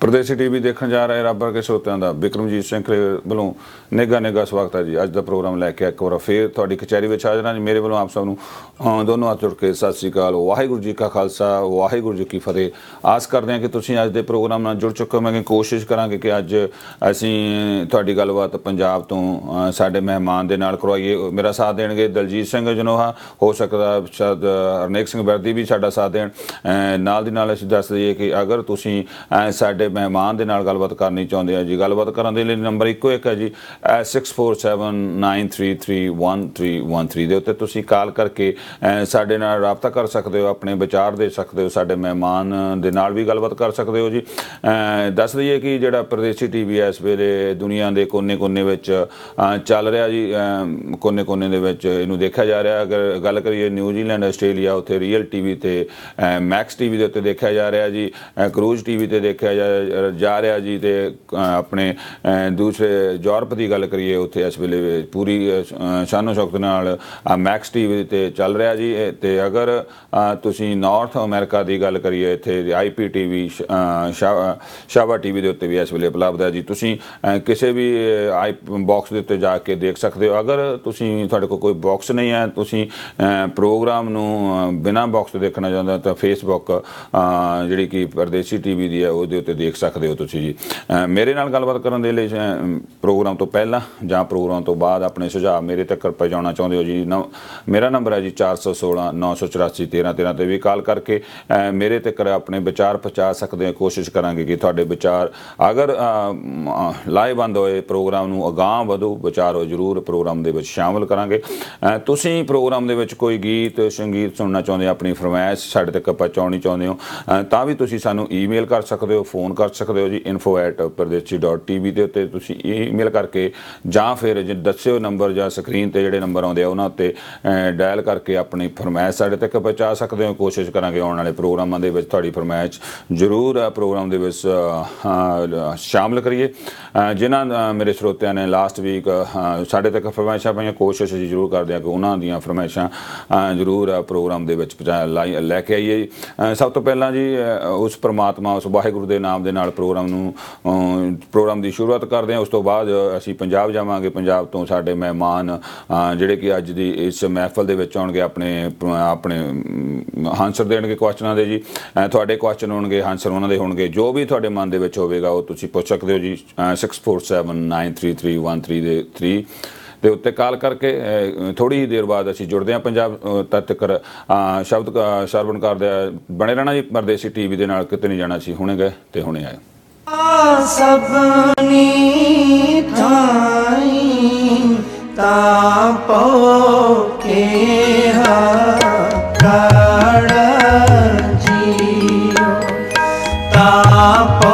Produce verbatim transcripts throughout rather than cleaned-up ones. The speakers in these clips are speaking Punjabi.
परदेसी टीवी देखने जा रहे रब के श्रोतिਆਂ ਦਾ बिक्रमजीत सिंह क्लेर ਵੱਲੋਂ ਨਿੱਘਾ ਨਿੱਘਾ ਸਵਾਗਤ है जी। अज का प्रोग्राम लैके एक बार फिर तुहाडी कचहरी में हाजिर जी। मेरे ਵੱਲੋਂ आप सब ਨੂੰ दोनों हाथ जुड़ के सत श्री अकाल, वाहिगुरू जी का खालसा, वाहिगुरू जी की फतेह। आस करते हैं कि तुसीं अज के प्रोग्राम नाल जुड़ चुके हो। कोशिश करांगे कि अज असीं तुहाडी गलबात पंजाब तो साडे मेहमान दे नाल करवाइए। मेरा साथ देणगे दलजीत सिंह अजनोहा, हो सकदा शायद हरनेक सिंह वर्दी भी साडा साथ देण। नाल दी नाल असीं दस दईए कि अगर तुसीं साडे मेहमान दे नाल गलबात करनी चाहुंदे हो जी, गलबात करन दे लई नंबर इक्को एक है जी, six four seven nine three three one three one three दे उत्ते तुसीं कॉल करके साडे नाल राबता कर सकते हो, अपने विचार दे सकते हो, साडे मेहमान दे नाल भी गलबात कर सकते हो जी। दस दईए कि जिहड़ा परदेसी टीवी इस वेले दुनिया के कोने कोने विच चल रहा जी, कोने कोने दे विच इहनूं देखा जा रहा। अगर गल करिए न्यूजीलैंड आस्ट्रेलिया उत्थे रियल टीवी ते मैक्स टीवी दे उत्ते देखा जा रहा जी, क्रूज टीवी ते देखा जा जा रहा जी। तो अपने दूसरे यूरोप की गल करिए उत्थे इस वेले पूरी शानो शौकत नाल मैक्स टीवी ते चल रहा जी। तो अगर तुसीं नॉर्थ अमेरिका की गल करिए इत्थे आई पी टीवी शावा टीवी के उत्ते भी इस वेले उपलब्ध है जी। तुसीं किसी भी आई बॉक्स के उत्ते जाके देख सकते हो। अगर तुसीं तुहाडे कोल कोई बॉक्स नहीं है, तुसीं प्रोग्राम नूं बिना बॉक्स तो देखना चाहुंदे हो, तो फेसबुक जिहड़ी कि परदेसी टीवी दी है उहदे उत्ते देख सकते हो तुसीं जी। मेरे नाल गलबात करन दे लई प्रोग्राम तो पहला जां प्रोग्राम तो बाद अपने सुझाव मेरे तक पहुँचाउणा चाहुंदे हो जी, न मेरा नंबर है जी चार सौ सोलह नौ सौ चौरासी तेरह तेरह ते भी कॉल करके मेरे तक अपने विचार पहुँचा सकते हैं। कोशिश करांगे कि तुहाडे विचार अगर लाहेबंद होए प्रोग्राम नूं अगांह वधू विचार हो जरूर प्रोग्राम दे विच शामिल करांगे। तुसीं प्रोग्राम दे विच कोई गीत संगीत सुनना चाहुंदे हो, अपनी फरमाइश साडे तक पहुँचाउणी चाहुंदे हो, तां भी तुसीं सानूं ईमेल कर सकते हो, फोन कर सकते हो जी info at Pardesi dot T V के उत्ते तुसीं ईमेल करके जां फिर जे दस्सिओ नंबर जां स्क्रीन ते जिहड़े नंबर आउंदे आ उन्हां उत्ते डायल करके अपनी फरमाइश साडे तक पहुँचा सकते हो। कोशिश करांगे आउण वाले प्रोग्रामां दे विच तुहाडी फरमाइश जरूर प्रोग्राम दे विच शामिल करिए। जिन्हां मेरे श्रोतिਆਂ ने लास्ट वीक साडे तक फरमाइशां पाईआं, कोशिश जी जरूर करदे आ कि उन्हां दीआं फरमाइशां जरूर प्रोग्राम दे विच लैके आईए। सब तो पहलां जी उस परमात्मा उस वाहिगुरू दे नाम दे नाल प्रोग्राम नूं प्रोग्राम की शुरुआत करते हैं। उस तो बाद असीं पंजाब जावांगे, पंजाब तो साडे मेहमान जिहड़े कि अज दी इस महफल दे विच आउणगे अपने अपने आंसर देणगे क्वेश्चनां दे जी। तुहाडे क्वेश्चन होणगे, आंसर उन्हां दे होणगे, जो भी तुहाडे मन दे विच होवेगा वो तुसीं पुछ सकदे हो जी। Six four seven nine three three one three दे थ्री ਦੇ ਉੱਤੇ ਕਾਲ ਕਰਕੇ ਥੋੜੀ ਹੀ ਦੇਰ ਬਾਅਦ ਅਸੀਂ ਜੁੜਦੇ ਹਾਂ ਪੰਜਾਬ ਤੱਕ ਸ਼ਬਦ ਸਰਵਣ ਕਰਦੇ ਬਣੇ ਰਹਿਣਾ ਜੀ ਪਰਦੇਸੀ ਟੀਵੀ ਦੇ ਨਾਲ। ਕਿਤੇ ਨਹੀਂ ਜਾਣਾ ਸੀ, ਹੁਣੇ ਗਏ ਤੇ ਹੁਣੇ ਆਏ। ਸਭਨੀ ਥਾਈਂ ਤਾਪੋ ਕੇ ਹਕੜ ਜੀਓ ਤਾਪੋ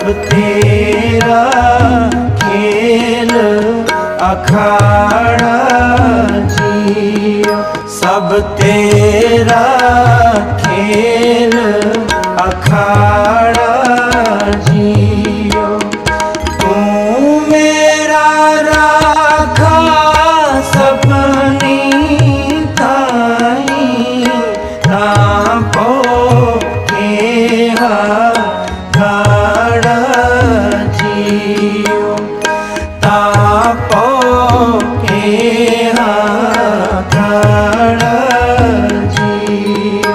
तेरा खेल अखाड़ा जियो, सब तेरा खेल अखाड़ा जियो। तू मेरा राखा सपनी ताई, तापो के गाड़ा जियो, तापो के गाड़ा जियो।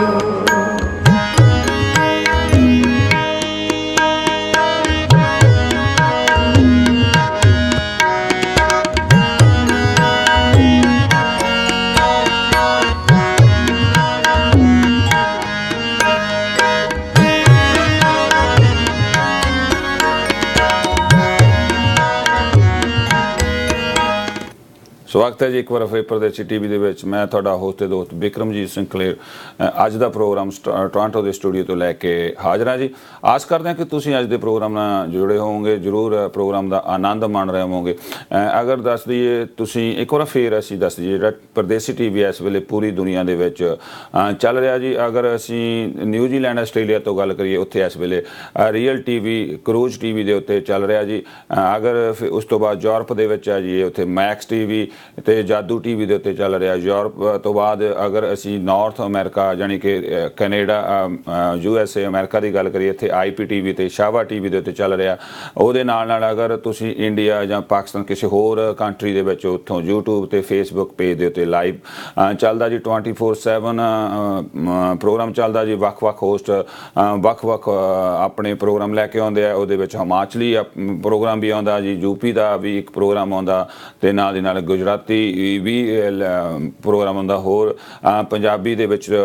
ਸਵਾਗਤ ਹੈ ਜੀ ਇੱਕ ਵਾਰ ਫਿਰ ਪਰਦੇਸੀ ਟੀਵੀ ਦੇ ਵਿੱਚ। ਮੈਂ ਤੁਹਾਡਾ ਹੋਸਟ ਤੇ ਦੋਸਤ ਬਿਕਰਮਜੀਤ ਸਿੰਘ ਕਲੇਰ ਅੱਜ ਦਾ ਪ੍ਰੋਗਰਾਮ ਟੋਰਾਂਟੋ ਦੇ ਸਟੂਡੀਓ ਤੋਂ ਲੈ ਕੇ ਹਾਜ਼ਰ ਹਾਂ ਜੀ। ਆਸ ਕਰਦੇ ਹਾਂ ਕਿ ਤੁਸੀਂ ਅੱਜ ਦੇ ਪ੍ਰੋਗਰਾਮ ਨਾਲ ਜੁੜੇ ਹੋਵੋਗੇ, ਜ਼ਰੂਰ ਪ੍ਰੋਗਰਾਮ ਦਾ ਆਨੰਦ ਮਾਣ ਰਹੇ ਹੋਵੋਗੇ। ਅਗਰ ਦੱਸ ਦਈਏ ਤੁਸੀਂ ਇੱਕ ਵਾਰ ਫਿਰ ਅਸੀਂ ਦੱਸ ਦਈਏ ਜਿਹੜਾ ਪਰਦੇਸੀ ਟੀਵੀ ਇਸ ਵੇਲੇ ਪੂਰੀ ਦੁਨੀਆ ਦੇ ਵਿੱਚ ਚੱਲ ਰਿਹਾ ਜੀ। ਅਗਰ ਅਸੀਂ ਨਿਊਜ਼ੀਲੈਂਡ ਆਸਟ੍ਰੇਲੀਆ ਤੋਂ ਗੱਲ ਕਰੀਏ, ਉੱਥੇ ਇਸ ਵੇਲੇ ਰੀਅਲ ਟੀਵੀ ਕਰੂਜ਼ ਟੀਵੀ ਦੇ ਉੱਤੇ ਚੱਲ ਰਿਹਾ ਜੀ। ਅਗਰ ਉਸ ਤੋਂ ਬਾਅਦ ਯੂਰਪ ਦੇ ਵਿੱਚ ਆ ਜੀ ਉੱਥੇ ਮੈਕਸ ਟੀਵੀ ਤੇ ਜਾਦੂ ਟੀਵੀ ਦੇ ਉੱਤੇ ਚੱਲ ਰਿਹਾ। ਯੂਰਪ ਤੋਂ ਬਾਅਦ ਅਗਰ ਅਸੀਂ ਨਾਰਥ ਅਮਰੀਕਾ ਯਾਨੀ ਕਿ Canada, U S A, America ਦੀ ਗੱਲ ਕਰੀਏ, ਇੱਥੇ ਆਈ ਪੀ ਟੀਵੀ ਤੇ ਸ਼ਾਵਾ ਟੀਵੀ ਦੇ ਉੱਤੇ ਚੱਲ ਰਿਹਾ। ਉਹਦੇ ਨਾਲ ਨਾਲ ਅਗਰ ਤੁਸੀਂ ਇੰਡੀਆ ਜਾਂ ਪਾਕਿਸਤਾਨ ਕਿਸੇ ਹੋਰ ਕੰਟਰੀ ਦੇ ਵਿੱਚ, ਉੱਥੋਂ ਯੂਟਿਊਬ ਤੇ ਫੇਸਬੁੱਕ ਪੇਜ ਦੇ ਉੱਤੇ ਲਾਈਵ ਚੱਲਦਾ ਜੀ। ਟਵੈਂਟੀ ਫੋਰ ਸੈਵਨ ਪ੍ਰੋਗਰਾਮ ਚੱਲਦਾ ਜੀ। ਵੱਖ ਵੱਖ ਹੋਸਟ ਵੱਖ ਵੱਖ ਆਪਣੇ ਪ੍ਰੋਗਰਾਮ ਲੈ ਕੇ ਆਉਂਦੇ ਆ। ਉਹਦੇ ਵਿੱਚ ਹਿਮਾਚਲੀ ਪ੍ਰੋਗਰਾਮ ਵੀ ਆਉਂਦਾ ਜੀ, ਯੂਪੀ ਦਾ ਵੀ ਇੱਕ ਪ੍ਰੋਗਰਾਮ ਆਉਂਦਾ ਤੇ ਨਾਲ ਦੀ ਨਾਲ ਗੁਜਰਾਤੀ ਵੀ ਪ੍ਰੋਗਰਾਮ ਆਉਂਦਾ। ਹੋਰ ਪੰਜਾਬੀ ਦੇ ਵਿੱਚ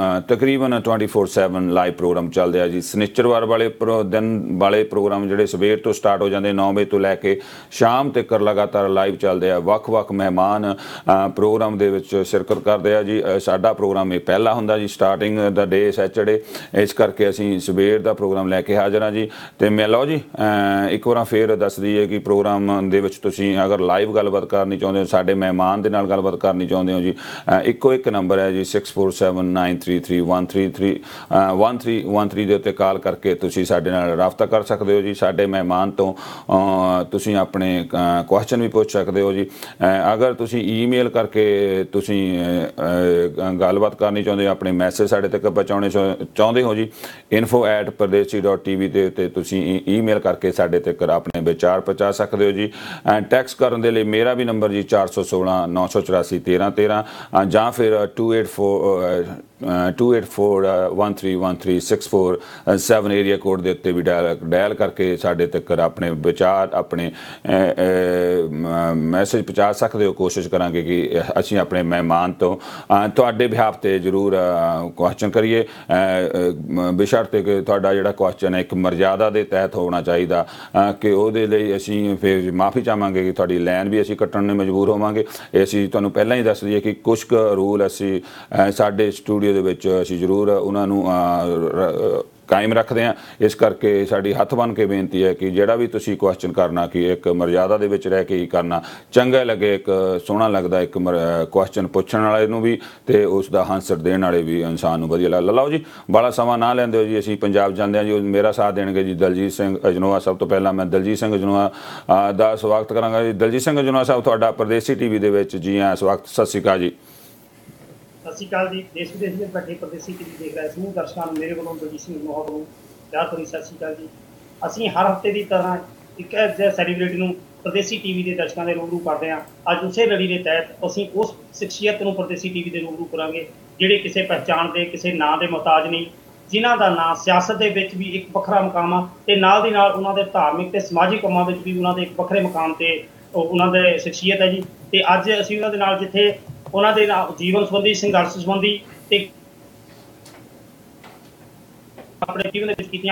ਤਕਰੀਬਨ twenty four seven live program ਚੱਲਦੇ ਆ ਜੀ। ਸਨਿਚਰਵਾਰ ਵਾਲੇ ਦਿਨ ਵਾਲੇ ਪ੍ਰੋਗਰਾਮ ਜਿਹੜੇ ਸਵੇਰ ਤੋਂ ਸਟਾਰਟ ਹੋ ਜਾਂਦੇ ਨੌ ਵਜੇ ਤੋਂ ਲੈ ਕੇ ਸ਼ਾਮ ਤੱਕ ਲਗਾਤਾਰ ਲਾਈਵ ਚੱਲਦੇ ਆ। ਵੱਖ ਵੱਖ ਮਹਿਮਾਨ ਪ੍ਰੋਗਰਾਮ ਦੇ ਵਿੱਚ ਸ਼ਿਰਕਤ ਕਰਦੇ ਆ ਜੀ। ਸਾਡਾ ਪ੍ਰੋਗਰਾਮ ਇਹ ਪਹਿਲਾ ਹੁੰਦਾ ਜੀ, ਸਟਾਰਟਿੰਗ ਦਾ ਡੇ ਸੈਚਰਡੇ, ਇਸ ਕਰਕੇ ਅਸੀਂ ਸਵੇਰ ਦਾ ਪ੍ਰੋਗਰਾਮ ਲੈ ਕੇ ਹਾਜ਼ਰ ਹਾਂ ਜੀ। ਤੇ ਮੈਂ ਲਓ ਜੀ ਇੱਕ ਵਾਰ ਫਿਰ ਦੱਸ ਦਈਏ ਕਿ ਪ੍ਰੋਗਰਾਮ ਦੇ ਵਿੱਚ ਤੁਸੀਂ ਅਗਰ ਲਾਈਵ ਗੱਲਬਾਤ ਕਰਨੀ ਚਾਹੁੰਦੇ ਹੋ, ਸਾਡੇ ਮਹਿਮਾਨ ਦੇ ਨਾਲ ਗੱਲਬਾਤ ਕਰਨੀ ਚਾਹੁੰਦੇ ਹੋ ਜੀ, ਇੱਕੋ ਇੱਕ ਨੰਬਰ ਹੈ ਜੀ six four seven nine three three one three three one three one three ਦੇ ਉੱਤੇ ਕਾਲ ਕਰਕੇ ਤੁਸੀਂ ਸਾਡੇ ਨਾਲ ਰਾਬਤਾ ਕਰ ਸਕਦੇ ਹੋ ਜੀ। ਸਾਡੇ ਮਹਿਮਾਨ ਤੋਂ ਤੁਸੀਂ ਆਪਣੇ ਕੁਐਸਚਨ ਵੀ ਪੁੱਛ ਸਕਦੇ ਹੋ ਜੀ। ਅਗਰ ਤੁਸੀਂ ਈਮੇਲ ਕਰਕੇ ਤੁਸੀਂ ਗੱਲਬਾਤ ਕਰਨੀ ਚਾਹੁੰਦੇ ਹੋ, ਆਪਣੇ ਮੈਸੇਜ ਸਾਡੇ ਤੱਕ ਪਹੁੰਚਾਉਣੇ ਚਾਹੁੰਦੇ ਹੋ ਜੀ, info at Pardesi dot T V ਦੇ ਉੱਤੇ ਤੁਸੀਂ ਈਮੇਲ ਕਰਕੇ ਸਾਡੇ ਤੱਕ ਆਪਣੇ ਵਿਚਾਰ ਪਹੁੰਚਾ ਸਕਦੇ ਹੋ ਜੀ। ਟੈਕਸਟ ਕਰਨ ਦੇ ਲਈ ਮੇਰਾ ਵੀ ਨੰਬਰ ਜੀ ਚਾਰ ਸੌ ਸੋਲਾਂ ਨੌ ਸੌ ਚੁਰਾਸੀ ਤੇਰਾਂ ਤੇਰਾਂ ਜਾਂ ਫਿਰ two eight four two eight four one three one three six four seven area code ਦੇ ਉੱਤੇ ਵੀ ਡਾਇਲ ਡਾਇਲ ਕਰਕੇ ਸਾਡੇ ਤੱਕ ਆਪਣੇ ਵਿਚਾਰ, ਆਪਣੇ ਮੈਸੇਜ ਪਹੁੰਚਾ ਸਕਦੇ ਹੋ। ਕੋਸ਼ਿਸ਼ ਕਰਾਂਗੇ ਕਿ ਅਸੀਂ ਆਪਣੇ ਮਹਿਮਾਨ ਤੋਂ ਤੁਹਾਡੇ ਬਿਹਾਫ 'ਤੇ ਜ਼ਰੂਰ ਕੁਐਸਚਨ ਕਰੀਏ, ਬੇਸ਼ਰਤੇ ਕਿ ਤੁਹਾਡਾ ਜਿਹੜਾ ਕੁਐਸਚਨ ਹੈ ਇੱਕ ਮਰਜ਼ਾਦਾ ਦੇ ਤਹਿਤ ਹੋਣਾ ਚਾਹੀਦਾ, ਕਿ ਉਹਦੇ ਲਈ ਅਸੀਂ ਫਿਰ ਮਾਫੀ ਚਾਹਾਂਗੇ ਕਿ ਤੁਹਾਡੀ ਲਾਈਨ ਵੀ ਅਸੀਂ ਕੱਟਣ ਨੂੰ ਮਜਬੂਰ ਹੋਵਾਂਗੇ। ਇਹ ਅਸੀਂ ਤੁਹਾਨੂੰ ਪਹਿਲਾਂ ਹੀ ਦੱਸ ਦਈਏ ਕਿ ਕੁਛ ਕੁ ਰੂਲ ਅਸੀਂ ਸਾਡੇ ਸਟੂਡੀਓ ਦੇ ਵਿੱਚ ਅਸੀਂ ਜ਼ਰੂਰ ਉਹਨਾਂ ਨੂੰ ਕਾਇਮ ਰੱਖਦੇ ਹਾਂ। ਇਸ ਕਰਕੇ ਸਾਡੀ ਹੱਥ ਬੰਨ੍ਹ ਕੇ ਬੇਨਤੀ ਹੈ ਕਿ ਜਿਹੜਾ ਵੀ ਤੁਸੀਂ ਕੁਐਸਚਨ ਕਰਨਾ ਕਿ ਇੱਕ ਮਰਜ਼ਾਦਾ ਦੇ ਵਿੱਚ ਰਹਿ ਕੇ ਹੀ ਕਰਨਾ ਚੰਗਾ ਲੱਗੇ, ਇੱਕ ਸੋਹਣਾ ਲੱਗਦਾ ਇੱਕ ਕੁਐਸਚਨ ਪੁੱਛਣ ਵਾਲੇ ਨੂੰ ਵੀ ਤੇ ਉਸ ਦਾ ਆਨਸਰ ਦੇਣ ਵਾਲੇ ਵੀ ਇਨਸਾਨ ਨੂੰ ਵਧੀਆ ਲੱਗਦਾ। ਲਓ ਜੀ, ਬੜਾ ਸਮਾਂ ਨਾ ਲੈਂਦੇ ਹੋ ਜੀ, ਅਸੀਂ ਪੰਜਾਬ ਜਾਂਦੇ ਹਾਂ ਜੀ। ਮੇਰਾ ਸਾਥ ਦੇਣਗੇ ਜੀ ਦਲਜੀਤ ਸਿੰਘ ਅਜਨੋਹਾ। ਸਭ ਤੋਂ ਪਹਿਲਾਂ ਮੈਂ ਦਲਜੀਤ ਸਿੰਘ ਅਜਨੋਹਾ ਦਾ ਸਵਾਗਤ ਕਰਾਂਗਾ ਜੀ। ਦਲਜੀਤ ਸਿੰਘ ਅਜਨੋਹਾ ਸਾਹਿਬ, ਤੁਹਾਡਾ ਪਰਦੇਸੀ ਟੀਵੀ ਦੇ ਵਿੱਚ ਜੀ ਹਾਂ, ਸਵਾਗਤ। ਸਤਿ ਸ਼੍ਰੀ ਅਕਾਲ ਜੀ। ਸਤਿ ਸ਼੍ਰੀ ਅਕਾਲ ਜੀ। ਦੇਸ਼ ਵਿਦੇਸ਼ ਵਿੱਚ ਬੈਠੇ ਪਰਦੇਸੀ ਟੀਵੀ ਦੇਖ ਰਹੇ ਸਮੂਹ ਦਰਸ਼ਕਾਂ ਨੂੰ ਮੇਰੇ ਵੱਲੋਂ ਦਲਜੀਤ ਸਿੰਘ ਅਜਨੋਹਾ ਵੱਲੋਂ ਪਿਆਰ ਭਰੀ ਸਤਿ ਸ਼੍ਰੀ ਅਕਾਲ ਜੀ। ਅਸੀਂ ਹਰ ਹਫ਼ਤੇ ਦੀ ਤਰ੍ਹਾਂ ਇੱਕ ਅਜਿਹਾ ਸੈਲੀਬ੍ਰਿਟੀ ਨੂੰ ਪਰਦੇਸੀ ਟੀਵੀ ਦੇ ਦਰਸ਼ਕਾਂ ਦੇ ਰੂਬਰੂ ਕਰਦੇ ਹਾਂ। ਅੱਜ ਉਸੇ ਲੜੀ ਦੇ ਤਹਿਤ ਅਸੀਂ ਉਸ ਸ਼ਖਸੀਅਤ ਨੂੰ ਪਰਦੇਸੀ ਟੀਵੀ ਦੇ ਰੂਬਰੂ ਕਰਾਂਗੇ ਜਿਹੜੇ ਕਿਸੇ ਪਹਿਚਾਣ ਦੇ, ਕਿਸੇ ਨਾਂ ਦੇ ਮੁਹਤਾਜ ਨਹੀਂ, ਜਿਨ੍ਹਾਂ ਦਾ ਨਾਂ ਸਿਆਸਤ ਦੇ ਵਿੱਚ ਵੀ ਇੱਕ ਵੱਖਰਾ ਮੁਕਾਮ ਆ ਤੇ ਨਾਲ ਦੀ ਨਾਲ ਉਹਨਾਂ ਦੇ ਧਾਰਮਿਕ ਤੇ ਸਮਾਜਿਕ ਕੰਮਾਂ ਵਿੱਚ ਵੀ ਉਹਨਾਂ ਦੇ ਇੱਕ ਵੱਖਰੇ ਮੁਕਾਮ ਤੇ ਉਹਨਾਂ ਦੇ ਸ਼ਖਸੀਅਤ ਹੈ ਜੀ। ਤੇ ਅੱਜ ਅਸੀਂ ਉਹਨਾਂ ਦੇ ਨਾਲ ਜਿੱਥੇ ਉਹਨਾਂ ਦੇ ਨਾਲ ਜੀਵਨ ਸੰਬੰਧੀ, ਸੰਘਰਸ਼ ਸੰਬੰਧੀ ਤੇ ਆਪਣੇ ਜੀਵਨ ਦੇ ਵਿੱਚ ਕੀਤੀਆਂ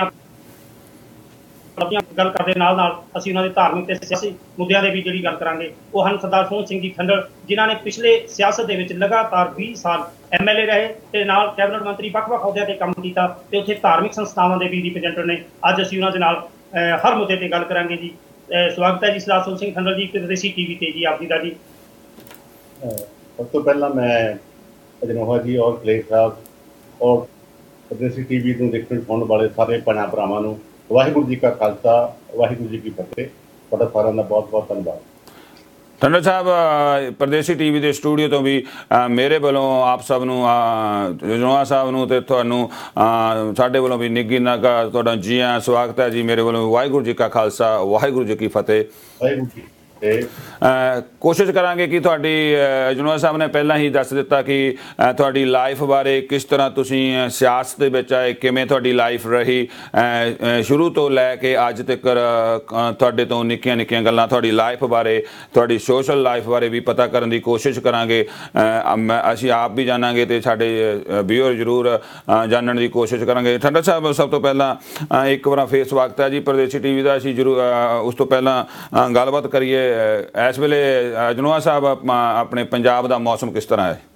ਗੱਲ ਕਰਦੇ ਨਾਲ ਨਾਲ ਅਸੀਂ ਉਹਨਾਂ ਦੇ ਧਾਰਮਿਕ ਤੇ ਸਿਆਸੀ ਮੁੱਦਿਆਂ ਦੇ ਵੀ ਜਿਹੜੀ ਗੱਲ ਕਰਾਂਗੇ ਉਹ ਹਨ ਸਰਦਾਰ ਸੋਹਣ ਸਿੰਘ ਜੀ ਥੰਡਲ, ਜਿਨ੍ਹਾਂ ਨੇ ਪਿਛਲੇ ਸਿਆਸਤ ਦੇ ਵਿੱਚ ਲਗਾਤਾਰ ਵੀਹ ਸਾਲ ਐਮ ਐਲ ਏ ਰਹੇ ਤੇ ਨਾਲ ਕੈਬਨਿਟ ਮੰਤਰੀ ਵੱਖ ਵੱਖ ਅਹੁਦਿਆਂ ਤੇ ਕੰਮ ਕੀਤਾ ਤੇ ਉੱਥੇ ਧਾਰਮਿਕ ਸੰਸਥਾਵਾਂ ਦੇ ਵੀ ਰਿਪਰੈਜ਼ੈਂਟੇਟਿਵ ਨੇ। ਅੱਜ ਅਸੀਂ ਉਹਨਾਂ ਦੇ ਨਾਲ ਅਹ ਹਰ ਮੁੱਦੇ ਤੇ ਗੱਲ ਕਰਾਂਗੇ ਜੀ। ਅਹ ਸਵਾਗਤ ਹੈ ਜੀ ਸਰਦਾਰ ਸੋਹਣ ਸਿੰਘ ਥੰਡਲ ਜੀ ਪਰਦੇਸੀ ਟੀਵੀ ਤੇ ਜੀ, ਆਪ ਜੀ ਦਾ ਜੀ। ਸਭ ਤੋਂ ਪਹਿਲਾਂ ਮੈਂ ਅਜਨੋਹਾ ਜੀ ਔਰ ਕਲੇਰ ਸਾਹਿਬ ਔਰ ਪਰਦੇਸੀ ਟੀਵੀ ਨੂੰ ਦੇਖਣ ਸੁਣਨ ਵਾਲੇ ਸਾਰੇ ਭੈਣਾਂ ਭਰਾਵਾਂ ਨੂੰ ਵਾਹਿਗੁਰੂ ਜੀ ਕਾ ਖਾਲਸਾ ਵਾਹਿਗੁਰੂ ਜੀ ਕੀ ਫਤਿਹ। ਤੁਹਾਡਾ ਸਾਰਿਆਂ ਦਾ ਬਹੁਤ ਬਹੁਤ ਧੰਨਵਾਦ। ਟੰਡਲ ਸਾਹਿਬ, ਪਰਦੇਸੀ ਟੀਵੀ ਦੇ ਸਟੂਡੀਓ ਤੋਂ ਵੀ ਮੇਰੇ ਵੱਲੋਂ ਆਪ ਸਭ ਨੂੰ, ਅਜਨੋਹਾ ਸਾਹਿਬ ਨੂੰ ਤੇ ਤੁਹਾਨੂੰ ਸਾਡੇ ਵੱਲੋਂ ਵੀ ਨਿੱਘੀ ਨਾਗਾ ਤੁਹਾਡਾ ਜੀ ਆਇਆਂ, ਸਵਾਗਤ ਹੈ ਜੀ ਮੇਰੇ ਵੱਲੋਂ। ਵਾਹਿਗੁਰੂ ਜੀ ਕਾ ਖਾਲਸਾ ਵਾਹਿਗੁਰੂ ਜੀ ਕੀ ਫਤਿਹ। ਵਾਹਿਗੁਰੂ ਜੀ ਕੋਸ਼ਿਸ਼ ਕਰਾਂਗੇ ਕਿ ਤੁਹਾਡੀ, ਅਜਨੋਹਾ ਸਾਹਿਬ ਨੇ ਪਹਿਲਾਂ ਹੀ ਦੱਸ ਦਿੱਤਾ ਕਿ ਤੁਹਾਡੀ ਲਾਈਫ ਬਾਰੇ, ਕਿਸ ਤਰ੍ਹਾਂ ਤੁਸੀਂ ਸਿਆਸਤ ਦੇ ਵਿੱਚ ਆਏ, ਕਿਵੇਂ ਤੁਹਾਡੀ ਲਾਈਫ ਰਹੀ ਸ਼ੁਰੂ ਤੋਂ ਲੈ ਕੇ ਅੱਜ ਤੱਕ। ਤੁਹਾਡੇ ਤੋਂ ਨਿੱਕੀਆਂ ਨਿੱਕੀਆਂ ਗੱਲਾਂ ਤੁਹਾਡੀ ਲਾਈਫ ਬਾਰੇ, ਤੁਹਾਡੀ ਸੋਸ਼ਲ ਲਾਈਫ ਬਾਰੇ ਵੀ ਪਤਾ ਕਰਨ ਦੀ ਕੋਸ਼ਿਸ਼ ਕਰਾਂਗੇ। ਅਸੀਂ ਆਪ ਵੀ ਜਾਣਾਂਗੇ ਤੇ ਸਾਡੇ ਵਿਊਅਰ ਜ਼ਰੂਰ ਜਾਣਨ ਦੀ ਕੋਸ਼ਿਸ਼ ਕਰਾਂਗੇ। ਠੰਡਲ ਸਾਹਿਬ, ਸਭ ਤੋਂ ਪਹਿਲਾਂ ਇੱਕ ਵਾਰ ਫੇਰ ਸਵਾਗਤ ਹੈ ਜੀ ਪਰਦੇਸੀ ਟੀਵੀ ਦਾ। ਅਸੀਂ ਜ਼ਰੂਰ ਉਸ ਤੋਂ ਪਹਿਲਾਂ ਗੱਲਬਾਤ ਕਰੀਏ, ਇਸ ਵੇਲੇ ਅਜਨੋਹਾ ਸਾਹਿਬ ਆਪਣੇ ਪੰਜਾਬ ਦਾ ਮੌਸਮ ਕਿਸ ਤਰ੍ਹਾਂ ਹੈ?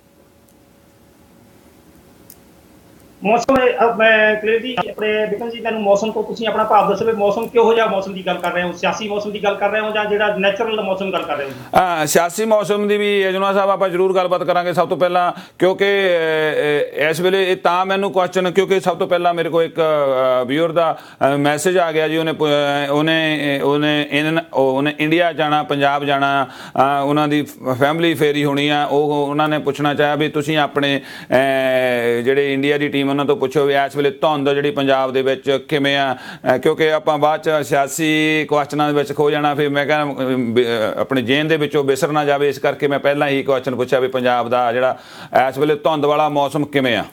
ਮੌਸਮ ਮੈਂ ਕਲੀਅਰ ਜੀ ਆਪਣੇ ਬਿਕਰਮ ਜੀ, ਮੈਨੂੰ ਮੌਸਮ ਤੋਂ ਤੁਸੀਂ ਆਪਣਾ ਭਾਵ ਦੱਸੋ ਵੀ ਮੌਸਮ ਕਿਹੋ ਜਿਹਾ ਮੌਸਮ ਦੀ ਗੱਲ ਕਰ ਰਹੇ ਹੋ? ਸਿਆਸੀ ਮੌਸਮ ਦੀ ਗੱਲ ਕਰ ਰਹੇ ਹੋ ਜਾਂ ਜਿਹੜਾ ਨੈਚੁਰਲ ਮੌਸਮ ਗੱਲ ਕਰ ਰਹੇ ਹੋ? ਸਿਆਸੀ ਮੌਸਮ ਦੀ ਵੀ ਅਜਨੋਹਾ ਸਾਹਿਬ ਆਪਾਂ ਜ਼ਰੂਰ ਗੱਲਬਾਤ ਕਰਾਂਗੇ। ਸਭ ਤੋਂ ਪਹਿਲਾਂ ਕਿਉਂਕਿ ਇਸ ਵੇਲੇ ਇਹ ਤਾਂ ਮੈਨੂੰ ਕੁਐਸਚਨ, ਕਿਉਂਕਿ ਸਭ ਤੋਂ ਪਹਿਲਾਂ ਮੇਰੇ ਕੋਲ ਇੱਕ ਵਿਊਅਰ ਦਾ ਮੈਸੇਜ ਆ ਗਿਆ ਜੀ। ਉਹਨੇ ਉਹਨੇ ਉਹਨੇ ਉਹਨੇ ਇੰਡੀਆ ਜਾਣਾ, ਪੰਜਾਬ ਜਾਣਾ, ਉਹਨਾਂ ਦੀ ਫੈਮਿਲੀ ਫੇਰੀ ਹੋਣੀ ਆ। ਉਹ ਉਹਨਾਂ ਨੇ ਪੁੱਛਣਾ ਚਾਹਿਆ ਵੀ ਤੁਸੀਂ ਆਪਣੇ ਜਿਹੜੇ ਇੰਡੀਆ ਦੀ ਟੀਮ ਉਹਨਾਂ ਤੋਂ ਪੁੱਛੋ ਵੀ ਇਸ ਵੇਲੇ ਧੁੰਦ ਜਿਹੜੀ ਪੰਜਾਬ ਦੇ ਵਿੱਚ ਕਿਵੇਂ ਆ, ਕਿਉਂਕਿ ਆਪਾਂ ਬਾਅਦ 'ਚ ਸਿਆਸੀ ਕੁਐਸਚਨਾਂ ਦੇ ਵਿੱਚ ਖੋ ਜਾਣਾ, ਫਿਰ ਮੈਂ ਕਿਹਾ ਆਪਣੇ ਜੇਨ ਦੇ ਵਿੱਚੋਂ ਵਿਸਰ ਨਾ ਜਾਵੇ, ਇਸ ਕਰਕੇ ਮੈਂ ਪਹਿਲਾਂ ਹੀ ਕੁਐਸਚਨ ਪੁੱਛਿਆ ਵੀ ਪੰਜਾਬ ਦਾ ਜਿਹੜਾ ਇਸ ਵੇਲੇ ਧੁੰਦ ਵਾਲਾ ਮੌਸਮ ਕਿਵੇਂ ਆ?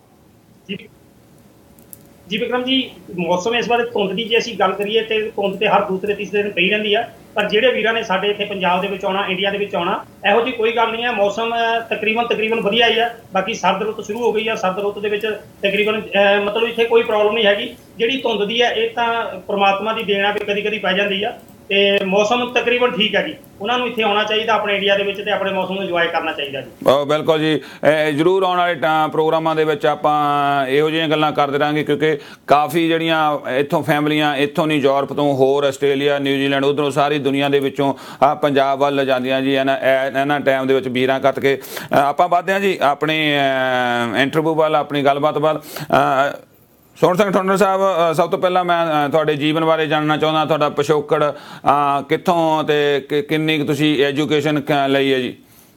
ਜੀ ਬਿਕਰਮ ਜੀ, ਮੌਸਮ ਇਸ ਬਾਰੇ ਧੁੰਦ ਦੀ ਜੇ ਅਸੀਂ ਗੱਲ ਕਰੀਏ ਤੇ ਧੁੰਦ ਤੇ ਹਰ ਦੂਸਰੇ ਤੀਸਰੇ ਦਿਨ ਪਈ ਰਹਿੰਦੀ ਆ। ਪਰ ਜਿਹੜੇ ਵੀਰਾਂ ਨੇ ਸਾਡੇ ਇੱਥੇ ਪੰਜਾਬ ਦੇ ਵਿੱਚ ਆਉਣਾ, ਇੰਡੀਆ ਦੇ ਵਿੱਚ ਆਉਣਾ, ਇਹੋ ਜਿਹੀ ਕੋਈ ਗੱਲ ਨਹੀਂ ਹੈ। ਮੌਸਮ ਤਕਰੀਬਨ ਤਕਰੀਬਨ ਵਧੀਆ ਹੀ ਆ। ਬਾਕੀ ਸਰਦ ਰੁੱਤ ਸ਼ੁਰੂ ਹੋ ਗਈ ਆ, ਸਰਦ ਰੁੱਤ ਦੇ ਵਿੱਚ ਤਕਰੀਬਨ ਮਤਲਬ ਇੱਥੇ ਕੋਈ ਪ੍ਰੋਬਲਮ ਨਹੀਂ ਹੈਗੀ। ਜਿਹੜੀ ਧੁੰਦ ਦੀ ਹੈ ਇਹ ਤਾਂ ਪ੍ਰਮਾਤਮਾ ਦੀ ਦੇਣ ਆ ਵੀ ਕਦੀ ਕਦੀ ਪੈ ਜਾਂਦੀ ਆ, ਤੇ ਮੌਸਮ ਤਕਰੀਬਨ ਠੀਕ ਹੈ ਜੀ। ਉਹਨਾਂ ਨੂੰ ਇੱਥੇ ਆਉਣਾ ਚਾਹੀਦਾ ਆਪਣੇ ਇੰਡੀਆ ਦੇ ਵਿੱਚ ਤੇ ਆਪਣੇ ਮੌਸਮ ਨੂੰ ਇੰਜੋਏ ਕਰਨਾ ਚਾਹੀਦਾ ਜੀ। ਬਿਲਕੁਲ ਜੀ, ਜ਼ਰੂਰ ਆਉਣ ਵਾਲੇ ਪ੍ਰੋਗਰਾਮਾਂ ਦੇ ਵਿੱਚ ਆਪਾਂ ਇਹੋ ਜਿਹੀਆਂ ਗੱਲਾਂ ਕਰਦੇ ਰਹਾਂਗੇ, ਕਿਉਂਕਿ ਕਾਫੀ ਜਿਹੜੀਆਂ ਇੱਥੋਂ ਫੈਮਲੀਆਂ, ਇੱਥੋਂ ਨਹੀਂ ਯੂਰਪ ਤੋਂ, ਹੋਰ ਆਸਟ੍ਰੇਲੀਆ, ਨਿਊਜ਼ੀਲੈਂਡ, ਉੱਧਰੋਂ ਸਾਰੀ ਦੁਨੀਆ ਦੇ ਵਿੱਚੋਂ ਆ ਪੰਜਾਬ ਵੱਲ ਜਾਂਦੀਆਂ ਜੀ ਇਹਨਾਂ ਇਹਨਾਂ ਟਾਈਮ ਦੇ ਵਿੱਚ ਵੀਰਾਂ ਕੱਟ ਕੇ। ਆਪਾਂ ਵੱਧਦੇ ਹਾਂ ਜੀ ਆਪਣੀ ਇੰਟਰਵਿਊ ਵੱਲ, ਆਪਣੀ ਗੱਲਬਾਤ ਵੱਲ। ਸੋਹਣ ਸਿੰਘ ਠੰਡਲ ਸਾਹਿਬ, ਸਭ ਤੋਂ ਪਹਿਲਾਂ ਮੈਂ ਤੁਹਾਡੇ ਜੀਵਨ ਬਾਰੇ ਜਾਣਨਾ ਚਾਹੁੰਦਾ। ਤੁਹਾਡਾ ਪਿਛੋਕੜ ਕਿੱਥੋਂ ਤੇ ਕਿੰਨੀ ਕੁ ਤੁਸੀਂ ਐਜੂਕੇਸ਼ਨ ਲਈ ਹੈ ਜੀ?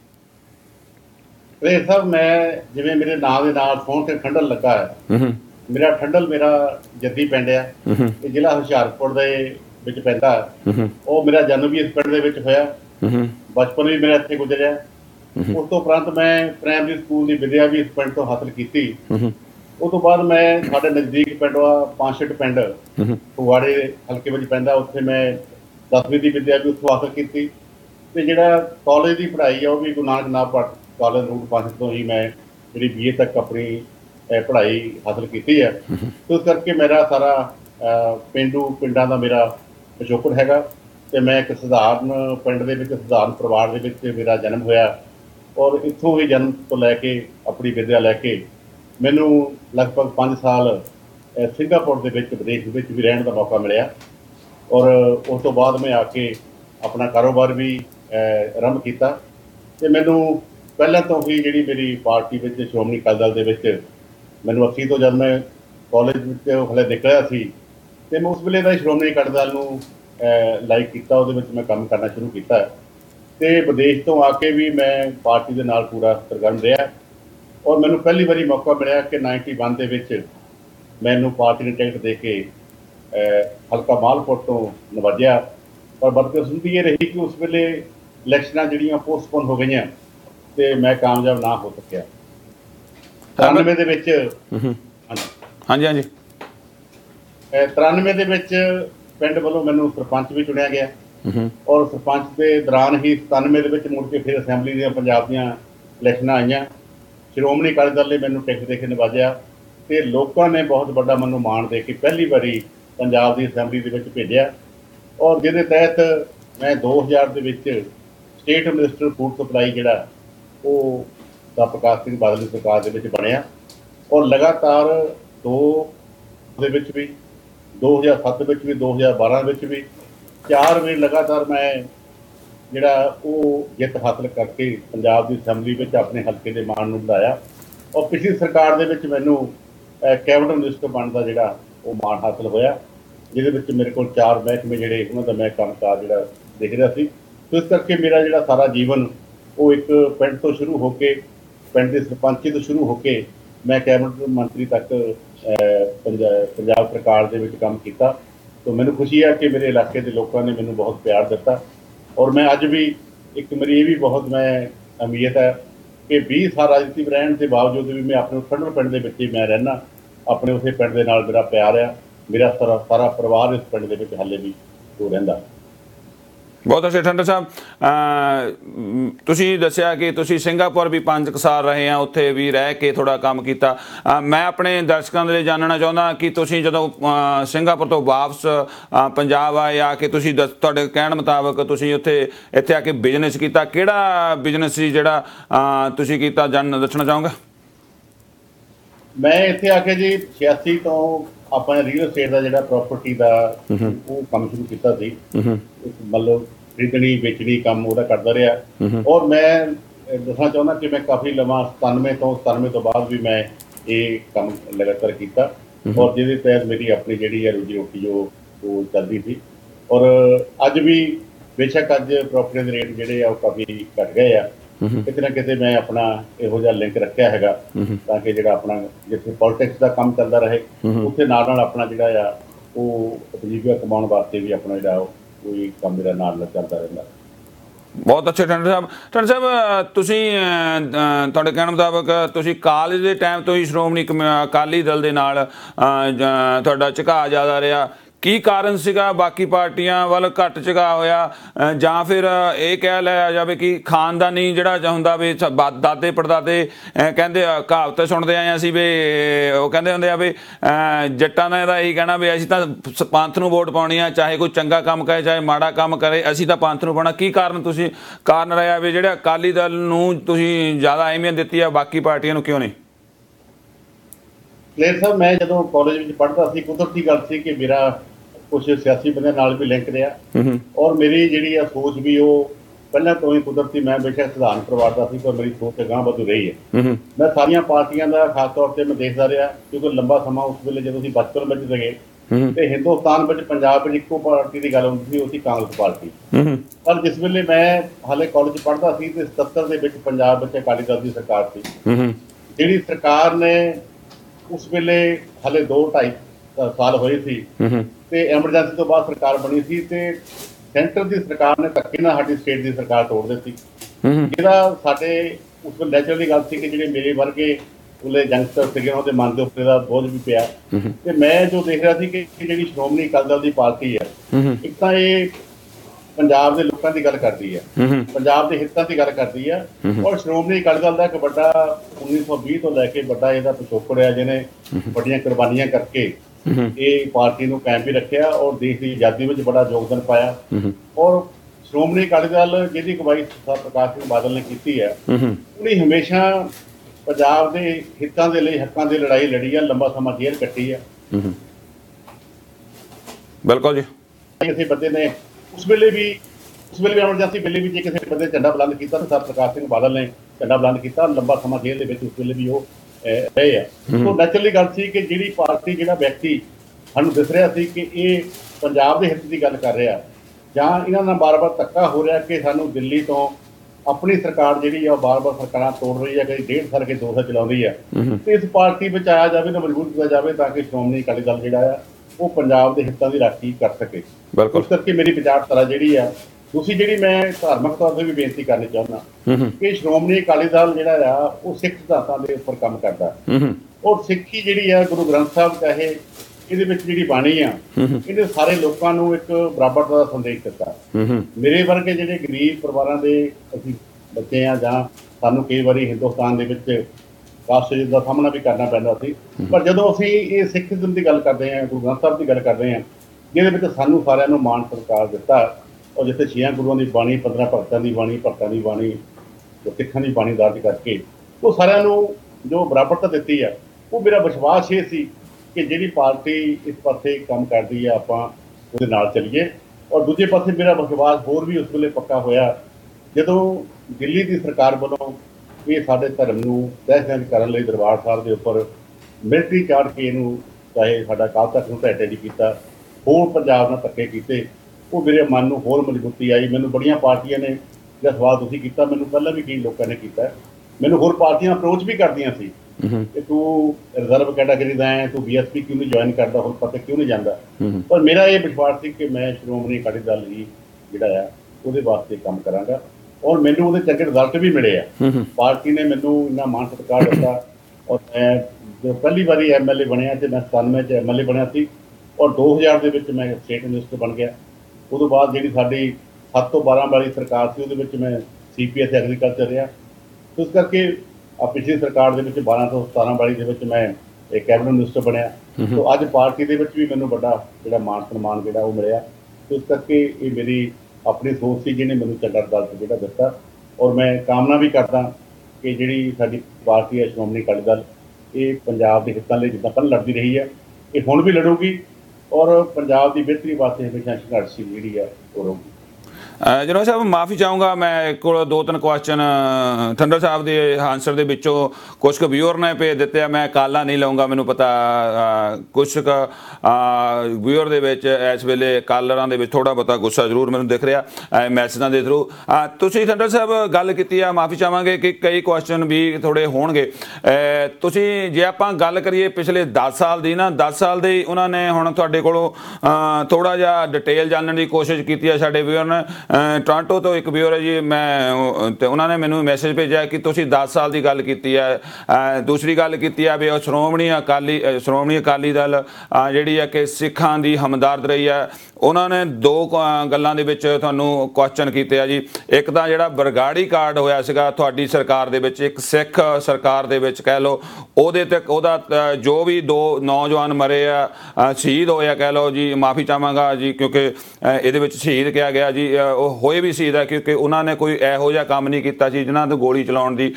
ਕਲੇਰ ਸਾਹਿਬ, ਮੈਂ ਜਿਵੇਂ ਮੇਰੇ ਨਾਂ ਦੇ ਨਾਲ ਸੋਹਣ ਸਿੰਘ ਠੰਡਲ ਲੱਗਾ ਹੈ, ਮੇਰਾ ਠੰਡਲ ਮੇਰਾ ਜੱਦੀ ਪਿੰਡ ਹੈ, ਇਹ ਜ਼ਿਲ੍ਹਾ ਹੁਸ਼ਿਆਰਪੁਰ ਦੇ ਵਿੱਚ ਪੈਂਦਾ ਹੈ। ਉਹ ਮੇਰਾ ਜਨਮ ਵੀ ਇਸ ਪਿੰਡ ਦੇ ਵਿੱਚ ਹੋਇਆ, ਬਚਪਨ ਵੀ ਮੇਰਾ ਇੱਥੇ ਗੁਜ਼ਰਿਆ। ਉਸ ਤੋਂ ਉਪਰੰਤ ਮੈਂ ਪ੍ਰਾਇਮਰੀ ਸਕੂਲ ਦੀ ਵਿੱਦਿਆ ਵੀ ਇਸ ਪਿੰਡ ਤੋਂ ਹਾਸਲ ਕੀਤੀ। ਉਸ ਤੋਂ ਬਾਅਦ ਮੈਂ ਸਾਡੇ ਨਜ਼ਦੀਕ ਪਿੰਡ ਆ ਪਾਂਛਟ ਪਿੰਡ ਫਗਵਾੜੇ ਹਲਕੇ ਵਿੱਚ ਪੈਂਦਾ, ਉੱਥੇ ਮੈਂ ਦਸਵੀਂ ਦੀ ਵਿੱਦਿਆ ਵੀ ਉੱਥੋਂ ਹਾਸਲ ਕੀਤੀ। ਤੇ ਜਿਹੜਾ ਕਾਲਜ ਦੀ ਪੜ੍ਹਾਈ ਆ ਉਹ ਵੀ ਗੁਰੂ ਨਾਨਕ ਨਾਭ ਕਾਲਜ ਰੂਟ ਪਾਂਛਟ ਤੋਂ ਹੀ ਮੈਂ ਜਿਹੜੀ ਬੀ ਏ ਤੱਕ ਆਪਣੀ ਪੜ੍ਹਾਈ ਹਾਸਲ ਕੀਤੀ ਹੈ। ਤੇ ਉਸ ਕਰਕੇ ਮੇਰਾ ਸਾਰਾ ਪੇਂਡੂ ਪਿੰਡਾਂ ਦਾ ਮੇਰਾ ਪਿਛੋਕੜ ਹੈਗਾ। ਤੇ ਮੈਂ ਇੱਕ ਸਧਾਰਨ ਪਿੰਡ ਦੇ ਵਿੱਚ, ਸਧਾਰਨ ਪਰਿਵਾਰ ਦੇ ਵਿੱਚ ਮੇਰਾ ਜਨਮ ਹੋਇਆ, ਔਰ ਇੱਥੋਂ ਹੀ ਜਨਮ ਤੋਂ ਲੈ ਕੇ ਆਪਣੀ ਵਿੱਦਿਆ ਲੈ ਕੇ ਮੈਨੂੰ ਲਗਭਗ ਪੰਜ ਸਾਲ ਸਿੰਗਾਪੁਰ ਦੇ ਵਿੱਚ, ਵਿਦੇਸ਼ ਵਿੱਚ ਵੀ ਰਹਿਣ ਦਾ ਮੌਕਾ ਮਿਲਿਆ। ਔਰ ਉਸ ਤੋਂ ਬਾਅਦ ਮੈਂ ਆ ਕੇ ਆਪਣਾ ਕਾਰੋਬਾਰ ਵੀ ਆਰੰਭ ਕੀਤਾ। ਅਤੇ ਮੈਨੂੰ ਪਹਿਲਾਂ ਤੋਂ ਹੀ ਜਿਹੜੀ ਮੇਰੀ ਪਾਰਟੀ ਵਿੱਚ, ਸ਼੍ਰੋਮਣੀ ਅਕਾਲੀ ਦਲ ਦੇ ਵਿੱਚ, ਮੈਨੂੰ ਅੱਸੀ ਤੋਂ ਜਦ ਮੈਂ ਕਾਲਜ ਵਿੱਚ ਹਲੇ ਨਿਕਲਿਆ ਸੀ ਅਤੇ ਮੈਂ ਉਸ ਵੇਲੇ ਦਾ ਸ਼੍ਰੋਮਣੀ ਅਕਾਲੀ ਦਲ ਨੂੰ ਲਾਈਕ ਕੀਤਾ, ਉਹਦੇ ਵਿੱਚ ਮੈਂ ਕੰਮ ਕਰਨਾ ਸ਼ੁਰੂ ਕੀਤਾ। ਅਤੇ ਵਿਦੇਸ਼ ਤੋਂ ਆ ਕੇ ਵੀ ਮੈਂ ਪਾਰਟੀ ਦੇ ਨਾਲ ਪੂਰਾ ਸਰਗਰਮ ਰਿਹਾ। ਔਰ ਮੈਨੂੰ ਪਹਿਲੀ ਵਾਰੀ ਮੌਕਾ ਮਿਲਿਆ ਕਿ ਨਾਈਨਟੀ ਵਨ ਦੇ ਵਿੱਚ ਮੈਨੂੰ ਪਾਰਟੀ ਨੇ ਟਿਕਟ ਦੇ ਕੇ ਹਲਕਾ ਮਾਲਪੁਰ ਤੋਂ ਨਵਾਜਿਆ। ਪਰ ਬਦਕਿਸਮਤੀ ਇਹ ਰਹੀ ਕਿ ਉਸ ਵੇਲੇ ਇਲੈਕਸ਼ਨਾਂ ਜਿਹੜੀਆਂ ਪੋਸਟਪੋਨ ਹੋ ਗਈਆਂ ਅਤੇ ਮੈਂ ਕਾਮਯਾਬ ਨਾ ਹੋ ਸਕਿਆ। ਤਰਾਨਵੇਂ ਦੇ ਵਿੱਚ ਹਾਂਜੀ ਹਾਂਜੀ ਤਰਾਨਵੇਂ ਦੇ ਵਿੱਚ ਪਿੰਡ ਵੱਲੋਂ ਮੈਨੂੰ ਸਰਪੰਚ ਵੀ ਚੁਣਿਆ ਗਿਆ। ਔਰ ਸਰਪੰਚ ਦੇ ਦੌਰਾਨ ਹੀ ਸਤਾਨਵੇਂ ਦੇ ਵਿੱਚ ਮੁੜ ਕੇ ਫਿਰ ਅਸੈਂਬਲੀ ਦੀਆਂ ਪੰਜਾਬ ਦੀਆਂ ਇਲੈਕਸ਼ਨਾਂ ਆਈਆਂ। ਸ਼੍ਰੋਮਣੀ ਅਕਾਲੀ ਦਲ ਨੇ ਮੈਨੂੰ ਟਿਕਟ ਦੇ ਕੇ ਨਵਾਜਿਆ ਅਤੇ ਲੋਕਾਂ ਨੇ ਬਹੁਤ ਵੱਡਾ ਮੈਨੂੰ ਮਾਣ ਦੇ ਕੇ ਪਹਿਲੀ ਵਾਰੀ ਪੰਜਾਬ ਦੀ ਅਸੈਂਬਲੀ ਦੇ ਵਿੱਚ ਭੇਜਿਆ। ਔਰ ਜਿਹਦੇ ਤਹਿਤ ਮੈਂ ਦੋ ਹਜ਼ਾਰ ਦੇ ਵਿੱਚ ਸਟੇਟ ਮਿਨਿਸਟਰ ਫੂਡ ਸਪਲਾਈ ਜਿਹੜਾ ਉਹ ਦਾ ਪ੍ਰਕਾਸ਼ ਸਿੰਘ ਬਾਦਲ ਦੀ ਸਰਕਾਰ ਦੇ ਵਿੱਚ ਬਣਿਆ। ਔਰ ਲਗਾਤਾਰ ਦੋ ਦੇ ਵਿੱਚ ਵੀ दो हज़ार सत्त ਵਿੱਚ ਵੀ दो हज़ार बारह ਵਿੱਚ ਵੀ ਚਾਰ ਵਾਰ ਲਗਾਤਾਰ ਮੈਂ ਜਿਹੜਾ ਉਹ ਜਿੱਤ ਹਾਸਲ ਕਰਕੇ ਪੰਜਾਬ ਦੀ ਅਸੈਂਬਲੀ ਵਿੱਚ ਆਪਣੇ ਹਲਕੇ ਦੇ ਮਾਣ ਨੂੰ ਵਧਾਇਆ ਔਰ ਪਿਛਲੀ ਸਰਕਾਰ ਦੇ ਵਿੱਚ ਮੈਨੂੰ ਕੈਬਨਿਟ ਮਿਨਿਸਟਰ ਬਣਨ ਦਾ ਜਿਹੜਾ ਉਹ ਮਾਣ ਹਾਸਲ ਹੋਇਆ, ਜਿਹਦੇ ਵਿੱਚ ਮੇਰੇ ਕੋਲ ਚਾਰ ਮਹਿਕਮੇ ਜਿਹੜੇ ਉਹਨਾਂ ਦਾ ਮੈਂ ਕੰਮਕਾਰ ਜਿਹੜਾ ਦੇਖ ਰਿਹਾ ਸੀ। ਸੋ ਇਸ ਕਰਕੇ ਮੇਰਾ ਜਿਹੜਾ ਸਾਰਾ ਜੀਵਨ ਉਹ ਇੱਕ ਪਿੰਡ ਤੋਂ ਸ਼ੁਰੂ ਹੋ ਕੇ, ਪਿੰਡ ਦੇ ਸਰਪੰਚੀ ਤੋਂ ਸ਼ੁਰੂ ਹੋ ਕੇ ਮੈਂ ਕੈਬਨਿਟ ਮੰਤਰੀ ਤੱਕ ਪੰਜਾਬ ਪੰਜਾਬ ਸਰਕਾਰ ਦੇ ਵਿੱਚ ਕੰਮ ਕੀਤਾ। तो मैंने खुशी है कि मेरे इलाके के लोगों ने मैंने बहुत प्यार दिता और मैं अज भी एक मेरी ये भी बहुत मैं अमीयत है कि बीस साल राजनीति में रहने के बावजूद भी मैं अपने ठंडल पिंड के विच मैं रहना, अपने उस पिंड के नाल मेरा प्यार है, मेरा सारा सारा परिवार इस पिंड के विच हाले भी तो रहिंदा। बहुत अच्छे ठंडल साहब, तुसीं दस्सिया कि तुसीं सिंगापुर भी पांच क साल रहे हैं, उत्थे भी रह के थोड़ा काम किया। मैं अपने दर्शकों के लिए जानना चाहता कि तुसीं जदों सिंगापुर तो वापस पंजाब आए आके तुसीं दस तुहाडे कहण मुताबक तुसीं उत्थे इत्थे आके बिजनेस किया, किहड़ा बिजनेस सी जिहड़ा तुसीं कीता, जान दसना चाहोगे? मैं इत्थे आके जी छियासी तो अपने रीयल एस्टेट का जो प्रॉपर्टी का वो काम शुरू किया सी, मतलब खरीदनी बेचनी काम वो करता रहा। और मैं दसना चाहना कि मैं काफ़ी लम्बा सतानवे तो सतानवे तो बाद भी मैं ये काम लगातार किया और जिसके तहत मेरी अपनी जी रोजी रोटी जो वो चलती थी। और अज भी बेशक अज प्रॉपर्टी के रेट जोड़े काफ़ी घट गए हैं, किते ना किते मैं अपना इहो जिहा लिंक रखिया हैगा ताकि जिहड़ा अपना जिथे पॉलिटिक्स का काम चलता रहे उत्थे नाल नाल अपना जिहड़ा आ वो उपजीविका कमाउण वास्ते भी अपना जिहड़ा कोई काम मेरा नाल नाल चलता रहिंदा। बहुत अच्छे ठंडल साहब। ठंडल साहब तुसीं तुहाडे कहण मुताबक तुसीं कालेज दे टाइम तो ही श्रोमणी अकाली दल दे नाल तुहाडा झुकाअ ज़्यादा रहा, की कारण सीगा बाकी पार्टियां वाल घट झुकाअ होया, जां फिर ये कह लिया जाए कि खानदानी जिहड़ा हुंदा भी दादे पड़दादे कहंदे कहावत सुणदे आए असीं भी वो कहंदे हुंदे आ भी जट्टां दा इहदा यही कहना भी असीं तां पंथ नूं वोट पाउणी आ, चाहे कोई चंगा काम करे चाहे माड़ा काम करे असीं तां पंथ नूं पाउणा। की कारण तुसीं कारण रहा भी जिहड़ा अकाली दल नूं तुसीं ज़्यादा अहमियत दित्ती है, बाकी पार्टियां नूं क्यों नहीं? क्लेयर साहब, मैं जदों कॉलेज में पढ़ता सी कुदरती गल सी कि मेरा कुछ सियासी बंदे नाल भी लिंक रहा और मेरी जिहड़ी सोच भी वो पहले तो ही कुदरती, मैं बेशक सधारण परिवार का सी पर मेरी सोच अगांह वधू रही है। मैं सारिया पार्टियां का खास तौर पर मैं देखता रहा क्योंकि लंबा समा उस वेले जो असीं बचपन में सके तो हिंदुस्तान में पंजाब में इक्को पार्टी की गल होंदी सी, कांग्रेस पार्टी। पर जिस वेले मैं हाले कॉलेज पढ़ता सी ते सत्तर के पंजाब में अकाली दल की सरकार थी, जिहड़ी सरकार ने उस वेले हाले दो ढाई साल होए सी ते एमरजेंसी तो बाद सरकार बनी सी ते सेंटर की सरकार ने धक्के नाल साडी स्टेट की सरकार तोड़ दी सी। जिहड़ा साडे उस वेले नैचुरली गल सी कि जिहड़े मेरे वर्गे उहले यंगस्टर सीगे उहदे मन दे उत्ते दा बोझ भी पिया ते मैं जो देख रहा सी कि जिहड़ी श्रोमणी अकाली दल दी पार्टी है एक तां इह पंजाब के लोगों की गल करती है, पंजाब के हितों की गल करती है और श्रोमणी अकाली दल का एक बड़ा उन्नीस सौ भी तो लैके बड़ा इहदा पिछोकड़ है जिन्हें बड़ियां कुर्बानियां करके ये पार्टी को कायम भी रखा और देश की आज़ादी में बड़ा योगदान पाया। और श्रोमणी अकाली दल जिहदी अगवाई प्रकाश सिंह बादल ने की है उन्हें हमेशा पंजाब के हितों के लिए हकों की लड़ाई लड़ी है, लंबा समा जेल कट्टी है। बिल्कुल जी, किसी बंदे ने उस वेले भी उस वेले भी एमरजेंसी वेले भी जो किसी बंदे झंडा बुलंद किया तो सर प्रकाश सिंह बादल ने झंडा बुलंद किया, लंबा समा जेल के उस वेले भी वो रहे है। तो नैचुरली गल सी कि जिहड़ी पार्टी जिहड़ा व्यक्ति सानूं दिस रहा सी कि ये पंजाब के हित की गल कर रहा जां इन्हां नाल बार बार धक्का हो रहा कि सानूं दिल्ली तो अपनी सरकार जिहड़ी है बार बार सरकारां तोड़ रही है, कई डेढ़ साल के दो साल चलाउंदी है, तो इस पार्टी में आया जाए तो मजबूर किया जाए ताकि श्रोमणी अकाली दल जिहड़ा है वो पंजाब के हितों की राखी कर सके। इस करके मेरी विचारधारा जिहड़ी है दूसरी जिहड़ी मैं धार्मिक तौर पर भी बेनती करनी चाहुंदा कि श्रोमणी अकाली दल जिहड़ा आ वो सिख सिद्धांतां दे उपर काम करदा और सिੱਖੀ जिहड़ी है गुरु ग्रंथ साहब चाहे ਇਹਦੇ ਵਿੱਚ ਜਿਹੜੀ ਬਾਣੀ ਆ ਇਹਨੇ ਸਾਰੇ ਲੋਕਾਂ ਨੂੰ ਇੱਕ ਬਰਾਬਰਤਾ ਦਾ ਸੰਦੇਸ਼ ਦਿੱਤਾ। ਮੇਰੇ ਵਰਗੇ ਜਿਹੜੇ ਗਰੀਬ ਪਰਿਵਾਰਾਂ ਦੇ ਅਸੀਂ ਬੱਚੇ ਆ ਜਾਂ ਸਾਨੂੰ ਕਈ ਵਾਰੀ ਹਿੰਦੁਸਤਾਨ ਦੇ ਵਿੱਚ ਕਾਸਟ ਦਾ ਸਾਹਮਣਾ ਵੀ ਕਰਨਾ ਪੈਂਦਾ ਸੀ, ਪਰ ਜਦੋਂ ਅਸੀਂ ਇਹ ਸਿੱਖੀਜ਼ਮ ਦੀ ਗੱਲ ਕਰਦੇ ਹਾਂ, ਗੁਰੂ ਗ੍ਰੰਥ ਸਾਹਿਬ ਦੀ ਗੱਲ ਕਰਦੇ ਹਾਂ ਜਿਹਦੇ ਵਿੱਚ ਸਾਨੂੰ ਸਾਰਿਆਂ ਨੂੰ ਮਾਣ ਸਤਿਕਾਰ ਦਿੱਤਾ और जिथे छेआं गुरुओं की बाणी पंद्रह भगतों की बाणी भगतों की बाणी सिखां की बाणी दर्ज करके तो सारिਆਂ ਨੂੰ जो बराबरता दी है वो मेरा विश्वास ये सी ਕਿ ਜਿਹੜੀ ਪਾਰਟੀ ਇਸ ਪਾਸੇ ਕੰਮ ਕਰਦੀ ਹੈ ਆਪਾਂ ਉਹਦੇ ਨਾਲ ਚੱਲੀਏ। ਔਰ ਦੂਜੇ ਪਾਸੇ ਮੇਰਾ ਵਿਸ਼ਵਾਸ ਹੋਰ ਵੀ ਉਸ ਵੇਲੇ ਪੱਕਾ ਹੋਇਆ ਜਦੋਂ ਦਿੱਲੀ ਦੀ ਸਰਕਾਰ ਵੱਲੋਂ ਇਹ ਸਾਡੇ ਧਰਮ ਨੂੰ ਦਹਿਸ਼ਤ ਕਰਨ ਲਈ ਦਰਬਾਰ ਸਾਹਿਬ ਦੇ ਉੱਪਰ ਮਿਲਟਰੀ ਚਾੜ ਕੇ ਇਹਨੂੰ ਚਾਹੇ ਸਾਡਾ ਕਾਲ ਤੱਕ ਨੂੰ ਢਹਿ ਨਹੀਂ ਕੀਤਾ, ਹੋਰ ਪੰਜਾਬ ਨਾਲ ਧੱਕੇ ਕੀਤੇ, ਉਹ ਮੇਰੇ ਮਨ ਨੂੰ ਹੋਰ ਮਜ਼ਬੂਤੀ ਆਈ। ਮੈਨੂੰ ਬੜੀਆਂ ਪਾਰਟੀਆਂ ਨੇ ਜਿਹੜਾ ਸਵਾਲ ਤੁਸੀਂ ਕੀਤਾ, ਮੈਨੂੰ ਪਹਿਲਾਂ ਵੀ ਕਈ ਲੋਕਾਂ ਨੇ ਕੀਤਾ, ਮੈਨੂੰ ਹੋਰ ਪਾਰਟੀਆਂ ਅਪਰੋਚ ਵੀ ਕਰਦੀਆਂ ਸੀ ਕਿ ਤੂੰ ਰਿਜ਼ਰਵ ਕੈਟਾਗਰੀ ਦਾ ਹੈ, ਤੂੰ ਬੀ ਐਸ ਪੀ ਕਿਉਂ ਨਹੀਂ ਜੁਆਇਨ ਕਰਦਾ, ਹੋਰ ਪਾਸੇ ਕਿਉਂ ਨਹੀਂ ਜਾਂਦਾ। ਪਰ ਮੇਰਾ ਇਹ ਵਿਸ਼ਵਾਸ ਸੀ ਕਿ ਮੈਂ ਸ਼੍ਰੋਮਣੀ ਅਕਾਲੀ ਦਲ ਹੀ ਜਿਹੜਾ ਆ ਉਹਦੇ ਵਾਸਤੇ ਕੰਮ ਕਰਾਂਗਾ ਔਰ ਮੈਨੂੰ ਉਹਦੇ ਚੰਗੇ ਰਿਜ਼ਲਟ ਵੀ ਮਿਲੇ ਆ। ਪਾਰਟੀ ਨੇ ਮੈਨੂੰ ਇੰਨਾ ਮਾਣ ਸਤਿਕਾਰ ਦਿੱਤਾ ਔਰ ਮੈਂ ਜਦੋਂ ਪਹਿਲੀ ਵਾਰੀ ਐਮ ਐਲ ਏ ਬਣਿਆ ਤੇ ਮੈਂ ਸਤਾਨਵੇਂ 'ਚ ਐਮ ਐਲ ਏ ਬਣਿਆ ਸੀ ਔਰ ਦੋ ਹਜ਼ਾਰ ਦੇ ਵਿੱਚ ਮੈਂ ਸਟੇਟ ਮਿਨਿਸਟਰ ਬਣ ਗਿਆ। ਉਦੋਂ ਬਾਅਦ ਜਿਹੜੀ ਸਾਡੀ ਸੱਤ ਤੋਂ ਬਾਰਾਂ ਵਾਲੀ ਸਰਕਾਰ ਸੀ ਉਹਦੇ ਵਿੱਚ ਮੈਂ ਸੀ ਪੀ ਐਸ ਐਗਰੀਕਲਚਰ ਰਿਹਾ। ਇਸ ਕਰਕੇ ਆ ਪਿਛਲੀ ਸਰਕਾਰ ਦੇ ਵਿੱਚ ਬਾਰਾਂ ਤੋਂ ਸਤਾਰਾਂ ਵਾਲੀ ਦੇ ਵਿੱਚ ਮੈਂ ਇੱਕ ਕੈਬਨਿਟ ਮਿਨਿਸਟਰ ਬਣਿਆ। ਸੋ ਅੱਜ ਪਾਰਟੀ ਦੇ ਵਿੱਚ ਵੀ ਮੈਨੂੰ ਵੱਡਾ ਜਿਹੜਾ ਮਾਣ ਸਨਮਾਨ ਜਿਹੜਾ ਉਹ ਮਿਲਿਆ। ਇਸ ਕਰਕੇ ਇਹ ਮੇਰੀ ਆਪਣੀ ਸੋਚ ਸੀ ਜਿਹਨੇ ਮੈਨੂੰ ਚੰਗਾ ਰਿਜ਼ਲਟ ਜਿਹੜਾ ਦਿੱਤਾ ਔਰ ਮੈਂ ਕਾਮਨਾ ਵੀ ਕਰਦਾ ਕਿ ਜਿਹੜੀ ਸਾਡੀ ਪਾਰਟੀ ਹੈ ਸ਼੍ਰੋਮਣੀ ਅਕਾਲੀ ਦਲ ਇਹ ਪੰਜਾਬ ਦੇ ਹਿੱਤਾਂ ਲਈ ਜਿੱਦਾਂ ਪਹਿਲਾਂ ਲੜਦੀ ਰਹੀ ਹੈ ਇਹ ਹੁਣ ਵੀ ਲੜੂਗੀ ਔਰ ਪੰਜਾਬ ਦੀ ਬਿਹਤਰੀ ਵਾਸਤੇ ਹਮੇਸ਼ਾ ਸੰਘਰਸ਼ ਜਿਹੜੀ ਹੈ ਉਹ ਰਹੂਗੀ। ਜਨਰਲ ਸਾਹਿਬ ਮਾਫੀ ਚਾਹੂੰਗਾ, ਮੈਂ ਕੋਲ ਦੋ ਤਿੰਨ ਕੁਐਸਚਨ ਥੰਡਲ ਸਾਹਿਬ ਦੇ ਆਨਸਰ ਦੇ ਵਿੱਚੋਂ ਕੁਛ ਕੁ ਵਿਊਅਰ ਨੇ ਭੇਜ ਦਿੱਤੇ ਆ। ਮੈਂ ਕਾਲਾਂ ਨਹੀਂ ਲਊਂਗਾ, ਮੈਨੂੰ ਪਤਾ ਕੁਛ ਕੁ ਵਿਊਅਰ ਦੇ ਵਿੱਚ ਇਸ ਵੇਲੇ ਕਾਲਰਾਂ ਦੇ ਵਿੱਚ ਥੋੜ੍ਹਾ ਬਹੁਤਾ ਗੁੱਸਾ ਜ਼ਰੂਰ ਮੈਨੂੰ ਦਿਖ ਰਿਹਾ ਮੈਸੇਜਾਂ ਦੇ ਥਰੂ। ਤੁਸੀਂ ਥੰਡਲ ਸਾਹਿਬ ਗੱਲ ਕੀਤੀ ਆ, ਮਾਫੀ ਚਾਹਾਂਗੇ ਕਿ ਕਈ ਕੁਐਸਚਨ ਵੀ ਥੋੜ੍ਹੇ ਹੋਣਗੇ। ਤੁਸੀਂ ਜੇ ਆਪਾਂ ਗੱਲ ਕਰੀਏ ਪਿਛਲੇ ਦਸ ਸਾਲ ਦੀ ਨਾ ਦਸ ਸਾਲ ਦੇ ਉਹਨਾਂ ਨੇ ਹੁਣ ਤੁਹਾਡੇ ਕੋਲੋਂ ਥੋੜ੍ਹਾ ਜਿਹਾ ਡਿਟੇਲ ਜਾਣਨ ਦੀ ਕੋਸ਼ਿਸ਼ ਕੀਤੀ ਹੈ ਸਾਡੇ ਵਿਊਅਰ ਨੇ। ਟੋਰਾਂਟੋ ਤੋਂ ਇੱਕ ਵਿਊਅਰ ਹੈ ਜੀ, ਮੈਂ ਤੇ ਉਹਨਾਂ ਨੇ ਮੈਨੂੰ ਮੈਸੇਜ ਭੇਜਿਆ ਕਿ ਤੁਸੀਂ ਦਸ ਸਾਲ ਦੀ ਗੱਲ ਕੀਤੀ ਹੈ। ਦੂਸਰੀ ਗੱਲ ਕੀਤੀ ਹੈ ਵੀ ਉਹ ਸ਼੍ਰੋਮਣੀ ਅਕਾਲੀ ਸ਼੍ਰੋਮਣੀ ਅਕਾਲੀ ਦਲ ਜਿਹੜੀ ਹੈ ਕਿ ਸਿੱਖਾਂ ਦੀ ਹਮਦਰਦ ਰਹੀ ਹੈ। ਉਹਨਾਂ ਨੇ ਦੋ ਗੱਲਾਂ ਦੇ ਵਿੱਚ ਤੁਹਾਨੂੰ ਕੁਐਸਚਨ ਕੀਤੇ ਆ ਜੀ। ਇੱਕ ਤਾਂ ਜਿਹੜਾ ਬਰਗਾੜੀ ਕਾਰਡ ਹੋਇਆ ਸੀਗਾ ਤੁਹਾਡੀ ਸਰਕਾਰ ਦੇ ਵਿੱਚ, ਇੱਕ ਸਿੱਖ ਸਰਕਾਰ ਦੇ ਵਿੱਚ ਕਹਿ ਲਓ, ਉਹਦੇ ਤੇ ਉਹਦਾ ਜੋ ਵੀ ਦੋ ਨੌਜਵਾਨ ਮਰੇ ਆ ਸ਼ਹੀਦ ਹੋਏ ਆ ਕਹਿ ਲਓ ਜੀ, ਮਾਫੀ ਚਾਹਾਂਗਾ ਜੀ ਕਿਉਂਕਿ ਇਹਦੇ ਵਿੱਚ ਸ਼ਹੀਦ ਕਿਹਾ ਗਿਆ ਜੀ, ਉਹ ਹੋਏ ਵੀ ਸ਼ਹੀਦ ਹੈ ਕਿਉਂਕਿ ਉਹਨਾਂ ਨੇ ਕੋਈ ਇਹੋ ਜਿਹਾ ਕੰਮ ਨਹੀਂ ਕੀਤਾ ਸੀ ਜਿਹਨਾਂ ਤੋਂ ਗੋਲੀ ਚਲਾਉਣ ਦੀ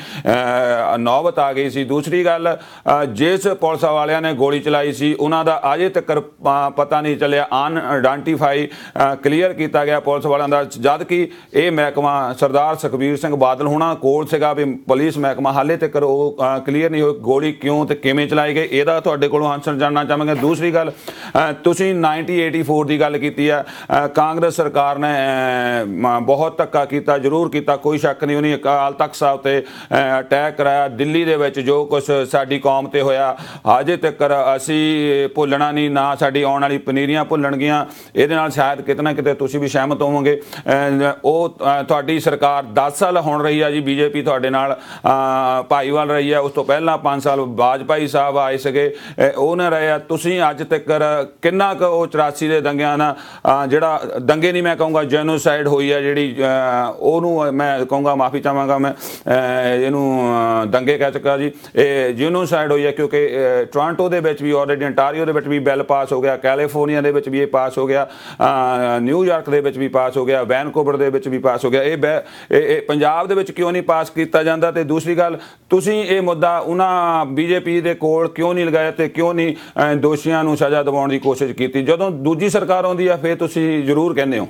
ਨੌਬਤ ਆ ਗਈ ਸੀ। ਦੂਸਰੀ ਗੱਲ, ਜਿਸ ਪੁਲਿਸ ਵਾਲਿਆਂ ਨੇ ਗੋਲੀ ਚਲਾਈ ਸੀ ਉਹਨਾਂ ਦਾ ਅਜੇ ਤੱਕ ਪਤਾ ਨਹੀਂ ਚੱਲਿਆ, ਅਨਆਇਡੈਂਟੀਫਾਈ ਕਲੀਅਰ ਕੀਤਾ ਗਿਆ ਪੁਲਿਸ ਵਾਲਿਆਂ ਦਾ, ਜਦ ਕਿ ਇਹ ਮਹਿਕਮਾ ਸਰਦਾਰ ਸੁਖਬੀਰ ਸਿੰਘ ਬਾਦਲ ਹੋਣਾ ਕੋਲ ਸੀਗਾ ਵੀ ਪੁਲਿਸ ਮਹਿਕਮਾ ਹਾਲੇ ਤੱਕ ਉਹ ਕਲੀਅਰ ਨਹੀਂ ਹੋਈ ਗੋਲੀ ਕਿਉਂ ਤੇ ਕਿਵੇਂ ਚਲਾਈ ਗਈ, ਇਹਦਾ ਤੁਹਾਡੇ ਕੋਲੋਂ ਆਨਸਰ ਜਾਣਨਾ ਚਾਹਾਂਗੇ। ਦੂਸਰੀ ਗੱਲ, ਤੁਸੀਂ ਨਾਈਨਟੀ ਏਟੀ ਫੋਰ ਦੀ ਗੱਲ ਕੀਤੀ ਹੈ, ਕਾਂਗਰਸ ਸਰਕਾਰ ਨੇ ਬਹੁਤ ਧੱਕਾ ਕੀਤਾ, ਜ਼ਰੂਰ ਕੀਤਾ, ਕੋਈ ਸ਼ੱਕ ਨਹੀਂ। ਉਹਨੇ ਅਕਾਲ ਤਖਤ ਸਾਹਿਬ ਤੇ ਅਟੈਕ ਕਰਾਇਆ, ਦਿੱਲੀ ਦੇ ਵਿੱਚ ਜੋ ਕੁਛ ਸਾਡੀ ਕੌਮ ਤੇ ਹੋਇਆ ਅਜੇ ਤੱਕ ਅਸੀਂ ਭੁੱਲਣਾ ਨਹੀਂ, ਨਾ ਸਾਡੀ ਆਉਣ ਵਾਲੀ ਪਨੀਰੀਆਂ ਭੁੱਲਣਗੀਆਂ। ਇਹਦੇ ਨਾਲ ਸ਼ਾਇਦ ਕਿਤੇ ਨਾ ਕਿਤੇ ਤੁਸੀਂ ਵੀ ਸਹਿਮਤ ਹੋਵੋਗੇ। ਉਹ ਤੁਹਾਡੀ ਸਰਕਾਰ ਦਸ ਸਾਲ ਹੁਣ ਰਹੀ ਆ ਜੀ, ਬੀਜੇਪੀ ਤੁਹਾਡੇ ਨਾਲ ਭਾਈਵਾਲ ਰਹੀ ਹੈ। ਉਸ ਤੋਂ ਪਹਿਲਾਂ ਪੰਜ ਸਾਲ ਵਾਜਪਾਈ ਸਾਹਿਬ ਆਏ ਸੀਗੇ, ਉਹਨੇ ਰਹੇ ਆ। ਤੁਸੀਂ ਅੱਜ ਤੱਕ ਕਿੰਨਾ ਕੁ ਉਹ ਚੁਰਾਸੀ ਦੇ ਦੰਗਿਆਂ ਨਾਲ ਜਿਹੜਾ ਦੰਗੇ ਨਹੀਂ ਮੈਂ ਕਹੂੰਗਾ ਜੈਨੋਸਾਈਡ ਹੋਈ ਹੈ ਜਿਹੜੀ, ਉਹਨੂੰ ਮੈਂ ਕਹੂੰਗਾ, ਮਾਫੀ ਚਾਹਾਂਗਾ ਮੈਂ ਇਹਨੂੰ ਦੰਗੇ ਕਹਿ ਚੁੱਕਾ ਜੀ, ਇਹ ਜੈਨੋਸਾਈਡ ਹੋਈ ਹੈ ਕਿਉਂਕਿ ਟੋਰਾਂਟੋ ਦੇ ਵਿੱਚ ਵੀ ਆਲਰੇਡੀ, ਅੰਟਾਰੀਓ ਦੇ ਵਿੱਚ ਵੀ ਬਿੱਲ ਪਾਸ ਹੋ ਗਿਆ, ਕੈਲੀਫੋਰਨੀਆ ਦੇ ਵਿੱਚ ਵੀ ਇਹ ਪਾਸ ਹੋ ਗਿਆ, ਨਿਊਯਾਰਕ ਦੇ ਵਿੱਚ ਵੀ ਪਾਸ ਹੋ ਗਿਆ, ਵੈਨਕੂਵਰ ਦੇ ਵਿੱਚ ਵੀ ਪਾਸ ਹੋ ਗਿਆ। ਇਹ ਇਹ ਪੰਜਾਬ ਦੇ ਵਿੱਚ ਕਿਉਂ ਨਹੀਂ ਪਾਸ ਕੀਤਾ ਜਾਂਦਾ? ਤੇ ਦੂਸਰੀ ਗੱਲ, ਤੁਸੀਂ ਇਹ ਮੁੱਦਾ ਉਹਨਾਂ ਬੀਜੇਪੀ ਦੇ ਕੋਲ ਕਿਉਂ ਨਹੀਂ ਲਗਾਇਆ ਤੇ ਕਿਉਂ ਨਹੀਂ ਦੋਸ਼ੀਆਂ ਨੂੰ ਸਜ਼ਾ ਦਿਵਾਉਣ ਦੀ ਕੋਸ਼ਿਸ਼ ਕੀਤੀ? ਜਦੋਂ ਦੂਜੀ ਸਰਕਾਰ ਆਉਂਦੀ ਆ ਫਿਰ ਤੁਸੀਂ ਜ਼ਰੂਰ ਕਹਿੰਦੇ ਹੋ।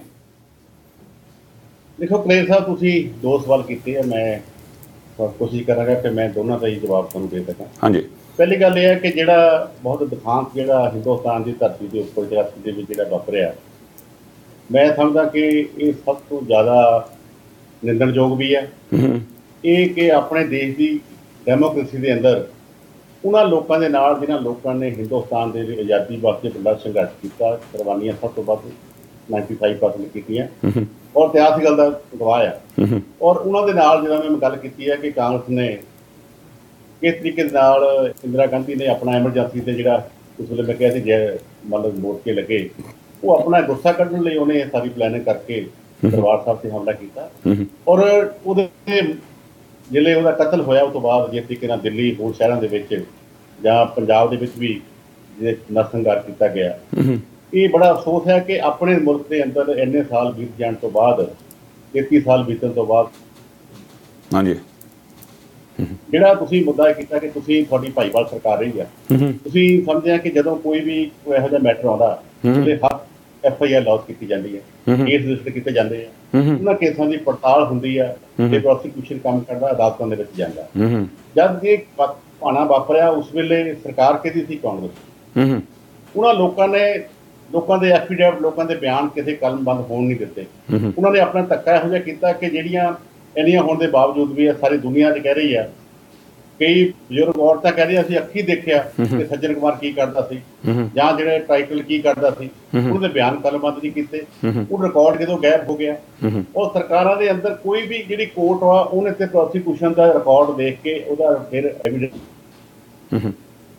ਦੇਖੋ ਕਲੇਰ ਸਾਹਿਬ, ਤੁਸੀਂ ਦੋ ਸਵਾਲ ਕੀਤੇ ਆ, ਮੈਂ ਕੋਸ਼ਿਸ਼ ਕਰਾਂਗਾ ਕਿ ਮੈਂ ਦੋਨਾਂ ਦਾ ਹੀ ਜਵਾਬ ਤੁਹਾਨੂੰ ਦੇ ਸਕਾਂ। ਹਾਂਜੀ, ਪਹਿਲੀ ਗੱਲ ਇਹ ਹੈ ਕਿ ਜਿਹੜਾ ਬਹੁਤ ਦੁਖਾਂਤ ਜਿਹੜਾ ਹਿੰਦੁਸਤਾਨ ਦੀ ਧਰਤੀ ਦੇ ਉੱਪਰ ਜਿਹੜਾ ਦੇ ਵਿੱਚ ਜਿਹੜਾ ਵਾਪਰਿਆ, ਮੈਂ ਸਮਝਦਾ ਕਿ ਇਹ ਸਭ ਤੋਂ ਜ਼ਿਆਦਾ ਨਿੰਦਣਯੋਗ ਵੀ ਹੈ। ਇਹ ਕਿ ਆਪਣੇ ਦੇਸ਼ ਦੀ ਡੈਮੋਕ੍ਰੇਸੀ ਦੇ ਅੰਦਰ ਉਹਨਾਂ ਲੋਕਾਂ ਦੇ ਨਾਲ ਜਿਨ੍ਹਾਂ ਲੋਕਾਂ ਨੇ ਹਿੰਦੁਸਤਾਨ ਦੇ ਆਜ਼ਾਦੀ ਵਾਸਤੇ ਵੱਡਾ ਸੰਘਰਸ਼ ਕੀਤਾ, ਕੁਰਬਾਨੀਆਂ ਸਭ ਤੋਂ ਵੱਧ ਨਾਈਨਟੀ ਫਾਈਵ ਪਰਸੈਂਟ ਕੀਤੀਆਂ ਔਰ ਇਤਿਹਾਸ ਦੀ ਗੱਲ ਦਾ ਗਵਾਹ ਆ। ਔਰ ਉਹਨਾਂ ਦੇ ਨਾਲ ਜਦੋਂ ਮੈਂ ਗੱਲ ਕੀਤੀ ਹੈ ਕਿ ਕਾਂਗਰਸ ਨੇ ਕਿਸ ਤਰੀਕੇ ਦੇ ਨਾਲ ਇੰਦਰਾ ਗਾਂਧੀ ਨੇ ਆਪਣਾ ਐਮਰਜੈਂਸੀ ਤੇ ਜਿਹੜਾ ਉਸ ਵੇਲੇ ਮੈਂ ਕਿਹਾ ਸੀ ਜੈ ਮਤਲਬ ਮੋੜ ਕੇ ਲੱਗੇ, ਉਹ ਆਪਣਾ ਗੁੱਸਾ ਕੱਢਣ ਲਈ ਉਹਨੇ ਸਾਰੀ ਪਲੈਨਿੰਗ ਕਰਕੇ ਦਰਬਾਰ ਸਾਹਿਬ ਤੇ ਹਮਲਾ ਕੀਤਾ। ਔਰ ਉਹਦੇ ਜਿਹੜੇ ਉਹਦਾ ਕਤਲ ਹੋਇਆ ਉਸ ਤੋਂ ਬਾਅਦ ਜਿਸ ਤਰੀਕੇ ਨਾਲ ਦਿੱਲੀ ਹੋਰ ਸ਼ਹਿਰਾਂ ਦੇ ਵਿੱਚ ਜਾਂ ਪੰਜਾਬ ਦੇ ਵਿੱਚ ਵੀ ਜਿਹੜੇ ਨਰਸੰਘਾਰ ਕੀਤਾ ਗਿਆ, ਇਹ ਬੜਾ ਅਫਸੋਸ ਹੈ ਕਿ ਆਪਣੇ ਮੁਲਕ ਦੇ ਅੰਦਰ ਇੰਨੇ ਸਾਲ ਬੀਤ ਜਾਣ ਤੋਂ ਬਾਅਦ, ਤੇਤੀ ਸਾਲ ਬੀਤਣ ਤੋਂ ਬਾਅਦ, ਹਾਂਜੀ ਜਿਹੜਾ ਤੁਸੀਂ ਮੁੱਦਾ ਕੀਤਾ ਕਿ ਤੁਸੀਂ ਤੁਹਾਡੀ ਭਾਈਵਾਲ ਸਰਕਾਰ ਰਹੀ ਆ, ਤੁਸੀਂ ਸਮਝਿਆ ਕਿ ਜਦੋਂ ਕੋਈ ਵੀ ਕੋਈ ਇਹੋ ਜਿਹਾ ਮੈਟਰ ਆਉਂਦਾ ਉਹਦੇ ਹੱਕ ਐਫ ਆਈ ਆਰ ਲੌਂਚ ਕੀਤੀ ਜਾਂਦੀ ਹੈ, ਕੇਸ ਰਜਿਸਟਰ ਕੀਤੇ ਜਾਂਦੇ ਆ, ਉਹਨਾਂ ਕੇਸਾਂ ਦੀ ਪੜਤਾਲ ਹੁੰਦੀ ਆ ਤੇ ਪ੍ਰੋਸੀਕਿਊਸ਼ਨ ਕੰਮ ਕਰਦਾ ਅਦਾਲਤਾਂ ਦੇ ਵਿੱਚ ਜਾਂਦਾ। ਜਦ ਇਹ ਭਾਣਾ ਵਾਪਰਿਆ ਉਸ ਵੇਲੇ ਸਰਕਾਰ ਕਿਹਦੀ ਸੀ? ਕਾਂਗਰਸ। ਉਹਨਾਂ ਲੋਕਾਂ ਨੇ ਲੋਕਾਂ ਦੇ ਐਫੀਡੇਵਿਟ, ਲੋਕਾਂ ਦੇ ਬਿਆਨ ਕਿਸੇ ਕਲਮ ਬੰਦ ਹੋਣ ਨਹੀਂ ਦਿੱਤੇ। ਉਹਨਾਂ ਨੇ ਆਪਣਾ ਧੱਕਾ ਇਹੋ ਜਿਹਾ ਕੀਤਾ ਕਿ ਜਿਹੜੀਆਂ ਇੰਨੀਆਂ ਹੋਣ ਦੇ ਬਾਵਜੂਦ ਵੀ ਸਾਰੀ ਦੁਨੀਆ 'ਚ ਕਹਿ ਰਹੀ ਆ, ਕਈ ਬਜ਼ੁਰਗ ਔਰਤਾਂ ਕਹਿ ਰਹੀਆਂ ਅਸੀਂ ਅੱਖੀਂ ਦੇਖਿਆ ਕਿ ਸੱਜਣ ਕੁਮਾਰ ਕੀ ਕਰਦਾ ਸੀ ਜਾਂ ਜਿਹੜੇ ਟਾਈਟਲ ਕੀ ਕਰਦਾ ਸੀ, ਉਹਦੇ ਬਿਆਨ ਕਲਮਬੰਦ ਨਹੀਂ ਕੀਤੇ। ਉਹ ਰਿਕਾਰਡ ਜਦੋਂ ਗਾਇਬ ਹੋ ਗਿਆ, ਉਹ ਸਰਕਾਰਾਂ ਦੇ ਅੰਦਰ ਕੋਈ ਵੀ ਜਿਹੜੀ ਕੋਰਟ ਆ ਉਹਨੇ ਤੇ ਪ੍ਰੋਸੀਕਿਊਸ਼ਨ ਦਾ ਰਿਕਾਰਡ ਦੇਖ ਕੇ ਉਹਦਾ ਫਿਰ ਐਵੀਡੈਂਸ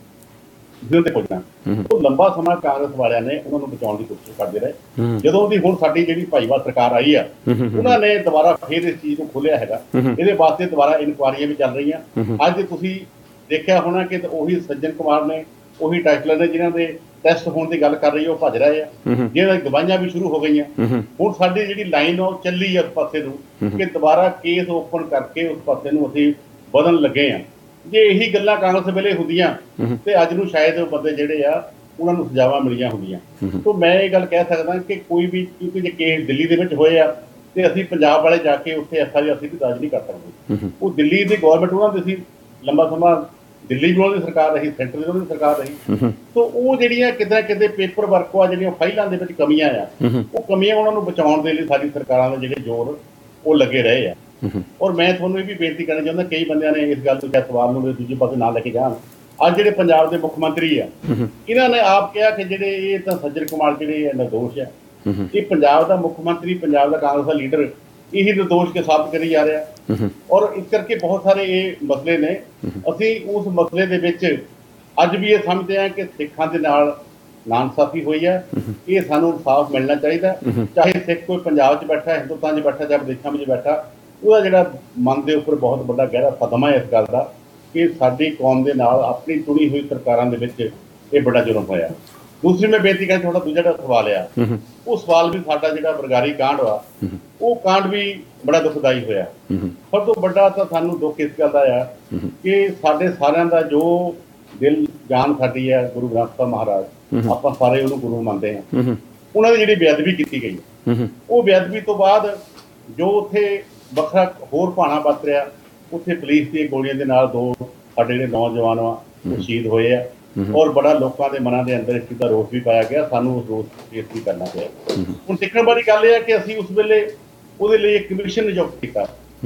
ਤੇ ਪੁੱਛਣਾ। ਉਹ ਲੰਬਾ ਸਮਾਂ ਕਾਂਗਰਸ ਵਾਲਿਆਂ ਨੇ ਉਹਨਾਂ ਨੂੰ ਬਚਾਉਣ ਦੀ ਕੋਸ਼ਿਸ਼ ਕਰਦੇ ਰਹੇ। ਜਦੋਂ ਦੀ ਹੁਣ ਸਾਡੀ ਜਿਹੜੀ ਭਾਈਵਾਲ ਸਰਕਾਰ ਆਈ ਆ, ਉਹਨਾਂ ਨੇ ਦੁਬਾਰਾ ਫੇਰ ਇਸ ਚੀਜ਼ ਨੂੰ ਖੋਲਿਆ ਹੈਗਾ। ਇਹਦੇ ਵਾਸਤੇ ਦੁਬਾਰਾ ਇਨਕੁਆਰੀਆਂ ਵੀ ਚੱਲ ਰਹੀਆਂ। ਅੱਜ ਤੁਸੀਂ ਦੇਖਿਆ ਹੋਣਾ ਕਿ ਉਹੀ ਸੱਜਣ ਕੁਮਾਰ ਨੇ, ਉਹੀ ਟਾਈਟਲਰ ਨੇ ਜਿਨ੍ਹਾਂ ਦੇ ਟੈਸਟ ਹੋਣ ਦੀ ਗੱਲ ਕਰ ਰਹੀ ਉਹ ਭੱਜ ਰਹੇ ਆ, ਜਿਹਨਾਂ ਦੀ ਗਵਾਹੀਆਂ ਵੀ ਸ਼ੁਰੂ ਹੋ ਗਈਆਂ। ਹੁਣ ਸਾਡੀ ਜਿਹੜੀ ਲਾਈਨ ਉਹ ਚੱਲੀ ਆ ਉਸ ਪਾਸੇ ਨੂੰ ਕਿ ਦੁਬਾਰਾ ਕੇਸ ਓਪਨ ਕਰਕੇ ਉਸ ਪਾਸੇ ਨੂੰ ਅਸੀਂ ਵਧਣ ਲੱਗੇ ਆ। ਜੇ ਇਹੀ ਗੱਲਾਂ ਕਾਂਗਰਸ ਵੇਲੇ ਹੁੰਦੀਆਂ ਤੇ ਅੱਜ ਨੂੰ ਸ਼ਾਇਦ ਉਹ ਬੰਦੇ ਜਿਹੜੇ ਆ ਉਹਨਾਂ ਨੂੰ ਸਜ਼ਾਵਾਂ ਮਿਲੀਆਂ ਹੁੰਦੀਆਂ। ਤੋਂ ਮੈਂ ਇਹ ਗੱਲ ਕਹਿ ਸਕਦਾ ਕਿ ਕੋਈ ਵੀ, ਕਿਉਂਕਿ ਜੇ ਕੇਸ ਦਿੱਲੀ ਦੇ ਵਿੱਚ ਹੋਏ ਆ ਤੇ ਅਸੀਂ ਪੰਜਾਬ ਵਾਲੇ ਜਾ ਕੇ ਉੱਥੇ ਐਫ ਆਈ ਆਰ ਅਸੀਂ ਵੀ ਦਰਜ ਨਹੀਂ ਕਰ ਸਕਦੇ। ਉਹ ਦਿੱਲੀ ਦੀ ਗੌਰਮੈਂਟ ਉਹਨਾਂ ਦੀ ਸੀ, ਲੰਬਾ ਸਮਾਂ ਦਿੱਲੀ ਵੀ ਉਹਨਾਂ ਦੀ ਸਰਕਾਰ ਰਹੀ, ਸੈਂਟਰ ਦੀ ਉਹਨਾਂ ਦੀ ਸਰਕਾਰ ਰਹੀ। ਤੋਂ ਉਹ ਜਿਹੜੀਆਂ ਕਿਤੇ ਕਿਤੇ ਪੇਪਰ ਵਰਕ ਆ, ਜਿਹੜੀਆਂ ਫਾਈਲਾਂ ਦੇ ਵਿੱਚ ਕਮੀਆਂ ਆ, ਉਹ ਕਮੀਆਂ ਉਹਨਾਂ ਨੂੰ ਬਚਾਉਣ ਦੇ ਲਈ ਸਾਡੀ ਸਰਕਾਰਾਂ ਦੇ ਜਿਹੜੇ ਜ਼ੋਰ ਉਹ ਲੱਗੇ ਰਹੇ ਆ। ਔਰ ਮੈਂ ਤੁਹਾਨੂੰ ਇਹ ਵੀ ਬੇਨਤੀ ਕਰਨਾ ਚਾਹੁੰਦਾ, ਕਈ ਬੰਦਿਆਂ ਨੇ ਇਸ ਗੱਲ ਤੋਂ ਕਿਹਾ ਸਵਾਲ ਨੂੰ ਦੂਜੇ ਪਾਸੇ ਨਾ ਲੈ ਕੇ ਜਾਣ। ਅੱਜ ਜਿਹੜੇ ਪੰਜਾਬ ਦੇ ਮੁੱਖ ਮੰਤਰੀ ਆ, ਇਹਨਾਂ ਨੇ ਆਪ ਕਿਹਾ ਕਿ ਜਿਹੜੇ ਇਹ ਤਾਂ ਸੱਜਣ ਕੁਮਾਰ ਜਿਹੜੇ ਆ ਨਿਰਦੋਸ਼ ਆ। ਇਹ ਪੰਜਾਬ ਦਾ ਮੁੱਖ ਮੰਤਰੀ, ਪੰਜਾਬ ਦਾ ਕਾਂਗਰਸ ਦਾ ਲੀਡਰ ਇਹੀ ਨਿਰਦੋਸ਼ ਕੇ ਸਾਬਤ ਕਰੀ ਜਾ ਰਿਹਾ। ਔਰ ਇਸ ਕਰਕੇ ਬਹੁਤ ਸਾਰੇ ਇਹ ਮਸਲੇ ਨੇ। ਅਸੀਂ ਉਸ ਮਸਲੇ ਦੇ ਵਿੱਚ ਅੱਜ ਵੀ ਇਹ ਸਮਝਦੇ ਹਾਂ ਕਿ ਸਿੱਖਾਂ ਦੇ ਨਾਲ ਨਾਇਨਸਾਫੀ ਹੋਈ ਹੈ। ਇਹ ਸਾਨੂੰ ਇਨਸਾਫ ਮਿਲਣਾ ਚਾਹੀਦਾ, ਚਾਹੇ ਸਿੱਖ ਕੋਈ ਪੰਜਾਬ 'ਚ ਬੈਠਾ, ਹਿੰਦੁਸਤਾਨ 'ਚ ਬੈਠਾ ਜਾਂ ਵਿਦੇਸ਼ਾਂ ਵਿੱਚ ਬੈਠਾ। ਉਹਦਾ ਜਿਹੜਾ ਮਨ ਦੇ ਉੱਪਰ ਬਹੁਤ ਵੱਡਾ ਗਹਿਰਾ ਸਦਮਾ ਹੈ ਇਸ ਗੱਲ ਦਾ ਕਿ ਸਾਡੀ ਕੌਮ ਦੇ ਨਾਲ ਆਪਣੀ ਚੁਣੀ ਹੋਈ ਸਰਕਾਰਾਂ ਦੇ ਵਿੱਚ ਇਹ ਬੜਾ ਜ਼ੁਲਮ ਹੋਇਆ। ਦੂਸਰੀ ਮੈਂ ਬੇਨਤੀ ਕਰਾਂ, ਤੁਹਾਡਾ ਦੂਜਾ ਜਿਹੜਾ ਸਵਾਲ ਆ, ਉਹ ਸਵਾਲ ਵੀ ਸਾਡਾ ਜਿਹੜਾ ਬਰਗਾਰੀ ਕਾਂਡ ਆ, ਉਹ ਕਾਂਡ ਵੀ ਬੜਾ ਦੁਖਦਾਈ ਹੋਇਆ। ਸਭ ਤੋਂ ਵੱਡਾ ਤਾਂ ਸਾਨੂੰ ਦੁੱਖ ਇਸ ਗੱਲ ਦਾ ਆ ਕਿ ਸਾਡੇ ਸਾਰਿਆਂ ਦਾ ਜੋ ਦਿਲ ਜਾਨ ਸਾਡੀ ਹੈ ਗੁਰੂ ਗ੍ਰੰਥ ਸਾਹਿਬ ਮਹਾਰਾਜ, ਆਪਾਂ ਸਾਰੇ ਉਹਨੂੰ ਗੁਰੂ ਮੰਨਦੇ ਹਾਂ। ਉਹਨਾਂ ਦੀ ਜਿਹੜੀ ਬੇਅਦਬੀ ਕੀਤੀ ਗਈ, ਉਹ ਬੇਅਦਬੀ ਤੋਂ ਬਾਅਦ ਜੋ ਉੱਥੇ ਵੱਖਰਾ ਹੋਰ ਭਾਣਾ ਵਾਪਰਿਆ, ਉੱਥੇ ਪੁਲਿਸ ਦੀਆਂ ਗੋਲੀਆਂ ਦੇ ਨਾਲ ਦੋ ਸਾਡੇ ਜਿਹੜੇ ਨੌਜਵਾਨ ਆ ਉਹ ਸ਼ਹੀਦ ਹੋਏ ਆ। ਔਰ ਬੜਾ ਲੋਕਾਂ ਦੇ ਮਨਾਂ ਦੇ ਅੰਦਰ ਇਸ ਚੀਜ਼ ਦਾ ਰੋਸ ਵੀ ਪਾਇਆ ਗਿਆ। ਸਾਨੂੰ ਉਸ ਰੋਸ ਫੇਸ ਵੀ ਕਰਨਾ ਪਿਆ। ਹੁਣ ਦੇਖਣ ਵਾਲੀ ਗੱਲ ਇਹ ਹੈ ਕਿ ਅਸੀਂ ਉਸ ਵੇਲੇ ਉਹਦੇ ਲਈ ਇੱਕ ਕਮਿਸ਼ਨ ਨਿਯੁਕਤ ਕੀਤਾ।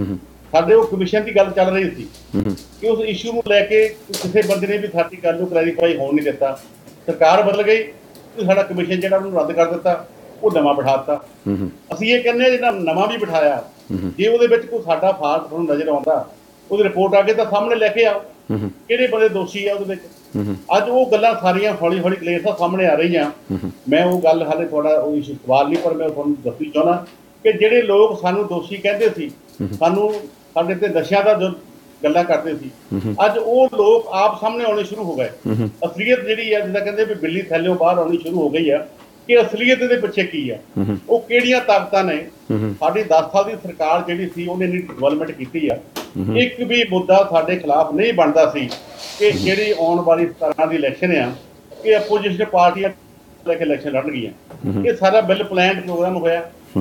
ਸਾਡੇ ਉਹ ਕਮਿਸ਼ਨ ਦੀ ਗੱਲ ਚੱਲ ਰਹੀ ਸੀ ਕਿ ਉਸ ਇਸ਼ੂ ਨੂੰ ਲੈ ਕੇ ਕਿਸੇ ਬੰਦੇ ਨੇ ਵੀ ਸਾਡੀ ਗੱਲ ਨੂੰ ਕਲੈਰੀਫਾਈ ਹੋਣ ਨਹੀਂ ਦਿੱਤਾ। ਸਰਕਾਰ ਬਦਲ ਗਈ ਤੇ ਸਾਡਾ ਕਮਿਸ਼ਨ ਜਿਹੜਾ ਉਹਨੂੰ ਰੱਦ ਕਰ ਦਿੱਤਾ, ਉਹ ਨਵਾਂ ਬਿਠਾ ਦਿੱਤਾ। ਅਸੀਂ ਇਹ ਕਹਿੰਦੇ ਹਾਂ ਜਿਹੜਾ ਨਵਾਂ ਵੀ ਬਿਠਾਇਆ, ਜੇ ਉਹਦੇ ਵਿੱਚ ਕੋਈ ਸਾਡਾ ਫਾਲਟ ਤੁਹਾਨੂੰ ਨਜ਼ਰ ਆਉਂਦਾ, ਉਹਦੀ ਰਿਪੋਰਟ ਆ ਕੇ ਤਾਂ ਸਾਹਮਣੇ ਲੈ ਕੇ ਆਓ ਕਿਹੜੇ ਬੰਦੇ ਦੋਸ਼ੀ ਆ ਉਹਦੇ ਵਿੱਚ। ਅੱਜ ਉਹ ਗੱਲਾਂ ਸਾਰੀਆਂ ਹੌਲੀ ਹੌਲੀ ਕਲੀਅਰ ਤਾਂ ਸਾਹਮਣੇ ਆ ਰਹੀਆਂ। ਮੈਂ ਉਹ ਗੱਲ ਹਾਲੇ ਤੁਹਾਡਾ ਉਹ ਸਵਾਲ ਨਹੀਂ, ਪਰ ਮੈਂ ਤੁਹਾਨੂੰ ਦੱਸਣੀ ਚਾਹੁੰਦਾ ਕਿ ਜਿਹੜੇ ਲੋਕ ਸਾਨੂੰ ਦੋਸ਼ੀ ਕਹਿੰਦੇ ਸੀ, ਸਾਨੂੰ ਸਾਡੇ ਤੇ ਨਸ਼ਿਆਂ ਦਾ ਜੋ ਗੱਲਾਂ ਕਰਦੇ ਸੀ, ਅੱਜ ਉਹ ਲੋਕ ਆਪ ਸਾਹਮਣੇ ਆਉਣੇ ਸ਼ੁਰੂ ਹੋ ਗਏ। ਅਸਲੀਅਤ ਜਿਹੜੀ ਆ, ਜਿੱਦਾਂ ਕਹਿੰਦੇ ਵੀ ਬਿੱਲੀ ਥੱਲਿਓਂ ਬਾਹਰ ਆਉਣੀ ਸ਼ੁਰੂ ਹੋ ਗਈ ਆ ਕਿ ਅਸਲੀਅਤ ਦੇ ਪਿੱਛੇ ਕੀ ਆ, ਉਹ ਕਿਹੜੀਆਂ ਤਾਕਤਾਂ ਨੇ। ਸਾਡੀ ਦਸ ਸਾਲ ਦੀ ਸਰਕਾਰ ਜਿਹੜੀ ਸੀ ਉਹਨੇ ਇੰਨੀ ਡਿਵੈਲਪਮੈਂਟ ਕੀਤੀ ਆ, ਇੱਕ ਵੀ ਮੁੱਦਾ ਸਾਡੇ ਖਿਲਾਫ ਨਹੀਂ ਬਣਦਾ ਸੀ ਕਿ ਜਿਹੜੀ ਆਉਣ ਵਾਲੀ ਤਰ੍ਹਾਂ ਦੀ ਇਲੈਕਸ਼ਨ ਆ ਇਹ ਆਪੋਜੀਸ਼ਨ ਪਾਰਟੀਆਂ ਲੈ ਕੇ ਇਲੈਕਸ਼ਨ ਲੜਨਗੀਆਂ। ਇਹ ਸਾਰਾ ਬਿੱਲ ਪਲਾਨ ਪ੍ਰੋਗਰਾਮ ਹੋਇਆ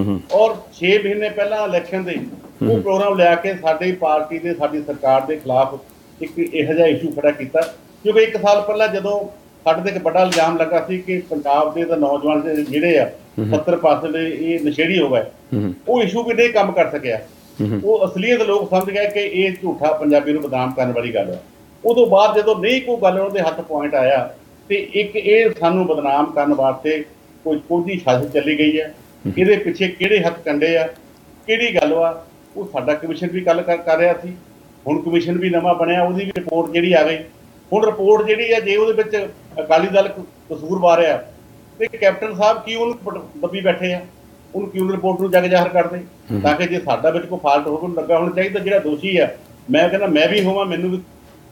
ਔਰ ਛੇ ਮਹੀਨੇ ਪਹਿਲਾਂ ਇਲੈਕਸ਼ਨ ਦੇ ਉਹ ਪ੍ਰੋਗਰਾਮ ਲਿਆ ਕੇ ਸਾਡੀ ਪਾਰਟੀ ਦੇ, ਸਾਡੀ ਸਰਕਾਰ ਦੇ ਖਿਲਾਫ ਇੱਕ ਇਹੋ ਜਿਹਾ ਇਸ਼ੂ ਖੜਾ ਕੀਤਾ। ਕਿਉਂਕਿ ਇੱਕ ਸਾਲ ਪਹਿਲਾਂ ਜਦੋਂ ਸਾਡੇ ਤੇ ਇੱਕ ਵੱਡਾ ਇਲਜ਼ਾਮ ਲੱਗਾ ਸੀ ਕਿ ਪੰਜਾਬ ਦੇ ਤਾਂ ਨੌਜਵਾਨ ਜਿਹੜੇ ਆ ਸੱਤਰ ਪਰਸੈਂਟ ਇਹ ਨਸ਼ੇੜੀ ਹੋ ਗਏ, ਉਹ ਇਸ਼ੂ ਵੀ ਨਹੀਂ ਕੰਮ ਕਰ ਸਕਿਆ। ਉਹ ਅਸਲੀਅਤ ਲੋਕ ਸਮਝ ਗਏ ਕਿ ਇਹ ਝੂਠਾ ਪੰਜਾਬੀ ਨੂੰ ਬਦਨਾਮ ਕਰਨ ਵਾਲੀ ਗੱਲ ਹੈ। ਉਦੋਂ ਬਾਅਦ ਜਦੋਂ ਨਹੀਂ ਕੋਈ ਗੱਲ ਉਹਦੇ ਹੱਥ ਪੁਆਇੰਟ ਆਇਆ ਤੇ ਇੱਕ ਇਹ ਸਾਨੂੰ ਬਦਨਾਮ ਕਰਨ ਵਾਸਤੇ ਕੋਈ ਕੋਈ ਸਾਜ਼ਿਸ਼ ਚੱਲੀ ਗਈ ਹੈ। ਇਹਦੇ ਪਿੱਛੇ ਕਿਹੜੇ ਹੱਥ ਕੰਡੇ ਆ, ਕਿਹੜੀ ਗੱਲ ਵਾ, ਉਹ ਸਾਡਾ ਕਮਿਸ਼ਨ ਵੀ ਗੱਲ ਕਰ ਰਿਹਾ ਸੀ। ਹੁਣ ਕਮਿਸ਼ਨ ਵੀ ਨਵਾਂ ਬਣਿਆ, ਉਹਦੀ ਵੀ ਰਿਪੋਰਟ ਜਿਹੜੀ ਆ ਗਈ। ਹੁਣ ਰਿਪੋਰਟ ਜਿਹੜੀ ਆ, ਜੇ ਉਹਦੇ ਵਿੱਚ ਅਕਾਲੀ ਦਲ ਕਸੂਰਵਾਰ ਆ ਤੇ ਕੈਪਟਨ ਸਾਹਿਬ ਕੀ ਉਹਨੂੰ ਦੱਬੀ ਬੈਠੇ ਆ, ਉਹਨੂੰ ਕਿਉਂ ਰਿਪੋਰਟ ਨੂੰ ਜਗ ਜ਼ਾਹਰ ਕਰਦੇ, ਤਾਂ ਕਿ ਜੇ ਸਾਡਾ ਵਿੱਚ ਕੋਈ ਫਾਲਟ ਹੋਵੇ ਉਹਨੂੰ ਲੱਗਾ ਹੋਣਾ ਚਾਹੀਦਾ। ਜਿਹੜਾ ਦੋਸ਼ੀ ਆ, ਮੈਂ ਕਹਿੰਦਾ ਮੈਂ ਵੀ ਹੋਵਾਂ, ਮੈਨੂੰ ਵੀ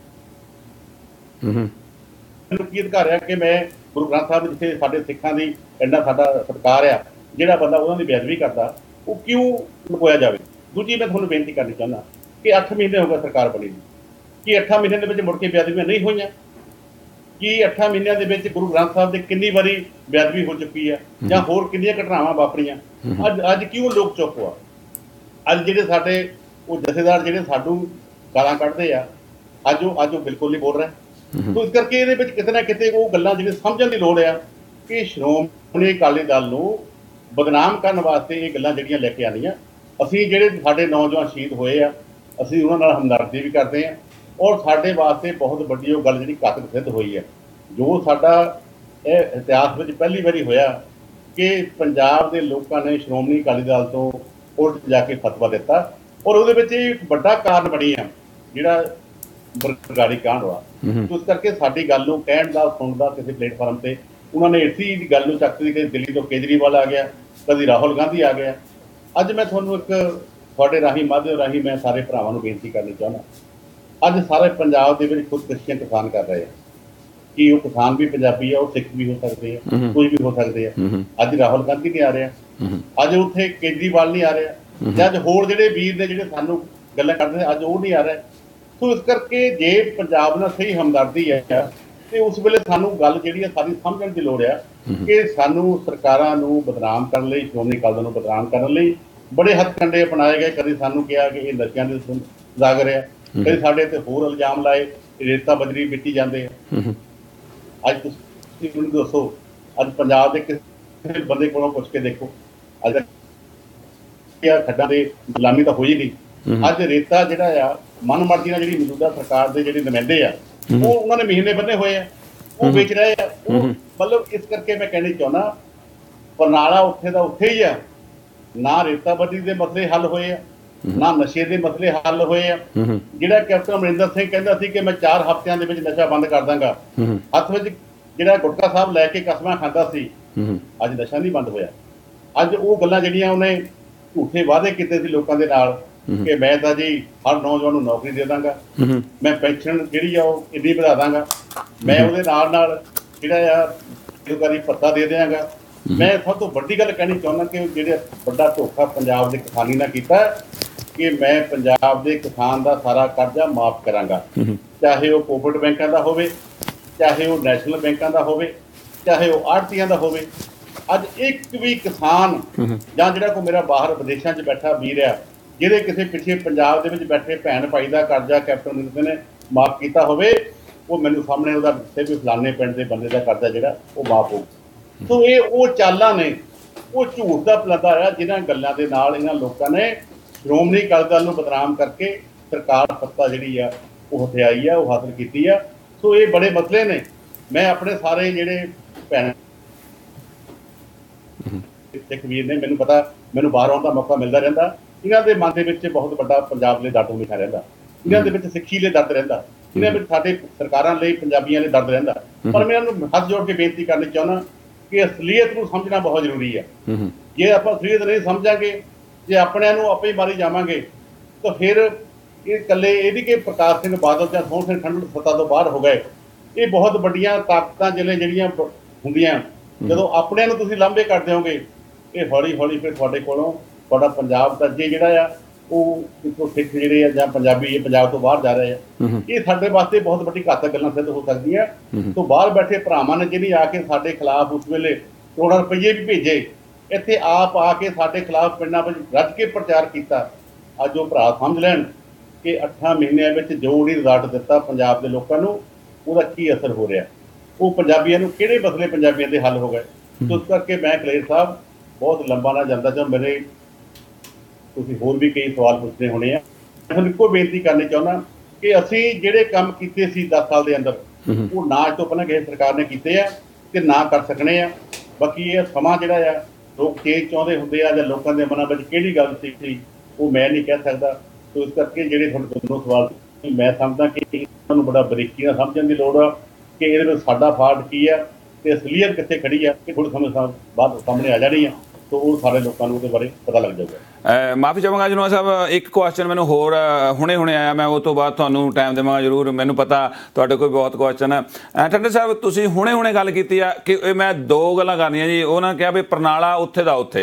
ਮੈਨੂੰ ਕੀ ਅਧਿਕਾਰ ਆ ਕਿ ਮੈਂ ਗੁਰੂ ਗ੍ਰੰਥ ਸਾਹਿਬ ਜਿੱਥੇ ਸਾਡੇ ਸਿੱਖਾਂ ਦੀ ਇੰਨਾ ਸਾਡਾ ਸਤਿਕਾਰ ਆ, ਜਿਹੜਾ ਬੰਦਾ ਉਹਨਾਂ ਦੀ ਬੇਅਦਬੀ ਕਰਦਾ ਉਹ ਕਿਉਂ ਲੁਕੋਇਆ ਜਾਵੇ। ਦੂਜੀ ਮੈਂ ਤੁਹਾਨੂੰ ਬੇਨਤੀ ਕਰਨੀ ਚਾਹੁੰਦਾ ਕਿ ਅੱਠ ਮਹੀਨੇ ਹੋ ਗਏ ਸਰਕਾਰ ਬਣੀ ਨੂੰ, ਕਿ ਅੱਠਾਂ ਮਹੀਨਿਆਂ ਦੇ ਵਿੱਚ ਮੁੜ ਕੇ ਬੇਅਦਬੀਆਂ ਨਹੀਂ ਹੋਈਆਂ? ਕਿ ਅੱਠਾਂ ਮਹੀਨਿਆਂ ਦੇ ਵਿੱਚ ਗੁਰੂ ਗ੍ਰੰਥ ਸਾਹਿਬ ਦੇ ਕਿੰਨੀ ਵਾਰੀ ਬੇਅਦਬੀ ਹੋ ਚੁੱਕੀ ਹੈ ਜਾਂ ਹੋਰ ਕਿੰਨੀਆਂ ਘਟਨਾਵਾਂ ਵਾਪਰੀਆਂ? ਅੱਜ ਅੱਜ ਕਿਉਂ ਲੋਕ ਚੁੱਪ ਆ? ਅੱਜ ਜਿਹੜੇ ਸਾਡੇ ਉਹ ਜਥੇਦਾਰ ਜਿਹੜੇ ਸਾਨੂੰ ਗਾਲਾਂ ਕੱਢਦੇ ਆ, ਅੱਜ ਉਹ ਅੱਜ ਉਹ ਬਿਲਕੁਲ ਨਹੀਂ ਬੋਲ ਰਹੇ। ਤੋ ਇਸ ਕਰਕੇ ਇਹਦੇ ਵਿੱਚ ਕਿਤੇ ਨਾ ਕਿਤੇ ਉਹ ਗੱਲਾਂ ਜਿਹੜੀਆਂ ਸਮਝਣ ਦੀ ਲੋੜ ਆ ਕਿ ਸ਼੍ਰੋਮਣੀ ਅਕਾਲੀ ਦਲ ਨੂੰ ਬਦਨਾਮ ਕਰਨ ਵਾਸਤੇ ਇਹ ਗੱਲਾਂ ਜਿਹੜੀਆਂ ਲੈ ਕੇ ਆਉਂਦੀਆਂ। ਅਸੀਂ ਜਿਹੜੇ ਸਾਡੇ ਨੌਜਵਾਨ ਸ਼ਹੀਦ ਹੋਏ ਆ, ਅਸੀਂ ਉਹਨਾਂ ਨਾਲ ਹਮਦਰਦੀ ਵੀ ਕਰਦੇ ਹਾਂ ਔਰ ਸਾਡੇ ਵਾਸਤੇ ਬਹੁਤ ਵੱਡੀ ਉਹ ਗੱਲ ਜਿਹੜੀ ਘਾਤਕ ਸਿੱਧ ਹੋਈ ਹੈ। ਜੋ ਸਾਡਾ ਇਹ ਇਤਿਹਾਸ ਵਿੱਚ ਪਹਿਲੀ ਵਾਰੀ ਹੋਇਆ ਕਿ ਪੰਜਾਬ ਦੇ ਲੋਕਾਂ ਨੇ ਸ਼੍ਰੋਮਣੀ ਅਕਾਲੀ ਦਲ ਤੋਂ ਉਲਟ ਜਾ ਕੇ ਫਤਵਾ ਦਿੱਤਾ ਔਰ ਉਹਦੇ ਵਿੱਚ ਇਹ ਇੱਕ ਵੱਡਾ ਕਾਰਨ ਬਣੀ ਆ ਜਿਹੜਾ ਬਰਗਾੜੀ ਕਾਂਡ ਹੋਇਆ। ਉਸ ਕਰਕੇ ਸਾਡੀ ਗੱਲ ਨੂੰ ਕਹਿਣ ਦਾ ਸੁਣਨ ਦਾ ਕਿਸੇ ਪਲੇਟਫਾਰਮ ਤੇ ਉਹਨਾਂ ਨੇ ਇਸੀ ਗੱਲ ਨੂੰ ਚੱਕਦੀ ਕਿ ਦਿੱਲੀ ਤੋਂ ਕੇਜਰੀਵਾਲ ਆ ਗਿਆ, ਕਦੀ ਰਾਹੁਲ ਗਾਂਧੀ ਆ ਗਿਆ। ਅੱਜ ਮੈਂ ਤੁਹਾਨੂੰ ਇੱਕ ਤੁਹਾਡੇ ਰਾਹੀਂ ਮਾਧਿਅਮ ਰਾਹੀਂ ਮੈਂ ਸਾਰੇ ਭਰਾਵਾਂ ਨੂੰ ਬੇਨਤੀ ਕਰਨੀ ਚਾਹੁੰਦਾ, ਅੱਜ ਸਾਰੇ ਪੰਜਾਬ ਦੇ ਵਿੱਚ ਖੁਦਕੁਸ਼ੀਆਂ ਕਿਸਾਨ ਕਰ ਰਹੇ ਆ ਕਿ ਉਹ ਕਿਸਾਨ ਵੀ ਪੰਜਾਬੀ ਆ, ਉਹ ਸਿੱਖ ਵੀ ਹੋ ਸਕਦੇ ਆ, ਕੋਈ ਵੀ ਹੋ ਸਕਦੇ ਆ। ਅੱਜ ਰਾਹੁਲ ਗਾਂਧੀ ਨਹੀਂ ਆ ਰਿਹਾ, ਅੱਜ ਉੱਥੇ ਕੇਜਰੀਵਾਲ ਨਹੀਂ ਆ ਰਿਹਾ, ਜਾਂ ਅੱਜ ਹੋਰ ਜਿਹੜੇ ਵੀਰ ਨੇ ਜਿਹੜੇ ਸਾਨੂੰ ਗੱਲਾਂ ਕਰਦੇ ਅੱਜ ਉਹ ਨਹੀਂ ਆ ਰਹੇ। ਸੋ ਇਸ ਕਰਕੇ ਜੇ ਪੰਜਾਬ ਨਾਲ ਸਹੀ ਹਮਦਰਦੀ ਹੈ ਤੇ ਉਸ ਵੇਲੇ ਸਾਨੂੰ ਗੱਲ ਜਿਹੜੀ ਹੈ ਸਾਰੀ ਸਮਝਣ ਦੀ ਲੋੜ ਆ ਕਿ ਸਾਨੂੰ ਸਰਕਾਰਾਂ ਨੂੰ ਬਦਨਾਮ ਕਰਨ ਲਈ, ਸ਼੍ਰੋਮਣੀ ਅਕਾਲੀ ਦਲ ਨੂੰ ਬਦਨਾਮ ਕਰਨ ਲਈ ਬੜੇ ਹੱਥਕੰਡੇ ਅਪਣਾਏ ਗਏ। ਕਦੇ ਸਾਨੂੰ ਕਿਹਾ ਕਿ ਇਹ ਨਸ਼ਿਆਂ ਦੇ ਉਜਾਗਰ ਆ, ਕਦੇ ਸਾਡੇ ਤੇ ਹੋਰ ਇਲਜ਼ਾਮ ਲਾਏ ਰੇਤਾ ਬਜਰੀ ਮਿੱਟੀ ਜਾਂਦੇ ਆ। ਅੱਜ ਤੁਸੀਂ ਮੈਨੂੰ ਦੱਸੋ, ਅੱਜ ਪੰਜਾਬ ਦੇ ਕਿਸੇ ਬੰਦੇ ਕੋਲੋਂ ਪੁੱਛ ਕੇ ਦੇਖੋ, ਅੱਜ ਖੱਡਾਂ ਦੇ ਗੁਲਾਮੀ ਤਾਂ ਹੋਈ ਨਹੀਂ। ਅੱਜ ਰੇਤਾ ਜਿਹੜਾ ਆ ਮਨਮਰਜ਼ੀ ਨਾਲ ਜਿਹੜੀ ਮੌਜੂਦਾ ਸਰਕਾਰ ਦੇ ਜਿਹੜੇ ਨੁਮਾਇੰਦੇ ਆ ਉਹ ਉਹਨਾਂ ਨੇ ਮਹੀਨੇ ਬੰਨੇ ਹੋਏ ਆ, ਉਹ ਵੇਚ ਰਹੇ ਆ। ਉਹ ਮਤਲਬ ਇਸ ਕਰਕੇ ਮੈਂ ਕਹਿਣੀ ਚਾਹੁੰਦਾ ਪਰਨਾਲਾ ਉੱਥੇ ਦਾ ਉੱਥੇ ਹੀ ਆ, ਨਾ ਰੇਤਾ ਬਜਰੀ ਦੇ ਮਸਲੇ ਹੱਲ ਹੋਏ ਆ, ਨਾ ਨਸ਼ੇ ਦੇ ਮਸਲੇ ਹੱਲ ਹੋਏ ਆ। ਜਿਹੜਾ ਕੈਪਟਨ ਅਮਰਿੰਦਰ ਸਿੰਘ ਕਹਿੰਦਾ ਸੀ ਕਿ ਮੈਂ ਚਾਰ ਹਫ਼ਤਿਆਂ ਦੇ ਵਿੱਚ ਨਸ਼ਾ ਬੰਦ ਕਰ ਦਾਂਗਾ, ਹੱਥ ਵਿੱਚ ਜਿਹੜਾ ਗੁਟਕਾ ਸਾਹਿਬ ਲੈ ਕੇ ਕਸਮਾਂ ਖਾਂਦਾ ਸੀ, ਅੱਜ ਨਸ਼ਾ ਨਹੀਂ ਬੰਦ ਹੋਇਆ। ਅੱਜ ਉਹ ਗੱਲਾਂ ਜਿਹੜੀਆਂ ਉਹਨੇ ਝੂਠੇ ਵਾਅਦੇ ਕੀਤੇ ਸੀ ਲੋਕਾਂ ਦੇ ਨਾਲ ਕਿ ਮੈਂ ਤਾਂ ਜੀ ਹਰ ਨੌਜਵਾਨ ਨੂੰ ਨੌਕਰੀ ਦੇ ਦਾਂਗਾ, ਮੈਂ ਪੈਨਸ਼ਨ ਜਿਹੜੀ ਆ ਉਹ ਇੰਨੀ ਵਧਾ ਦਾਂਗਾ, ਮੈਂ ਉਹਦੇ ਨਾਲ ਨਾਲ ਜਿਹੜਾ ਆ ਬੇਰੁਜ਼ਗਾਰੀ ਭੱਤਾ ਦੇ ਦਿਆਂਗਾ। ਮੈਂ ਸਭ ਤੋਂ ਵੱਡੀ ਗੱਲ ਕਹਿਣੀ ਚਾਹੁੰਦਾ ਕਿ ਜਿਹੜੇ ਵੱਡਾ ਧੋਖਾ ਪੰਜਾਬ ਦੇ ਕਿਸਾਨੀ ਨਾਲ ਕੀਤਾ ਕਿ ਮੈਂ ਪੰਜਾਬ ਦੇ ਕਿਸਾਨ ਦਾ ਸਾਰਾ ਕਰਜ਼ਾ ਮਾਫ ਕਰਾਂਗਾ, ਚਾਹੇ ਉਹ ਕੋਆਪਰੇਟਿਵ ਬੈਂਕਾਂ ਦਾ ਹੋਵੇ, ਚਾਹੇ ਉਹ ਨੈਸ਼ਨਲ ਬੈਂਕਾਂ ਦਾ ਹੋਵੇ, ਚਾਹੇ ਉਹ ਆੜ੍ਹਤੀਆਂ ਦਾ ਹੋਵੇ। ਅੱਜ ਇੱਕ ਵੀ ਕਿਸਾਨ ਜਾਂ ਜਿਹੜਾ ਕੋਈ ਮੇਰਾ ਬਾਹਰ ਵਿਦੇਸ਼ਾਂ 'ਚ ਬੈਠਾ ਵੀਰ ਆ ਜਿਹਦੇ ਕਿਸੇ ਪਿੱਛੇ ਪੰਜਾਬ ਦੇ ਵਿੱਚ ਬੈਠੇ ਭੈਣ ਭਾਈ ਦਾ ਕਰਜ਼ਾ ਕੈਪਟਨ ਅਮਰਿੰਦਰ ਨੇ ਮਾਫ ਕੀਤਾ ਹੋਵੇ, ਉਹ ਮੈਨੂੰ ਸਾਹਮਣੇ ਉਹਦਾ ਦੱਸੇ ਵੀ ਫਲਾਣੇ ਪਿੰਡ ਦੇ ਬੰਦੇ ਦਾ ਕਰਜ਼ਾ ਜਿਹੜਾ ਉਹ ਮਾਫ ਹੋਊ। ਸੋ ਇਹ ਉਹ ਚਾਲਾਂ ਨੇ, ਉਹ ਝੂਠ ਦਾ ਪਲੰਦਾ ਆ ਜਿਹਨਾਂ ਗੱਲਾਂ ਦੇ ਨਾਲ ਇਹਨਾਂ ਲੋਕਾਂ ਨੇ ਸ਼੍ਰੋਮਣੀ ਅਕਾਲੀ ਦਲ ਨੂੰ ਬਦਨਾਮ ਕਰਕੇ ਸਰਕਾਰ ਸੱਤਾ ਜਿਹੜੀ ਆ ਉਹ ਹਥਿਆਈ ਆ, ਉਹ ਹਾਸਲ ਕੀਤੀ ਆ। ਸੋ ਇਹ ਬੜੇ ਮਸਲੇ ਨੇ। ਮੈਂ ਆਪਣੇ ਸਾਰੇ ਜਿਹੜੇ ਭੈਣ ਸਿੱਖ ਵੀਰ ਨੇ, ਮੈਨੂੰ ਪਤਾ ਮੈਨੂੰ ਬਾਹਰ ਆਉਣ ਦਾ ਮੌਕਾ ਮਿਲਦਾ ਰਹਿੰਦਾ, ਇਹਨਾਂ ਦੇ ਮਨ ਦੇ ਵਿੱਚ ਬਹੁਤ ਵੱਡਾ ਪੰਜਾਬ ਲਈ ਦਰਦ ਲਿਖਿਆ ਰਹਿੰਦਾ, ਇਹਨਾਂ ਦੇ ਵਿੱਚ ਸਿੱਖੀ ਲਈ ਦਰਦ ਰਹਿੰਦਾ, ਇਹਨਾਂ ਵਿੱਚ ਸਾਡੇ ਸਰਕਾਰਾਂ ਲਈ ਪੰਜਾਬੀਆਂ ਲਈ ਦਰਦ ਰਹਿੰਦਾ। ਪਰ ਮੈਂ ਇਹਨਾਂ ਨੂੰ ਹੱਥ ਜੋੜ ਕੇ ਬੇਨਤੀ ਕਰਨੀ ਚਾਹੁੰਦਾ ਕਿ ਅਸਲੀਅਤ ਨੂੰ ਸਮਝਣਾ ਬਹੁਤ ਜ਼ਰੂਰੀ ਹੈ। ਜੇ ਆਪਾਂ ਅਸਲੀਅਤ ਨਹੀਂ ਸਮਝਾਂਗੇ, ਜੇ ਆਪਣਿਆਂ ਨੂੰ ਆਪੇ ਹੀ ਮਾਰੀ ਜਾਵਾਂਗੇ ਤਾਂ ਫਿਰ ਇਹ ਇਕੱਲੇ ਇਹ ਵੀ ਕਿ ਪ੍ਰਕਾਸ਼ ਸਿੰਘ ਬਾਦਲ ਜਾਂ ਸੋਹਣ ਸਿੰਘ ਠੰਡਲ ਸੱਤਾ ਤੋਂ ਬਾਹਰ ਹੋ ਗਏ। ਇਹ ਬਹੁਤ ਵੱਡੀਆਂ ਤਾਕਤਾਂ ਜਿਹੜੇ ਜਿਹੜੀਆਂ ਹੁੰਦੀਆਂ, ਜਦੋਂ ਆਪਣਿਆਂ ਨੂੰ ਤੁਸੀਂ ਲਾਂਭੇ ਕਰ ਦਿਓਗੇ, ਇਹ ਹੌਲੀ ਹੌਲੀ ਫਿਰ ਤੁਹਾਡੇ ਕੋਲੋਂ ਤੁਹਾਡਾ ਪੰਜਾਬ ਦਾ ਜੇ ਜਿਹੜਾ ਆ ਉਹ ਕਿਤੋਂ ਸਿੱਖ ਜਿਹੜੇ ਆ ਜਾਂ ਪੰਜਾਬੀ ਇਹ ਪੰਜਾਬ ਤੋਂ ਬਾਹਰ ਜਾ ਰਹੇ ਆ, ਇਹ ਸਾਡੇ ਵਾਸਤੇ ਬਹੁਤ ਵੱਡੀ ਘਾਤਕ ਗੱਲਾਂ ਸਿੱਧ ਹੋ ਸਕਦੀਆਂ। ਤੋਂ ਬਾਹਰ ਬੈਠੇ ਭਰਾਵਾਂ ਨੇ ਜਿਹੜੀ ਆ ਕੇ ਸਾਡੇ ਖਿਲਾਫ ਉਸ ਵੇਲੇ ਕਰੋੜਾਂ ਰੁਪਈਏ ਵੀ ਭੇਜੇ, ਇੱਥੇ ਆਪ ਆ ਕੇ ਸਾਡੇ ਖਿਲਾਫ ਪਿੰਡਾਂ ਵਿੱਚ ਰੱਜ ਕੇ ਪ੍ਰਚਾਰ ਕੀਤਾ। ਅੱਜ ਉਹ ਭਰਾ ਸਮਝ ਲੈਣ ਕਿ ਅੱਠਾਂ ਮਹੀਨਿਆਂ ਵਿੱਚ ਜੋ ਵੀ ਰਿਜ਼ਲਟ ਦਿੱਤਾ ਪੰਜਾਬ ਦੇ ਲੋਕਾਂ ਨੂੰ, ਉਹਦਾ ਕੀ ਅਸਰ ਹੋ ਰਿਹਾ, ਉਹ ਪੰਜਾਬੀਆਂ ਨੂੰ ਕਿਹੜੇ ਮਸਲੇ ਪੰਜਾਬੀਆਂ ਦੇ ਹੱਲ ਹੋ ਗਏ। ਸੋ ਇਸ ਕਰਕੇ ਮੈਂ ਕਲੇਰ ਸਾਹਿਬ ਬਹੁਤ ਲੰਬਾ ਨਾ ਜਾਂਦਾ ਚਾਹ, ਮੇਰੇ ਤੁਸੀਂ ਹੋਰ ਵੀ ਕਈ ਸਵਾਲ ਪੁੱਛਣੇ ਹੋਣੇ ਆ। ਮੈਂ ਤੁਹਾਨੂੰ ਇੱਕੋ ਬੇਨਤੀ ਕਰਨੀ ਚਾਹੁੰਦਾ ਕਿ ਅਸੀਂ ਜਿਹੜੇ ਕੰਮ ਕੀਤੇ ਸੀ ਦਸ ਸਾਲ ਦੇ ਅੰਦਰ, ਉਹ ਨਾ ਅੱਜ ਤੋਂ ਪਹਿਲਾਂ ਕਿਸੇ ਸਰਕਾਰ ਨੇ ਕੀਤੇ ਆ ਤੇ ਨਾ ਕਰ ਸਕਣੇ ਆ। ਬਾਕੀ ਇਹ ਸਮਾਂ ਜਿਹੜਾ ਆ ਲੋਕ ਚੇਂਜ ਚਾਹੁੰਦੇ ਹੁੰਦੇ ਆ ਜਾਂ ਲੋਕਾਂ ਦੇ ਮਨਾਂ ਵਿੱਚ ਕਿਹੜੀ ਗੱਲ ਸੀ ਉਹ ਮੈਂ ਨਹੀਂ ਕਹਿ ਸਕਦਾ। ਸੋ ਇਸ ਕਰਕੇ ਜਿਹੜੇ ਤੁਹਾਡੇ ਦੋਨੋਂ ਸਵਾਲ ਮੈਂ ਸਮਝਦਾ ਕਿ ਤੁਹਾਨੂੰ ਬੜਾ ਬਰੀਕੀ ਨਾਲ ਸਮਝਣ ਦੀ ਲੋੜ ਆ ਕਿ ਇਹਦੇ ਵਿੱਚ ਸਾਡਾ ਫਾਲਟ ਕੀ ਆ ਤੇ ਅਸਲੀਅਤ ਕਿੱਥੇ ਖੜੀ ਆ, ਕਿ ਥੋੜ੍ਹੇ ਸਮੇਂ ਬਾਅਦ ਸਾਹਮਣੇ ਆ ਜਾਣੀ ਆ। तो वो सारे लोगों को बारे पता लग जाएगा। माफ़ी चाहांगा अजनोहा साहब, एक क्वेश्चन मैंने होर हुणे हुणे आया, मैं उस तो बाद तुहानूं टाइम देवांगा जरूर। मैनूं पता तुहाडे कोल बहुत क्वेश्चन है। ठंडल साहब तुसीं हुणे हुणे गल कीती आ कि मैं दो गल्लां करनियां जी। उन्होंने कहा भी परनाला उत्थे दा उत्थे,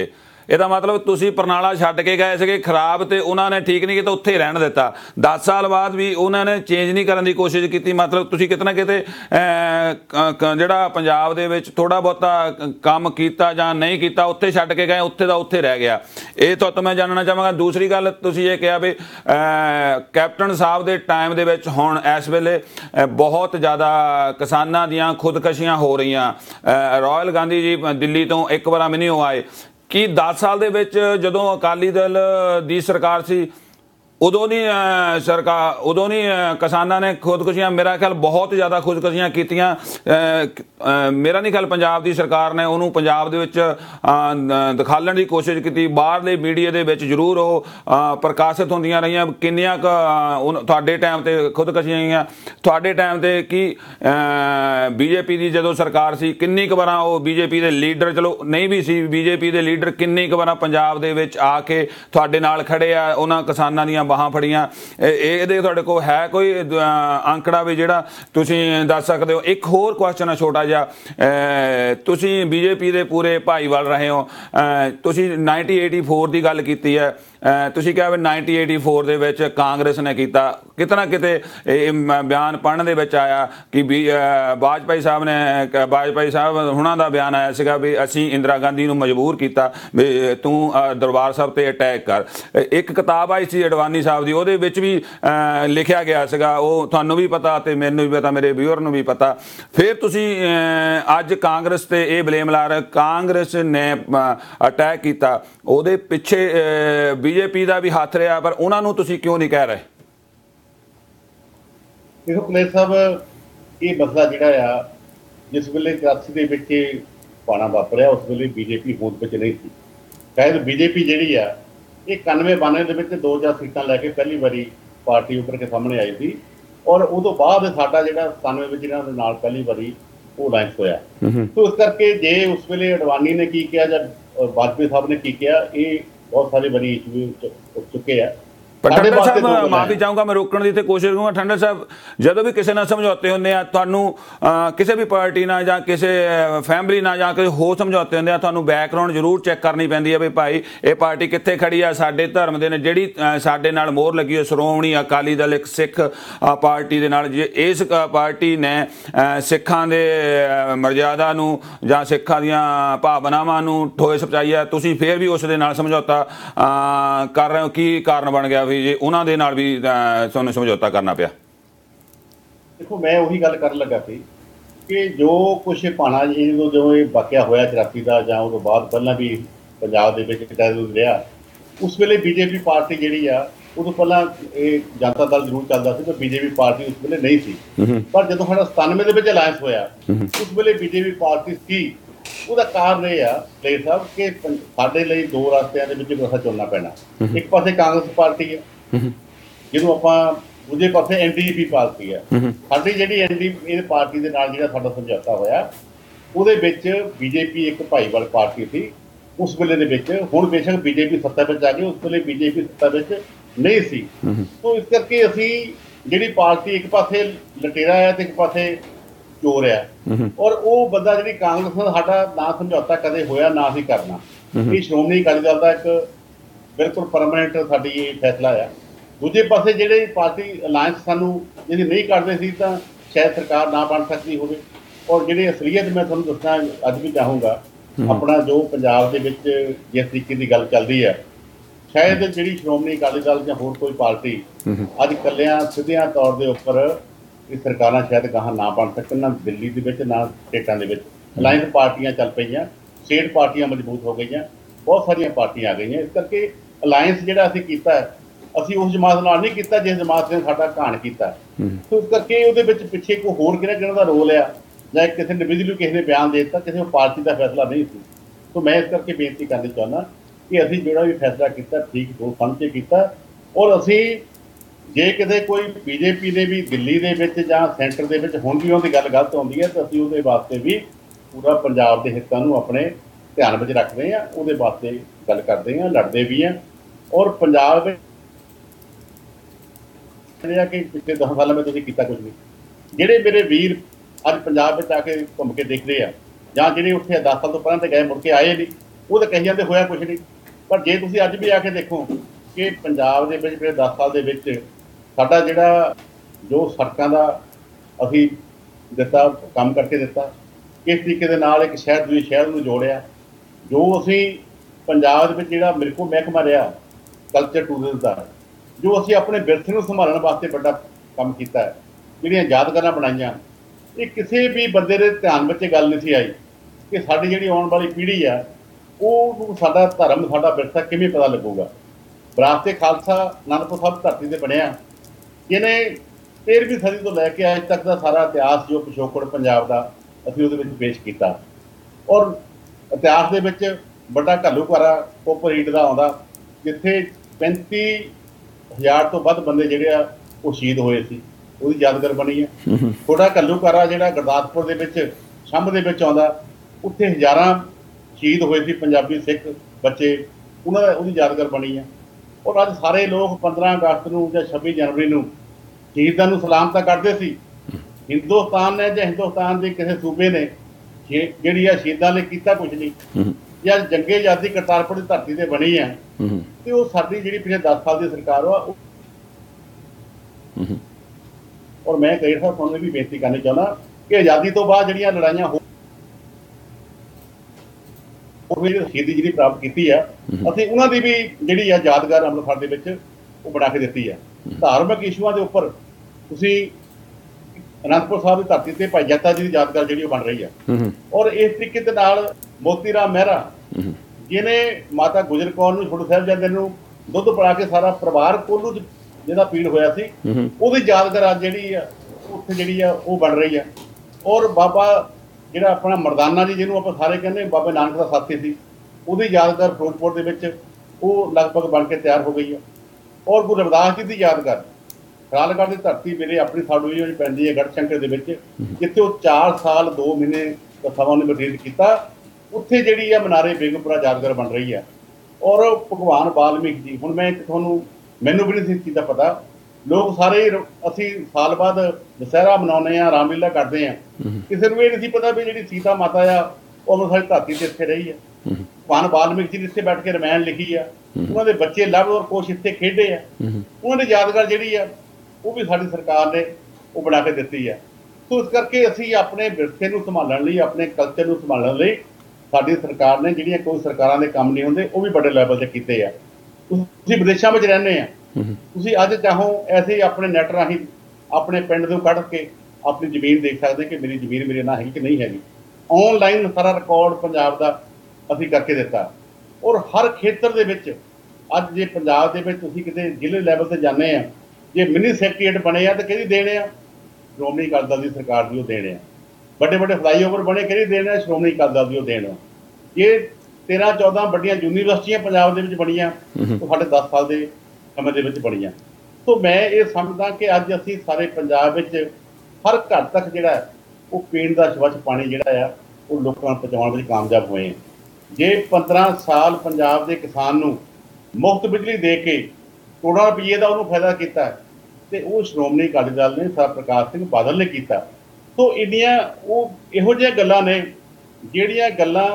ਇਹਦਾ ਮਤਲਬ ਤੁਸੀਂ ਪਰਨਾਲਾ ਛੱਡ ਕੇ ਗਏ ਸੀਗੇ ਖਰਾਬ ਤੇ ਉਹਨਾਂ ਨੇ ਠੀਕ ਨਹੀਂ ਕੀਤਾ, ਉੱਥੇ ਹੀ ਰਹਿਣ ਦਿੱਤਾ। ਦਸ ਸਾਲ ਬਾਅਦ ਵੀ ਉਹਨਾਂ ਨੇ ਚੇਂਜ ਨਹੀਂ ਕਰਨ ਦੀ ਕੋਸ਼ਿਸ਼ ਕੀਤੀ। ਮਤਲਬ ਤੁਸੀਂ ਕਿਤੇ ਨਾ ਕਿਤੇ ਜਿਹੜਾ ਪੰਜਾਬ ਦੇ ਵਿੱਚ ਥੋੜ੍ਹਾ ਬਹੁਤਾ ਕੰਮ ਕੀਤਾ ਜਾਂ ਨਹੀਂ ਕੀਤਾ, ਉੱਥੇ ਛੱਡ ਕੇ ਗਏ, ਉੱਥੇ ਦਾ ਉੱਥੇ ਰਹਿ ਗਿਆ। ਇਹ ਤੋਂ ਮੈਂ ਜਾਣਨਾ ਚਾਹਾਂਗਾ। ਦੂਸਰੀ ਗੱਲ ਤੁਸੀਂ ਇਹ ਕਿਹਾ ਵੀ ਕੈਪਟਨ ਸਾਹਿਬ ਦੇ ਟਾਈਮ ਦੇ ਵਿੱਚ ਹੁਣ ਇਸ ਵੇਲੇ ਬਹੁਤ ਜ਼ਿਆਦਾ ਕਿਸਾਨਾਂ ਦੀਆਂ ਖੁਦਕਸ਼ੀਆਂ ਹੋ ਰਹੀਆਂ। ਰਾਹੁਲ ਗਾਂਧੀ ਜੀ ਦਿੱਲੀ ਤੋਂ ਇੱਕ ਵਾਰ ਵੀ ਨਹੀਂ ਉਹ ਆਏ। ਕਿ ਦਸ ਸਾਲ ਦੇ ਵਿੱਚ ਜਦੋਂ ਅਕਾਲੀ ਦਲ ਦੀ ਸਰਕਾਰ ਸੀ ਉਦੋਂ ਨਹੀਂ ਸਰਕਾਰ ਉਦੋਂ ਨਹੀਂ ਕਿਸਾਨਾਂ ਨੇ ਖੁਦਕੁਸ਼ੀਆਂ, ਮੇਰਾ ਖਿਆਲ ਬਹੁਤ ਜ਼ਿਆਦਾ ਖੁਦਕੁਸ਼ੀਆਂ ਕੀਤੀਆਂ। ਮੇਰਾ ਨਹੀਂ ਖਿਆਲ ਪੰਜਾਬ ਦੀ ਸਰਕਾਰ ਨੇ ਉਹਨੂੰ ਪੰਜਾਬ ਦੇ ਵਿੱਚ ਦਿਖਾਲਣ ਦੀ ਕੋਸ਼ਿਸ਼ ਕੀਤੀ। ਬਾਹਰਲੇ ਮੀਡੀਆ ਦੇ ਵਿੱਚ ਜ਼ਰੂਰ ਉਹ ਪ੍ਰਕਾਸ਼ਿਤ ਹੁੰਦੀਆਂ ਰਹੀਆਂ ਕਿੰਨੀਆਂ ਕੁ ਤੁਹਾਡੇ ਟਾਈਮ 'ਤੇ ਖੁਦਕੁਸ਼ੀਆਂ ਹੋਈਆਂ। ਤੁਹਾਡੇ ਟਾਈਮ 'ਤੇ ਕੀ ਬੀਜੇਪੀ ਦੀ ਜਦੋਂ ਸਰਕਾਰ ਸੀ ਕਿੰਨੀ ਕੁ ਵਾਰਾਂ ਉਹ ਬੀਜੇਪੀ ਦੇ ਲੀਡਰ, ਚਲੋ ਨਹੀਂ ਵੀ ਸੀ, ਬੀਜੇਪੀ ਦੇ ਲੀਡਰ ਕਿੰਨੀ ਕੁ ਵਾਰਾਂ ਪੰਜਾਬ ਦੇ ਵਿੱਚ ਆ ਕੇ ਤੁਹਾਡੇ ਨਾਲ ਖੜੇ ਆ, ਉਹਨਾਂ ਕਿਸਾਨਾਂ ਦੀਆਂ ਬਾਹਾਂ ਫੜੀਆਂ? ਇਹਦੇ ਤੁਹਾਡੇ ਕੋਲ ਹੈ ਕੋਈ ਅੰਕੜਾ ਵੀ ਜਿਹੜਾ ਤੁਸੀਂ ਦੱਸ ਸਕਦੇ ਹੋ? ਇੱਕ ਹੋਰ ਕੁਐਸਚਨ ਹੈ ਛੋਟਾ ਜਿਹਾ। ਤੁਸੀਂ ਬੀਜੇਪੀ ਦੇ ਪੂਰੇ ਭਾਈਵਾਲ ਰਹੇ ਹੋ। ਤੁਸੀਂ ਨਾਈਨਟੀਨ ਏਟੀ ਫੋਰ ਦੀ ਗੱਲ ਕੀਤੀ ਹੈ। ਤੁਸੀਂ ਕਿਹਾ ਵੀ ਨਾਈਨਟੀਨ ਏਟੀ ਫੋਰ ਦੇ ਵਿੱਚ ਕਾਂਗਰਸ ਨੇ ਕੀਤਾ। ਕਿਤੇ ਨਾ ਕਿਤੇ ਇਹ ਬਿਆਨ ਪੜ੍ਹਨ ਦੇ ਵਿੱਚ ਆਇਆ ਕਿ ਵੀ ਵਾਜਪਾਈ ਸਾਹਿਬ ਨੇ ਵਾਜਪਾਈ ਸਾਹਿਬ ਹੁਣਾਂ ਦਾ ਬਿਆਨ ਆਇਆ ਸੀਗਾ ਵੀ ਅਸੀਂ ਇੰਦਰਾ ਗਾਂਧੀ ਨੂੰ ਮਜਬੂਰ ਕੀਤਾ ਵੀ ਤੂੰ ਦਰਬਾਰ ਸਾਹਿਬ 'ਤੇ ਅਟੈਕ ਕਰ। ਇੱਕ ਕਿਤਾਬ ਆਈ ਸੀ ਅਡਵਾਨੀ ਸਾਹਿਬ ਦੀ, ਉਹਦੇ ਵਿੱਚ ਵੀ ਲਿਖਿਆ ਗਿਆ ਸੀਗਾ। ਉਹ ਤੁਹਾਨੂੰ ਵੀ ਪਤਾ ਅਤੇ ਮੈਨੂੰ ਵੀ ਪਤਾ, ਮੇਰੇ ਵਿਊਅਰ ਨੂੰ ਵੀ ਪਤਾ। ਫਿਰ ਤੁਸੀਂ ਅੱਜ ਕਾਂਗਰਸ 'ਤੇ ਇਹ ਬਲੇਮ ਲਾ ਰਹੇ, ਕਾਂਗਰਸ ਨੇ ਅਟੈਕ ਕੀਤਾ, ਉਹਦੇ ਪਿੱਛੇ ਬੀਜੇਪੀ ਦਾ ਵੀ ਹੱਥ ਰਿਹਾ, ਪਰ ਉਹਨਾਂ ਨੂੰ ਤੁਸੀਂ ਕਿਉਂ ਨਹੀਂ ਕਹਿ ਰਹੇ? ਦੇਖੋ ਕਲੇਰ ਸਾਹਿਬ, ਇਹ ਮਸਲਾ ਜਿਹੜਾ ਆ ਜਿਸ ਵੇਲੇ ਚੁਰਾਸੀ ਦੇ ਵਿੱਚ ਪਾਣਾ ਵਾਪਰਿਆ ਉਸ ਵੇਲੇ ਬੀਜੇਪੀ ਹੋਂਦ ਵਿੱਚ ਨਹੀਂ ਸੀ। ਸ਼ਾਇਦ ਬੀਜੇਪੀ ਜਿਹੜੀ ਆ ਇਹ ਇਕਾਨਵੇਂ ਬਾਨਵੇਂ ਦੇ ਵਿੱਚ ਦੋ ਹਜ਼ਾਰ ਸੀਟਾਂ ਲੈ ਕੇ ਪਹਿਲੀ ਵਾਰੀ ਪਾਰਟੀ ਉੱਪਰ ਕੇ ਸਾਹਮਣੇ ਆਈ ਸੀ, ਔਰ ਉਦੋਂ ਬਾਅਦ ਸਾਡਾ ਜਿਹੜਾ ਸਤਾਨਵੇਂ ਵਿੱਚ ਇਹਨਾਂ ਦੇ ਨਾਲ ਪਹਿਲੀ ਵਾਰੀ ਉਹ ਅਲਾਇੰਸ ਹੋਇਆ। ਸੋ ਇਸ ਕਰਕੇ ਜੇ ਉਸ ਵੇਲੇ ਅਡਵਾਨੀ ਨੇ ਕੀ ਕਿਹਾ ਜਾਂ ਵਾਜਪੇਈ ਸਾਹਿਬ ਨੇ ਕੀ ਕਿਹਾ, ਇਹ ਬਹੁਤ ਸਾਰੇ ਵਾਰੀ ਇਸ਼ੂ ਉੱਠ ਚੁੱਕੇ ਆ। ਪਰ ਠੰਡਰ ਸਾਹਿਬ ਮਾਫੀ ਚਾਹੂੰਗਾ, ਮੈਂ ਰੋਕਣ ਦੀ ਇੱਥੇ ਕੋਸ਼ਿਸ਼ ਕਰੂੰਗਾ। ਠੰਡਰ ਸਾਹਿਬ, ਜਦੋਂ ਵੀ ਕਿਸੇ ਨਾਲ ਸਮਝੌਤੇ ਹੁੰਦੇ ਆ, ਤੁਹਾਨੂੰ ਕਿਸੇ ਵੀ ਪਾਰਟੀ ਨਾਲ ਜਾਂ ਕਿਸੇ ਫੈਮਿਲੀ ਨਾਲ ਜਾਂ ਕਿਸੇ ਹੋਰ ਸਮਝੌਤੇ ਹੁੰਦੇ ਆ, ਤੁਹਾਨੂੰ ਬੈਕਗਰਾਊਂਡ ਜ਼ਰੂਰ ਚੈੱਕ ਕਰਨੀ ਪੈਂਦੀ ਹੈ ਵੀ ਭਾਈ ਇਹ ਪਾਰਟੀ ਕਿੱਥੇ ਖੜੀ ਆ, ਸਾਡੇ ਧਰਮ ਦੇ ਨੇ ਜਿਹੜੀ ਸਾਡੇ ਨਾਲ ਮੋਹਰ ਲੱਗੀ ਹੈ ਸ਼੍ਰੋਮਣੀ ਅਕਾਲੀ ਦਲ ਇੱਕ ਸਿੱਖ ਪਾਰਟੀ ਦੇ ਨਾਲ, ਜੇ ਇਸ ਪਾਰਟੀ ਨੇ ਸਿੱਖਾਂ ਦੇ ਮਰਜ਼ਾਦਾ ਨੂੰ ਜਾਂ ਸਿੱਖਾਂ ਦੀਆਂ ਭਾਵਨਾਵਾਂ ਨੂੰ ਠੋਏ ਸਪਚਾਈ ਹੈ, ਤੁਸੀਂ ਫਿਰ ਵੀ ਉਸ ਦੇ ਨਾਲ ਸਮਝੌਤਾ ਕਰ ਰਹੇ ਹੋ। ਕੀ ਕਾਰਨ ਬਣ ਗਿਆ ਵੀ ਜੇ ਉਹਨਾਂ ਦੇ ਨਾਲ ਵੀ ਤੁਹਾਨੂੰ ਸਮਝੌਤਾ ਕਰਨਾ ਪਿਆ? ਦੇਖੋ, ਮੈਂ ਉਹੀ ਗੱਲ ਕਰਨ ਲੱਗਾ ਸੀ ਕਿ ਜੋ ਕੁਛ ਪਾਣਾ ਜਦੋਂ ਜੋ ਇਹ ਵਾਕਿਆ ਹੋਇਆ ਚੁਰਾਸੀ ਦਾ ਜਾਂ ਉਹ ਤੋਂ ਬਾਅਦ ਪਹਿਲਾਂ ਵੀ ਪੰਜਾਬ ਦੇ ਵਿੱਚ ਟੈਰਰਿਜ਼ਮ ਰਿਹਾ, ਉਸ ਵੇਲੇ ਬੀਜੇਪੀ ਪਾਰਟੀ ਜਿਹੜੀ ਆ ਉਦੋਂ ਪਹਿਲਾਂ ਇਹ ਜਨਤਾ ਦਲ ਜ਼ਰੂਰ ਚੱਲਦਾ ਸੀ, ਪਰ ਬੀਜੇਪੀ ਪਾਰਟੀ ਉਸ ਵੇਲੇ ਨਹੀਂ ਸੀ। ਪਰ ਜਦੋਂ ਸਾਡਾ ਸਤਾਨਵੇਂ ਦੇ ਵਿੱਚ ਅਲਾਇੰਸ ਹੋਇਆ ਉਸ ਵੇਲੇ ਬੀਜੇਪੀ ਪਾਰਟੀ ਸੀ। ਉਹਦਾ ਕਾਰਨ ਇਹ ਆ ਕਲੇਰ ਸਾਹਿਬ ਕਿ ਸਾਡੇ ਲਈ ਦੋ ਰਸਤਿਆਂ ਦੇ ਵਿੱਚ ਰਸਤਾ ਚੁਣਨਾ ਪੈਣਾ। ਇੱਕ ਪਾਸੇ ਕਾਂਗਰਸ ਪਾਰਟੀ ਹੈ ਜਿਹਨੂੰ ਆਪਾਂ, ਦੂਜੇ ਪਾਸੇ ਐਨ ਡੀ ਪੀ ਪਾਰਟੀ ਹੈ। ਸਾਡੀ ਜਿਹੜੀ ਐਨ ਡੀ ਪੀ ਪਾਰਟੀ ਦੇ ਨਾਲ ਜਿਹੜਾ ਸਾਡਾ ਸਮਝੌਤਾ ਹੋਇਆ ਉਹਦੇ ਵਿੱਚ ਬੀਜੇਪੀ ਇੱਕ ਭਾਈਵਾਲ ਪਾਰਟੀ ਸੀ ਉਸ ਵੇਲੇ ਦੇ ਵਿੱਚ। ਹੁਣ ਬੇਸ਼ੱਕ ਬੀਜੇਪੀ ਸੱਤਾ ਵਿੱਚ ਆ ਗਈ, ਉਸ ਵੇਲੇ ਬੀਜੇਪੀ ਸੱਤਾ ਵਿੱਚ ਨਹੀਂ ਸੀ। ਸੋ ਇਸ ਕਰਕੇ ਅਸੀਂ ਜਿਹੜੀ ਪਾਰਟੀ ਇੱਕ ਪਾਸੇ ਲਟੇਰਾ ਹੈ ਤੇ ਇੱਕ ਪਾਸੇ ਚੋਰ ਆ, ਔਰ ਉਹ ਬੰਦਾ ਜਿਹੜੀ ਕਾਂਗਰਸ ਨਾਲ ਸਾਡਾ ਨਾ ਸਮਝੌਤਾ ਕਦੇ ਹੋਇਆ ਨਾ ਹੀ ਕਰਨਾ। ਇਹ ਸ਼੍ਰੋਮਣੀ ਅਕਾਲੀ ਦਲ ਦਾ ਇੱਕ ਬਿਲਕੁਲ ਪਰਮਾਨੈਂਟ ਸਾਡੀ ਇਹ ਫੈਸਲਾ ਆ। ਦੂਜੇ ਪਾਸੇ ਜਿਹੜੇ ਪਾਰਟੀ ਅਲਾਇੰਸ ਸਾਨੂੰ ਜਿਹੜੀ ਨਹੀਂ ਕਰਦੇ ਸੀ ਤਾਂ ਸ਼ਾਇਦ ਸਰਕਾਰ ਨਾ ਬਣ ਸਕਦੀ ਹੋਵੇ। ਔਰ ਜਿਹੜੇ ਅਸਲੀਅਤ ਮੈਂ ਤੁਹਾਨੂੰ ਦੱਸਣਾ ਅੱਜ ਵੀ ਚਾਹੂੰਗਾ, ਆਪਣਾ ਜੋ ਪੰਜਾਬ ਦੇ ਵਿੱਚ ਜਿਸ ਤਰੀਕੇ ਦੀ ਗੱਲ ਚੱਲਦੀ ਹੈ, ਸ਼ਾਇਦ ਜਿਹੜੀ ਸ਼੍ਰੋਮਣੀ ਅਕਾਲੀ ਦਲ ਜਾਂ ਹੋਰ ਕੋਈ ਪਾਰਟੀ ਅੱਜ ਇਕੱਲਿਆਂ ਸਿੱਧਿਆਂ ਤੌਰ ਦੇ ਉੱਪਰ ਇਹ ਸਰਕਾਰਾਂ ਸ਼ਾਇਦ ਗਾਹਾਂ ਨਾ ਬਣ ਸਕਣ, ਨਾ ਦਿੱਲੀ ਦੇ ਵਿੱਚ ਨਾ ਸਟੇਟਾਂ ਦੇ ਵਿੱਚ। ਅਲਾਇੰਸ ਪਾਰਟੀਆਂ ਚੱਲ ਪਈਆਂ, ਸਟੇਟ ਪਾਰਟੀਆਂ ਮਜ਼ਬੂਤ ਹੋ ਗਈਆਂ, ਬਹੁਤ ਸਾਰੀਆਂ ਪਾਰਟੀਆਂ ਆ ਗਈਆਂ। ਇਸ ਕਰਕੇ ਅਲਾਇੰਸ ਜਿਹੜਾ ਅਸੀਂ ਕੀਤਾ ਅਸੀਂ ਉਸ ਜਮਾਤ ਨਾਲ ਨਹੀਂ ਕੀਤਾ ਜਿਸ ਜਮਾਤ ਨੇ ਸਾਡਾ ਘਾਣ ਕੀਤਾ। ਸੋ ਇਸ ਕਰਕੇ ਉਹਦੇ ਵਿੱਚ ਪਿੱਛੇ ਕੋਈ ਹੋਰ ਕਿਹੜਾ ਜਿਹਨਾਂ ਦਾ ਰੋਲ ਆ ਜਾਂ ਕਿਸੇ ਇੰਡੀਵਿਜੂਅਲ ਕਿਸੇ ਨੇ ਬਿਆਨ ਦੇ ਦਿੱਤਾ, ਕਿਸੇ ਪਾਰਟੀ ਦਾ ਫੈਸਲਾ ਨਹੀਂ ਸੀ। ਸੋ ਮੈਂ ਇਸ ਕਰਕੇ ਬੇਨਤੀ ਕਰਨੀ ਚਾਹੁੰਦਾ ਕਿ ਅਸੀਂ ਜਿਹੜਾ ਵੀ ਫੈਸਲਾ ਕੀਤਾ ਠੀਕ ਸੋਚ ਸਮਝ ਕੇ ਕੀਤਾ। ਔਰ ਅਸੀਂ ਜੇ ਕਿਤੇ ਕੋਈ ਬੀਜੇਪੀ ਨੇ ਵੀ ਦਿੱਲੀ ਦੇ ਵਿੱਚ ਜਾਂ ਸੈਂਟਰ ਦੇ ਵਿੱਚ ਹੁਣ ਵੀ ਉਹਦੀ ਗੱਲ ਗਲਤ ਆਉਂਦੀ ਹੈ ਤਾਂ ਅਸੀਂ ਉਹਦੇ ਵਾਸਤੇ ਵੀ ਪੂਰਾ ਪੰਜਾਬ ਦੇ ਹਿੱਤਾਂ ਨੂੰ ਆਪਣੇ ਧਿਆਨ ਵਿੱਚ ਰੱਖਦੇ ਹਾਂ, ਉਹਦੇ ਵਾਸਤੇ ਗੱਲ ਕਰਦੇ ਹਾਂ, ਲੜਦੇ ਵੀ ਹਾਂ। ਔਰ ਪੰਜਾਬ ਵਿੱਚ ਆ ਕਿ ਪਿਛਲੇ ਦਸ ਸਾਲਾਂ ਵਿੱਚ ਤੁਸੀਂ ਕੀਤਾ ਕੁਝ ਨਹੀਂ। ਜਿਹੜੇ ਮੇਰੇ ਵੀਰ ਅੱਜ ਪੰਜਾਬ ਵਿੱਚ ਆ ਕੇ ਘੁੰਮ ਕੇ ਦੇਖਦੇ ਆ ਜਾਂ ਜਿਹੜੇ ਉੱਥੇ ਦਸ ਸਾਲ ਤੋਂ ਪਹਿਲਾਂ ਤੇ ਗਏ ਮੁੜ ਕੇ ਆਏ ਨਹੀਂ, ਉਹ ਤਾਂ ਕਹੀ ਜਾਂਦੇ ਹੋਇਆ ਕੁਛ ਨਹੀਂ। पर जे तुसीं अज भी आके देखो कि पंजाब दे विच पिछले दस साल दे विच साडा जिहड़ा जो सड़कां दा असीं दिता काम करके दिता, किस तरीके दे नाल एक शहर दूजे शहर नूं जोड़िया, जो असीं पंजाब दे विच जिहड़ा मेरे कोल महकमा रहा कल्चर टूरिज्म का, जो असीं अपने विरसे नूं संभालण वास्ते बड़ा काम कीता है, जिहड़ियां यादगारां बनाईआं, ये किसी भी बंदे दे ध्यान विच गल नहीं सी आई कि साडी जिहड़ी आउण वाली पीढ़ी आ ਉਹ ਸਾਡਾ ਧਰਮ ਸਾਡਾ ਵਿਰਸਾ ਕਿਵੇਂ ਪਤਾ ਲੱਗੂਗਾ। ਵਿਰਾਸਤ-ਏ ਖਾਲਸਾ ਅਨੰਦਪੁਰ ਸਾਹਿਬ ਧਰਤੀ ਤੇ ਬਣਿਆ, ਜਿਹਨੇ ਤੇਰ੍ਹਵੀਂ ਸਦੀ ਤੋਂ ਲੈ ਕੇ ਅੱਜ ਤੱਕ ਦਾ ਸਾਰਾ ਇਤਿਹਾਸ ਜੋ ਪਿਛੋਕੜ ਪੰਜਾਬ ਦਾ ਅਸੀਂ ਉਹਦੇ ਵਿੱਚ ਪੇਸ਼ ਕੀਤਾ। ਔਰ ਇਤਿਹਾਸ ਦੇ ਵਿੱਚ ਵੱਡਾ ਘੱਲੂਘਾਰਾ ਕੋਪਰ ਹੀਟ ਦਾ ਆਉਂਦਾ, ਜਿੱਥੇ ਪੈਂਤੀ ਹਜ਼ਾਰ ਤੋਂ ਵੱਧ ਬੰਦੇ ਜਿਹੜੇ ਆ ਉਹ ਸ਼ਹੀਦ ਹੋਏ ਸੀ, ਉਹਦੀ ਯਾਦਗਾਰ ਬਣੀ ਹੈ। ਥੋੜਾ ਘੱਲੂਘਾਰਾ ਜਿਹੜਾ ਗੁਰਦਾਸਪੁਰ ਦੇ ਵਿੱਚ ਛੰਭ ਦੇ ਵਿੱਚ ਆਉਂਦਾ, ਉੱਥੇ ਹਜ਼ਾਰਾਂ ਸ਼ਹੀਦ ਹੋਏ ਸੀ ਪੰਜਾਬੀ ਸਿੱਖ ਬੱਚੇ, ਉਹਨਾਂ ਦਾ ਉਹਦੀ ਯਾਦਗਾਰ ਬਣੀ ਆ। ਔਰ ਅੱਜ ਸਾਰੇ ਲੋਕ ਪੰਦਰਾਂ ਅਗਸਤ ਨੂੰ ਜਾਂ ਛੱਬੀ ਜਨਵਰੀ ਨੂੰ ਸ਼ਹੀਦਾਂ ਨੂੰ ਸਲਾਮ ਤਾਂ ਕਰਦੇ ਸੀ। ਹਿੰਦੁਸਤਾਨ ਨੇ ਜਾਂ ਹਿੰਦੁਸਤਾਨ ਦੇ ਕਿਸੇ ਸੂਬੇ ਨੇ ਜਿਹੜੀ ਆ ਸ਼ਹੀਦਾਂ ਲਈ ਕੀਤਾ ਕੁਝ ਨਹੀਂ। ਜੇ ਅੱਜ ਜੰਗੇ ਆਜ਼ਾਦੀ ਕਰਤਾਰਪੁਰ ਦੀ ਧਰਤੀ ਤੇ ਬਣੀ ਆ, ਤੇ ਉਹ ਸਾਡੀ ਜਿਹੜੀ ਪਿਛਲੇ ਦਸ ਸਾਲ ਦੀ ਸਰਕਾਰ ਵਾ। ਔਰ ਮੈਂ ਕਈ ਸਾਹਿਬ ਤੁਹਾਨੂੰ ਵੀ ਬੇਨਤੀ ਕਰਨੀ ਚਾਹੁੰਦਾ ਕਿ ਆਜ਼ਾਦੀ ਤੋਂ ਬਾਅਦ ਜਿਹੜੀਆਂ ਲੜਾਈਆਂ ਸ਼ਹੀਦੀ ਜਿਹੜੀ ਪ੍ਰਾਪਤ ਕੀਤੀ ਆ, ਅਸੀਂ ਉਹਨਾਂ ਦੀ ਵੀ ਜਿਹੜੀ ਆ ਯਾਦਗਾਰ ਅੰਮ੍ਰਿਤਸਰ ਦੇ ਵਿੱਚ ਉਹ ਬਣਾ ਕੇ ਦਿੱਤੀ ਆ। ਧਾਰਮਿਕ ਇਸ਼ੂਆਂ ਦੇ ਉੱਪਰ ਤੁਸੀਂ ਅਨੰਦਪੁਰ ਸਾਹਿਬ ਦੀ ਧਰਤੀ ਤੇ ਭਾਈ ਜੱਤਾ ਜੀ ਦੀ ਯਾਦਗਾਰ ਜਿਹੜੀ ਉਹ ਬਣ ਰਹੀ ਆ। ਔਰ ਇਸ ਤਰੀਕੇ ਦੇ ਨਾਲ ਮੋਤੀ ਰਾਮ ਮਹਿਰਾ, ਜਿਹਨੇ ਮਾਤਾ ਗੁਜਰ ਕੌਰ ਨੂੰ ਛੋਟੇ ਸਾਹਿਬਜ਼ਾਦੇ ਨੂੰ ਦੁੱਧ ਪਿਲਾ ਕੇ ਸਾਰਾ ਪਰਿਵਾਰ ਕੋਲੂ ਜਿਹਦਾ ਪੀੜ ਹੋਇਆ ਸੀ, ਉਹਦੀ ਯਾਦਗਾਰ ਅੱਜ ਜਿਹੜੀ ਆ ਉੱਥੇ ਜਿਹੜੀ ਆ ਉਹ ਬਣ ਰਹੀ ਆ। ਔਰ ਬਾਬਾ ਜਿਹੜਾ ਆਪਣਾ ਮਰਦਾਨਾ ਜੀ, ਜਿਹਨੂੰ ਆਪਾਂ ਸਾਰੇ ਕਹਿੰਦੇ ਬਾਬੇ ਨਾਨਕ ਦਾ ਸਾਥੀ ਸੀ, ਉਹਦੀ ਯਾਦਗਾਰ ਫਿਰੋਜ਼ਪੁਰ ਦੇ ਵਿੱਚ ਉਹ ਲਗਭਗ ਬਣ ਕੇ ਤਿਆਰ ਹੋ ਗਈ ਹੈ। ਔਰ ਗੁਰੂ ਰਵਿਦਾਸ ਜੀ ਦੀ ਯਾਦਗਾਰ ਖਿਆਲਗੜ੍ਹ ਦੀ ਧਰਤੀ ਮੇਰੇ ਆਪਣੀ ਸਾਡੂ ਜਿਹੜੀ ਪੈਂਦੀ ਹੈ ਗੜ੍ਹਸ਼ੰਕਰ ਦੇ ਵਿੱਚ, ਜਿੱਥੇ ਉਹ ਚਾਰ ਸਾਲ ਦੋ ਮਹੀਨੇ ਦਾ ਸਮਾਂ ਉਹਨੇ ਬਤੀਤ ਕੀਤਾ, ਉੱਥੇ ਜਿਹੜੀ ਆ ਮਨਾਰੇ ਬੇਗਮਪੁਰਾ ਯਾਦਗਾਰ ਬਣ ਰਹੀ ਆ। ਔਰ ਭਗਵਾਨ ਵਾਲਮੀਕ ਜੀ, ਹੁਣ ਮੈਂ ਤੁਹਾਨੂੰ ਮੈਨੂੰ ਵੀ ਨਹੀਂ ਇਸ ਚੀਜ਼ ਦਾ ਪਤਾ, ਲੋਕ ਸਾਰੇ ਅਸੀਂ ਸਾਲ ਬਾਅਦ ਦੁਸਹਿਰਾ ਮਨਾਉਂਦੇ ਹਾਂ, ਰਾਮਲੀਲਾ ਕਰਦੇ ਹਾਂ, ਕਿਸੇ ਨੂੰ ਇਹ ਨਹੀਂ ਸੀ ਪਤਾ ਵੀ ਜਿਹੜੀ ਸੀਤਾ ਮਾਤਾ ਆ ਉਹ ਅੰਮ੍ਰਿਤਸਰ ਧਰਤੀ ਤੇ ਇੱਥੇ ਰਹੀ ਆ। ਭਗਵਾਨ ਵਾਲਮੀਕ ਜੀ ਨੇ ਇੱਥੇ ਬੈਠ ਕੇ ਰਮਾਇਣ ਲਿਖੀ ਆ, ਉਹਨਾਂ ਦੇ ਬੱਚੇ ਲਵ ਔਰ ਕੁਛ ਇੱਥੇ ਖੇਡੇ ਆ, ਉਹਨਾਂ ਦੀ ਯਾਦਗਾਰ ਜਿਹੜੀ ਆ ਉਹ ਵੀ ਸਾਡੀ ਸਰਕਾਰ ਨੇ ਉਹ ਬਣਾ ਕੇ ਦਿੱਤੀ ਆ। ਸੋ ਇਸ ਕਰਕੇ ਅਸੀਂ ਆਪਣੇ ਵਿਰਸੇ ਨੂੰ ਸੰਭਾਲਣ ਲਈ, ਆਪਣੇ ਕਲਚਰ ਨੂੰ ਸੰਭਾਲਣ ਲਈ ਸਾਡੀ ਸਰਕਾਰ ਨੇ ਜਿਹੜੀਆਂ ਕੋਈ ਸਰਕਾਰਾਂ ਦੇ ਕੰਮ ਨਹੀਂ ਹੁੰਦੇ ਉਹ ਵੀ ਵੱਡੇ ਲੈਵਲ ਤੇ ਕੀਤੇ ਆ। ਤੁਸੀਂ ਵਿਦੇਸ਼ਾਂ ਵਿੱਚ ਰਹਿੰਦੇ ਆ, ਤੁਸੀਂ ਅੱਜ ਚਾਹੋ ਐਸੇ ਆਪਣੇ ਨੈੱਟ ਰਾਹੀਂ ਆਪਣੇ ਪਿੰਡ ਤੋਂ ਕੱਢ ਕੇ ਆਪਣੀ ਜ਼ਮੀਨ ਦੇਖ ਸਕਦੇ ਕਿ ਮੇਰੀ ਜ਼ਮੀਨ ਮੇਰੇ ਨਾਲ ਹੈਗੀ ਕਿ ਨਹੀਂ ਹੈਗੀ। ਆਨਲਾਈਨ ਸਾਰਾ ਰਿਕਾਰਡ ਪੰਜਾਬ ਦਾ ਅਸੀਂ ਕਰਕੇ ਦਿੱਤਾ। ਔਰ ਹਰ ਖੇਤਰ ਦੇ ਵਿੱਚ ਅੱਜ ਜੇ ਪੰਜਾਬ ਦੇ ਵਿੱਚ ਤੁਸੀਂ ਕਿਤੇ ਜ਼ਿਲ੍ਹੇ ਲੈਵਲ ਤੇ ਜਾਂਦੇ ਆ, ਜੇ ਮਿਨੀ ਸੈਕਟਰੀਏਟ ਬਣੇ ਆ ਤਾਂ ਕਿਹਦੀ ਦੇਣ ਆ? ਸ਼੍ਰੋਮਣੀ ਅਕਾਲੀ ਦਲ ਦੀ ਸਰਕਾਰ ਦੀ ਉਹ ਦੇਣ ਆ। ਵੱਡੇ ਵੱਡੇ ਫਲਾਈਓਵਰ ਬਣੇ, ਕਿਹਦੀ ਦੇਣ ਆ? ਸ਼੍ਰੋਮਣੀ ਅਕਾਲੀ ਦਲ ਦੀ ਉਹ ਦੇਣ ਆ। ਇਹ ਤੇਰਾਂ ਚੌਦਾਂ ਵੱਡੀਆਂ ਯੂਨੀਵਰਸਿਟੀਆਂ ਪੰਜਾਬ ਦੇ ਵਿੱਚ ਬਣੀਆਂ ਉਹ ਸਾਡੇ ਦਸ ਸਾਲ ਦੇ ਸਮੇਂ ਦੇ ਵਿੱਚ ਬਣੀਆਂ। ਸੋ ਮੈਂ ਇਹ ਸਮਝਦਾ ਕਿ ਅੱਜ ਅਸੀਂ ਸਾਰੇ ਪੰਜਾਬ ਵਿੱਚ ਹਰ ਘਰ ਤੱਕ ਜਿਹੜਾ ਉਹ ਪੀਣ ਦਾ ਸਵੱਛ ਪਾਣੀ ਜਿਹੜਾ ਆ ਉਹ ਲੋਕਾਂ ਨੂੰ ਪਹੁੰਚਾਉਣ ਵਿੱਚ ਕਾਮਯਾਬ ਹੋਏ। ਜੇ ਪੰਦਰਾਂ ਸਾਲ ਪੰਜਾਬ ਦੇ ਕਿਸਾਨ ਨੂੰ ਮੁਫਤ ਬਿਜਲੀ ਦੇ ਕੇ ਕਰੋੜਾਂ ਰੁਪਈਏ ਦਾ ਉਹਨੂੰ ਫਾਇਦਾ ਕੀਤਾ ਤੇ ਉਹ ਸ਼੍ਰੋਮਣੀ ਅਕਾਲੀ ਦਲ ਨੇ ਸਰ ਪ੍ਰਕਾਸ਼ ਸਿੰਘ ਬਾਦਲ ਨੇ ਕੀਤਾ। ਸੋ ਇੰਨੀਆਂ ਉਹ ਇਹੋ ਜਿਹੀਆਂ ਗੱਲਾਂ ਨੇ ਜਿਹੜੀਆਂ ਗੱਲਾਂ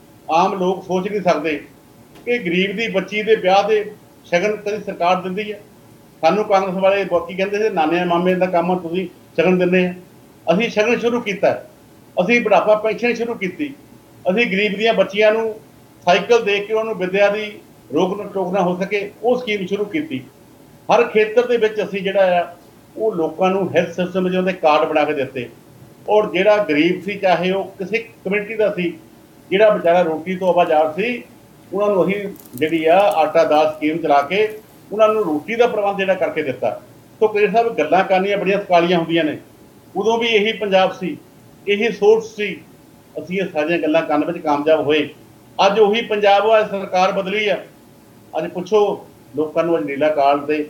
ਆਮ ਲੋਕ ਸੋਚ ਨਹੀਂ ਸਕਦੇ ਕਿ ਗਰੀਬ ਦੀ ਬੱਚੀ ਦੇ ਵਿਆਹ ਦੇ ਸ਼ਗਨ ਕਦੀ ਸਰਕਾਰ ਦਿੰਦੀ ਹੈ। ਸਾਨੂੰ ਕਾਂਗਰਸ ਵਾਲੇ ਬਾਕੀ ਕਹਿੰਦੇ ਸੀ ਨਾਨੇ ਮਾਮੇ ਦਾ ਕੰਮ ਤੁਸੀਂ ਸ਼ਗਨ ਦਿੰਦੇ ਆ। ਅਸੀਂ ਸ਼ਗਨ ਸ਼ੁਰੂ ਕੀਤਾ, ਅਸੀਂ ਬੁਢਾਪਾ ਪੈਨਸ਼ਨ ਸ਼ੁਰੂ ਕੀਤੀ, ਅਸੀਂ ਗਰੀਬ ਦੀਆਂ ਬੱਚੀਆਂ ਨੂੰ ਸਾਈਕਲ ਦੇ ਕੇ ਉਹਨੂੰ ਵਿੱਦਿਆ ਦੀ ਰੋਕ ਟੋਕ ਨਾ ਹੋ ਸਕੇ ਉਹ ਸਕੀਮ ਸ਼ੁਰੂ ਕੀਤੀ। ਹਰ ਖੇਤਰ ਦੇ ਵਿੱਚ ਅਸੀਂ ਜਿਹੜਾ ਆ ਉਹ ਲੋਕਾਂ ਨੂੰ ਹੈਲਥ ਸਿਸਟਮ ਵਿੱਚ ਉਹਦੇ ਕਾਰਡ ਬਣਾ ਕੇ ਦਿੱਤੇ। ਔਰ ਜਿਹੜਾ ਗਰੀਬ ਸੀ, ਚਾਹੇ ਉਹ ਕਿਸੇ ਕਮਿਊਨਿਟੀ ਦਾ ਸੀ, ਜਿਹੜਾ ਵਿਚਾਰਾ ਰੋਟੀ ਤੋਂ ਆਵਾਜ਼ਾਰ ਸੀ, ਉਹਨਾਂ ਨੂੰ ਅਸੀਂ ਜਿਹੜੀ ਆ ਆਟਾ ਦਾਲ ਸਕੀਮ ਚਲਾ ਕੇ ਉਹਨਾਂ ਨੂੰ ਰੋਟੀ ਦਾ ਪ੍ਰਬੰਧ ਜਿਹੜਾ ਕਰਕੇ ਦਿੱਤਾ। ਸੋ ਕਈ ਸਾਹਿਬ ਗੱਲਾਂ ਕਰਨੀਆਂ ਬੜੀਆਂ ਸਕਾਲੀਆਂ ਹੁੰਦੀਆਂ ਨੇ, ਉਦੋਂ ਵੀ ਇਹੀ ਪੰਜਾਬ ਸੀ, ਇਹੀ ਸੋਚ ਸੀ। ਅਸੀਂ ਇਹ ਸਾਰੀਆਂ ਗੱਲਾਂ ਕਰਨ ਵਿੱਚ ਕਾਮਯਾਬ ਹੋਏ। ਅੱਜ ਉਹੀ ਪੰਜਾਬ ਆ, ਸਰਕਾਰ ਬਦਲੀ ਆ। ਅੱਜ ਪੁੱਛੋ ਲੋਕਾਂ ਨੂੰ ਅੱਜ ਨੀਲਾ ਕਾਰਡ ਦੇ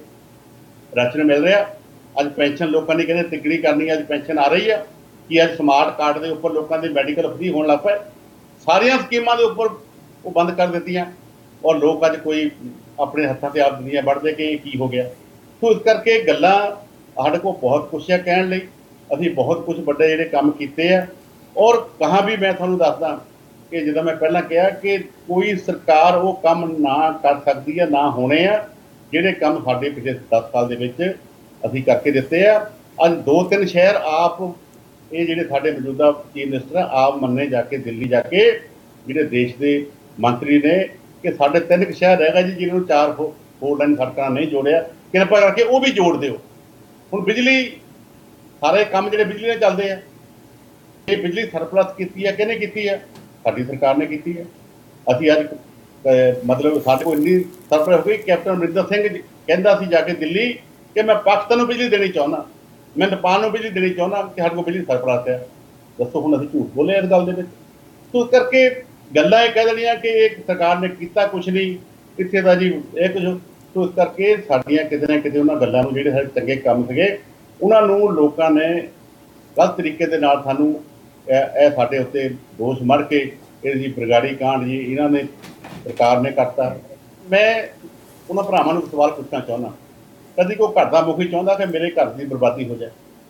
ਰਾਸ਼ਨ ਮਿਲ ਰਿਹਾ, ਅੱਜ ਪੈਨਸ਼ਨ ਲੋਕਾਂ ਨੇ ਕਹਿੰਦੇ ਤਿੱਗੜੀ ਕਰਨੀ, ਅੱਜ ਪੈਨਸ਼ਨ ਆ ਰਹੀ ਆ ਕਿ ਅੱਜ ਸਮਾਰਟ ਕਾਰਡ ਦੇ ਉੱਪਰ ਲੋਕਾਂ ਦੇ ਮੈਡੀਕਲ ਫ੍ਰੀ ਹੋਣ ਲੱਗ ਪਏ। ਸਾਰੀਆਂ ਸਕੀਮਾਂ ਦੇ ਉੱਪਰ ਉਹ ਬੰਦ ਕਰ ਦਿੱਤੀਆਂ ਔਰ ਲੋਕ ਅੱਜ ਕੋਈ ਆਪਣੇ ਹੱਥਾਂ ਤੇ ਆਪ ਦੁਨੀਆ ਵੱਢਦੇ ਕਿ ਇਹ ਕੀ ਹੋ ਗਿਆ। ਸੋ ਇਸ ਕਰਕੇ ਗੱਲਾਂ ਸਾਡੇ ਕੋਲ ਬਹੁਤ ਕੁਛ ਹੈ ਕਹਿਣ ਲਈ, ਅਸੀਂ ਬਹੁਤ ਕੁਝ ਵੱਡੇ ਜਿਹੜੇ ਕੰਮ ਕੀਤੇ ਆ। ਔਰ ਕਹਾਂ ਵੀ ਮੈਂ ਤੁਹਾਨੂੰ ਦੱਸਦਾ कि जिदा मैं पहला कहा कि कोई सरकार वो काम ना कर सकती है, ना होने आ जिहड़े काम साडे पिछले दस साल दे विच असीं करके दित्ते आ। अज दो तीन शहर आप ये जिहड़े साडे मौजूदा चीफ मिनिस्टर आ आप मन्ने जाके दिल्ली जाके जिहड़े देश के मंत्री ने कि साडे तीन शहर रह गए जी जिन्होंने चार फो फोर लाइन सड़कों नहीं जोड़िया, कृपा करके वो भी जोड़ दिओ। हुण बिजली सारे काम जिहड़े बिजली नाल चलदे आ, ये बिजली सरप्लस की है किहने की है? साडी सरकार ने की है। असीं अज मतलब साडे कोल इन्नी सरप्लस हो गई, कैप्टन अमरिंदर सिंह कहंदा सी जाके दिल्ली कि मैं पाकिस्तान नूं बिजली देनी चाहुंदा, मैं नेपाल नूं बिजली देनी चाहुंदा कि साडे कोल बिजली सरप्लस है। दसो हुण असीं झूठ बोले इस गल दे विच? तो इस करके गल्लां ये कह देणियां कि एक सरकार ने कीता कुछ नहीं, कित्थे दा जी ये कुछ। तो इस करके साडीआं किते ना किते उन्हां गल्लां नूं जिहड़े साडे चंगे काम सीगे उन्हां नूं लोकां ने गलत तरीके दे नाल सानूं ਇਹ ਸਾਡੇ ਉੱਤੇ ਦੋਸ਼ ਮੜ ਕੇ ਇਹ ਜੀ ਬਰਗਾੜੀ ਕਾਂਡ ਜੀ ਇਹਨਾਂ ਨੇ ਸਰਕਾਰ ਨੇ ਕਰਤਾ। ਮੈਂ ਉਹਨਾਂ ਭਰਾਵਾਂ ਨੂੰ ਸਵਾਲ ਪੁੱਛਣਾ ਚਾਹੁੰਦਾ, ਕਦੀ ਕੋਈ ਘਰ ਦਾ ਮੁਖੀ ਚਾਹੁੰਦਾ ਕਿ ਮੇਰੇ ਘਰ ਦੀ ਬਰਬਾਦੀ ਹੋ ਜਾਏ?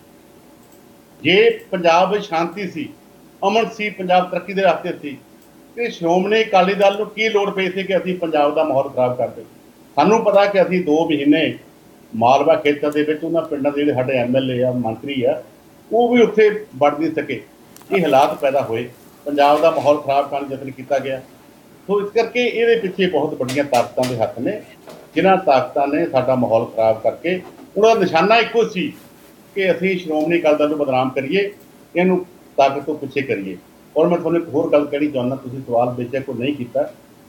ਜੇ ਪੰਜਾਬ ਵਿੱਚ ਸ਼ਾਂਤੀ ਸੀ, ਅਮਨ ਸੀ, ਪੰਜਾਬ ਤਰੱਕੀ ਦੇ ਰਸਤੇ ਸੀ, ਤੇ ਸ਼੍ਰੋਮਣੀ ਅਕਾਲੀ ਦਲ ਨੂੰ ਕੀ ਲੋੜ ਪਈ ਸੀ ਕਿ ਅਸੀਂ ਪੰਜਾਬ ਦਾ ਮਾਹੌਲ ਖਰਾਬ ਕਰਦੇ? ਸਾਨੂੰ ਪਤਾ ਕਿ ਅਸੀਂ ਦੋ ਮਹੀਨੇ ਮਾਲਵਾ ਖੇਤਰ ਦੇ ਵਿੱਚ ਉਹਨਾਂ ਪਿੰਡਾਂ ਦੇ ਜਿਹੜੇ ਸਾਡੇ ਐਮ ਐਲ ਏ ਆ, ਮੰਤਰੀ ਆ, ਉਹ ਵੀ ਉੱਥੇ ਵੜ ਨਹੀਂ ਸਕੇ। ये हालात पैदा हुए, पंजाब का माहौल खराब करने का यतन किया गया। तो इस करके ये पिछे बहुत बड़िया ताकतों के हथ ने, जिन्होंने ताकतों ने साडा माहौल खराब करके उन्होंने निशाना एको सी कि असीं श्रोमणी अकाली दल नूं बदनाम करिए, इहनूं ताकत तो पिछे करिए। और मैं तुहानूं एक होर गल कहनी चाहुंदा, तुसीं सवाल बेशक कोई नहीं कीता।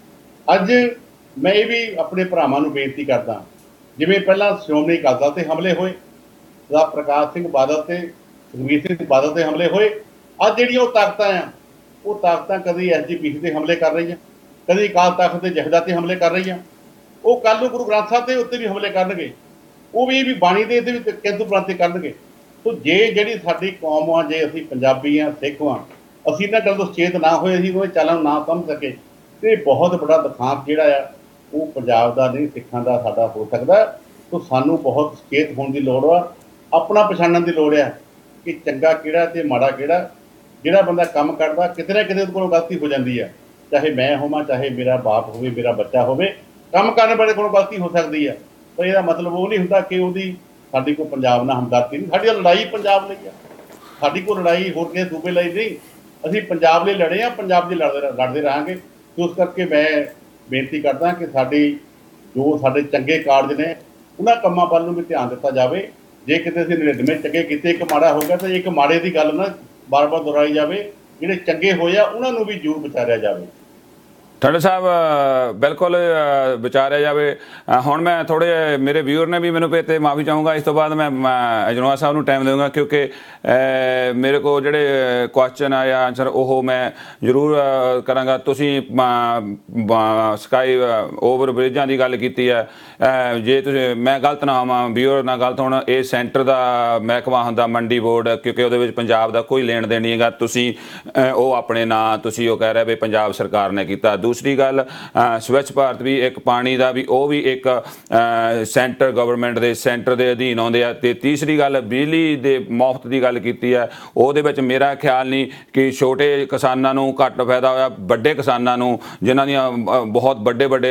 अज मैं ये भी अपने भरावां नूं बेनती करदा, जिवें पहलां श्रोमणी अकाली दल ते हमले होए, प्रकाश सिंह बादल ते सुखबीर सिंह बादल ते हमले होए, ਅੱਜ ਜਿਹੜੀਆਂ ਉਹ ਤਾਕਤਾਂ ਆ ਉਹ ਤਾਕਤਾਂ ਕਦੀ ਐਸ ਜੀ ਪੀ ਸੀ 'ਤੇ ਹਮਲੇ ਕਰ ਰਹੀਆਂ, ਕਦੀ ਅਕਾਲ ਤਖ਼ਤ ਦੇ ਜਥੇਦਾਰ 'ਤੇ ਹਮਲੇ ਕਰ ਰਹੀਆਂ। ਉਹ ਕੱਲ੍ਹ ਨੂੰ ਗੁਰੂ ਗ੍ਰੰਥ ਸਾਹਿਬ ਦੇ ਉੱਤੇ ਵੀ ਹਮਲੇ ਕਰਨਗੇ, ਉਹ ਵੀ ਵੀ ਬਾਣੀ ਦੇ 'ਤੇ ਵੀ ਕਿੰਤੂ ਪ੍ਰੰਤੇ ਕਰਨਗੇ। ਸੋ ਜੇ ਜਿਹੜੀ ਸਾਡੀ ਕੌਮ ਆ, ਜੇ ਅਸੀਂ ਪੰਜਾਬੀ ਆ, ਸਿੱਖ ਆ, ਅਸੀਂ ਇਹਨਾਂ ਗੱਲ ਤੋਂ ਸੁਚੇਤ ਨਾ ਹੋਏ, ਅਸੀਂ ਉਹ ਚਾਲਾਂ ਨੂੰ ਨਾ ਸਮਝ ਸਕੇ, ਤੇ ਬਹੁਤ ਬੜਾ ਦੁਖਾਂਤ ਜਿਹੜਾ ਆ ਉਹ ਪੰਜਾਬ ਦਾ ਨਹੀਂ ਸਿੱਖਾਂ ਦਾ ਸਾਡਾ ਹੋ ਸਕਦਾ। ਸੋ ਸਾਨੂੰ ਬਹੁਤ ਸੁਚੇਤ ਹੋਣ ਦੀ ਲੋੜ ਆ, ਆਪਣਾ ਪਛਾਣਨ ਦੀ ਲੋੜ ਆ ਕਿ ਚੰਗਾ ਕਿਹੜਾ ਤੇ ਮਾੜਾ ਕਿਹੜਾ। ਜਿਹੜਾ ਬੰਦਾ ਕੰਮ ਕਰਦਾ ਕਿਤੇ ਨਾ ਕਿਤੇ ਉਹਦੇ ਕੋਲੋਂ ਗਲਤੀ ਹੋ ਜਾਂਦੀ ਆ, ਚਾਹੇ ਮੈਂ ਹੋਵਾਂ, ਚਾਹੇ ਮੇਰਾ ਬਾਪ ਹੋਵੇ, ਮੇਰਾ ਬੱਚਾ ਹੋਵੇ, ਕੰਮ ਕਰਨ ਵਾਲੇ ਕੋਲੋਂ ਗਲਤੀ ਹੋ ਸਕਦੀ ਆ। ਪਰ ਇਹਦਾ ਮਤਲਬ ਉਹ ਨਹੀਂ ਹੁੰਦਾ ਕਿ ਉਹਦੀ ਸਾਡੀ ਕੋਈ ਪੰਜਾਬ ਨਾਲ ਹਮਦਰਦੀ ਨਹੀਂ। ਸਾਡੀ ਲੜਾਈ ਪੰਜਾਬ ਲਈ ਆ, ਸਾਡੀ ਕੋਈ ਲੜਾਈ ਹੋਰ ਕਿਸੇ ਸੂਬੇ ਲਈ ਨਹੀਂ। ਅਸੀਂ ਪੰਜਾਬ ਲਈ ਲੜੇ ਆ, ਪੰਜਾਬ ਦੀ ਲੜਦੇ ਲੜਦੇ ਰਹਾਂਗੇ। ਉਸ ਕਰਕੇ ਮੈਂ ਬੇਨਤੀ ਕਰਦਾ ਕਿ ਸਾਡੀ ਜੋ ਸਾਡੇ ਚੰਗੇ ਕਾਰਜ ਨੇ ਉਹਨਾਂ ਕੰਮਾਂ ਵੱਲ ਨੂੰ ਵੀ ਧਿਆਨ ਦਿੱਤਾ ਜਾਵੇ। ਜੇ ਕਿਤੇ ਅਸੀਂ ਨਿਰਦਮੇ ਚੰਗੇ ਕੀਤੇ, ਇੱਕ ਮਾੜਾ ਹੋ ਗਿਆ, ਤਾਂ ਇੱਕ ਮਾੜੇ ਦੀ ਗੱਲ ਨਾ बार बार दोहराई जाए, जिहड़े चंगे होए आ उन्हां नूं भी जरूर विचारिया जाए। ठंडल साहब बिल्कुल विचारिया जाए। हुण मैं थोड़े मेरे व्यूअर ने भी मैंने पे ते माफ़ी चाहूँगा, इस तो बाद मैं अजनोहा साहब नूं टाइम दूँगा, क्योंकि मेरे को जिहड़े क्वेश्चन आ या आंसर वो मैं जरूर करांगा। तुसीं स्काई ओवर ब्रिजां दी गल कीती है, जे तुसीं मैं गलत ना होवां, व्यूअर ना गलत होण, ये सेंटर दा महकमा हुंदा मंडी बोर्ड, क्योंकि उहदे विच पंजाब दा कोई लेण देण नहीं हैगा। तुसीं ओह अपने नां तुसीं ओह कह रहे भी पंजाब सरकार ने कीता। दूसरी गल स्वच्छ भारत भी एक पानी का भी वो भी एक सेंटर गवर्नमेंट के सेंटर के अधीन आउंदे आ। ते तीसरी गल बिजली दे मुफ्त की गल कीती है, ਉਹਦੇ ਵਿੱਚ मेरा ख्याल नहीं कि छोटे किसानों नूं घੱਟ फायदा होया, ਵੱਡੇ किसानों नूं जिन्हां ਦੀਆਂ बहुत ਵੱਡੇ ਵੱਡੇ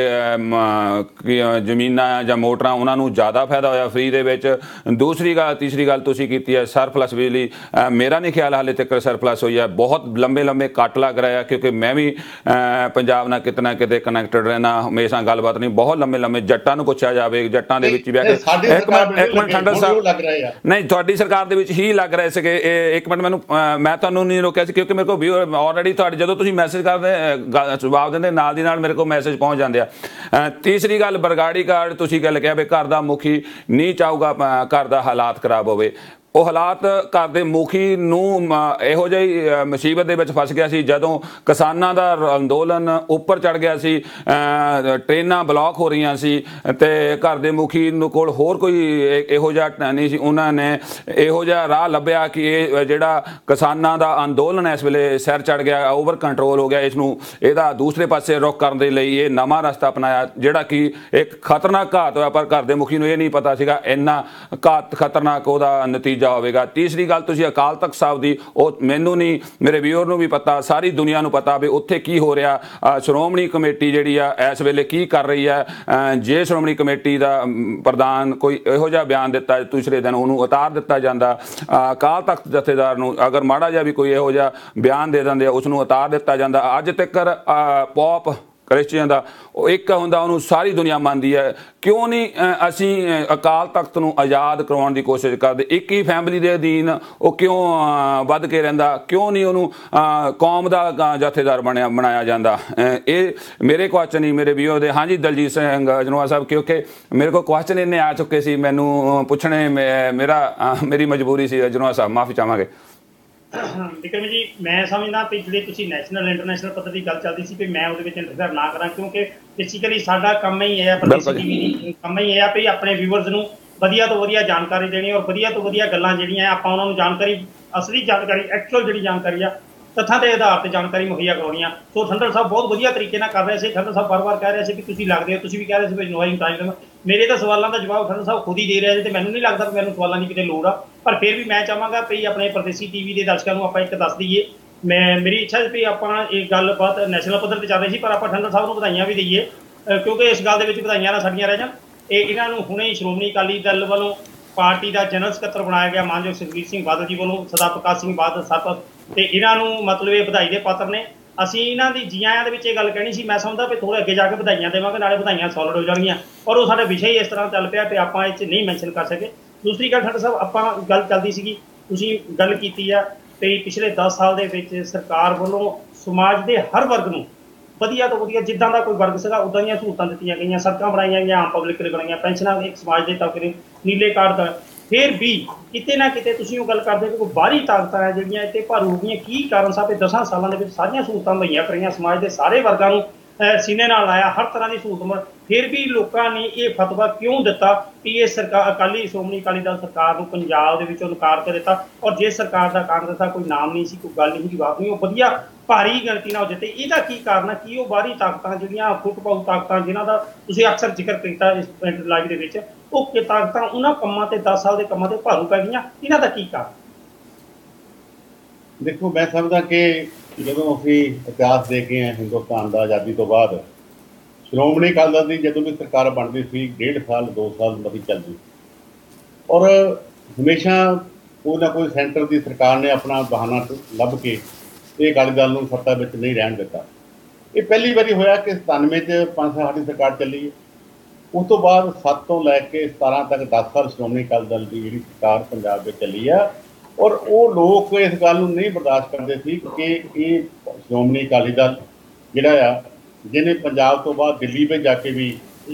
ਜ਼ਮੀਨਾਂ ਜਾਂ ਮੋਟਰਾਂ ਉਹਨਾਂ ਨੂੰ ਜ਼ਿਆਦਾ फायदा होया फ्री ਦੇ ਵਿੱਚ। दूसरी गल तीसरी गल तुसीं कीती है सरप्लस बिजली, मेरा नहीं ख्याल हाले तक सरप्लस होई है, बहुत लंबे लंबे कट लग रहे हैं, क्योंकि मैं भी पंजाब ना कितना किते कनैक्टेड रहना, हमेशा गलबात नहीं, बहुत लंबे लंबे जट्टां नूं पुछया जावे, जट्टां दे विच बह के एक मिनट एक मिनट ठंडल साहब नहीं तुहाडी सरकार दे विच ही लग रहे सीगे। एक मिनट मैनूं मैं तुहानूं नहीं रोकिया सी, क्योंकि मेरे को व्यूअर ऑलरेडी तुहाडे जदों तुसीं मैसेज करदे जवाब दिंदे नाल दी नाल मेरे को मैसेज पहुंच जांदे आ। तीसरी गल बरगाड़ी कार्ड तुसीं गल कहा भी घर दा मुखी नहीं चाहूगा घर दा हालात खराब होवे। ਉਹ ਹਾਲਾਤ ਘਰ ਦੇ ਮੁਖੀ ਨੂੰ ਇਹੋ ਜਿਹੀ ਮੁਸੀਬਤ ਦੇ ਵਿੱਚ ਫਸ ਗਿਆ ਸੀ ਜਦੋਂ ਕਿਸਾਨਾਂ ਦਾ ਅੰਦੋਲਨ ਉੱਪਰ ਚੜ ਗਿਆ ਸੀ, ਟ੍ਰੇਨਾਂ ਬਲੌਕ ਹੋ ਰਹੀਆਂ ਸੀ ਤੇ ਘਰ ਦੇ ਮੁਖੀ ਨੂੰ ਕੋਲ ਹੋਰ ਕੋਈ ਇਹੋ ਜਿਹਾ ਨਹੀਂ ਸੀ। ਉਹਨਾਂ ਨੇ ਇਹੋ ਜਿਹਾ ਰਾਹ ਲੱਭਿਆ ਕਿ ਇਹ ਜਿਹੜਾ ਕਿਸਾਨਾਂ ਦਾ ਅੰਦੋਲਨ ਇਸ ਵੇਲੇ ਸਿਰ ਚੜ ਗਿਆ, ਓਵਰ ਕੰਟਰੋਲ ਹੋ ਗਿਆ, ਇਸ ਨੂੰ ਇਹਦਾ ਦੂਸਰੇ ਪਾਸੇ ਰੁਖ ਕਰਨ ਦੇ ਲਈ ਇਹ ਨਵਾਂ ਰਸਤਾ ਅਪਣਾਇਆ, ਜਿਹੜਾ ਕਿ ਇੱਕ ਖਤਰਨਾਕ ਘਾਤ ਹੋਇਆ। ਪਰ ਘਰ ਦੇ ਮੁਖੀ ਨੂੰ ਇਹ ਨਹੀਂ ਪਤਾ ਸੀਗਾ ਇੰਨਾ ਘਾਤ ਖਤਰਨਾਕ ਉਹਦਾ ਨਤੀਜਾ ਨਤੀਜਾ ਹੋਵੇਗਾ। तीसरी गल तुसीं अकाल तख्त साहब की, ਉਹ ਮੈਨੂੰ नहीं मेरे व्यूअर ਨੂੰ भी पता, सारी दुनिया ਨੂੰ पता भी ਉੱਥੇ ਕੀ ਹੋ ਰਿਹਾ। ਸ਼੍ਰੋਮਣੀ ਕਮੇਟੀ ਜਿਹੜੀ ਆ ਇਸ ਵੇਲੇ ਕੀ ਕਰ ਰਹੀ ਹੈ। ਜੇ ਸ਼੍ਰੋਮਣੀ ਕਮੇਟੀ ਦਾ ਪ੍ਰਧਾਨ ਕੋਈ ਇਹੋ ਜਿਹਾ ਬਿਆਨ ਦਿੱਤਾ ਦੂਸਰੇ ਦਿਨ ਉਹਨੂੰ ਉਤਾਰ ਦਿੱਤਾ ਜਾਂਦਾ। ਅਕਾਲ ਤਖਤ ਜਥੇਦਾਰ ਨੂੰ ਅਗਰ ਮਾੜਾ ਜਿਹਾ ਵੀ ਕੋਈ ਇਹੋ ਜਿਹਾ ਬਿਆਨ ਦੇ ਦਿੰਦੇ ਉਸ ਨੂੰ ਉਤਾਰ ਦਿੱਤਾ ਜਾਂਦਾ। ਅੱਜ ਤੱਕ ਪੌਪ ਕ੍ਰਿਸਚੀਅਨ ਦਾ ਉਹ ਇੱਕ ਹੁੰਦਾ, ਉਹਨੂੰ ਸਾਰੀ ਦੁਨੀਆ ਮੰਨਦੀ ਹੈ। ਕਿਉਂ ਨਹੀਂ ਅਸੀਂ ਅਕਾਲ ਤਖਤ ਨੂੰ ਆਜ਼ਾਦ ਕਰਵਾਉਣ ਦੀ ਕੋਸ਼ਿਸ਼ ਕਰਦੇ? ਇੱਕ ਹੀ ਫੈਮਿਲੀ ਦੇ ਅਧੀਨ ਉਹ ਕਿਉਂ ਵੱਧ ਕੇ ਰਹਿੰਦਾ? ਕਿਉਂ ਨਹੀਂ ਉਹਨੂੰ ਕੌਮ ਦਾ ਜਥੇਦਾਰ ਬਣਿਆ ਬਣਾਇਆ ਜਾਂਦਾ? ਇਹ ਮੇਰੇ ਕੁਐਸਚਨ ਨਹੀਂ, ਮੇਰੇ ਵੀਓ ਦੇ। ਹਾਂਜੀ ਦਲਜੀਤ ਸਿੰਘ ਅਜਨੋਹਾ ਸਾਹਿਬ, ਕਿਉਂਕਿ ਮੇਰੇ ਕੋਲ ਕੁਐਸਚਨ ਇੰਨੇ ਆ ਚੁੱਕੇ ਸੀ, ਮੈਨੂੰ ਪੁੱਛਣੇ ਮੇਰਾ ਮੇਰੀ ਮਜਬੂਰੀ ਸੀ। ਅਜਨੋਹਾ ਸਾਹਿਬ ਮਾਫੀ ਚਾਹਾਂਗੇ। ਵਿਕਰਮ ਜੀ, ਮੈਂ ਸਮਝਦਾ ਵੀ ਜਿਹੜੇ ਤੁਸੀਂ ਨੈਸ਼ਨਲ ਇੰਟਰਨੈਸ਼ਨਲ ਪੱਧਰ ਦੀ ਗੱਲ ਚੱਲਦੀ ਸੀ ਵੀ ਮੈਂ ਉਹਦੇ ਵਿੱਚ ਇੰਟਰਫੇਅਰ ਨਾ ਕਰਾਂ, ਕਿਉਂਕਿ ਬੇਸਿਕਲੀ ਸਾਡਾ ਕੰਮ ਹੀ ਇਹ ਹੈ, ਪਰਦੇਸੀ ਟੀਵੀ ਦੀ ਕੰਮ ਹੀ ਇਹ ਆ ਵੀ ਆਪਣੇ ਵਿਊਅਰਸ ਨੂੰ ਵਧੀਆ ਤੋਂ ਵਧੀਆ ਜਾਣਕਾਰੀ ਦੇਣੀ ਔਰ ਵਧੀਆ ਤੋਂ ਵਧੀਆ ਗੱਲਾਂ ਜਿਹੜੀਆਂ ਆਪਾਂ ਉਹਨਾਂ ਨੂੰ ਜਾਣਕਾਰੀ, ਅਸਲੀ ਜਾਣਕਾਰੀ, ਐਕਚੁਅਲ ਜਿਹੜੀ ਜਾਣਕਾਰੀ ਆ ਤੱਥਾਂ ਦੇ ਆਧਾਰ ਤੇ ਜਾਣਕਾਰੀ ਮੁਹੱਈਆ ਕਰਾਉਣੀ ਆ। ਸੋ ਠੰਡਲ ਸਾਹਿਬ ਬਹੁਤ ਵਧੀਆ ਤਰੀਕੇ ਨਾਲ ਕਰ ਰਹੇ ਸੀ। ਠੰਡਲ ਸਾਹਿਬ ਵਾਰ-ਵਾਰ ਕਹਿ ਰਹੇ ਸੀ ਕਿ ਤੁਸੀਂ ਲੱਗਦੇ ਹੋ, ਤੁਸੀਂ ਵੀ ਕਹਿ ਰਹੇ ਸੀ ਵੀ ਨੋਇੰਗ ਟਾਈਮ। ਮੇਰੇ ਤਾਂ ਸਵਾਲਾਂ ਦਾ ਜਵਾਬ ਠੰਡਲ ਸਾਹਿਬ ਖੁਦ ਹੀ ਦੇ ਰਹੇ ਸੀ ਤੇ ਮੈਨੂੰ ਨਹੀਂ ਲੱਗਦਾ ਕਿ ਮੈਨੂੰ ਸਵਾਲਾਂ ਦੀ ਕਿਤੇ ਲੋੜ ਆ। ਪਰ ਫਿਰ ਵੀ ਮੈਂ ਚਾਹਾਂਗਾ ਵੀ ਆਪਣੇ ਪਰਦੇਸੀ ਟੀਵੀ ਦੇ ਦਰਸ਼ਕਾਂ ਨੂੰ ਆਪਾਂ ਇੱਕ ਦੱਸ ਦਈਏ। ਮੈਂ ਮੇਰੀ ਇੱਛਾ ਸੀ ਵੀ ਆਪਾਂ ਇਹ ਗੱਲਬਾਤ ਨੈਸ਼ਨਲ ਪੱਧਰ ਤੇ ਚੱਲ ਰਹੀ ਸੀ, ਪਰ ਆਪਾਂ ਠੰਡਲ ਸਾਹਿਬ ਨੂੰ ਵਧਾਈਆਂ ਵੀ ਦਈਏ, ਕਿਉਂਕਿ ਇਸ ਗੱਲ ਦੇ ਵਿੱਚ ਵਧਾਈਆਂ ਨਾ ਸਾਡੀਆਂ ਰਹਿ ਜਾਣ। ਇਹ ਇਹਨਾਂ ਨੂੰ ਹੁਣੇ ਹੀ ਸ਼੍ਰੋਮਣੀ ਅਕਾਲੀ ਦਲ ਵੱਲੋਂ ਪਾਰਟੀ ਦਾ ਜਨਰਲ ਸਕੱਤਰ ਬਣਾਇਆ ਗਿਆ ਮਾਨਯੋਗ ਸੁਖਬੀਰ ਸਿੰਘ ਬਾਦਲ ਜੀ ਵੱਲੋਂ, ਸਰਦਾਰ ਪ੍ਰਕਾਸ਼ ਸਿੰਘ ਬਾਦਲ ਸਾਹਿਬ, ਤੇ ਇਹਨਾਂ ਨੂੰ ਮਤਲਬ ਇਹ ਵਧਾਈ ਦੇ ਪਾਤਰ ਨੇ। ਅਸੀਂ ਇਹਨਾਂ ਦੀ ਜੀ ਆਇਆਂ ਦੇ ਵਿੱਚ ਇਹ ਗੱਲ ਕਹਿਣੀ ਸੀ। ਮੈਂ ਸਮਝਦਾ ਵੀ ਥੋੜ੍ਹੇ ਅੱਗੇ ਜਾ ਕੇ ਵਧਾਈਆਂ ਦੇਵਾਂਗੇ, ਨਾਲੇ ਵਧਾਈਆਂ ਸੋਲਿਡ ਹੋ ਜਾਣਗੀਆਂ। ਔਰ ਉਹ ਸਾਡਾ ਵਿਸ਼ਾ ਹੀ ਇਸ ਤਰ੍ਹਾਂ ਚੱਲ ਪਿਆ ਤੇ ਆਪਾਂ ਇਹ 'ਚ ਨਹੀਂ ਮੈਂਸ਼ਨ ਕਰ ਸਕੇ। ਦੂਸਰੀ ਗੱਲ ਠੱਟਰ ਸਾਹਿਬ, ਆਪਾਂ ਗੱਲ ਚੱਲਦੀ ਸੀਗੀ, ਤੁਸੀਂ ਗੱਲ ਕੀਤੀ ਆ ਵੀ ਪਿਛਲੇ ਦਸ ਸਾਲ ਦੇ ਵਿੱਚ ਸਰਕਾਰ ਵੱਲੋਂ ਸਮਾਜ ਦੇ ਹਰ ਵਰਗ ਨੂੰ ਵਧੀਆ ਤੋਂ ਵਧੀਆ, ਜਿੱਦਾਂ ਦਾ ਕੋਈ ਵਰਗ ਸੀਗਾ ਉੱਦਾਂ ਦੀਆਂ ਸਹੂਲਤਾਂ ਦਿੱਤੀਆਂ ਗਈਆਂ, ਸੜਕਾਂ ਬਣਾਈਆਂ ਗਈਆਂ, ਆਮ ਪਬਲਿਕ ਲਈ ਬਣਾਈਆਂ, ਪੈਨਸ਼ਨਾਂ ਇੱਕ ਸਮਾਜ ਦੇ ਤਬਕੇ ਨੂੰ, ਨੀਲੇ ਕਾਰਡ ਦਾ। ਫਿਰ ਵੀ ਕਿਤੇ ਨਾ ਕਿਤੇ ਤੁਸੀਂ ਉਹ ਗੱਲ ਕਰਦੇ ਕਿ ਕੋਈ ਬਾਹਰੀ ਤਾਕਤਾਂ ਹੈ ਜਿਹੜੀਆਂ ਇੱਥੇ ਭਾਰੂ ਹੋ ਗਈਆਂ। ਕੀ ਕਾਰਨ ਸਾਹਿਬ? ਇਹ ਦਸਾਂ ਸਾਲਾਂ ਦੇ ਵਿੱਚ ਸਾਰੀਆਂ ਸਹੂਲਤਾਂ ਮੁਹੱਈਆ ਕਰਾਈਆਂ, ਸਮਾਜ ਦੇ ਸਾਰੇ ਵਰਗਾਂ ਨੂੰ ਸੀਨੇ ਨਾਲ ਲਾਇਆ, ਹਰ ਤਰ੍ਹਾਂ ਦੀ ਸਹੂਲਤ। ਫਿਰ ਵੀ ਲੋਕਾਂ ਨੇ ਇਹ ਫਤਵਾ ਕਿਉਂ ਦਿੱਤਾ ਕਿ ਇਹ ਸਰਕਾਰ ਅਕਾਲੀ ਸ਼੍ਰੋਮਣੀ ਅਕਾਲੀ ਦਲ ਸਰਕਾਰ ਨੂੰ ਪੰਜਾਬ ਦੇ ਵਿੱਚੋਂ ਨਕਾਰ ਕੇ ਦਿੱਤਾ? ਔਰ ਜੇ ਸਰਕਾਰ ਦਾ ਕਾਂਗਰਸ ਦਾ ਕੋਈ ਨਾਮ ਨਹੀਂ ਸੀ, ਕੋਈ ਗੱਲ ਨਹੀਂ ਸੀ, ਬਾਤ ਨਹੀਂ, ਉਹ ਵਧੀਆ ਭਾਰੀ ਗਿਣਤੀ ਨਾਲ ਜਿੱਤੇ। ਇਹਦਾ ਕੀ ਕਾਰਨ ਹੈ? ਕੀ ਉਹ ਬਾਹਰੀ ਤਾਕਤਾਂ ਜਿਹੜੀਆਂ ਫੁੱਟਬਾਲ ਤਾਕਤਾਂ ਜਿਨ੍ਹਾਂ ਦਾ ਤੁਸੀਂ ਅਕਸਰ ਜ਼ਿਕਰ ਕੀਤਾ ਇਸ ਲਾਈਵ ਦੇ ਵਿੱਚ, ਉਹ ਕਿ ਤਾਕਤਾਂ ਉਹਨਾਂ ਕੰਮਾਂ ਤੇ ਦਸ ਸਾਲ ਦੇ ਕੰਮਾਂ ਤੇ ਭਾਰੂ ਪੈ ਗਈਆਂ? ਇਹਨਾਂ ਦਾ ਕੀ ਕਾਰਨ? ਦੇਖੋ, ਮੈਂ ਸਮਝਦਾ ਕਿ ਜਦੋਂ ਅਸੀਂ ਇਤਿਹਾਸ ਦੇਖਦੇ ਹਾਂ ਹਿੰਦੁਸਤਾਨ ਦਾ ਆਜ਼ਾਦੀ ਤੋਂ ਬਾਅਦ, ਸ਼੍ਰੋਮਣੀ ਅਕਾਲੀ ਦਲ ਦੀ ਜਦੋਂ ਵੀ ਸਰਕਾਰ ਬਣਦੀ ਸੀ ਡੇਢ ਸਾਲ ਦੋ ਸਾਲ ਮਦੀ ਚੱਲਦੀ, ਔਰ ਹਮੇਸ਼ਾ ਕੋਈ ਨਾ ਕੋਈ ਸੈਂਟਰ ਦੀ ਸਰਕਾਰ ਨੇ ਆਪਣਾ ਬਹਾਨਾ ਲੱਭ ਕੇ ਇਹ ਅਕਾਲੀ ਦਲ ਨੂੰ ਸੱਤਾ ਵਿੱਚ ਨਹੀਂ ਰਹਿਣ ਦਿੱਤਾ। ਇਹ ਪਹਿਲੀ ਵਾਰੀ ਹੋਇਆ ਕਿ ਸਤਾਨਵੇਂ 'ਚ ਪੰਜ ਸਾਲ ਸਾਡੀ ਸਰਕਾਰ ਚੱਲੀ ਹੈ। ਉਸ ਤੋਂ ਬਾਅਦ ਸੱਤ ਤੋਂ ਲੈ ਕੇ ਸਤਾਰਾਂ ਤੱਕ ਦਸ ਸਾਲ ਸ਼੍ਰੋਮਣੀ ਅਕਾਲੀ ਦਲ ਦੀ ਜਿਹੜੀ ਸਰਕਾਰ ਪੰਜਾਬ ਵਿੱਚ ਚੱਲੀ ਆ, ਔਰ ਉਹ ਲੋਕ ਇਸ ਗੱਲ ਨੂੰ ਨਹੀਂ ਬਰਦਾਸ਼ਤ ਕਰਦੇ ਸੀ ਕਿ ਇਹ ਸ਼੍ਰੋਮਣੀ ਅਕਾਲੀ ਦਲ ਜਿਹੜਾ ਆ, ਜਿਹਨੇ ਪੰਜਾਬ ਤੋਂ ਬਾਅਦ ਦਿੱਲੀ ਵਿੱਚ ਜਾ ਕੇ ਵੀ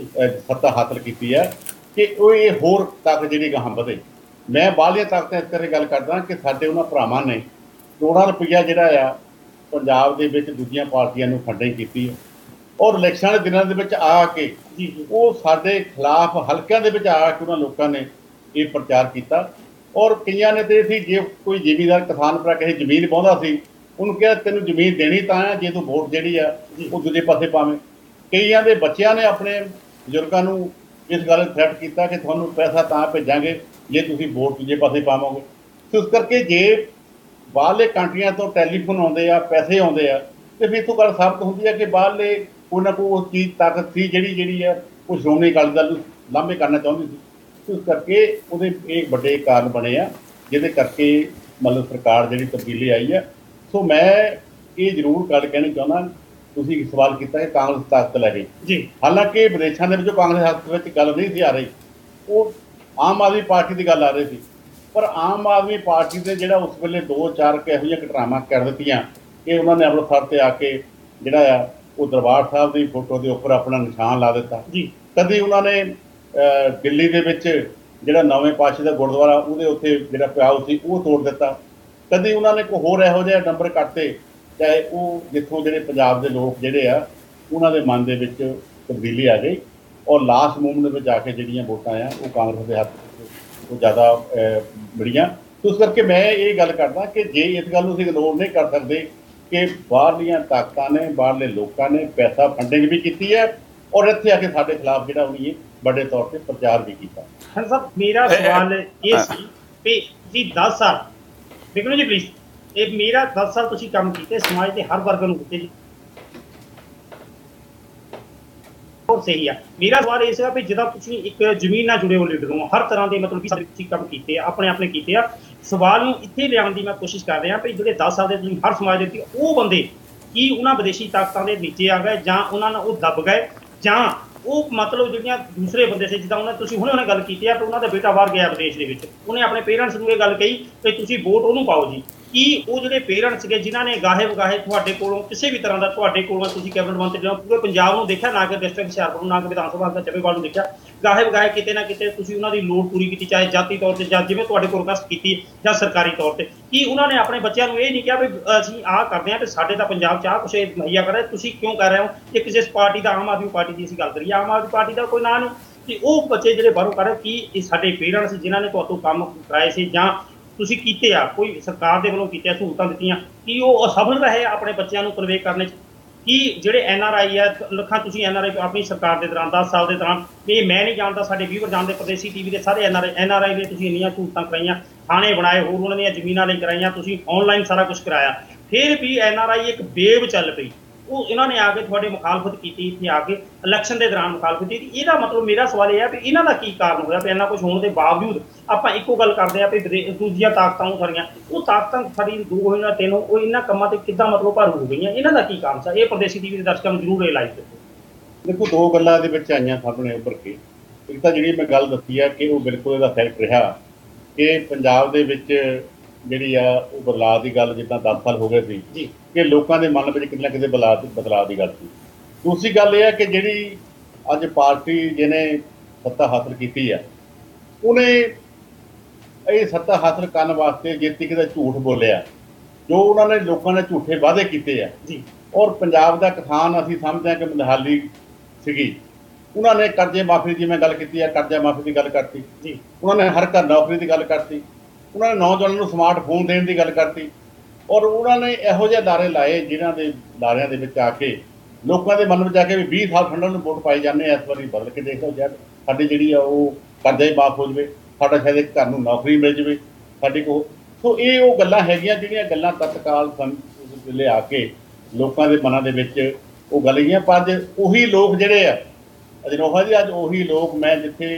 ਸੱਤਾ ਹਾਸਲ ਕੀਤੀ ਹੈ, ਕਿ ਉਹ ਇਹ ਹੋਰ ਤਾਕਤ ਜਿਹੜੀ ਗਾਹਾਂ ਵਧੇ। ਮੈਂ ਬਾਹਰਲੀਆਂ ਤਾਕਤਾਂ ਇਸ ਕਰਕੇ ਗੱਲ ਕਰਦਾ ਕਿ ਸਾਡੇ ਉਹਨਾਂ ਭਰਾਵਾਂ ਨੇ ਕਰੋੜਾਂ ਰੁਪਈਆ ਜਿਹੜਾ ਆ ਪੰਜਾਬ ਦੇ ਵਿੱਚ ਦੂਜੀਆਂ ਪਾਰਟੀਆਂ ਨੂੰ ਫੰਡਿੰਗ ਕੀਤੀ ਹੈ, ਔਰ ਇਲੈਕਸ਼ਨ ਦੇ ਦਿਨਾਂ ਦੇ ਵਿੱਚ ਆ ਕੇ ਉਹ ਸਾਡੇ ਖਿਲਾਫ ਹਲਕਿਆਂ ਦੇ ਵਿੱਚ ਆ ਕੇ ਉਹਨਾਂ ਲੋਕਾਂ ਨੇ ਇਹ ਪ੍ਰਚਾਰ ਕੀਤਾ। ਔਰ ਕਈਆਂ ਨੇ ਤੇ ਸੀ, ਜੇ ਕੋਈ ਜ਼ਿਮੀਂਦਾਰ ਕਿਸਾਨ ਭਰਾ ਕਿਸੇ ਜ਼ਮੀਨ ਪਾਉਂਦਾ ਸੀ ਉਹਨੂੰ ਕਿਹਾ ਤੈਨੂੰ ਜ਼ਮੀਨ ਦੇਣੀ ਤਾਂ ਹੈ ਜੇ ਤੂੰ ਵੋਟ ਜਿਹੜੀ ਆ ਉਹ ਦੂਜੇ ਪਾਸੇ ਪਾਵੇਂ। ਕਈਆਂ ਦੇ ਬੱਚਿਆਂ ਨੇ ਆਪਣੇ ਬਜ਼ੁਰਗਾਂ ਨੂੰ ਇਸ ਗੱਲ ਥ੍ਰੈਟ ਕੀਤਾ ਕਿ ਤੁਹਾਨੂੰ ਪੈਸਾ ਤਾਂ ਭੇਜਾਂਗੇ ਜੇ ਤੁਸੀਂ ਵੋਟ ਦੂਜੇ ਪਾਸੇ ਪਾਵੋਗੇ। ਸੋ ਇਸ ਕਰਕੇ ਜੇ ਬਾਹਰਲੇ ਕੰਟਰੀਆਂ ਤੋਂ ਟੈਲੀਫੋਨ ਆਉਂਦੇ ਆ, ਪੈਸੇ ਆਉਂਦੇ ਆ, ਤੇ ਫਿਰ ਤੋਂ ਗੱਲ ਸਾਬਤ ਹੁੰਦੀ ਹੈ ਕਿ ਬਾਹਰਲੇ ਕੋਈ ਨਾ ਕੋਈ ਉਹ ਚੀਜ਼ ਤਾਕਤ ਸੀ ਜਿਹੜੀ ਜਿਹੜੀ ਆ ਉਹ ਸ਼੍ਰੋਮਣੀ ਅਕਾਲੀ ਦਲ ਨੂੰ ਲਾਂਭੇ ਕਰਨਾ ਚਾਹੁੰਦੀ ਸੀ। ਇਸ ਕਰਕੇ ਉਹਦੇ ਇਹ ਵੱਡੇ ਕਾਰਨ ਬਣੇ ਆ ਜਿਹਦੇ ਕਰਕੇ ਮਤਲਬ ਸਰਕਾਰ ਜਿਹੜੀ ਤਬਦੀਲੀ ਆਈ ਆ। ਸੋ ਮੈਂ ਇਹ ਜ਼ਰੂਰ ਗੱਲ ਕਹਿਣੀ ਚਾਹੁੰਦਾ, ਤੁਸੀਂ ਸਵਾਲ ਕੀਤਾ ਕਿ ਕਾਂਗਰਸ ਤਾਕਤ ਲੈ ਗਈ ਜੀ, ਹਾਲਾਂਕਿ ਵਿਦੇਸ਼ਾਂ ਦੇ ਵਿੱਚੋਂ ਕਾਂਗਰਸ ਹੱਥ ਵਿੱਚ ਗੱਲ ਨਹੀਂ ਸੀ ਆ ਰਹੀ, ਉਹ ਆਮ ਆਦਮੀ ਪਾਰਟੀ ਦੀ ਗੱਲ ਆ ਰਹੀ ਸੀ। ਪਰ ਆਮ ਆਦਮੀ ਪਾਰਟੀ ਦੇ ਜਿਹੜਾ ਉਸ ਵੇਲੇ ਦੋ ਚਾਰ ਕੁ ਇਹੋ ਜਿਹੀਆਂ ਘਟਨਾਵਾਂ ਕਰ ਦਿੱਤੀਆਂ ਕਿ ਉਹਨਾਂ ਨੇ ਅੰਮ੍ਰਿਤਸਰ 'ਤੇ ਆ ਕੇ ਜਿਹੜਾ ਆ ਉਹ ਦਰਬਾਰ ਸਾਹਿਬ ਦੀ ਫੋਟੋ ਦੇ ਉੱਪਰ ਆਪਣਾ ਨਿਸ਼ਾਨ ਲਾ ਦਿੱਤਾ ਜੀ। ਕਦੀ ਉਹਨਾਂ ਨੇ ਦਿੱਲੀ ਦੇ ਵਿੱਚ ਜਿਹੜਾ ਨਵੇਂ ਪਾਤਸ਼ਾਹ ਦਾ ਗੁਰਦੁਆਰਾ ਉਹਦੇ ਉੱਤੇ ਜਿਹੜਾ ਪਿਆਉ ਸੀ ਉਹ ਤੋੜ ਦਿੱਤਾ। ਕਦੀ ਉਹਨਾਂ ਨੇ ਕੋਈ ਹੋਰ ਇਹੋ ਜਿਹਾ ਨੰਬਰ ਕੱਟਤੇ, ਚਾਹੇ ਉਹ ਜਿੱਥੋਂ ਜਿਹੜੇ ਪੰਜਾਬ ਦੇ ਲੋਕ ਜਿਹੜੇ ਆ ਉਹਨਾਂ ਦੇ ਮਨ ਦੇ ਵਿੱਚ ਤਬਦੀਲੀ ਆ ਗਈ, ਔਰ ਲਾਸਟ ਮੂਵਮੈਂਟ ਦੇ ਵਿੱਚ ਆ ਕੇ ਜਿਹੜੀਆਂ ਵੋਟਾਂ ਆ ਉਹ ਕਾਂਗਰਸ ਦੇ ਹੱਥ ਉਹ ਜ਼ਿਆਦਾ ਮਿਲੀਆਂ। ਇਸ ਕਰਕੇ ਮੈਂ ਇਹ ਗੱਲ ਕਰਦਾ ਕਿ ਜੇ ਇਸ ਗੱਲ ਨੂੰ ਅਸੀਂ ਇਗਨੋਰ ਨਹੀਂ ਕਰ ਸਕਦੇ ਕਿ ਬਾਹਰਲੀਆਂ ਤਾਕਤਾਂ ਨੇ, ਬਾਹਰਲੇ ਲੋਕਾਂ ਨੇ ਪੈਸਾ ਫੰਡਿੰਗ ਵੀ ਕੀਤੀ ਹੈ, ਔਰ ਇੱਥੇ ਆ ਕੇ ਸਾਡੇ ਖਿਲਾਫ ਜਿਹੜਾ ਉਹਨੇ ਵੱਡੇ ਤੌਰ 'ਤੇ ਪ੍ਰਚਾਰ ਵੀ ਕੀਤਾ। ਹਾਂ ਸਾਹਿਬ, ਮੇਰਾ ਸਵਾਲ ਇਹ ਸੀ ਵੀ ਤੁਸੀਂ ਦਸ ਸਾਲ ਬਿਕਰਮ ਜੀ ਪਲੀਜ਼ ਇਹ ਮੇਰਾ ਦਸ ਸਾਲ ਤੁਸੀਂ ਕੰਮ ਕੀਤੇ ਸਮਾਜ ਦੇ ਹਰ ਵਰਗ ਨੂੰ ਦਿੱਤੇ ਜੀ और सही है मेरा सवाल ये है भी जिदा तुम एक जमीन नाल जुड़े हो लीडर हो हर तरह के मतलब कि काम किए अपने अपने किए सवाल इत्थे लियाउण दी मैं कोशिश कर रहा भी जो दस साल के हर समाज के वो बंदे की उन्होंने विदेशी ताकतों के नीचे आ गए जां उन्होंने वो दब गए जां वो मतलब जो दूसरे बंदे से जिदा उन्होंने हुणे उन्हें गल की उन्होंने बेटा बाहर गया विदेश के उन्हें अपने पेरेंट्स को ये गल कही कि तुसीं वोट उन्होंने पाओ जी कि वो जो पेरेंट्स के जिन्होंने गाहे वगाहे तुहाडे कोलों किसी भी तरह का तुहाडे कोलों तुसीं कैबिनेट मंत्री जो पूरे पंजाब नूं देखिया ना कि डिस्ट्रिक्ट हुशियारपुर ना कि विधान सभा ਚੱਬੇਵਾਲ ਨੂੰ देखिया गाहे वगाहे किते ना किते तुसीं उन्हां दी लोड़ पूरी की चाहे जाती तौर पर जां जिवें तुहाडे कोल रिक्वेस्ट की जां सरकारी तौर पर कि उन्होंने अपने बच्चों को ये नहीं कहा भी असीं आह करते हैं भी साडे तां पंजाब च आह कुछ मुहैया कर रहे तुसीं क्यों कर रहे हो कि किसी पार्टी का आम आदमी पार्टी की असीं गल करिए आम आदमी पार्टी का कोई ना नहीं कि वो बच्चे जिहड़े बाहरों कर रहे कि साडे पेरेंट्स जिन्हां ने तुहाडों काम कराए सी जां ਤੁਸੀਂ ਕੀਤੇ ਆ ਕੋਈ ਸਰਕਾਰ ਦੇ ਵੱਲੋਂ ਕੀਤੇ ਸਹੂਲਤਾਂ ਦਿੱਤੀਆਂ ਕਿ ਉਹ ਅਸਫਲ ਰਹੇ ਆਪਣੇ ਬੱਚਿਆਂ ਨੂੰ ਕਨਵੇ ਕਰਨੇ ਚ ਕਿ ਜਿਹੜੇ ਐਨ ਆਰ ਆਈ ਆ ਲੱਖਾਂ ਤੁਸੀਂ ਐਨ ਆਰ ਆਈ ਆਪਣੀ ਸਰਕਾਰ ਦੇ ਦੌਰਾਨ ਦਸ ਸਾਲ ਦੇ ਦੌਰਾਨ ਇਹ ਮੈਂ ਨਹੀਂ ਜਾਣਦਾ ਸਾਡੇ ਵੀਵਰ ਜਾਣਦੇ ਪਰਦੇਸੀ ਟੀਵੀ ਦੇ ਸਾਰੇ N R I N R I ਨੇ ਤੁਸੀਂ ਇੰਨੀਆਂ ਸਹੂਲਤਾਂ ਕਰਾਈਆਂ ਥਾਣੇ ਬਣਾਏ ਹੋਰ ਉਹਨਾਂ ਦੀਆਂ ਜ਼ਮੀਨਾਂ ਲਈ ਕਰਾਈਆਂ ਤੁਸੀਂ ਆਨਲਾਈਨ ਸਾਰਾ ਕੁਝ ਕਰਾਇਆ ਫਿਰ ਵੀ ਐਨ ਆਰ ਆਈ ਇੱਕ ਵੇਵ ਚੱਲ ਪਈ ਉਹ ਇਹਨਾਂ ਨੇ ਆ ਕੇ ਤੁਹਾਡੇ ਮੁਖਾਲਫਤ ਕੀਤੀ ਇੱਥੇ ਆ ਕੇ ਇਲੈਕਸ਼ਨ ਦੇ ਦੌਰਾਨ ਮੁਖਾਲਫਤ ਕੀਤੀ ਇਹਦਾ ਮਤਲਬ ਮੇਰਾ ਸਵਾਲ ਇਹ ਹੈ ਵੀ ਇਹਨਾਂ ਦਾ ਕੀ ਕਾਰਨ ਹੋਇਆ ਵੀ ਇੰਨਾ ਕੁਝ ਹੋਣ ਦੇ ਬਾਵਜੂਦ ਆਪਾਂ ਇੱਕੋ ਗੱਲ ਕਰਦੇ ਆ ਵੀ ਦੂਜੀਆਂ ਤਾਕਤਾਂ ਨੂੰ ਸਾਰੀਆਂ ਉਹ ਤਾਕਤਾਂ ਸਾਡੀ ਦੋ ਹੋਈਆਂ ਤਿੰਨ ਉਹ ਇਹਨਾਂ ਕੰਮਾਂ ਤੇ ਕਿੱਦਾਂ ਮਤਲਬ ਭਾਰੂ ਹੋ ਗਈਆਂ ਇਹਨਾਂ ਦਾ ਕੀ ਕਾਰਨ ਸੀ ਇਹ ਪਰਦੇਸੀ ਟੀਵੀ ਦੇ ਦਰਸ਼ਕਾਂ ਨੂੰ ਜ਼ਰੂਰ ਇਹ ਲਾਈਵ ਦੇਖੋ ਦੇਖੋ ਦੋ ਗੱਲਾਂ ਦੇ ਵਿੱਚ ਆਈਆਂ ਸਾਹਮਣੇ ਉੱਪਰ ਕੇ ਇੱਕ ਤਾਂ ਜਿਹੜੀ ਮੈਂ ਗੱਲ ਦੱਸੀ ਆ ਕਿ ਉਹ ਬਿਲਕੁਲ ਇਹਦਾ ਫੈਕਟ ਰਿਹਾ ਕਿ ਪੰਜਾਬ ਦੇ ਵਿੱਚ ਜਿਹੜੀ ਆ ਉਹ ਬਦਲਾਅ ਦੀ ਗੱਲ ਜਿੱਦਾਂ ਦਸ ਸਾਲ ਹੋ ਗਏ ਸੀ ਜੀ ਕਿ ਲੋਕਾਂ ਦੇ ਮਨ ਵਿੱਚ ਕਿਤੇ ਨਾ ਕਿਤੇ ਬਦਲਾਅ ਬਦਲਾਅ ਦੀ ਗੱਲ ਸੀ ਦੂਸਰੀ ਗੱਲ ਇਹ ਹੈ ਕਿ ਜਿਹੜੀ ਅੱਜ ਪਾਰਟੀ ਜਿਹਨੇ ਸੱਤਾ ਹਾਸਲ ਕੀਤੀ ਆ ਉਹਨੇ ਇਹ ਸੱਤਾ ਹਾਸਲ ਕਰਨ ਵਾਸਤੇ ਜਿੱਤੀ ਕਿਤੇ ਝੂਠ ਬੋਲਿਆ ਜੋ ਉਹਨਾਂ ਨੇ ਲੋਕਾਂ ਨੇ ਝੂਠੇ ਵਾਅਦੇ ਕੀਤੇ ਆ ਜੀ ਔਰ ਪੰਜਾਬ ਦਾ ਕਿਸਾਨ ਅਸੀਂ ਸਮਝਦੇ ਹਾਂ ਕਿ ਮੰਦਹਾਲੀ ਸੀਗੀ ਉਹਨਾਂ ਨੇ ਕਰਜ਼ੇ ਮਾਫੀ ਦੀ ਮੈਂ ਗੱਲ ਕੀਤੀ ਆ ਕਰਜ਼ਾ ਮਾਫੀ ਦੀ ਗੱਲ ਕਰਤੀ ਜੀ ਉਹਨਾਂ ਨੇ ਹਰ ਘਰ ਨੌਕਰੀ ਦੀ ਗੱਲ ਕਰਤੀ ਉਹਨਾਂ ਨੇ ਨੌਜਵਾਨਾਂ ਨੂੰ ਸਮਾਰਟਫੋਨ ਦੇਣ ਦੀ ਗੱਲ ਕਰਤੀ ਔਰ ਉਹਨਾਂ ਨੇ ਇਹੋ ਜਿਹੇ ਲਾਰੇ ਲਾਏ ਜਿਨ੍ਹਾਂ ਦੇ ਲਾਰਿਆਂ ਦੇ ਵਿੱਚ ਆ ਕੇ ਲੋਕਾਂ ਦੇ ਮਨ ਵਿੱਚ ਆ ਕੇ ਵੀ ਵੀਹ ਸਾਲ ਠੰਡਾਂ ਨੂੰ ਵੋਟ ਪਾਈ ਜਾਂਦੇ ਇਸ ਵਾਰੀ ਬਦਲ ਕੇ ਦੇਖ ਲਓ ਜਦ ਸਾਡੀ ਜਿਹੜੀ ਆ ਉਹ ਕਰਜ਼ਾ ਹੀ ਮਾਫ ਹੋ ਜਾਵੇ ਸਾਡਾ ਸ਼ਾਇਦ ਇੱਕ ਘਰ ਨੂੰ ਨੌਕਰੀ ਮਿਲ ਜਾਵੇ ਸਾਡੇ ਕੋਲ ਸੋ ਇਹ ਉਹ ਗੱਲਾਂ ਹੈਗੀਆਂ ਜਿਹੜੀਆਂ ਗੱਲਾਂ ਤਤਕਾਲ ਵੇਲੇ ਆ ਕੇ ਲੋਕਾਂ ਦੇ ਮਨਾਂ ਦੇ ਵਿੱਚ ਉਹ ਗੱਲ ਗਈਆਂ ਪਰ ਅੱਜ ਉਹੀ ਲੋਕ ਜਿਹੜੇ ਆ ਅਜਨੋਹਾ ਜੀ ਅੱਜ ਉਹੀ ਲੋਕ ਮੈਂ ਜਿੱਥੇ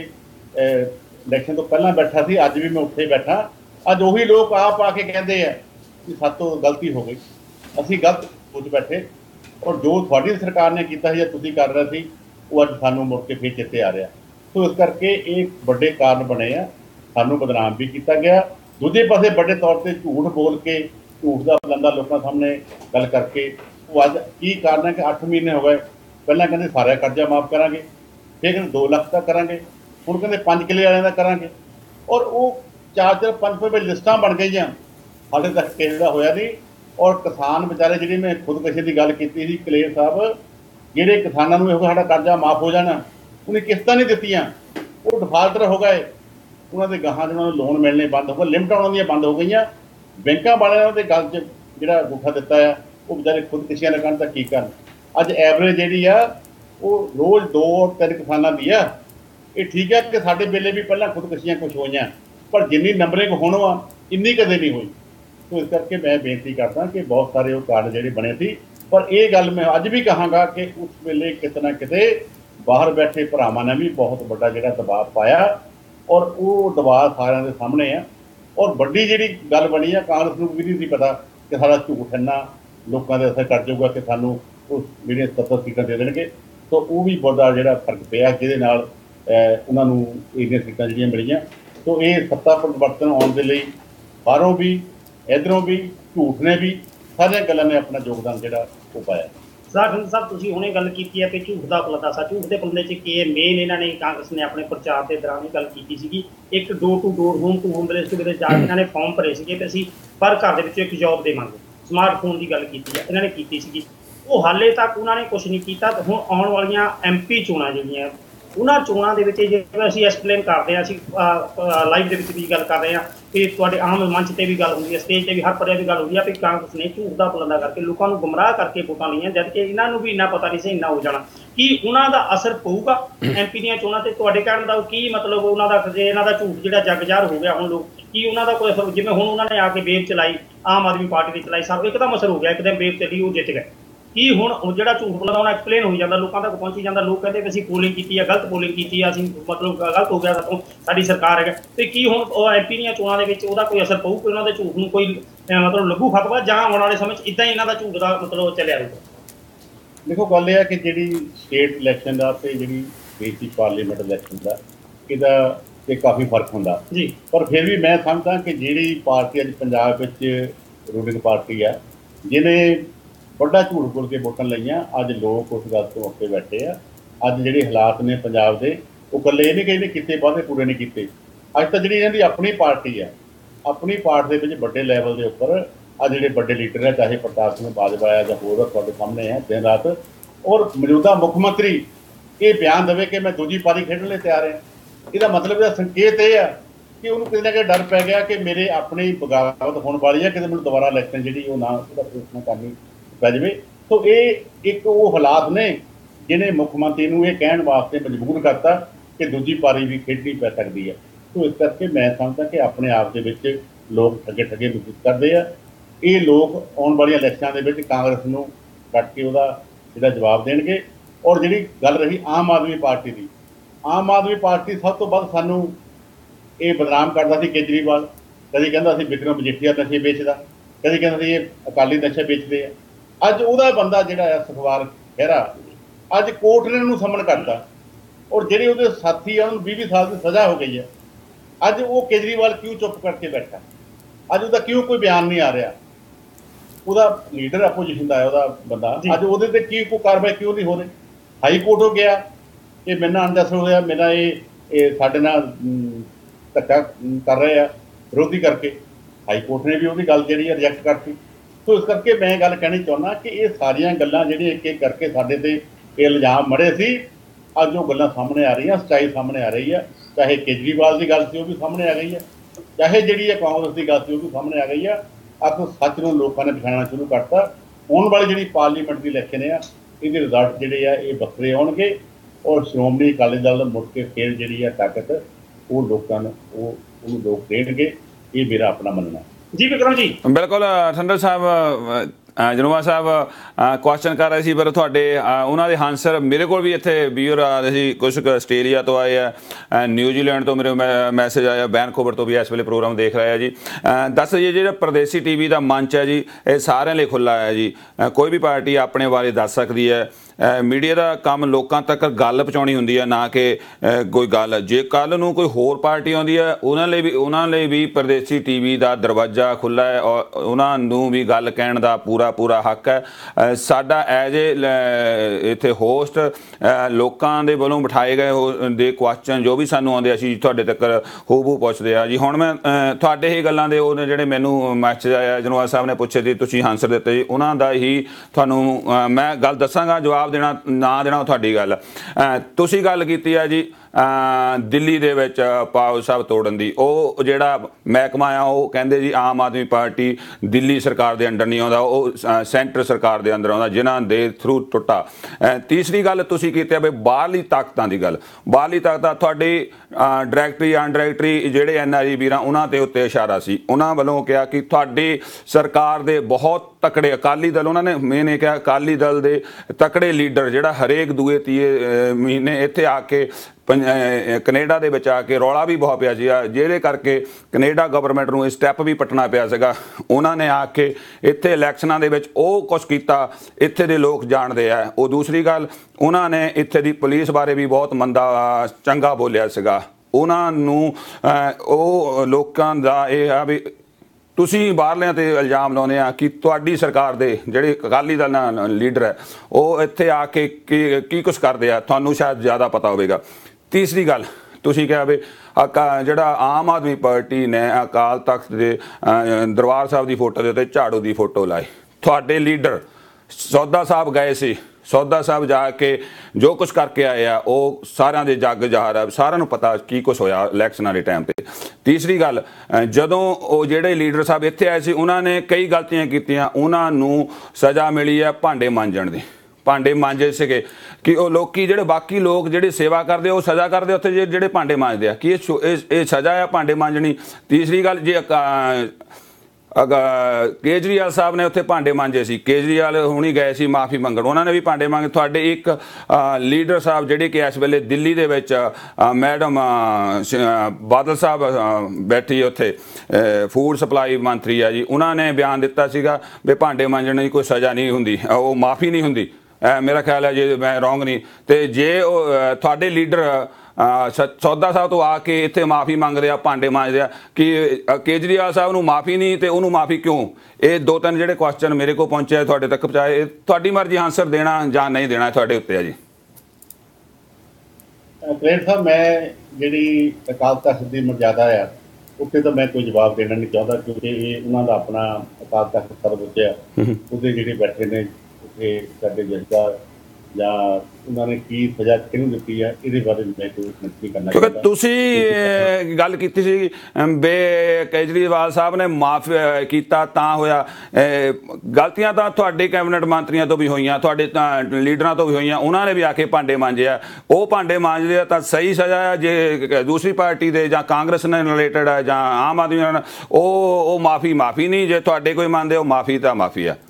ਇਲੈਕਸ਼ਨ ਤੋਂ ਪਹਿਲਾਂ ਬੈਠਾ ਸੀ ਅੱਜ ਵੀ ਮੈਂ ਉੱਥੇ ਬੈਠਾ ਅੱਜ ਉਹੀ ਲੋਕ ਆਪ ਆ ਕੇ ਕਹਿੰਦੇ ਆ ਕਿ ਸਾਤੋਂ ਗਲਤੀ ਹੋ ਗਈ ਅਸੀਂ ਗਲਤ ਸੋਚ ਬੈਠੇ ਔਰ ਜੋ ਤੁਹਾਡੀ ਸਰਕਾਰ ਨੇ ਕੀਤਾ ਸੀ ਜਾਂ ਤੁਸੀਂ ਕਰ ਰਹੇ ਸੀ ਉਹ ਅੱਜ ਸਾਨੂੰ ਮੁੜ ਕੇ ਫਿਰ ਚਿੱਤੇ ਆ ਰਿਹਾ ਸੋ ਇਸ ਕਰਕੇ ਇਹ ਵੱਡੇ ਕਾਰਨ ਬਣੇ ਆ ਸਾਨੂੰ ਬਦਨਾਮ ਵੀ ਕੀਤਾ ਗਿਆ ਦੂਜੇ ਪਾਸੇ ਵੱਡੇ ਤੌਰ 'ਤੇ ਝੂਠ ਬੋਲ ਕੇ ਝੂਠ ਦਾ ਬਲੰਦਾ ਲੋਕਾਂ ਸਾਹਮਣੇ ਗੱਲ ਕਰਕੇ ਉਹ ਅੱਜ ਕੀ ਕਾਰਨ ਹੈ ਕਿ ਅੱਠ ਮਹੀਨੇ ਹੋ ਗਏ ਪਹਿਲਾਂ ਕਹਿੰਦੇ ਸਾਰਾ ਕਰਜ਼ਾ ਮਾਫ ਕਰਾਂਗੇ ਫਿਰ ਕਹਿੰਦੇ ਦੋ ਲੱਖ ਤੱਕ ਕਰਾਂਗੇ ਹੁਣ ਕਹਿੰਦੇ ਪੰਜ ਕਿੱਲੇ ਵਾਲਿਆਂ ਦਾ ਕਰਾਂਗੇ ਔਰ ਉਹ ਚਾਰ ਚਾਰ ਪੰਜ ਰੁਪਏ ਲਿਸਟਾਂ ਬਣ ਗਈਆਂ ਹਾਲੇ ਤੱਕ ਕਿਸੇ ਦਾ ਹੋਇਆ ਨਹੀਂ ਔਰ ਕਿਸਾਨ ਵਿਚਾਰੇ ਜਿਹੜੇ ਮੈਂ ਖੁਦਕੁਸ਼ੀ ਦੀ ਗੱਲ ਕੀਤੀ ਸੀ ਕਲੇਰ ਸਾਹਿਬ ਜਿਹੜੇ ਕਿਸਾਨਾਂ ਨੂੰ ਇਹੋ ਸਾਡਾ ਕਰਜ਼ਾ ਮਾਫ ਹੋ ਜਾਣਾ ਉਹਨੇ ਕਿਸ਼ਤਾਂ ਨਹੀਂ ਦਿੱਤੀਆਂ ਉਹ ਡਿਫਾਲਟਰ ਹੋ ਗਏ ਉਹਨਾਂ ਦੇ ਗਾਹਾਂ ਦੇ ਉਹਨਾਂ ਨੂੰ ਲੋਨ ਮਿਲਣੇ ਬੰਦ ਹੋ ਗਏ ਲਿਮਟਾਂ ਉਹਨਾਂ ਦੀਆਂ ਬੰਦ ਹੋ ਗਈਆਂ ਬੈਂਕਾਂ ਵਾਲਿਆਂ ਦੇ ਗੱਲ 'ਚ ਜਿਹੜਾ ਅੰਗੂਠਾ ਦਿੱਤਾ ਆ ਉਹ ਵਿਚਾਰੇ ਖੁਦਕੁਸ਼ੀਆਂ ਲਗਾਉਣ ਤਾਂ ਕੀ ਕਰਨ ਅੱਜ ਐਵਰੇਜ ਜਿਹੜੀ ਆ ਉਹ ਰੋਜ਼ ਦੋ ਤਿੰਨ ਕਿਸਾਨਾਂ ਦੀ ਆ ਇਹ ਠੀਕ ਹੈ ਕਿ ਸਾਡੇ ਵੇਲੇ ਵੀ ਪਹਿਲਾਂ ਖੁਦਕੁਸ਼ੀਆਂ ਕੁਛ ਹੋਈਆਂ ਪਰ ਜਿੰਨੀ ਨੰਬਰਿੰਗ ਹੁਣ ਆ ਇੰਨੀ ਕਦੇ ਨਹੀਂ ਹੋਈ ਸੋ ਇਸ ਕਰਕੇ ਮੈਂ ਬੇਨਤੀ ਕਰਦਾ ਕਿ ਬਹੁਤ ਸਾਰੇ ਉਹ ਕਾਰਡ ਜਿਹੜੇ ਬਣੇ ਸੀ ਪਰ ਇਹ ਗੱਲ ਮੈਂ ਅੱਜ ਵੀ ਕਹਾਂਗਾ ਕਿ ਉਸ ਵੇਲੇ ਕਿਤੇ ਨਾ ਕਿਤੇ ਬਾਹਰ ਬੈਠੇ ਭਰਾਵਾਂ ਨੇ ਵੀ ਬਹੁਤ ਵੱਡਾ ਜਿਹੜਾ ਦਬਾਅ ਪਾਇਆ ਔਰ ਉਹ ਦਬਾਅ ਸਾਰਿਆਂ ਦੇ ਸਾਹਮਣੇ ਆ ਔਰ ਵੱਡੀ ਜਿਹੜੀ ਗੱਲ ਬਣੀ ਆ ਕਾਂਗਰਸ ਨੂੰ ਵੀ ਨਹੀਂ ਸੀ ਪਤਾ ਕਿ ਸਾਡਾ ਝੂਠ ਇੰਨਾ ਲੋਕਾਂ ਦੇ ਅਸਰ ਕਰ ਜਾਊਗਾ ਕਿ ਸਾਨੂੰ ਉਹ ਜਿਹੜੀਆਂ ਸੱਤਰ ਸੀਟਾਂ ਦੇ ਦੇਣਗੇ ਸੋ ਉਹ ਵੀ ਵੱਡਾ ਜਿਹੜਾ ਫਰਕ ਪਿਆ ਜਿਹਦੇ ਨਾਲ ਉਹਨਾਂ ਨੂੰ ਇੰਨੀਆਂ ਸੀਟਾਂ ਜਿਹੜੀਆਂ ਮਿਲੀਆਂ ਸੋ ਇਹ ਸੱਤਾ ਪਰਿਵਰਤਨ ਆਉਣ ਦੇ ਲਈ ਬਾਹਰੋਂ ਵੀ ਇੱਧਰੋਂ ਵੀ ਝੂਠ ਨੇ ਵੀ ਸਾਰੀਆਂ ਗੱਲਾਂ ਨੇ ਆਪਣਾ ਯੋਗਦਾਨ ਜਿਹੜਾ ਉਹ ਪਾਇਆ ਸਾਧਨ ਸਾਹਿਬ ਤੁਸੀਂ ਹੁਣੇ ਗੱਲ ਕੀਤੀ ਹੈ ਕਿ ਝੂਠ ਦਾ ਪਲਦਾ ਸਾ ਝੂਠ ਦੇ ਪਲਦੇ 'ਚ ਕੀ ਮੇਨ ਇਹਨਾਂ ਨੇ ਕਾਂਗਰਸ ਨੇ ਆਪਣੇ ਪ੍ਰਚਾਰ ਦੇ ਦੌਰਾਨ ਹੀ ਗੱਲ ਕੀਤੀ ਸੀਗੀ ਇੱਕ door to door home to home base ਦੇ ਜਾ ਕੇ ਇਹਨਾਂ ਨੇ ਫਾਰਮ ਭਰੇ ਸੀਗੇ ਕਿ ਅਸੀਂ ਪਰ ਘਰ ਦੇ ਵਿੱਚ ਇੱਕ ਜੌਬ ਦੇਵਾਂਗੇ ਸਮਾਰਟਫੋਨ ਦੀ ਗੱਲ ਕੀਤੀ ਹੈ ਇਹਨਾਂ ਨੇ ਕੀਤੀ ਸੀਗੀ ਉਹ ਹਾਲੇ ਤੱਕ ਉਹਨਾਂ ਨੇ ਕੁਛ ਨਹੀਂ ਕੀਤਾ ਹੁਣ ਆਉਣ ਵਾਲੀਆਂ ਐਮ ਪੀ ਚੋਣਾਂ ਜਿਹੜੀਆਂ ਉਹਨਾਂ ਚੋਣਾਂ ਦੇ ਵਿੱਚ ਜਿਵੇਂ ਅਸੀਂ ਐਕਸਪਲੇਨ ਕਰਦੇ ਹਾਂ ਅਸੀਂ ਲਾਈਵ ਦੇ ਵਿੱਚ ਵੀ ਗੱਲ ਕਰ ਰਹੇ ਹਾਂ ਕਿ ਤੁਹਾਡੇ ਆਮ ਮੰਚ 'ਤੇ ਵੀ ਗੱਲ ਹੁੰਦੀ ਹੈ ਸਟੇਜ 'ਤੇ ਵੀ ਹਰ ਪਰਿਆ ਵੀ ਗੱਲ ਹੁੰਦੀ ਹੈ ਵੀ ਕਾਂਗਰਸ ਨੇ ਝੂਠ ਦਾ ਪਲੰਦਾ ਕਰਕੇ ਲੋਕਾਂ ਨੂੰ ਗੁੰਮਰਾਹ ਕਰਕੇ ਵੋਟਾਂ ਲਈਆਂ ਜਦ ਕਿ ਇਹਨਾਂ ਨੂੰ ਵੀ ਇੰਨਾ ਪਤਾ ਨਹੀਂ ਸੀ ਇੰਨਾ ਹੋ ਜਾਣਾ ਕੀ ਉਹਨਾਂ ਦਾ ਅਸਰ ਪਊਗਾ ਐਮ ਪੀ ਦੀਆਂ ਚੋਣਾਂ 'ਤੇ ਤੁਹਾਡੇ ਕਹਿਣ ਦਾ ਕੀ ਮਤਲਬ ਉਹਨਾਂ ਦਾ ਜੇ ਇਹਨਾਂ ਦਾ ਝੂਠ ਜਿਹੜਾ ਜੱਗ ਜ਼ਾਹਰ ਹੋ ਗਿਆ ਹੁਣ ਲੋਕ ਕੀ ਉਹਨਾਂ ਦਾ ਕੋਈ ਅਸਰ, ਜਿਵੇਂ ਹੁਣ ਉਹਨਾਂ ਨੇ ਆ ਕੇ ਵੇਵ ਚਲਾਈ, ਆਮ ਆਦਮੀ ਪਾਰਟੀ ਨੇ ਚਲਾਈ, ਸਭ ਇੱਕਦਮ ਅਸਰ ਹੋ ਗਿਆ, ਇੱਕਦਮ ਵੇਵ ਚੱਲੀ, ਉਹ ਜਿੱਤ ਗਏ। ਕੀ ਹੁਣ ਉਹ ਜਿਹੜਾ ਝੂਠ ਬੋਲਦਾ ਉਹਨਾਂ ਐਕਸਪਲੇਨ ਹੋਈ ਜਾਂਦਾ, ਲੋਕਾਂ ਤੱਕ ਪਹੁੰਚੀ ਜਾਂਦਾ, ਲੋਕ ਕਹਿੰਦੇ ਵੀ ਅਸੀਂ ਪੋਲਿੰਗ ਕੀਤੀ ਆ, ਗਲਤ ਪੋਲਿੰਗ ਕੀਤੀ ਆ, ਅਸੀਂ ਮਤਲਬ ਗਲਤ ਹੋ ਗਿਆ ਸਾਤੋਂ, ਸਾਡੀ ਸਰਕਾਰ ਹੈਗਾ। ਤੇ ਕੀ ਹੁਣ ਉਹ ਐਮ ਪੀ ਦੀਆਂ ਚੋਣਾਂ ਦੇ ਵਿੱਚ ਉਹਦਾ ਕੋਈ ਅਸਰ ਪਊ, ਕਿ ਉਹਨਾਂ ਦੇ ਝੂਠ ਨੂੰ ਕੋਈ ਮਤਲਬ ਲੱਗੂ ਫਤਵਾ, ਜਾਂ ਆਉਣ ਵਾਲੇ ਸਮੇਂ 'ਚ ਇੱਦਾਂ ਹੀ ਇਹਨਾਂ ਦਾ ਝੂਠ ਦਾ ਮਤਲਬ ਚੱਲਿਆ ਰਹੂਗਾ? ਦੇਖੋ, ਗੱਲ ਇਹ ਹੈ ਕਿ ਜਿਹੜੀ ਸਟੇਟ ਇਲੈਕਸ਼ਨ ਦਾ ਤੇ ਜਿਹੜੀ ਦੇਸੀ ਪਾਰਲੀਮੈਂਟ ਇਲੈਕਸ਼ਨ ਦਾ, ਇਹਦਾ ਤੇ ਕਾਫੀ ਫਰਕ ਹੁੰਦਾ ਜੀ। ਪਰ ਫਿਰ ਵੀ ਮੈਂ ਸਮਝਦਾ ਕਿ ਜਿਹੜੀ ਪਾਰਟੀ ਅੱਜ ਪੰਜਾਬ ਵਿੱਚ ਰੂਲਿੰਗ ਪਾਰਟੀ ਆ, ਜਿਹਨੇ ਵੱਡਾ ਝੂਠ ਬੋਲ ਕੇ ਵੋਟਾਂ ਲਈਆਂ, ਅੱਜ ਲੋਕ ਉਸ ਗੱਲ ਤੋਂ ਅੱਗੇ ਬੈਠੇ ਆ। ਅੱਜ ਜਿਹੜੇ ਹਾਲਾਤ ਨੇ ਪੰਜਾਬ ਦੇ, ਉਹ ਇਕੱਲੇ ਇਹ ਨਹੀਂ ਕਿ ਇਹਨੇ ਕੀਤੇ, ਵਾਅਦੇ ਪੂਰੇ ਨਹੀਂ ਕੀਤੇ। ਅੱਜ ਤਾਂ ਜਿਹੜੀ ਇਹਨਾਂ ਦੀ ਆਪਣੀ ਪਾਰਟੀ ਆ, ਆਪਣੀ ਪਾਰਟੀ ਦੇ ਵਿੱਚ ਵੱਡੇ ਲੈਵਲ ਦੇ ਉੱਪਰ ਆ ਜਿਹੜੇ ਵੱਡੇ ਲੀਡਰ ਆ, ਚਾਹੇ ਪ੍ਰਤਾਪ ਸਿੰਘ ਬਾਜਵਾ ਆ ਜਾਂ ਹੋਰ ਤੁਹਾਡੇ ਸਾਹਮਣੇ ਆ ਦਿਨ ਰਾਤ, ਔਰ ਮੌਜੂਦਾ ਮੁੱਖ ਮੰਤਰੀ ਇਹ ਬਿਆਨ ਦੇਵੇ ਕਿ ਮੈਂ ਦੂਜੀ ਪਾਰੀ ਖੇਡਣ ਲਈ ਤਿਆਰ ਹਾਂ। ਇਹਦਾ ਮਤਲਬ ਇਹਦਾ ਸੰਕੇਤ ਇਹ ਆ ਕਿ ਉਹਨੂੰ ਕਿਤੇ ਨਾ ਕਿਤੇ ਡਰ ਪੈ ਗਿਆ ਕਿ ਮੇਰੇ ਆਪਣੀ ਬਗਾਵਤ ਹੋਣ ਵਾਲੀ ਹੈ, ਕਿਤੇ ਮੈਨੂੰ ਦੁਬਾਰਾ ਇਲੈਕਸ਼ਨ ਜਿਹੜੀ ਉਹ ਨਾ ਉਹਦਾ ਫੈਸਲਾ ਕਰਨੀ ਪੈ ਜਾਵੇ। ਸੋ ਇਹ ਇੱਕ ਉਹ ਹਾਲਾਤ ਨੇ ਜਿਹਨੇ ਮੁੱਖ ਮੰਤਰੀ ਨੂੰ ਇਹ ਕਹਿਣ ਵਾਸਤੇ ਮਜਬੂਰ ਕਰਤਾ ਕਿ ਦੂਜੀ ਪਾਰੀ ਵੀ ਖੇਡਣੀ ਪੈ ਸਕਦੀ ਹੈ। ਸੋ ਇਸ ਕਰਕੇ ਮੈਂ ਸਮਝਦਾ ਕਿ ਆਪਣੇ ਆਪ ਦੇ ਵਿੱਚ ਲੋਕ ਠੱਗੇ ਠੱਗੇ ਮਹਿਸੂਸ ਕਰਦੇ ਆ। ਇਹ ਲੋਕ ਆਉਣ ਵਾਲੀਆਂ ਇਲੈਕਸ਼ਨਾਂ ਦੇ ਵਿੱਚ ਕਾਂਗਰਸ ਨੂੰ ਕੱਟ ਕੇ ਉਹਦਾ ਜਿਹੜਾ ਜਵਾਬ ਦੇਣਗੇ। ਔਰ ਜਿਹੜੀ ਗੱਲ ਰਹੀ ਆਮ ਆਦਮੀ ਪਾਰਟੀ ਦੀ, ਆਮ ਆਦਮੀ ਪਾਰਟੀ ਸਭ ਤੋਂ ਵੱਧ ਸਾਨੂੰ ਇਹ ਬਦਨਾਮ ਕਰਦਾ ਸੀ ਕੇਜਰੀਵਾਲ। ਕਦੀ ਕਹਿੰਦਾ ਸੀ ਬਿਕਰਮ ਮਜੀਠੀਆ ਨਸ਼ੇ ਵੇਚਦਾ, ਕਦੀ ਕਹਿੰਦਾ ਸੀ ਇਹ ਅਕਾਲੀ ਨਸ਼ੇ ਵੇਚਦੇ ਆ। ਅੱਜ ਉਹਦਾ ਬੰਦਾ ਜਿਹੜਾ ਆ ਸੁਖਵਾਰ ਖਹਿਰਾ, ਅੱਜ ਕੋਰਟ ਨੇ ਉਹਨੂੰ ਸਮਨ ਕਰਤਾ, ਔਰ ਜਿਹੜੇ ਉਹਦੇ ਸਾਥੀ ਆ ਉਹਨੂੰ ਵੀਹ ਵੀਹ ਸਾਲ ਦੀ ਸਜ਼ਾ ਹੋ ਗਈ ਹੈ। ਅੱਜ ਉਹ ਕੇਜਰੀਵਾਲ ਕਿਉਂ ਚੁੱਪ ਕਰਕੇ ਬੈਠਾ? ਅੱਜ ਉਹਦਾ ਕਿਉਂ ਕੋਈ ਬਿਆਨ ਨਹੀਂ ਆ ਰਿਹਾ? ਉਹਦਾ ਲੀਡਰ ਆਪੋਜੀਸ਼ਨ ਦਾ ਹੈ ਉਹਦਾ ਬੰਦਾ, ਅੱਜ ਉਹਦੇ ਤੇ ਕੀ ਕੋਈ ਕਾਰਵਾਈ ਕਿਉਂ ਨਹੀਂ ਹੋ ਰਹੀ? ਹਾਈ ਕੋਰਟ ਹੋ ਗਿਆ ਕਿ ਮੇਰੇ ਨਾਲ ਅਨਜਸਰ ਹੋਇਆ, ਮੇਰਾ ਇਹ ਇਹ ਸਾਡੇ ਨਾਲ ਧੱਕਾ ਕਰ ਰਹੇ ਆ ਵਿਰੋਧੀ ਕਰਕੇ। ਹਾਈ ਕੋਰਟ ਨੇ ਵੀ ਉਹਦੀ ਗੱਲ ਜਿਹੜੀ ਹੈ ਰਿਜੈਕਟ ਕਰਤੀ। ਸੋ ਇਸ ਕਰਕੇ ਮੈਂ ਗੱਲ ਕਹਿਣੀ ਚਾਹੁੰਦਾ ਕਿ ਇਹ ਸਾਰੀਆਂ ਗੱਲਾਂ ਜਿਹੜੀਆਂ ਇੱਕ ਇੱਕ ਕਰਕੇ ਸਾਡੇ ਤੇ ਇਹ ਇਲਜ਼ਾਮ ਮੜੇ ਸੀ, ਅੱਜ ਉਹ ਗੱਲਾਂ ਸਾਹਮਣੇ ਆ ਰਹੀਆਂ, ਸੱਚਾਈ ਸਾਹਮਣੇ ਆ ਰਹੀ ਹੈ। ਚਾਹੇ ਕੇਜਰੀਵਾਲ ਦੀ ਗੱਲ ਸੀ ਉਹ ਵੀ ਸਾਹਮਣੇ ਆ ਗਈ ਹੈ, ਚਾਹੇ ਜਿਹੜੀ ਹੈ ਕਾਂਗਰਸ ਦੀ ਗੱਲ ਸੀ ਉਹ ਵੀ ਸਾਹਮਣੇ ਆ ਗਈ ਹੈ। ਅੱਜ ਸੱਚ ਨੂੰ ਲੋਕਾਂ ਨੇ ਪਛਾਣਨਾ ਸ਼ੁਰੂ ਕਰਤਾ। ਆਉਣ ਵਾਲੀ ਜਿਹੜੀ ਪਾਰਲੀਮੈਂਟ ਦੀ ਇਲੈਕਸ਼ਨ ਆ, ਇਹਦੇ ਰਿਜ਼ਲਟ ਜਿਹੜੇ ਆ ਇਹ ਵੱਖਰੇ ਆਉਣਗੇ, ਔਰ ਸ਼੍ਰੋਮਣੀ ਅਕਾਲੀ ਦਲ ਮੁੜ ਕੇ ਫਿਰ ਜਿਹੜੀ ਆ ਤਾਕਤ ਉਹ ਲੋਕਾਂ ਨੂੰ ਉਹ ਉਹਨੂੰ ਲੋਕ ਦੇਣਗੇ। ਇਹ ਮੇਰਾ ਆਪਣਾ ਮੰਨਣਾ ਜੀ। ਵਿਕਰਮ ਜੀ, ਬਿਲਕੁਲ। ਠੰਡਲ ਸਾਹਿਬ, ਅਜਨੋਹਾ ਸਾਹਿਬ ਕੁਐਸਚਨ ਕਰ ਰਹੇ ਸੀ, ਪਰ ਤੁਹਾਡੇ ਉਹਨਾਂ ਦੇ ਆਨਸਰ ਮੇਰੇ ਕੋਲ ਵੀ ਇੱਥੇ ਵੀਰ ਆ ਰਹੇ ਸੀ, ਕੁਛ ਕੁ ਆਸਟ੍ਰੇਲੀਆ ਤੋਂ ਆਏ ਆ, ਨਿਊਜ਼ੀਲੈਂਡ ਤੋਂ ਮੇਰੇ ਮੈਸੇਜ ਆਇਆ, ਵੈਨਕੂਵਰ ਤੋਂ ਵੀ ਇਸ ਵੇਲੇ ਪ੍ਰੋਗਰਾਮ ਦੇਖ ਰਹੇ ਆ ਜੀ। ਦੱਸ ਜੀ, ਜਿਹੜਾ ਪਰਦੇਸੀ ਟੀ ਵੀ ਦਾ ਮੰਚ ਹੈ ਜੀ, ਇਹ ਸਾਰਿਆਂ ਲਈ ਖੁੱਲ੍ਹਾ ਹੈ ਜੀ। ਕੋਈ ਵੀ ਪਾਰਟੀ ਆਪਣੇ ਬਾਰੇ ਦੱਸ ਸਕਦੀ ਹੈ। ਮੀਡੀਆ ਦਾ ਕੰਮ ਲੋਕਾਂ ਤੱਕ ਗੱਲ ਪਹੁੰਚਾਉਣੀ ਹੁੰਦੀ ਹੈ, ਨਾ ਕਿ ਕੋਈ ਗੱਲ। ਜੇ ਕੱਲ੍ਹ ਨੂੰ ਕੋਈ ਹੋਰ ਪਾਰਟੀ ਆਉਂਦੀ ਹੈ, ਉਹਨਾਂ ਲਈ ਵੀ ਉਹਨਾਂ ਲਈ ਵੀ ਪਰਦੇਸੀ ਟੀ ਵੀ ਦਾ ਦਰਵਾਜ਼ਾ ਖੁੱਲ੍ਹਾ ਹੈ, ਔਰ ਉਹਨਾਂ ਨੂੰ ਵੀ ਗੱਲ ਕਹਿਣ ਦਾ ਪੂਰਾ ਪੂਰਾ ਹੱਕ ਹੈ। ਸਾਡਾ ਐਜ ਏ ਇੱਥੇ ਹੋਸਟ ਲੋਕਾਂ ਦੇ ਵੱਲੋਂ ਬਿਠਾਏ ਗਏ ਦੇ ਕੁਐਸਚਨ ਜੋ ਵੀ ਸਾਨੂੰ ਆਉਂਦੇ, ਅਸੀਂ ਤੁਹਾਡੇ ਤੱਕ ਹੂਬਹੂ ਪੁੱਛਦੇ ਆ ਜੀ। ਹੁਣ ਮੈਂ ਤੁਹਾਡੇ ਹੀ ਗੱਲਾਂ ਦੇ ਉਹ ਜਿਹੜੇ ਮੈਨੂੰ ਮੈਸੇਜ ਆਇਆ, ਅਜਨੋਹਾ ਸਾਹਿਬ ਨੇ ਪੁੱਛੇ ਸੀ, ਤੁਸੀਂ ਆਨਸਰ ਦਿੱਤੇ ਜੀ, ਉਹਨਾਂ ਦਾ ਹੀ ਤੁਹਾਨੂੰ ਮੈਂ ਗੱਲ ਦੱਸਾਂਗਾ। ਜਵਾਬ ਦੇਣਾ ਨਾ ਦੇਣਾ ਤੁਹਾਡੀ ਗੱਲ। ਤੁਸੀਂ ਗੱਲ ਕੀਤੀ ਆ ਜੀ ਦਿੱਲੀ ਦੇ ਵਿੱਚ ਪਾਉ ਸਾਹਿਬ ਤੋੜਨ ਦੀ, ਉਹ ਜਿਹੜਾ ਮਹਿਕਮਾ ਆ ਉਹ ਕਹਿੰਦੇ ਜੀ ਆਮ ਆਦਮੀ ਪਾਰਟੀ ਦਿੱਲੀ ਸਰਕਾਰ ਦੇ ਅੰਡਰ ਨਹੀਂ ਆਉਂਦਾ, ਉਹ ਸੈਂਟਰ ਸਰਕਾਰ ਦੇ ਅੰਦਰ ਆਉਂਦਾ, ਜਿਨ੍ਹਾਂ ਦੇ ਥਰੂ ਟੁੱਟਾ। ਤੀਸਰੀ ਗੱਲ ਤੁਸੀਂ ਕੀਤੀ ਵੀ ਬਾਹਰਲੀ ਤਾਕਤਾਂ ਦੀ ਗੱਲ। ਬਾਹਰਲੀ ਤਾਕਤਾਂ ਤੁਹਾਡੀ ਡਾਇਰੈਕਟਰੀ ਅਨਡਾਇਰੈਕਟਰੀ ਜਿਹੜੇ ਐਨ ਆਰ ਆਈ ਵੀਰਾਂ ਉਹਨਾਂ ਦੇ ਉੱਤੇ ਇਸ਼ਾਰਾ ਸੀ। ਉਹਨਾਂ ਵੱਲੋਂ ਕਿਹਾ ਕਿ ਤੁਹਾਡੀ ਸਰਕਾਰ ਦੇ ਬਹੁਤ ਤਕੜੇ ਅਕਾਲੀ ਦਲ, ਉਹਨਾਂ ਨੇ ਮੇਨ ਇਹ ਕਿਹਾ ਅਕਾਲੀ ਦਲ ਦੇ ਤਕੜੇ ਲੀਡਰ ਜਿਹੜਾ ਹਰੇਕ ਦੂਏ ਤੀਏ ਮਹੀਨੇ ਇੱਥੇ ਆ ਕੇ ਕੈਨੇਡਾ ਦੇ ਵਿੱਚ ਆ ਕੇ ਰੌਲਾ ਵੀ ਬਹੁਤ ਪਿਆ ਸੀ, ਜਿਹਦੇ ਕਰਕੇ ਕੈਨੇਡਾ ਗਵਰਨਮੈਂਟ ਨੂੰ ਇਹ ਸਟੈਪ ਵੀ ਪੱਟਣਾ ਪਿਆ ਸੀਗਾ। ਉਹਨਾਂ ਨੇ ਆ ਕੇ ਇੱਥੇ ਇਲੈਕਸ਼ਨਾਂ ਦੇ ਵਿੱਚ ਉਹ ਕੁਛ ਕੀਤਾ, ਇੱਥੇ ਦੇ ਲੋਕ ਜਾਣਦੇ ਆ। ਉਹ ਦੂਸਰੀ ਗੱਲ, ਉਹਨਾਂ ਨੇ ਇੱਥੇ ਦੀ ਪੁਲਿਸ ਬਾਰੇ ਵੀ ਬਹੁਤ ਮੰਦਾ ਚੰਗਾ ਬੋਲਿਆ ਸੀਗਾ। ਉਹਨਾਂ ਨੂੰ ਉਹ ਲੋਕਾਂ ਦਾ ਇਹ ਆ ਵੀ ਤੁਸੀਂ ਬਾਹਰਲਿਆਂ 'ਤੇ ਇਲਜ਼ਾਮ ਲਾਉਂਦੇ ਆ ਕਿ ਤੁਹਾਡੀ ਸਰਕਾਰ ਦੇ ਜਿਹੜੇ ਅਕਾਲੀ ਦਲ ਨਾਲ ਲੀਡਰ ਹੈ ਉਹ ਇੱਥੇ ਆ ਕੇ ਕੀ ਕੀ ਕੁਛ ਕਰਦੇ ਆ, ਤੁਹਾਨੂੰ ਸ਼ਾਇਦ ਜ਼ਿਆਦਾ ਪਤਾ ਹੋਵੇਗਾ। ਤੀਸਰੀ ਗੱਲ ਤੁਸੀਂ ਕਿਹਾ ਵੀ ਅਕਾ ਜਿਹੜਾ ਆਮ ਆਦਮੀ ਪਾਰਟੀ ਨੇ ਅਕਾਲ ਤਖਤ ਦੇ ਦਰਬਾਰ ਸਾਹਿਬ ਦੀ ਫੋਟੋ ਦੇ ਉੱਤੇ ਝਾੜੂ ਦੀ ਫੋਟੋ ਲਾਈ। ਤੁਹਾਡੇ ਲੀਡਰ ਸੌਦਾ ਸਾਹਿਬ ਗਏ ਸੀ, ਸੌਦਾ ਸਾਹਿਬ ਜਾ ਕੇ ਜੋ ਕੁਛ ਕਰਕੇ ਆਏ ਆ ਉਹ ਸਾਰਿਆਂ ਦੇ ਜੱਗ ਜ਼ਾਹਰ ਆ, ਸਾਰਿਆਂ ਨੂੰ ਪਤਾ ਕੀ ਕੁਛ ਹੋਇਆ ਇਲੈਕਸ਼ਨਾਂ ਦੇ ਟਾਈਮ 'ਤੇ। ਤੀਸਰੀ ਗੱਲ, ਜਦੋਂ ਉਹ ਜਿਹੜੇ ਲੀਡਰ ਸਾਹਿਬ ਇੱਥੇ ਆਏ ਸੀ ਉਹਨਾਂ ਨੇ ਕਈ ਗਲਤੀਆਂ ਕੀਤੀਆਂ, ਉਹਨਾਂ ਨੂੰ ਸਜ਼ਾ ਮਿਲੀ ਹੈ ਭਾਂਡੇ ਮਾਂਜਣ ਦੀ। ਭਾਂਡੇ ਮਾਂਜੇ ਸੀਗੇ ਕਿ ਉਹ ਲੋਕੀ ਜਿਹੜੇ ਬਾਕੀ ਲੋਕ ਜਿਹੜੇ ਸੇਵਾ ਕਰਦੇ ਉਹ ਸਜ਼ਾ ਕਰਦੇ ਉੱਥੇ ਜਿਹੜੇ ਭਾਂਡੇ ਮਾਂਜਦੇ ਆ ਕਿ ਇਹ ਸਜ਼ਾ ਆ ਭਾਂਡੇ ਮਾਂਜਣੀ। ਤੀਸਰੀ ਗੱਲ ਜੇ ਕੇਜਰੀਵਾਲ ਸਾਹਿਬ ਨੇ ਉੱਥੇ ਭਾਂਡੇ ਮਾਂਜੇ ਸੀ, ਕੇਜਰੀਵਾਲ ਹੁਣੀ ਗਏ ਸੀ ਮਾਫੀ ਮੰਗਣ, ਉਹਨਾਂ ਨੇ ਵੀ ਭਾਂਡੇ ਮੰਗੇ। ਤੁਹਾਡੇ ਇੱਕ ਲੀਡਰ ਸਾਹਿਬ ਜਿਹੜੇ ਕਿ ਇਸ ਵੇਲੇ ਦਿੱਲੀ ਦੇ ਵਿੱਚ ਮੈਡਮ ਬਾਦਲ ਸਾਹਿਬ ਬੈਠੀ ਉੱਥੇ ਫੂਡ ਸਪਲਾਈ ਮੰਤਰੀ ਆ ਜੀ, ਉਹਨਾਂ ਨੇ ਬਿਆਨ ਦਿੱਤਾ ਸੀਗਾ ਵੀ ਭਾਂਡੇ ਮਾਂਜਣ ਦੀ ਕੋਈ ਸਜ਼ਾ ਨਹੀਂ ਹੁੰਦੀ, ਉਹ ਮਾਫੀ ਨਹੀਂ ਹੁੰਦੀ। ਮੇਰਾ ਖਿਆਲ ਹੈ ਜੇ ਮੈਂ ਰੋਂਗ ਨਹੀਂ ਤੇ ਜੇ ਉਹ ਤੁਹਾਡੇ ਲੀਡਰ ਸੌਦਾ ਸਾਹਿਬ ਤੋਂ ਆ ਕੇ ਇੱਥੇ ਮਾਫੀ ਮੰਗਦੇ ਆ ਭਾਂਡੇ ਮਾਂਜਦੇ ਆ ਕਿ ਕੇਜਰੀਵਾਲ ਸਾਹਿਬ ਨੂੰ ਮਾਫੀ ਨਹੀਂ ਤੇ ਉਹਨੂੰ ਮਾਫੀ ਕਿਉਂ? ਇਹ ਦੋ ਤਿੰਨ ਜਿਹੜੇ ਕੁਐਸਚਨ ਮੇਰੇ ਕੋਲ ਪਹੁੰਚੇ ਤੁਹਾਡੇ ਤੱਕ ਪਹੁੰਚਾਏ, ਤੁਹਾਡੀ ਮਰਜ਼ੀ ਆਨਸਰ ਦੇਣਾ ਜਾਂ ਨਹੀਂ ਦੇਣਾ ਤੁਹਾਡੇ ਉੱਤੇ ਆ ਜੀ। ਕਲੇਰ ਸਾਹਿਬ, ਮੈਂ ਜਿਹੜੀ ਅਕਾਲ ਤਖ਼ਤ ਦੀ ਮਰਜ਼ਾਦਾ ਆ ਉੱਤੇ ਤਾਂ ਮੈਂ ਕੋਈ ਜਵਾਬ ਦੇਣਾ ਨਹੀਂ ਚਾਹੁੰਦਾ ਕਿਉਂਕਿ ਇਹ ਉਹਨਾਂ ਦਾ ਆਪਣਾ ਅਕਾਲ ਤਖ਼ਤ ਸਰਵਉੱਚ ਆ, ਉਹਦੇ ਜਿਹੜੇ ਬੈਠੇ ਨੇ ਉੱਥੇ ਸਾਡੇ ਜੱਜਾਂ ਜਾਂ ਉਹਨਾਂ ਨੇ ਕੀ ਸਜ਼ਾ ਕਿਹਨੂੰ ਦਿੱਤੀ ਹੈ ਇਹਦੇ ਬਾਰੇ ਮੈਂ ਕੋਈ ਨਹੀਂ ਕਰਨਾ ਚਾਹੁੰਦਾ। ਕਿਉਂਕਿ ਤੁਸੀਂ ਗੱਲ ਕੀਤੀ ਸੀ ਬੇ ਕੇਜਰੀਵਾਲ ਸਾਹਿਬ ਨੇ ਮਾਫ ਕੀਤਾ ਤਾਂ ਹੋਇਆ, ਗਲਤੀਆਂ ਤਾਂ ਤੁਹਾਡੇ ਕੈਬਨਿਟ ਮੰਤਰੀਆਂ ਤੋਂ ਵੀ ਹੋਈਆਂ, ਤੁਹਾਡੇ ਲੀਡਰਾਂ ਤੋਂ ਵੀ ਹੋਈਆਂ, ਉਹਨਾਂ ਨੇ ਵੀ ਆ ਕੇ ਭਾਂਡੇ ਮਾਂਜੇ ਆ, ਉਹ ਭਾਂਡੇ ਮਾਂਜਦੇ ਆ ਤਾਂ ਸਹੀ ਸਜ਼ਾ ਆ। ਜੇ ਦੂਸਰੀ ਪਾਰਟੀ ਦੇ ਜਾਂ ਕਾਂਗਰਸ ਨਾਲ ਰਿਲੇਟਡ ਆ ਜਾਂ ਆਮ ਆਦਮੀ ਨਾਲ ਉਹ ਉਹ ਮਾਫੀ ਮਾਫੀ ਨਹੀਂ, ਜੇ ਤੁਹਾਡੇ ਕੋਈ ਮੰਨਦੇ ਉਹ ਮਾਫੀ ਤਾਂ ਮਾਫੀ ਆ।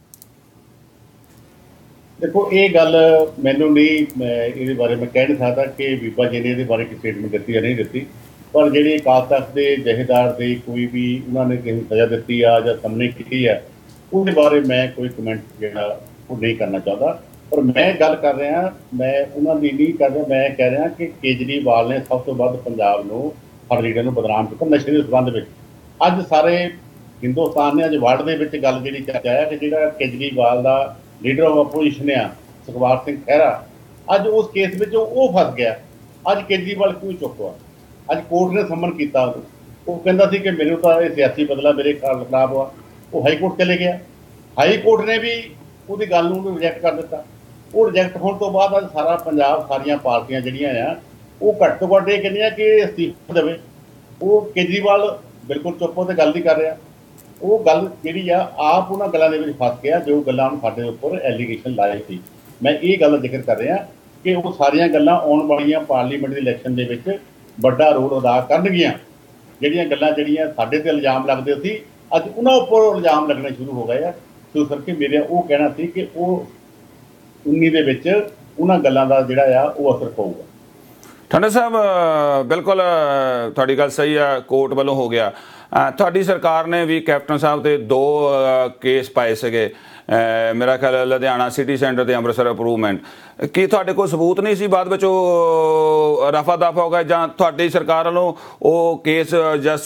ਦੇਖੋ ਇਹ ਗੱਲ ਮੈਨੂੰ ਨਹੀਂ, ਮੈਂ ਇਹਦੇ ਬਾਰੇ ਮੈਂ ਕਹਿ ਨਹੀਂ ਸਕਦਾ ਕਿ ਬੀਬਾ ਜੀ ਨੇ ਇਹਦੇ ਬਾਰੇ ਕੋਈ ਸਟੇਟਮੈਂਟ ਦਿੱਤੀ ਜਾਂ ਨਹੀਂ ਦਿੱਤੀ, ਪਰ ਜਿਹੜੀ ਅਕਾਲ ਤਖ਼ਤ ਦੇ ਜਥੇਦਾਰ ਦੇ ਕੋਈ ਵੀ ਉਹਨਾਂ ਨੇ ਕਿਸੇ ਸਜ਼ਾ ਦਿੱਤੀ ਆ ਜਾਂ ਸਾਹਮਣੇ ਕੀਤੀ ਆ ਉਹਦੇ ਬਾਰੇ ਮੈਂ ਕੋਈ ਕਮੈਂਟ ਜਿਹੜਾ ਉਹ ਨਹੀਂ ਕਰਨਾ ਚਾਹੁੰਦਾ। ਪਰ ਮੈਂ ਗੱਲ ਕਰ ਰਿਹਾ, ਮੈਂ ਉਹਨਾਂ ਦੀ ਨਹੀਂ ਕਰ ਰਿਹਾ, ਮੈਂ ਕਹਿ ਰਿਹਾ ਕਿ ਕੇਜਰੀਵਾਲ ਨੇ ਸਭ ਤੋਂ ਵੱਧ ਪੰਜਾਬ ਨੂੰ ਹਰ ਲੀਡਰ ਨੂੰ ਬਦਨਾਮ ਕੀਤਾ ਨਸ਼ੇ ਦੇ ਸੰਬੰਧ ਵਿੱਚ। ਅੱਜ ਸਾਰੇ ਹਿੰਦੁਸਤਾਨ ਨੇ ਅੱਜ ਵਰਲਡ ਦੇ ਵਿੱਚ ਗੱਲ ਜਿਹੜੀ ਚਰਚਾ ਆ ਕਿ ਜਿਹੜਾ ਕੇਜਰੀਵਾਲ ਦਾ ਲੀਡਰ ਆਫ ਆਪੋਜੀਸ਼ਨ ਆ ਸੁਖਵਾਰ ਸਿੰਘ ਖਹਿਰਾ, ਅੱਜ ਉਸ ਕੇਸ ਵਿੱਚ ਉਹ ਫਸ ਗਿਆ। ਅੱਜ ਕੇਜਰੀਵਾਲ ਕਿਉਂ ਚੁੱਪ ਹੋਇਆ? ਅੱਜ ਕੋਰਟ ਨੇ ਸੰਮਨ ਕੀਤਾ ਉਹਨੂੰ, ਉਹ ਕਹਿੰਦਾ ਸੀ ਕਿ ਮੈਨੂੰ ਤਾਂ ਇਹ ਸਿਆਸੀ ਬਦਲਾ ਮੇਰੇ ਖਿਲਾਫ ਆ, ਉਹ ਹਾਈ ਕੋਰਟ ਚਲੇ ਗਿਆ। ਹਾਈ ਕੋਰਟ ਨੇ ਵੀ ਉਹਦੀ ਗੱਲ ਨੂੰ ਰਿਜੈਕਟ ਕਰ ਦਿੱਤਾ। ਉਹ ਰਿਜੈਕਟ ਹੋਣ ਤੋਂ ਬਾਅਦ ਅੱਜ ਸਾਰਾ ਪੰਜਾਬ, ਸਾਰੀਆਂ ਪਾਰਟੀਆਂ ਜਿਹੜੀਆਂ ਆ ਉਹ ਘੱਟ ਤੋਂ ਘੱਟ ਇਹ ਕਹਿੰਦੀਆਂ ਕਿ ਅਸਤੀਫਾ ਦੇਵੇ। ਉਹ ਕੇਜਰੀਵਾਲ ਬਿਲਕੁਲ ਚੁੱਪ ਹੋ ਤੇ ਗੱਲ ਨਹੀਂ ਕਰ ਰਿਹਾ। ਉਹ ਗੱਲ ਜਿਹੜੀ ਆ ਆਪ ਉਹਨਾਂ ਗੱਲਾਂ ਦੇ ਵਿੱਚ ਫਸ ਗਿਆ ਜੋ ਗੱਲਾਂ ਨੂੰ ਸਾਡੇ ਉੱਪਰ ਐਲੀਗੇਸ਼ਨ ਲਾਏ ਸੀ। ਮੈਂ ਇਹ ਗੱਲ ਜ਼ਿਕਰ ਕਰ ਰਿਹਾ ਕਿ ਉਹ ਸਾਰੀਆਂ ਗੱਲਾਂ ਆਉਣ ਵਾਲੀਆਂ ਪਾਰਲੀਮੈਂਟ ਦੇ ਇਲੈਕਸ਼ਨ ਦੇ ਵਿੱਚ ਵੱਡਾ ਰੋਲ ਅਦਾ ਕਰਨਗੀਆਂ। ਜਿਹੜੀਆਂ ਗੱਲਾਂ ਜਿਹੜੀਆਂ ਸਾਡੇ ਤੇ ਇਲਜ਼ਾਮ ਲੱਗਦੇ ਸੀ ਅੱਜ ਉਹਨਾਂ ਉੱਪਰ ਇਲਜ਼ਾਮ ਲੱਗਣੇ ਸ਼ੁਰੂ ਹੋ ਗਏ ਆ। ਸੋ ਕਰਕੇ ਮੇਰਾ ਉਹ ਕਹਿਣਾ ਸੀ ਕਿ ਉਹ ਉੱਨੀ ਦੇ ਵਿੱਚ ਉਹਨਾਂ ਗੱਲਾਂ ਦਾ ਜਿਹੜਾ ਆ ਉਹ ਅਸਰ ਪਊਗਾ। ਠੰਡਾ ਸਾਹਿਬ ਬਿਲਕੁਲ ਤੁਹਾਡੀ ਗੱਲ ਸਹੀ ਆ, ਕੋਰਟ ਵੱਲੋਂ ਹੋ ਗਿਆ। ਤੁਹਾਡੀ ਸਰਕਾਰ ਨੇ ਵੀ ਕੈਪਟਨ ਸਾਹਿਬ ਤੇ ਦੋ ਕੇਸ ਪਾਏ ਸੀਗੇ, ਮੇਰਾ ਖਿਆਲ ਲੁਧਿਆਣਾ ਸਿਟੀ ਸੈਂਟਰ ਤੇ ਅੰਮ੍ਰਿਤਸਰ ਅਪਰੂਵਮੈਂਟ। ਕੀ ਤੁਹਾਡੇ ਕੋਲ ਸਬੂਤ ਨਹੀਂ ਸੀ ਬਾਅਦ ਵਿੱਚ ਉਹ ਰਫਾ ਦਫਾ ਹੋ ਗਿਆ ਜਾਂ ਤੁਹਾਡੀ ਸਰਕਾਰ ਵੱਲੋਂ ਉਹ ਕੇਸ ਜਸਟ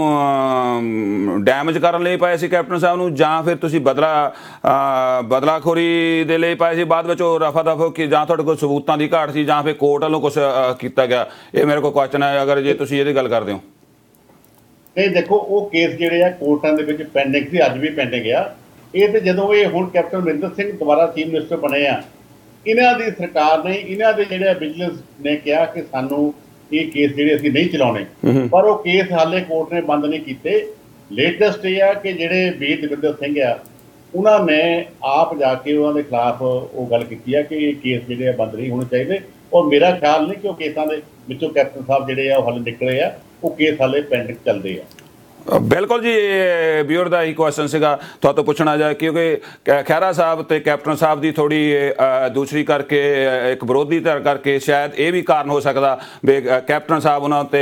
ਉਹਨੂੰ ਡੈਮੇਜ ਕਰਨ ਲਈ ਪਾਏ ਸੀ ਕੈਪਟਨ ਸਾਹਿਬ ਨੂੰ, ਜਾਂ ਫਿਰ ਤੁਸੀਂ ਬਦਲਾ ਬਦਲਾਖੋਰੀ ਦੇ ਲਈ ਪਾਏ ਸੀ ਬਾਅਦ ਵਿੱਚ ਉਹ ਰਫਾ ਦਫਾ ਕਿ ਜਾਂ ਤੁਹਾਡੇ ਕੋਲ ਸਬੂਤਾਂ ਦੀ ਘਾਟ ਸੀ ਜਾਂ ਫਿਰ ਕੋਰਟ ਵੱਲੋਂ ਕੁਛ ਕੀਤਾ ਗਿਆ? ਇਹ ਮੇਰੇ ਕੋਲ ਕੁਐਸਚਨ ਹੈ, ਅਗਰ ਜੇ ਤੁਸੀਂ ਇਹਦੀ ਗੱਲ ਕਰਦੇ ਹੋ। ਨਹੀਂ ਦੇਖੋ, ਉਹ ਕੇਸ ਜਿਹੜੇ ਆ ਕੋਰਟਾਂ ਦੇ ਵਿੱਚ ਪੈਂਡਿੰਗ ਸੀ, ਅੱਜ ਵੀ ਪੈਂਡਿੰਗ ਆ। ਇਹ ਤੇ ਜਦੋਂ ਇਹ ਹੁਣ ਕੈਪਟਨ ਅਮਰਿੰਦਰ ਸਿੰਘ ਦੁਬਾਰਾ ਚੀਫ ਮਿਨਿਸਟਰ ਬਣੇ ਆ, ਇਹਨਾਂ ਦੀ ਸਰਕਾਰ ਨੇ, ਇਹਨਾਂ ਦੇ ਜਿਹੜੇ ਵਿਜੀਲੈਂਸ ਨੇ ਕਿਹਾ ਕਿ ਸਾਨੂੰ ਇਹ ਕੇਸ ਜਿਹੜੇ ਅਸੀਂ ਨਹੀਂ ਚਲਾਉਣੇ, ਪਰ ਉਹ ਕੇਸ ਹਾਲੇ ਕੋਰਟ ਨੇ ਬੰਦ ਨਹੀਂ ਕੀਤੇ। ਲੇਟੈਸਟ ਇਹ ਆ ਕਿ ਜਿਹੜੇ ਵੀਰ ਦਵਿੰਦਰ ਸਿੰਘ ਆ ਉਹਨਾਂ ਨੇ ਆਪ ਜਾ ਕੇ ਉਹਨਾਂ ਦੇ ਖਿਲਾਫ ਉਹ ਗੱਲ ਕੀਤੀ ਆ ਕਿ ਇਹ ਕੇਸ ਜਿਹੜੇ ਆ ਬੰਦ ਨਹੀਂ ਹੋਣੇ ਚਾਹੀਦੇ। ਔਰ ਮੇਰਾ ਖਿਆਲ ਨਹੀਂ ਕਿ ਉਹ ਕੇਸਾਂ ਦੇ ਵਿੱਚੋਂ ਕੈਪਟਨ ਸਾਹਿਬ ਜਿਹੜੇ ਆ ਉਹ ਹਾਲੇ ਨਿਕਲੇ ਆ, ਉਹ ਕੇਸ ਹਾਲੇ ਪੈਂਡਿੰਗ ਚੱਲਦੇ ਆ। ਬਿਲਕੁਲ ਜੀ, ਵਿਊਅਰ ਦਾ ਹੀ ਕੁਐਸਚਨ ਸੀਗਾ ਤੁਹਾਤੋਂ ਪੁੱਛਣਾ ਜਾਏ ਕਿਉਂਕਿ ਖਹਿਰਾ ਸਾਹਿਬ ਤੇ ਕੈਪਟਨ ਸਾਹਿਬ ਦੀ ਥੋੜੀ ਦੂਸਰੀ ਕਰਕੇ ਇੱਕ ਵਿਰੋਧੀ ਧਿਰ ਕਰਕੇ ਸ਼ਾਇਦ ਇਹ ਵੀ ਕਾਰਨ ਹੋ ਸਕਦਾ ਵੀ ਕੈਪਟਨ ਸਾਹਿਬ ਉਹਨਾਂ ਤੇ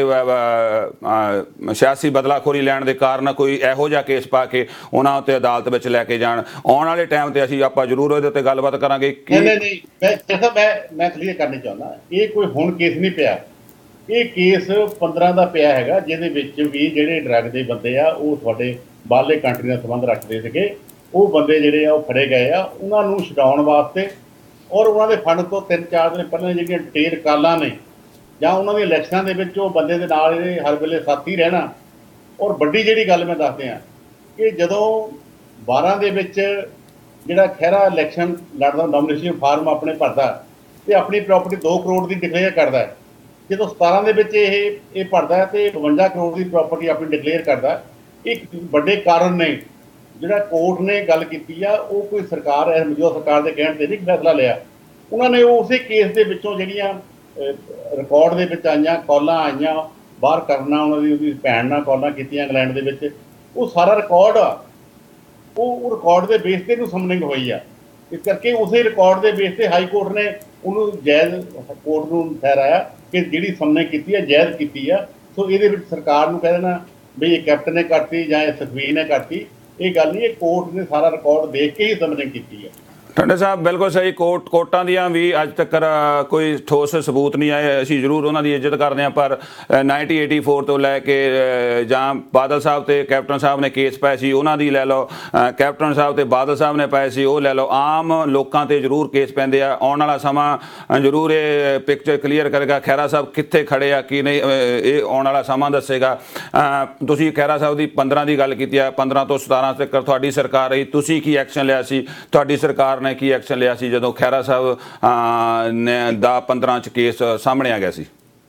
ਸਿਆਸੀ ਬਦਲਾਖੋਰੀ ਲੈਣ ਦੇ ਕਾਰਨ ਕੋਈ ਇਹੋ ਜਿਹਾ ਕੇਸ ਪਾ ਕੇ ਉਹਨਾਂ ਉੱਤੇ ਅਦਾਲਤ ਵਿੱਚ ਲੈ ਕੇ ਜਾਣ। ਆਉਣ ਵਾਲੇ ਟਾਈਮ ਤੇ ਅਸੀਂ ਆਪਾਂ ਜ਼ਰੂਰ ਉਹਦੇ ਉੱਤੇ ਗੱਲਬਾਤ ਕਰਾਂਗੇ। ਨਹੀਂ ਨਹੀਂ ਮੈਂ ਮੈਂ ਮੈਂ ਕਲੀਅਰ ਕਰਨੀ ਚਾਹੁੰਦਾ, ਇਹ ਕੋਈ ਹੁਣ ਕੇਸ ਨਹੀਂ ਪਿਆ, ਇਹ ਕੇਸ ਪੰਦਰਾਂ ਦਾ ਪਿਆ ਹੈਗਾ ਜਿਹਦੇ ਵਿੱਚ ਵੀ ਜਿਹੜੇ ਡਰੱਗ ਦੇ ਬੰਦੇ ਆ ਉਹ ਤੁਹਾਡੇ ਬਾਹਰਲੇ ਕੰਟਰੀ ਨਾਲ ਸੰਬੰਧ ਰੱਖਦੇ ਸੀਗੇ, ਉਹ ਬੰਦੇ ਜਿਹੜੇ ਆ ਉਹ ਫੜੇ ਗਏ ਆ। ਉਹਨਾਂ ਨੂੰ ਛਡਾਉਣ ਵਾਸਤੇ ਔਰ ਉਹਨਾਂ ਦੇ ਫੰਡ ਤੋਂ ਤਿੰਨ ਚਾਰ ਦਿਨ ਪਹਿਲਾਂ ਜਿਹੜੀਆਂ ਡਿਟੇਲ ਕਾਲਾਂ ਨੇ ਜਾਂ ਉਹਨਾਂ ਦੇ ਇਲੈਕਸ਼ਨਾਂ ਦੇ ਵਿੱਚ ਉਹ ਬੰਦੇ ਦੇ ਨਾਲ ਇਹਦੇ ਹਰ ਵੇਲੇ ਸਾਥੀ ਰਹਿਣਾ। ਔਰ ਵੱਡੀ ਜਿਹੜੀ ਗੱਲ ਮੈਂ ਦੱਸਦੇ ਹਾਂ ਕਿ ਜਦੋਂ ਬਾਰਾਂ ਦੇ ਵਿੱਚ ਜਿਹੜਾ ਖਹਿਰਾ ਇਲੈਕਸ਼ਨ ਲੜਦਾ ਨੋਮੀਨੇਸ਼ਨ ਫਾਰਮ ਆਪਣੇ ਭਰਦਾ ਅਤੇ ਆਪਣੀ ਪ੍ਰਾਪਰਟੀ ਦੋ ਕਰੋੜ ਦੀ ਡਿਕਲੇਅਰ ਕਰਦਾ, ਜਦੋਂ ਸਤਾਰਾਂ ਦੇ ਵਿੱਚ ਇਹ ਇਹ ਭਰਦਾ ਹੈ ਤੇ ਬਵੰਜਾ ਕਰੋੜ ਦੀ ਪ੍ਰਾਪਰਟੀ ਆਪਣੀ ਡਿਕਲੇਅਰ ਕਰਦਾ। ਇੱਕ ਵੱਡੇ ਕਾਰਨ ਨੇ ਜਿਹੜਾ ਕੋਰਟ ਨੇ ਗੱਲ ਕੀਤੀ ਆ ਉਹ ਕੋਈ ਸਰਕਾਰ ਹੈ ਮੌਜੂਦਾ ਸਰਕਾਰ ਦੇ ਕਹਿਣ ਤੇ ਨਹੀਂ ਫੈਸਲਾ ਲਿਆ। ਉਹਨਾਂ ਨੇ ਉਸੇ ਕੇਸ ਦੇ ਵਿੱਚੋਂ ਜਿਹੜੀਆਂ ਰਿਕਾਰਡ ਦੇ ਵਿੱਚ ਆਈਆਂ ਕਾਲਾਂ ਆਈਆਂ ਬਾਹਰ ਕਰਨਾ, ਉਹਨਾਂ ਦੀ ਉਹਦੀ ਭੈਣ ਨਾਲ ਕਾਲਾਂ ਕੀਤੀਆਂ ਇੰਗਲੈਂਡ ਦੇ ਵਿੱਚ, ਉਹ ਸਾਰਾ ਰਿਕਾਰਡ ਆ ਉਹ ਰਿਕਾਰਡ ਦੇ ਬੇਸ ਤੇ ਇਹਨੂੰ ਸਮਨਿੰਗ ਹੋਈ ਆ। ਇਸ ਕਰਕੇ ਉਸੇ ਰਿਕਾਰਡ ਦੇ ਬੇਸ ਤੇ ਹਾਈ ਕੋਰਟ ਨੇ ਉਹਨੂੰ ਜਾਇਜ਼ ਕੋਰਟ ਨੂੰ ਠਹਿਰਾਇਆ ਕਿ ਜਿਹੜੀ ਸਮਨਿੰਗ ਕੀਤੀ ਆ ਜਾਇਜ਼ ਕੀਤੀ ਆ। ਸੋ ਇਹਦੇ ਵਿੱਚ ਸਰਕਾਰ ਨੂੰ ਕਹਿ ਦੇਣਾ ਵੀ ਇਹ ਕੈਪਟਨ ਨੇ ਕਰਤੀ ਜਾਂ ਇਹ ਸੁਖਬੀਰ ਨੇ ਕਰਤੀ, ਇਹ ਗੱਲ ਨਹੀਂ, ਇਹ ਕੋਰਟ ਨੇ ਸਾਰਾ ਰਿਕਾਰਡ ਦੇਖ ਕੇ ਹੀ ਸਮਨਿੰਗ ਕੀਤੀ ਹੈ। ਠੰਡੇ ਸਾਹਿਬ ਬਿਲਕੁਲ ਸਹੀ। ਕੋਰਟ ਕੋਰਟਾਂ ਦੀਆਂ ਵੀ ਅੱਜ ਤੱਕ ਕੋਈ ਠੋਸ ਸਬੂਤ ਨਹੀਂ ਆਏ। ਅਸੀਂ ਜ਼ਰੂਰ ਉਹਨਾਂ ਦੀ ਇੱਜ਼ਤ ਕਰਦੇ ਹਾਂ, ਪਰ ਨਾਈਨਟੀ ਏਟੀ ਫੋਰ ਤੋਂ ਲੈ ਕੇ ਜਾਂ ਬਾਦਲ ਸਾਹਿਬ ਤੇ ਕੈਪਟਨ ਸਾਹਿਬ ਨੇ ਕੇਸ ਪਾਏ ਸੀ ਉਹਨਾਂ ਦੀ ਲੈ ਲਓ, ਕੈਪਟਨ ਸਾਹਿਬ ਤੇ ਬਾਦਲ ਸਾਹਿਬ ਨੇ ਪਾਏ ਸੀ ਉਹ ਲੈ ਲਓ, ਆਮ ਲੋਕਾਂ ਤੇ ਜ਼ਰੂਰ ਕੇਸ ਪੈਂਦੇ ਆ। ਆਉਣ ਵਾਲਾ ਸਮਾਂ ਜ਼ਰੂਰ ਇਹ ਪਿਕਚਰ ਕਲੀਅਰ ਕਰੇਗਾ ਖਹਿਰਾ ਸਾਹਿਬ ਕਿੱਥੇ ਖੜੇ ਆ ਕੀ ਨਹੀਂ, ਇਹ ਆਉਣ ਵਾਲਾ ਸਮਾਂ ਦੱਸੇਗਾ। ਤੁਸੀਂ ਖਹਿਰਾ ਸਾਹਿਬ ਦੀ ਪੰਦਰਾਂ ਦੀ ਗੱਲ ਕੀਤੀ ਆ, ਪੰਦਰਾਂ ਤੋਂ ਸਤਾਰਾਂ ਤੱਕ ਤੁਹਾਡੀ ਸਰਕਾਰ ਰਹੀ, ਤੁਸੀਂ ਕੀ ਐਕਸ਼ਨ ਲਿਆ ਸੀ, ਤੁਹਾਡੀ ਸਰਕਾਰ ਨੇ ਕੀ ਐਕਸ਼ਨ ਲਿਆ ਸੀ ਜਦੋਂ ਖਹਿਰਾ ਸਾਹਿਬ ਨੇ ਦਾ ਪੰਦਰਾਂ ਚ ਕੇਸ ਸਾਹਮਣੇ ਆ ਗਿਆ ਸੀ?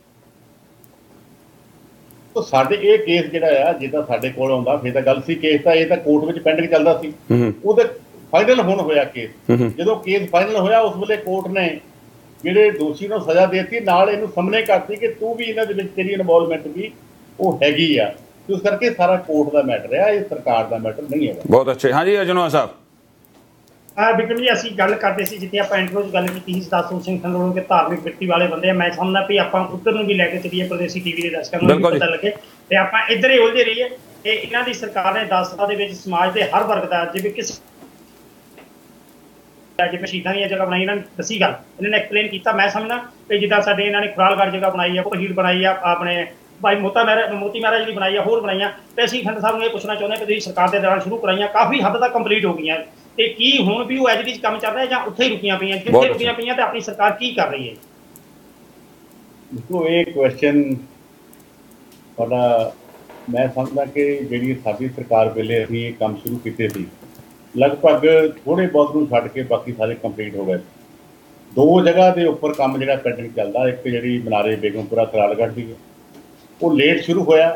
ਤਾਂ ਸਾਡੇ ਇਹ ਕੇਸ ਜਿਹੜਾ ਆ ਜਿੱਦਾਂ ਸਾਡੇ ਕੋਲ ਆਉਂਦਾ ਫਿਰ ਤਾਂ ਗੱਲ ਸੀ, ਕੇਸ ਤਾਂ ਇਹ ਤਾਂ ਕੋਰਟ ਵਿੱਚ ਪੈਂਡਿੰਗ ਚੱਲਦਾ ਸੀ, ਉਹ ਤਾਂ ਫਾਈਨਲ ਹੁਣ ਹੋਇਆ ਕੇਸ। ਜਦੋਂ ਕੇਸ ਫਾਈਨਲ ਹੋਇਆ ਉਸ ਵੇਲੇ ਕੋਰਟ ਨੇ ਜਿਹੜੇ ਦੋਸ਼ੀ ਨੂੰ ਸਜ਼ਾ ਦੇ ਦਿੱਤੀ, ਨਾਲ ਇਹਨੂੰ ਸਾਹਮਣੇ ਕਰਤੀ ਕਿ ਤੂੰ ਵੀ ਇਹਨਾਂ ਦੇ ਵਿੱਚ ਤੇਰੀ ਇਨਵੋਲਵਮੈਂਟ ਵੀ ਉਹ ਹੈਗੀ ਆ। ਇਸ ਕਰਕੇ ਸਾਰਾ ਕੋਰਟ ਦਾ ਮੈਟਰ ਆ, ਇਹ ਸਰਕਾਰ ਦਾ ਮੈਟਰ ਨਹੀਂ ਹੈਗਾ। ਬਹੁਤ ਅੱਛੇ। ਹਾਂਜੀ ਅਜਨੋਹਾ ਸਾਹਿਬ। ਬਿਕਰਮ ਜੀ ਅਸੀਂ ਗੱਲ ਕਰਦੇ ਸੀ ਜਿੱਥੇ ਆਪਾਂ ਇੰਟਰੋ 'ਚ ਗੱਲ ਕੀਤੀ ਸੀ ਸੋਹਣ ਸਿੰਘ ਥੰਦਲ ਕੇ ਧਾਰਮਿਕ ਵਿਅਕਤੀ ਵਾਲੇ ਬੰਦੇ ਆ। ਮੈਂ ਸਮਝਦਾ ਵੀ ਆਪਾਂ ਉੱਧਰ ਨੂੰ ਵੀ ਲੈ ਕੇ ਚੱਲੀਏ, ਪਰਦੇਸੀ ਟੀਵੀ ਦੇ ਦਰਸ਼ਕਾਂ ਨੂੰ ਵੀ ਪਤਾ ਲੱਗੇ ਤੇ ਆਪਾਂ ਇੱਧਰ ਹੀ ਉਲਝੇ ਰਹੀਏ। ਤੇ ਇਹਨਾਂ ਦੀ ਸਰਕਾਰ ਨੇ ਦਸ ਸਾਲਾਂ ਦੇ ਵਿੱਚ ਸਮਾਜ ਦੇ ਹਰ ਵਰਗ ਦਾ ਜਿਵੇਂ ਕਿਸੇ ਜਿਵੇਂ ਸ਼ਹੀਦਾਂ ਦੀਆਂ ਜਗ੍ਹਾ ਬਣਾਈ ਇਹਨਾਂ ਨੇ ਦੱਸੀ ਗੱਲ ਇਹਨਾਂ ਨੇ ਐਕਸਪਲੇਨ ਕੀਤਾ। ਮੈਂ ਸਮਝਦਾ ਵੀ ਜਿੱਦਾਂ ਸਾਡੇ ਇਹਨਾਂ ਨੇ ਖੁਰਾਲਗੜ੍ਹ ਜਗ੍ਹਾ ਬਣਾਈ ਆ, ਪਹੀੜ ਬਣਾਈ ਆ, ਆਪਣੇ ਭਾਈ ਮੋਤਾ ਮਹਿਰਾ ਮੋਤੀ ਮਹਿਰਾ ਜਿਹੜੀ ਬਣਾਈ ਆ, ਹੋਰ ਬਣਾਈ ਆ। ਤੇ ਅਸੀਂ ਖੰਡ ਸਾਹਿਬ ਨੂੰ ਇਹ ਪੁੱਛਣਾ ਚਾਹੁੰਦੇ ਕਿ ਤੁਸੀਂ ਸਰਕਾਰ ਦੇ ਦੌਰਾਨ ਸ਼ੁਰੂ ਕਰਾਈਆਂ ਕਾਫੀ ਹੱਦ ਤੱਕ ਕੰਪਲੀਟ ਹੋ ਗਈਆਂ ਤੇ ਕੀ ਹੁਣ ਵੀ ਉਹ ਐਜਡੀ 'ਚ ਕੰਮ ਚੱਲ ਰਿਹਾ ਜਾਂ ਉੱਥੇ ਹੀ ਰੁਕੀਆਂ ਪਈਆਂ? ਕਿੱਥੇ ਰੁਕੀਆਂ ਪਈਆਂ ਤੇ ਆਪਣੀ ਸਰਕਾਰ ਕੀ ਕਰ ਰਹੀ ਹੈ? ਦੇਖੋ ਇਹ ਕੁਐਸਚਨ ਤੁਹਾਡਾ, ਮੈਂ ਸਮਝਦਾ ਕਿ ਜਿਹੜੀ ਸਾਡੀ ਸਰਕਾਰ ਵੇਲੇ ਅਸੀਂ ਇਹ ਕੰਮ ਸ਼ੁਰੂ ਕੀਤੇ ਸੀ ਲਗਭਗ ਥੋੜ੍ਹੇ ਬਹੁਤ ਨੂੰ ਛੱਡ ਕੇ ਬਾਕੀ ਸਾਰੇ ਕੰਪਲੀਟ ਹੋ ਗਏ। ਦੋ ਜਗ੍ਹਾ ਦੇ ਉੱਪਰ ਕੰਮ ਜਿਹੜਾ ਪੈਂਡਿੰਗ ਚੱਲਦਾ, ਇੱਕ ਜਿਹੜੀ ਬਨਾਰੇ ਬੇਗਮਪੁਰਾ ਖਰਾਲਗੜ੍ਹ ਦੀ ਉਹ ਲੇਟ ਸ਼ੁਰੂ ਹੋਇਆ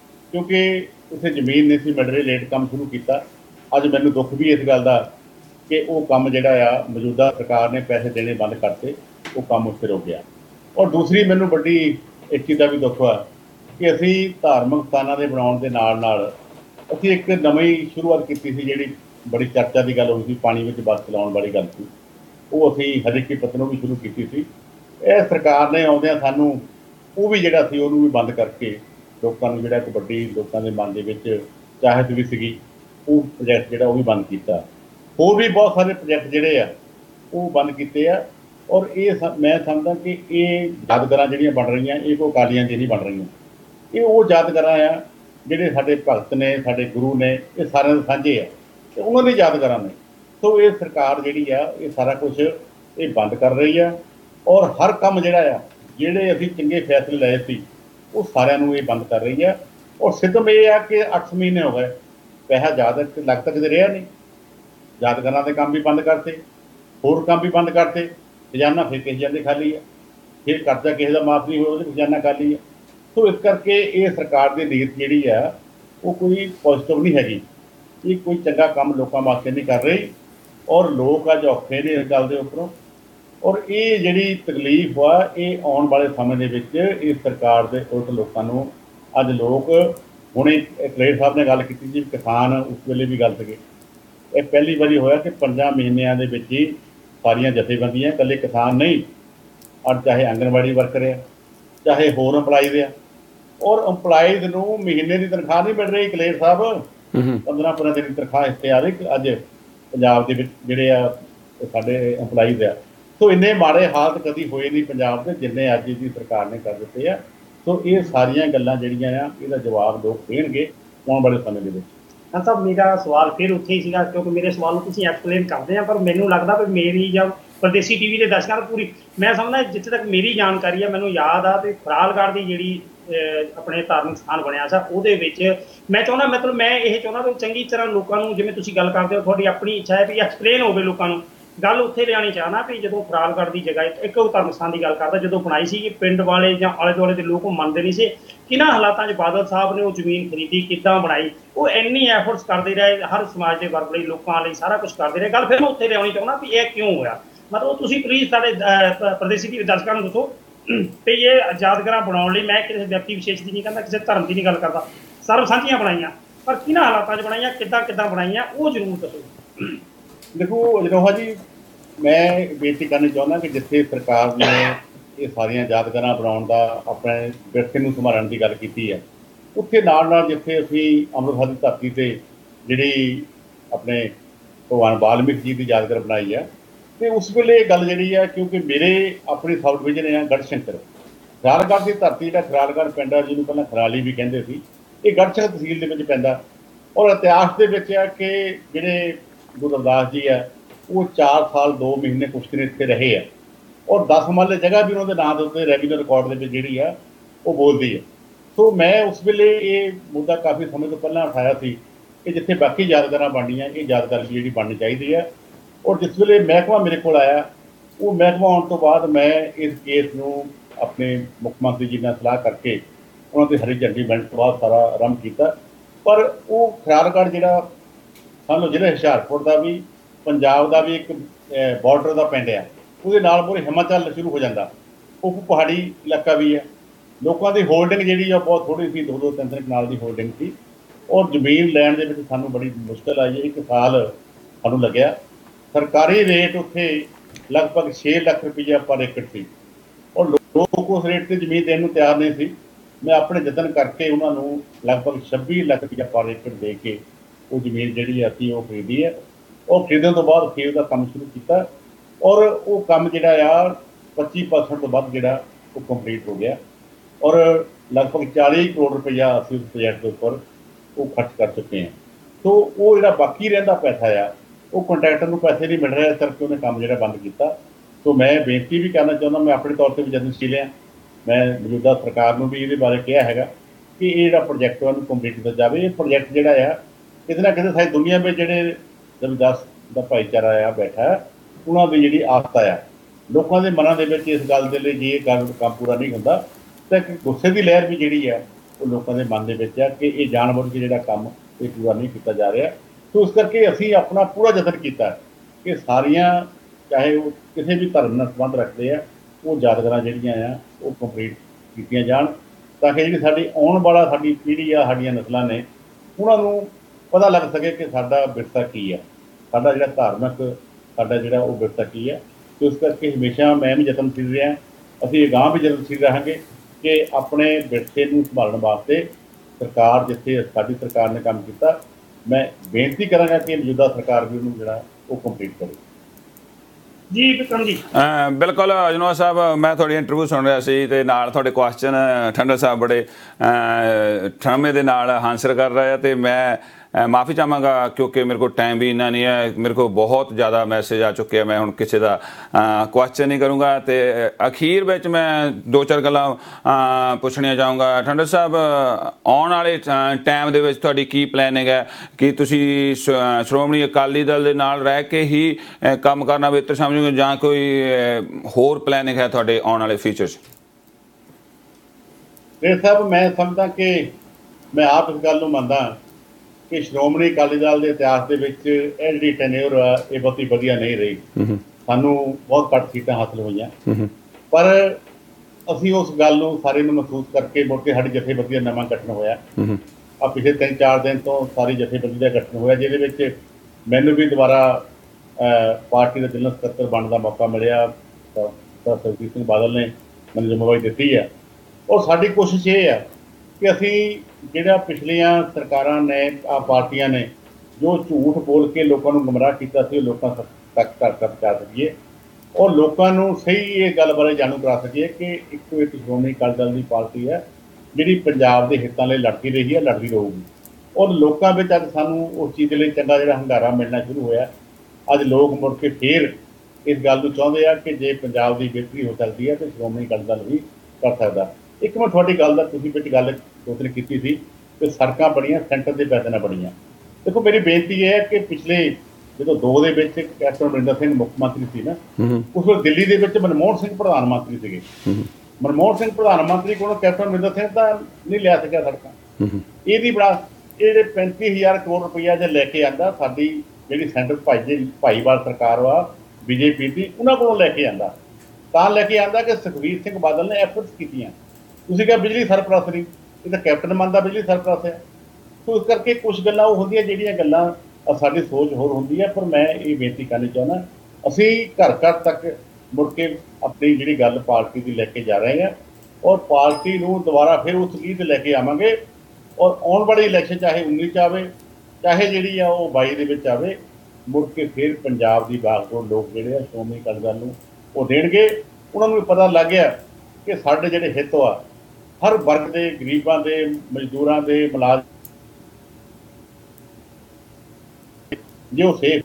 ਕਿਉਂਕਿ ਉੱਥੇ ਜ਼ਮੀਨ ਨਹੀਂ ਸੀ ਮਿਲ ਰਹੀ, ਲੇਟ ਕੰਮ ਸ਼ੁਰੂ ਕੀਤਾ। ਅੱਜ ਮੈਨੂੰ ਦੁੱਖ ਵੀ ਇਸ ਗੱਲ ਦਾ ਕਿ ਉਹ ਕੰਮ ਜਿਹੜਾ ਆ ਮੌਜੂਦਾ ਸਰਕਾਰ ਨੇ ਪੈਸੇ ਦੇਣੇ ਬੰਦ ਕਰਤੇ, ਉਹ ਕੰਮ ਉੱਥੇ ਰੁਕ ਗਿਆ। ਔਰ ਦੂਸਰੀ ਮੈਨੂੰ ਵੱਡੀ ਇੱਕ ਚੀਜ਼ ਦਾ ਵੀ ਦੁੱਖ ਆ ਕਿ ਅਸੀਂ ਧਾਰਮਿਕ ਸਥਾਨਾਂ ਦੇ ਬਣਾਉਣ ਦੇ ਨਾਲ ਨਾਲ ਅਸੀਂ ਇੱਕ ਨਵੀਂ ਸ਼ੁਰੂਆਤ ਕੀਤੀ ਸੀ, ਜਿਹੜੀ ਬੜੀ ਚਰਚਾ ਦੀ ਗੱਲ ਹੋਈ ਸੀ, ਪਾਣੀ ਵਿੱਚ ਬੱਸ ਚਲਾਉਣ ਵਾਲੀ ਗੱਲ ਸੀ, ਉਹ ਅਸੀਂ ਹਰੀਕੀ ਪੱਤਨੋਂ ਵੀ ਸ਼ੁਰੂ ਕੀਤੀ ਸੀ। ਇਹ ਸਰਕਾਰ ਨੇ ਆਉਂਦਿਆਂ ਸਾਨੂੰ ਉਹ ਵੀ ਜਿਹੜਾ ਸੀ ਉਹਨੂੰ ਵੀ ਬੰਦ ਕਰਕੇ ਲੋਕਾਂ ਨੂੰ ਜਿਹੜਾ ਇੱਕ ਵੱਡੀ ਲੋਕਾਂ ਦੇ ਮਨ ਦੇ ਵਿੱਚ ਚਾਹਤ ਵੀ ਸੀਗੀ, ਉਹ ਪ੍ਰੋਜੈਕਟ ਜਿਹੜਾ ਉਹ ਵੀ ਬੰਦ ਕੀਤਾ। ਹੋਰ ਵੀ ਬਹੁਤ ਸਾਰੇ ਪ੍ਰੋਜੈਕਟ ਜਿਹੜੇ ਆ ਉਹ ਬੰਦ ਕੀਤੇ ਆ। ਔਰ ਇਹ ਮੈਂ ਸਮਝਦਾ ਕਿ ਇਹ ਯਾਦਗਾਰਾਂ ਜਿਹੜੀਆਂ ਬਣ ਰਹੀਆਂ ਇਹ ਕੋਈ ਅਕਾਲੀਆਂ ਦੀ ਨਹੀਂ ਬਣ ਰਹੀਆਂ, ਇਹ ਉਹ ਯਾਦਗਾਰਾਂ ਆ ਜਿਹੜੇ ਸਾਡੇ ਭਗਤ ਨੇ, ਸਾਡੇ ਗੁਰੂ ਨੇ, ਇਹ ਸਾਰਿਆਂ ਦੇ ਸਾਂਝੇ ਆ ਤੇ ਉਹਨਾਂ ਦੀ ਯਾਦਗਾਰਾਂ ਨੇ। ਸੋ ਇਹ ਸਰਕਾਰ ਜਿਹੜੀ ਆ ਇਹ ਸਾਰਾ ਕੁਝ ਇਹ ਬੰਦ ਕਰ ਰਹੀ ਆ ਔਰ ਹਰ ਕੰਮ ਜਿਹੜਾ ਆ ਜਿਹੜੇ ਅਸੀਂ ਚੰਗੇ ਫੈਸਲੇ ਲਏ ਸੀ ਉਹ ਸਾਰਿਆਂ ਨੂੰ ਇਹ ਬੰਦ ਕਰ ਰਹੀ ਆ। ਔਰ ਸਿੱਧਮ ਇਹ ਆ ਕਿ ਅੱਠ ਮਹੀਨੇ ਹੋ ਗਏ ਪੈਸਾ ਜ਼ਿਆਦਾ ਲੱਗ ਤੱਕ ਦੇ ਰਿਹਾ ਨਹੀਂ, ਯਾਦਗਾਰਾਂ ਦੇ ਕੰਮ ਵੀ ਬੰਦ ਕਰਤੇ, ਹੋਰ ਕੰਮ ਵੀ ਬੰਦ ਕਰਤੇ, ਖਜ਼ਾਨਾ ਫਿਰ ਕਿਸੇ ਜਾਂਦੇ ਖਾਲੀ ਆ, ਫਿਰ ਕਰਜ਼ਾ ਕਿਸੇ ਦਾ ਮਾਫ ਨਹੀਂ ਹੋਇਆ ਉਹਦੇ ਖਜ਼ਾਨਾ ਖਾਲੀ ਆ। ਸੋ ਇਸ ਕਰਕੇ ਇਹ ਸਰਕਾਰ ਦੀ ਨੀਤ ਜਿਹੜੀ ਆ ਉਹ ਕੋਈ ਪੋਜ਼ੀਟਿਵ ਨਹੀਂ ਹੈਗੀ, ਇਹ ਕੋਈ ਚੰਗਾ ਕੰਮ ਲੋਕਾਂ ਵਾਸਤੇ ਨਹੀਂ ਕਰ ਰਹੀ ਔਰ ਲੋਕ ਅੱਜ ਔਖੇ ਨੇ ਇਸ ਗੱਲ ਦੇ ਉੱਪਰੋਂ। ਔਰ ਇਹ ਜਿਹੜੀ ਤਕਲੀਫ ਆ ਇਹ ਆਉਣ ਵਾਲੇ ਸਮੇਂ ਦੇ ਵਿੱਚ ਇਸ ਸਰਕਾਰ ਦੇ ਉਲਟ ਲੋਕਾਂ ਨੂੰ ਅੱਜ ਲੋਕ ਹੁਣੇ ਕਲੇਰ ਸਾਹਿਬ ਨੇ ਗੱਲ ਕੀਤੀ ਸੀ, ਕਿਸਾਨ ਉਸ ਵੇਲੇ ਵੀ ਗੱਲ ਸੀਗੇ, ਇਹ ਪਹਿਲੀ ਵਾਰੀ ਹੋਇਆ ਕਿ ਪੰਜਾਂ ਮਹੀਨਿਆਂ ਦੇ ਵਿੱਚ ਹੀ ਸਾਰੀਆਂ ਜਥੇਬੰਦੀਆਂ, ਇਕੱਲੇ ਕਿਸਾਨ ਨਹੀਂ, ਔਰ ਚਾਹੇ ਆਂਗਣਵਾੜੀ ਵਰਕਰ ਆ, ਚਾਹੇ ਹੋਰ ਇੰਪਲਾਈਜ਼ ਆ, ਔਰ ਇੰਪਲਾਈਜ਼ ਨੂੰ ਮਹੀਨੇ ਦੀ ਤਨਖਾਹ ਨਹੀਂ ਮਿਲ ਰਹੀ ਕਲੇਰ ਸਾਹਿਬ, ਪੰਦਰਾਂ ਪੰਦਰਾਂ ਦਿਨ ਦੀ ਤਨਖਾਹ ਇੱਥੇ ਆ ਰਹੀ ਅੱਜ ਪੰਜਾਬ ਦੇ ਵਿੱਚ ਜਿਹੜੇ ਆ ਸਾਡੇ ਇੰਪਲਾਈਜ਼ ਆ। ਸੋ ਇੰਨੇ ਮਾੜੇ ਹਾਲਤ ਕਦੀ ਹੋਏ ਨਹੀਂ ਪੰਜਾਬ ਦੇ ਜਿੰਨੇ ਅੱਜ ਦੀ ਸਰਕਾਰ ਨੇ ਕਰ ਦਿੱਤੇ ਆ। ਸੋ ਇਹ ਸਾਰੀਆਂ ਗੱਲਾਂ ਜਿਹੜੀਆਂ ਆ ਇਹਦਾ ਜਵਾਬ ਲੋਕ ਦੇਣਗੇ ਆਉਣ ਵਾਲੇ ਸਮੇਂ ਦੇ ਵਿੱਚ। ਹਾਂ ਤਾਂ ਮੇਰਾ ਸਵਾਲ ਫਿਰ ਉੱਥੇ ਹੀ ਸੀਗਾ ਕਿਉਂਕਿ ਮੇਰੇ ਸਵਾਲ ਨੂੰ ਤੁਸੀਂ ਐਕਸਪਲੇਨ ਕਰਦੇ ਆ, ਪਰ ਮੈਨੂੰ ਲੱਗਦਾ ਵੀ ਮੇਰੀ ਜਾਂ ਪਰਦੇਸੀ ਟੀਵੀ ਦੇ ਦਰਸ਼ਕਾਂ ਨੂੰ ਪੂਰੀ ਮੈਂ ਸਮਝਦਾ ਜਿੱਥੇ ਤੱਕ ਮੇਰੀ ਜਾਣਕਾਰੀ ਆ ਮੈਨੂੰ ਯਾਦ ਆ ਵੀ ਖੁਰਾਲਗੜ੍ਹ ਦੀ ਜਿਹੜੀ ਆਪਣੇ ਧਾਰਮਿਕ ਸਥਾਨ ਬਣਿਆ ਸੀ ਉਹਦੇ ਵਿੱਚ ਮੈਂ ਚਾਹੁੰਦਾ ਮਤਲਬ ਮੈਂ ਇਹ ਚਾਹੁੰਦਾ ਵੀ ਚੰਗੀ ਤਰ੍ਹਾਂ ਲੋਕਾਂ ਨੂੰ, ਜਿਵੇਂ ਤੁਸੀਂ ਗੱਲ ਕਰਦੇ ਹੋ ਤੁਹਾਡੀ ਆਪਣੀ ਇੱਛਾ ਹੈ ਵੀ ਐਕਸਪਲੇਨ ਹੋਵੇ ਲੋਕਾਂ ਨੂੰ ਗੱਲ ਉੱਥੇ ਲਿਆਣੀ ਚਾਹਨਾ ਵੀ ਜਦੋਂ ਫਰਾਲਗੜ੍ਹ ਦੀ ਜਗ੍ਹਾ ਇੱਕ ਧਰਮ ਸਥਾਨ ਦੀ ਗੱਲ ਕਰਦਾ, ਜਦੋਂ ਬਣਾਈ ਸੀ ਪਿੰਡ ਵਾਲੇ ਜਾਂ ਆਲੇ ਦੁਆਲੇ ਦੇ ਲੋਕ ਮੰਨਦੇ ਨਹੀਂ ਸੀ। ਕਿਹਨਾਂ ਹਾਲਾਤਾਂ 'ਚ ਬਾਦਲ ਸਾਹਿਬ ਨੇ ਉਹ ਜ਼ਮੀਨ ਖਰੀਦੀ, ਕਿੱਦਾਂ ਬਣਾਈ, ਉਹ ਇੰਨੀ ਐਫਰਟਸ ਕਰਦੇ ਰਹੇ ਹਰ ਸਮਾਜ ਦੇ ਵਰਗ ਲਈ, ਲੋਕਾਂ ਲਈ ਸਾਰਾ ਕੁਝ ਕਰਦੇ ਰਹੇ। ਗੱਲ ਫਿਰ ਮੈਂ ਉੱਥੇ ਲਿਆਉਣੀ ਚਾਹੁੰਦਾ ਵੀ ਇਹ ਕਿਉਂ ਹੋਇਆ। ਮਤਲਬ ਤੁਸੀਂ ਪਲੀਜ਼ ਸਾਡੇ ਪ੍ਰਦੇਸੀ ਟੀਵੀ ਦਰਸ਼ਕਾਂ ਨੂੰ ਦੱਸੋ ਵੀ ਇਹ ਯਾਦਗਾਰਾਂ ਬਣਾਉਣ ਲਈ, ਮੈਂ ਕਿਸੇ ਵਿਅਕਤੀ ਵਿਸ਼ੇਸ਼ ਦੀ ਨਹੀਂ ਕਹਿੰਦਾ, ਕਿਸੇ ਧਰਮ ਦੀ ਨਹੀਂ ਗੱਲ ਕਰਦਾ, ਸਰਬ ਸਾਂਝੀਆਂ ਬਣਾਈਆਂ, ਪਰ ਕਿਹਨਾਂ ਹਾਲਾਤਾਂ 'ਚ ਬਣਾਈਆਂ, ਕਿੱਦਾਂ ਕਿੱਦਾਂ ਬਣਾਈਆਂ, ਉਹ ਜ਼ਰੂਰ ਦੱਸੋ। ਦੇਖੋ ਅਜਨੋਹਾ ਜੀ, ਮੈਂ ਬੇਨਤੀ ਕਰਨੀ ਚਾਹੁੰਦਾ ਕਿ ਜਿੱਥੇ ਸਰਕਾਰ ਨੇ ਇਹ ਸਾਰੀਆਂ ਯਾਦਗਾਰਾਂ ਬਣਾਉਣ ਦਾ ਆਪਣੇ ਵਿਰਸੇ ਨੂੰ ਸੰਭਾਲਣ ਦੀ ਗੱਲ ਕੀਤੀ ਹੈ, ਉੱਥੇ ਨਾਲ ਨਾਲ ਜਿੱਥੇ ਅਸੀਂ ਅੰਮ੍ਰਿਤਸਰ ਦੀ ਧਰਤੀ 'ਤੇ ਜਿਹੜੀ ਆਪਣੇ ਭਗਵਾਨ ਵਾਲਮੀਕ ਜੀ ਦੀ ਯਾਦਗਾਰ ਬਣਾਈ ਹੈ, ਤੇ ਉਸ ਵੇਲੇ ਇਹ ਗੱਲ ਜਿਹੜੀ ਹੈ, ਕਿਉਂਕਿ ਮੇਰੇ ਆਪਣੀ ਸਾਊਥ ਡਿਵੀਜ਼ਨ ਹੈ ਗੜ੍ਹਸ਼ੰਕਰ, ਖਰਾਲਗੜ੍ਹ ਦੀ ਧਰਤੀ, ਜਿਹੜਾ ਖਰਾਲਗੜ੍ਹ ਪਿੰਡ ਹੈ ਜਿਹਨੂੰ ਪਹਿਲਾਂ ਖਰਾਲੀ ਵੀ ਕਹਿੰਦੇ ਸੀ, ਇਹ ਗੜ੍ਹਸ਼ੰਕਰ ਤਹਿਸੀਲ ਦੇ ਵਿੱਚ ਪੈਂਦਾ। ਔਰ ਇਤਿਹਾਸ ਦੇ ਵਿੱਚ ਹੈ ਕਿ ਜਿਹੜੇ ਗੁਰੂ ਰਵਿਦਾਸ ਜੀ ਹੈ ਉਹ ਚਾਰ ਸਾਲ ਦੋ ਮਹੀਨੇ ਕੁਛ ਦਿਨ ਇੱਥੇ ਰਹੇ ਹੈ, ਔਰ ਦਸ ਮਰਲੇ ਜਗ੍ਹਾ ਵੀ ਉਹਨਾਂ ਦੇ ਨਾਂ ਦੇ ਉੱਤੇ ਰੈਵਨਿਊ ਰਿਕਾਰਡ ਦੇ ਵਿੱਚ ਜਿਹੜੀ ਆ ਉਹ ਬੋਲਦੀ ਹੈ। ਸੋ ਮੈਂ ਉਸ ਵੇਲੇ ਇਹ ਮੁੱਦਾ ਕਾਫੀ ਸਮੇਂ ਤੋਂ ਪਹਿਲਾਂ ਉਠਾਇਆ ਸੀ ਕਿ ਜਿੱਥੇ ਬਾਕੀ ਯਾਦਗਾਰਾਂ ਬਣਨੀਆਂ, ਇਹ ਯਾਦਗਾਰ ਵੀ ਜਿਹੜੀ ਬਣਨੀ ਚਾਹੀਦੀ ਹੈ। ਔਰ ਜਿਸ ਵੇਲੇ ਮਹਿਕਮਾ ਮੇਰੇ ਕੋਲ ਆਇਆ, ਉਹ ਮਹਿਕਮਾ ਆਉਣ ਤੋਂ ਬਾਅਦ ਮੈਂ ਇਸ ਕੇਸ ਨੂੰ ਆਪਣੇ ਮੁੱਖ ਮੰਤਰੀ ਜੀ ਨਾਲ ਸਲਾਹ ਕਰਕੇ ਉਹਨਾਂ ਦੀ ਹਰੀ ਝੰਡੀ ਮਿਲਣ ਤੋਂ ਬਾਅਦ ਸਾਰਾ ਆਰੰਭ ਕੀਤਾ। ਪਰ ਉਹ ਖਰਾਲਗੜ੍ਹ ਜਿਹੜਾ ਸਾਨੂੰ ਜ਼ਿਲ੍ਹੇ ਹੁਸ਼ਿਆਰਪੁਰ ਦਾ ਵੀ ਪੰਜਾਬ ਦਾ ਵੀ ਇੱਕ ਬਾਰਡਰ ਦਾ ਪਿੰਡ ਆ, ਉਹਦੇ ਨਾਲ ਪੂਰੇ ਹਿਮਾਚਲ ਸ਼ੁਰੂ ਹੋ ਜਾਂਦਾ, ਉਹ ਪਹਾੜੀ ਇਲਾਕਾ ਵੀ ਹੈ। ਲੋਕਾਂ ਦੀ ਹੋਲਡਿੰਗ ਜਿਹੜੀ ਆ ਬਹੁਤ ਥੋੜ੍ਹੀ ਸੀ, ਦੋ ਦੋ ਤਿੰਨ ਤਿੰਨ ਕਨਾਲ ਦੀ ਹੋਲਡਿੰਗ ਸੀ, ਔਰ ਜ਼ਮੀਨ ਲੈਣ ਦੇ ਵਿੱਚ ਸਾਨੂੰ ਬੜੀ ਮੁਸ਼ਕਿਲ ਆਈ। ਇੱਕ ਸਾਲ ਸਾਨੂੰ ਲੱਗਿਆ। ਸਰਕਾਰੀ ਰੇਟ ਉੱਥੇ ਲਗਭਗ ਛੇ ਲੱਖ ਰੁਪਈਆ ਪਰ ਏਕੜ ਸੀ, ਔਰ ਲੋਕ ਉਸ ਰੇਟ 'ਤੇ ਜ਼ਮੀਨ ਦੇਣ ਨੂੰ ਤਿਆਰ ਨਹੀਂ ਸੀ। ਮੈਂ ਆਪਣੇ ਯਤਨ ਕਰਕੇ ਉਹਨਾਂ ਨੂੰ ਲਗਭਗ ਛੱਬੀ ਲੱਖ ਰੁਪਈਆ ਪਰ ਏਕੜ ਦੇ ਕੇ ਉਹ ਜ਼ਮੀਨ ਜਿਹੜੀ ਅਸੀਂ ਉਹ ਖਰੀਦੀ ਹੈ, ਔਰ ਖਰੀਦਣ ਤੋਂ ਬਾਅਦ ਖੇਤ ਦਾ ਕੰਮ ਸ਼ੁਰੂ ਕੀਤਾ, ਔਰ ਉਹ ਕੰਮ ਜਿਹੜਾ ਆ ਪੱਚੀ ਪਰਸੈਂਟ ਤੋਂ ਵੱਧ ਜਿਹੜਾ ਉਹ ਕੰਪਲੀਟ ਹੋ ਗਿਆ, ਔਰ ਲਗਭਗ ਚਾਲੀ ਕਰੋੜ ਰੁਪਈਆ ਅਸੀਂ ਉਸ ਪ੍ਰੋਜੈਕਟ ਦੇ ਉੱਪਰ ਉਹ ਖਰਚ ਕਰ ਚੁੱਕੇ ਹਾਂ। ਸੋ ਉਹ ਜਿਹੜਾ ਬਾਕੀ ਰਹਿੰਦਾ ਪੈਸਾ ਆ, ਉਹ ਕੰਟਰੈਕਟਰ ਨੂੰ ਪੈਸੇ ਨਹੀਂ ਮਿਲ ਰਿਹਾ, ਇਸ ਕਰਕੇ ਉਹਨੇ ਕੰਮ ਜਿਹੜਾ ਬੰਦ ਕੀਤਾ। ਸੋ ਮੈਂ ਬੇਨਤੀ ਵੀ ਕਰਨਾ ਚਾਹੁੰਦਾ, ਮੈਂ ਆਪਣੇ ਤੌਰ 'ਤੇ ਵੀ ਯਤਨਸ਼ੀਲ ਹਾਂ, ਮੈਂ ਮੌਜੂਦਾ ਸਰਕਾਰ ਨੂੰ ਵੀ ਇਹਦੇ ਬਾਰੇ ਕਿਹਾ ਹੈਗਾ ਕਿ ਇਹ ਜਿਹੜਾ ਪ੍ਰੋਜੈਕਟ ਉਹਨੂੰ ਕੰਪਲੀਟ ਕੀਤਾ ਜਾਵੇ। ਇਹ ਪ੍ਰੋਜੈਕਟ ਜਿਹੜਾ ਆ ਕਿਤੇ ਨਾ ਕਿਤੇ ਸਾਰੀ ਦੁਨੀਆ ਵਿੱਚ ਜਿਹੜੇ ਰਵਿਦਾਸ ਦਾ ਭਾਈਚਾਰਾ ਆ ਬੈਠਾ, ਉਹਨਾਂ ਦੀ ਜਿਹੜੀ ਆਸਥਾ ਆ, ਲੋਕਾਂ ਦੇ ਮਨਾਂ ਦੇ ਵਿੱਚ ਇਸ ਗੱਲ ਦੇ ਲਈ ਜੇ ਇਹ ਗੱਲ ਕੰਮ ਪੂਰਾ ਨਹੀਂ ਹੁੰਦਾ ਤਾਂ ਇੱਕ ਗੁੱਸੇ ਦੀ ਲਹਿਰ ਵੀ ਜਿਹੜੀ ਆ ਉਹ ਲੋਕਾਂ ਦੇ ਮਨ ਦੇ ਵਿੱਚ ਆ ਕਿ ਇਹ ਜਾਣਬੁੱਝ ਕੇ ਜਿਹੜਾ ਕੰਮ ਇਹ ਪੂਰਾ ਨਹੀਂ ਕੀਤਾ ਜਾ ਰਿਹਾ। ਸੋ ਇਸ ਕਰਕੇ ਅਸੀਂ ਆਪਣਾ ਪੂਰਾ ਯਤਨ ਕੀਤਾ ਕਿ ਸਾਰੀਆਂ, ਚਾਹੇ ਉਹ ਕਿਸੇ ਵੀ ਧਰਮ ਨਾਲ ਸੰਬੰਧ ਰੱਖਦੇ ਆ, ਉਹ ਯਾਦਗਾਰਾਂ ਜਿਹੜੀਆਂ ਆ ਉਹ ਕੰਪਲੀਟ ਕੀਤੀਆਂ ਜਾਣ, ਤਾਂ ਕਿ ਜਿਹੜੀ ਸਾਡੀ ਆਉਣ ਵਾਲਾ ਸਾਡੀ ਪੀੜ੍ਹੀ ਆ, ਸਾਡੀਆਂ ਨਸਲਾਂ ਨੇ, ਉਹਨਾਂ ਨੂੰ ਪਤਾ ਲੱਗ ਸਕੇ ਕਿ ਸਾਡਾ ਵਿਰਸਾ ਕੀ ਆ, ਸਾਡਾ ਜਿਹੜਾ ਧਾਰਮਿਕ ਸਾਡਾ ਜਿਹੜਾ ਉਹ ਵਿਰਸਾ ਕੀ ਹੈ। ਅਤੇ ਇਸ ਕਰਕੇ ਹਮੇਸ਼ਾ ਮੈਂ ਵੀ ਯਤਨਸ਼ੀਲ ਰਿਹਾ, ਅਸੀਂ ਅਗਾਂਹ ਵੀ ਯਤਨਸ਼ੀਲ ਰਹਾਂਗੇ ਕਿ ਆਪਣੇ ਵਿਰਸੇ ਨੂੰ ਸੰਭਾਲਣ ਵਾਸਤੇ ਸਰਕਾਰ, ਜਿੱਥੇ ਸਾਡੀ ਸਰਕਾਰ ਨੇ ਕੰਮ ਕੀਤਾ, ਮੈਂ ਬੇਨਤੀ ਕਰਾਂਗਾ ਕਿ ਮੌਜੂਦਾ ਸਰਕਾਰ ਵੀ ਉਹਨੂੰ ਜਿਹੜਾ ਉਹ ਕੰਪਲੀਟ ਕਰੇ। ਜੀ ਵਿਕਰਮ ਜੀ, ਬਿਲਕੁਲ ਅਜਨੋਹਾ ਸਾਹਿਬ, ਮੈਂ ਤੁਹਾਡੀ ਇੰਟਰਵਿਊ ਸੁਣ ਰਿਹਾ ਸੀ ਅਤੇ ਨਾਲ ਤੁਹਾਡੇ ਕੁਐਸਚਨ ਠੰਡਲ ਸਾਹਿਬ ਬੜੇ ਠਰਮੇ ਦੇ ਨਾਲ ਆਨਸਰ ਕਰ ਰਹੇ ਆ, ਅਤੇ ਮੈਂ ਮਾफ़ी ਚਾਹਾਂਗਾ ਕਿਉਂਕਿ ਮੇਰੇ ਕੋਲ ਟਾਈਮ ਵੀ ਇੰਨਾ ਨਹੀਂ ਹੈ, ਮੇਰੇ ਕੋਲ ਬਹੁਤ ਜ਼ਿਆਦਾ ਮੈਸੇਜ ਆ ਚੁੱਕੇ ਆ, ਮੈਂ ਹੁਣ ਕਿਸੇ ਦਾ ਕੁਐਸਚਨ ਨਹੀਂ ਕਰੂੰਗਾ। ਅਤੇ ਅਖੀਰ ਵਿੱਚ ਮੈਂ ਦੋ ਚਾਰ ਗੱਲਾਂ ਪੁੱਛਣੀਆਂ ਚਾਹੂੰਗਾ। ਠੰਡਲ ਸਾਹਿਬ, ਆਉਣ ਵਾਲੇ ਟਾਈਮ ਦੇ ਵਿੱਚ ਤੁਹਾਡੀ ਕੀ ਪਲੈਨਿੰਗ ਹੈ ਕਿ ਤੁਸੀਂ ਸ਼੍ਰੋਮਣੀ ਅਕਾਲੀ ਦਲ ਦੇ ਨਾਲ ਰਹਿ ਕੇ ਹੀ ਕੰਮ ਕਰਨਾ ਬਿਹਤਰ ਸਮਝੋਗੇ ਜਾਂ ਕੋਈ ਹੋਰ ਪਲੈਨਿੰਗ ਹੈ ਤੁਹਾਡੇ ਆਉਣ ਵਾਲੇ ਫਿਊਚਰ 'ਚ? ਇਹ ਸਭ ਮੈਂ ਸਮਝਦਾ ਕਿ ਮੈਂ ਆਪ ਇਸ ਗੱਲ ਨੂੰ ਮੰਨਦਾ ਕਿ ਸ਼੍ਰੋਮਣੀ ਅਕਾਲੀ ਦਲ ਦੇ ਇਤਿਹਾਸ ਦੇ ਵਿੱਚ ਇਹ ਜਿਹੜੀ ਟੈਨਿਓਰ ਆ ਇਹ ਬਹੁਤੀ ਵਧੀਆ ਨਹੀਂ ਰਹੀ। ਸਾਨੂੰ ਬਹੁਤ ਘੱਟ ਸੀਟਾਂ ਹਾਸਲ ਹੋਈਆਂ, ਪਰ ਅਸੀਂ ਉਸ ਗੱਲ ਨੂੰ ਸਾਰੇ ਨੂੰ ਮਹਿਸੂਸ ਕਰਕੇ ਮੁੜ ਕੇ ਸਾਡੀ ਜਥੇਬੰਦੀ ਦਾ ਨਵਾਂ ਗਠਨ ਹੋਇਆ। ਆ ਪਿਛਲੇ ਤਿੰਨ ਚਾਰ ਦਿਨ ਤੋਂ ਸਾਰੀ ਜਥੇਬੰਦੀ ਦਾ ਗਠਨ ਹੋਇਆ, ਜਿਹਦੇ ਵਿੱਚ ਮੈਨੂੰ ਵੀ ਦੁਬਾਰਾ ਪਾਰਟੀ ਦਾ ਜਨਰਲ ਸਕੱਤਰ ਬਣਨ ਦਾ ਮੌਕਾ ਮਿਲਿਆ। ਸੁਖਬੀਰ ਸਿੰਘ ਬਾਦਲ ਨੇ ਮੈਨੂੰ ਜ਼ਿੰਮੇਵਾਰੀ ਦਿੱਤੀ ਹੈ, ਔਰ ਸਾਡੀ ਕੋਸ਼ਿਸ਼ ਇਹ ਆ ਕਿ ਅਸੀਂ ਜਿਹੜਾ ਪਿਛਲੀਆਂ ਸਰਕਾਰਾਂ ਨੇ, ਆ ਪਾਰਟੀਆਂ ਨੇ ਜੋ ਝੂਠ ਬੋਲ ਕੇ ਲੋਕਾਂ ਨੂੰ ਗੁੰਮਰਾਹ ਕੀਤਾ ਸੀ, ਉਹ ਲੋਕਾਂ ਤੱਕ ਘਰ ਤੱਕ ਪਹੁੰਚਾ ਸਕੀਏ, ਔਰ ਲੋਕਾਂ ਨੂੰ ਸਹੀ ਇਹ ਗੱਲ ਬਾਰੇ ਜਾਣੂ ਕਰਾ ਸਕੀਏ ਕਿ ਇੱਕੋ ਇੱਕ ਸ਼੍ਰੋਮਣੀ ਅਕਾਲੀ ਦਲ ਦੀ ਪਾਰਟੀ ਹੈ ਜਿਹੜੀ ਪੰਜਾਬ ਦੇ ਹਿੱਤਾਂ ਲਈ ਲੜਦੀ ਰਹੀ ਹੈ, ਲੜਦੀ ਰਹੂਗੀ। ਔਰ ਲੋਕਾਂ ਵਿੱਚ ਅੱਜ ਸਾਨੂੰ ਉਸ ਚੀਜ਼ ਦੇ ਲਈ ਚੰਗਾ ਜਿਹੜਾ ਹੰਗਾਰਾ ਮਿਲਣਾ ਸ਼ੁਰੂ ਹੋਇਆ। ਅੱਜ ਲੋਕ ਮੁੜ ਕੇ ਫੇਰ ਇਸ ਗੱਲ ਨੂੰ ਚਾਹੁੰਦੇ ਆ ਕਿ ਜੇ ਪੰਜਾਬ ਦੀ ਬਿਹਤਰੀ ਹੋ ਸਕਦੀ ਹੈ ਤਾਂ ਸ਼੍ਰੋਮਣੀ ਅਕਾਲੀ ਦਲ ਵੀ ਕਰ ਸਕਦਾ। ਇੱਕ ਮੈਂ ਤੁਹਾਡੀ ਗੱਲ ਦਾ, ਤੁਸੀਂ ਵਿੱਚ ਗੱਲ ਦੋ ਤਿੰਨ ਕੀਤੀ ਸੀ ਕਿ ਸੜਕਾਂ ਬਣੀਆਂ ਸੈਂਟਰ ਦੇ ਪੈਸੇ ਨਾਲ ਬਣੀਆਂ। ਦੇਖੋ, ਮੇਰੀ ਬੇਨਤੀ ਇਹ ਹੈ ਕਿ ਪਿਛਲੇ ਜਦੋਂ ਦੋ ਦੇ ਵਿੱਚ ਕੈਪਟਨ ਅਮਰਿੰਦਰ ਸਿੰਘ ਮੁੱਖ ਮੰਤਰੀ ਸੀ ਨਾ, ਉਸ ਵੇਲੇ ਦਿੱਲੀ ਦੇ ਵਿੱਚ ਮਨਮੋਹਨ ਸਿੰਘ ਪ੍ਰਧਾਨ ਮੰਤਰੀ ਸੀਗੇ। ਮਨਮੋਹਨ ਸਿੰਘ ਪ੍ਰਧਾਨ ਮੰਤਰੀ ਕੋਲੋਂ ਕੈਪਟਨ ਅਮਰਿੰਦਰ ਸਿੰਘ ਤਾਂ ਨਹੀਂ ਲਿਆ ਸਕਿਆ ਸੜਕਾਂ। ਇਹਦੀ ਬੜਾ ਇਹ ਜਿਹੜੇ ਪੈਂਤੀ ਹਜ਼ਾਰ ਕਰੋੜ ਰੁਪਈਆ ਜੇ ਲੈ ਕੇ ਆਂਦਾ, ਸਾਡੀ ਜਿਹੜੀ ਸੈਂਟਰ ਭਾਈ ਭਾਈਵਾਲ ਸਰਕਾਰ ਵਾ ਬੀਜੇਪੀ ਦੀ, ਉਹਨਾਂ ਕੋਲੋਂ ਲੈ ਕੇ ਆਂਦਾ। ਤਾਂ ਲੈ ਕੇ ਆਂਦਾ ਕਿ ਸੁਖਬੀਰ ਸਿੰਘ ਬਾਦਲ ਨੇ ਐਫਰਟਸ ਕੀਤੀਆਂ। ਤੁਸੀਂ ਕਿਹਾ ਬਿਜਲੀ ਸਰਪਲਸ ਨਹੀਂ, ਇਹ ਤਾਂ ਕੈਪਟਨ ਮੰਨਦਾ ਬਿਜਲੀ ਸਰਪਲਸ ਹੈ। ਸੋ ਇਸ ਕਰਕੇ ਕੁਛ ਗੱਲਾਂ ਉਹ ਹੁੰਦੀਆਂ ਜਿਹੜੀਆਂ ਗੱਲਾਂ ਸਾਡੀ ਸੋਚ ਹੋਰ ਹੁੰਦੀ ਹੈ। ਪਰ ਮੈਂ ਇਹ ਬੇਨਤੀ ਕਰਨੀ ਚਾਹੁੰਦਾ, ਅਸੀਂ ਘਰ ਘਰ ਤੱਕ ਮੁੜ ਕੇ ਆਪਣੀ ਜਿਹੜੀ ਗੱਲ ਪਾਰਟੀ ਦੀ ਲੈ ਕੇ ਜਾ ਰਹੇ ਹਾਂ, ਔਰ ਪਾਰਟੀ ਨੂੰ ਦੁਬਾਰਾ ਫਿਰ ਉਸ ਲੀਡ ਲੈ ਕੇ ਆਵਾਂਗੇ। ਔਰ ਆਉਣ ਵਾਲੀ ਇਲੈਕਸ਼ਨ ਚਾਹੇ ਉੱਨੀ 'ਚ ਆਵੇ, ਚਾਹੇ ਜਿਹੜੀ ਆ ਉਹ ਬਾਈ ਦੇ ਵਿੱਚ ਆਵੇ, ਮੁੜ ਕੇ ਫਿਰ ਪੰਜਾਬ ਦੀ ਬਾਗਡੋਰ ਲੋਕ ਜਿਹੜੇ ਆ ਸ਼੍ਰੋਮਣੀ ਅਕਾਲੀ ਦਲ ਨੂੰ ਉਹ ਦੇਣਗੇ। ਉਹਨਾਂ ਨੂੰ ਵੀ ਪਤਾ ਲੱਗ ਗਿਆ ਕਿ ਸਾਡੇ ਜਿਹੜੇ ਹਿੱਤ ਆ ਹਰ ਵਰਗ ਦੇ, ਗਰੀਬਾਂ ਦੇ, ਮਜ਼ਦੂਰਾਂ ਦੇ, ਮੁਲਾਜ਼ਮ ਜੇ ਉਹ ਸੇਫ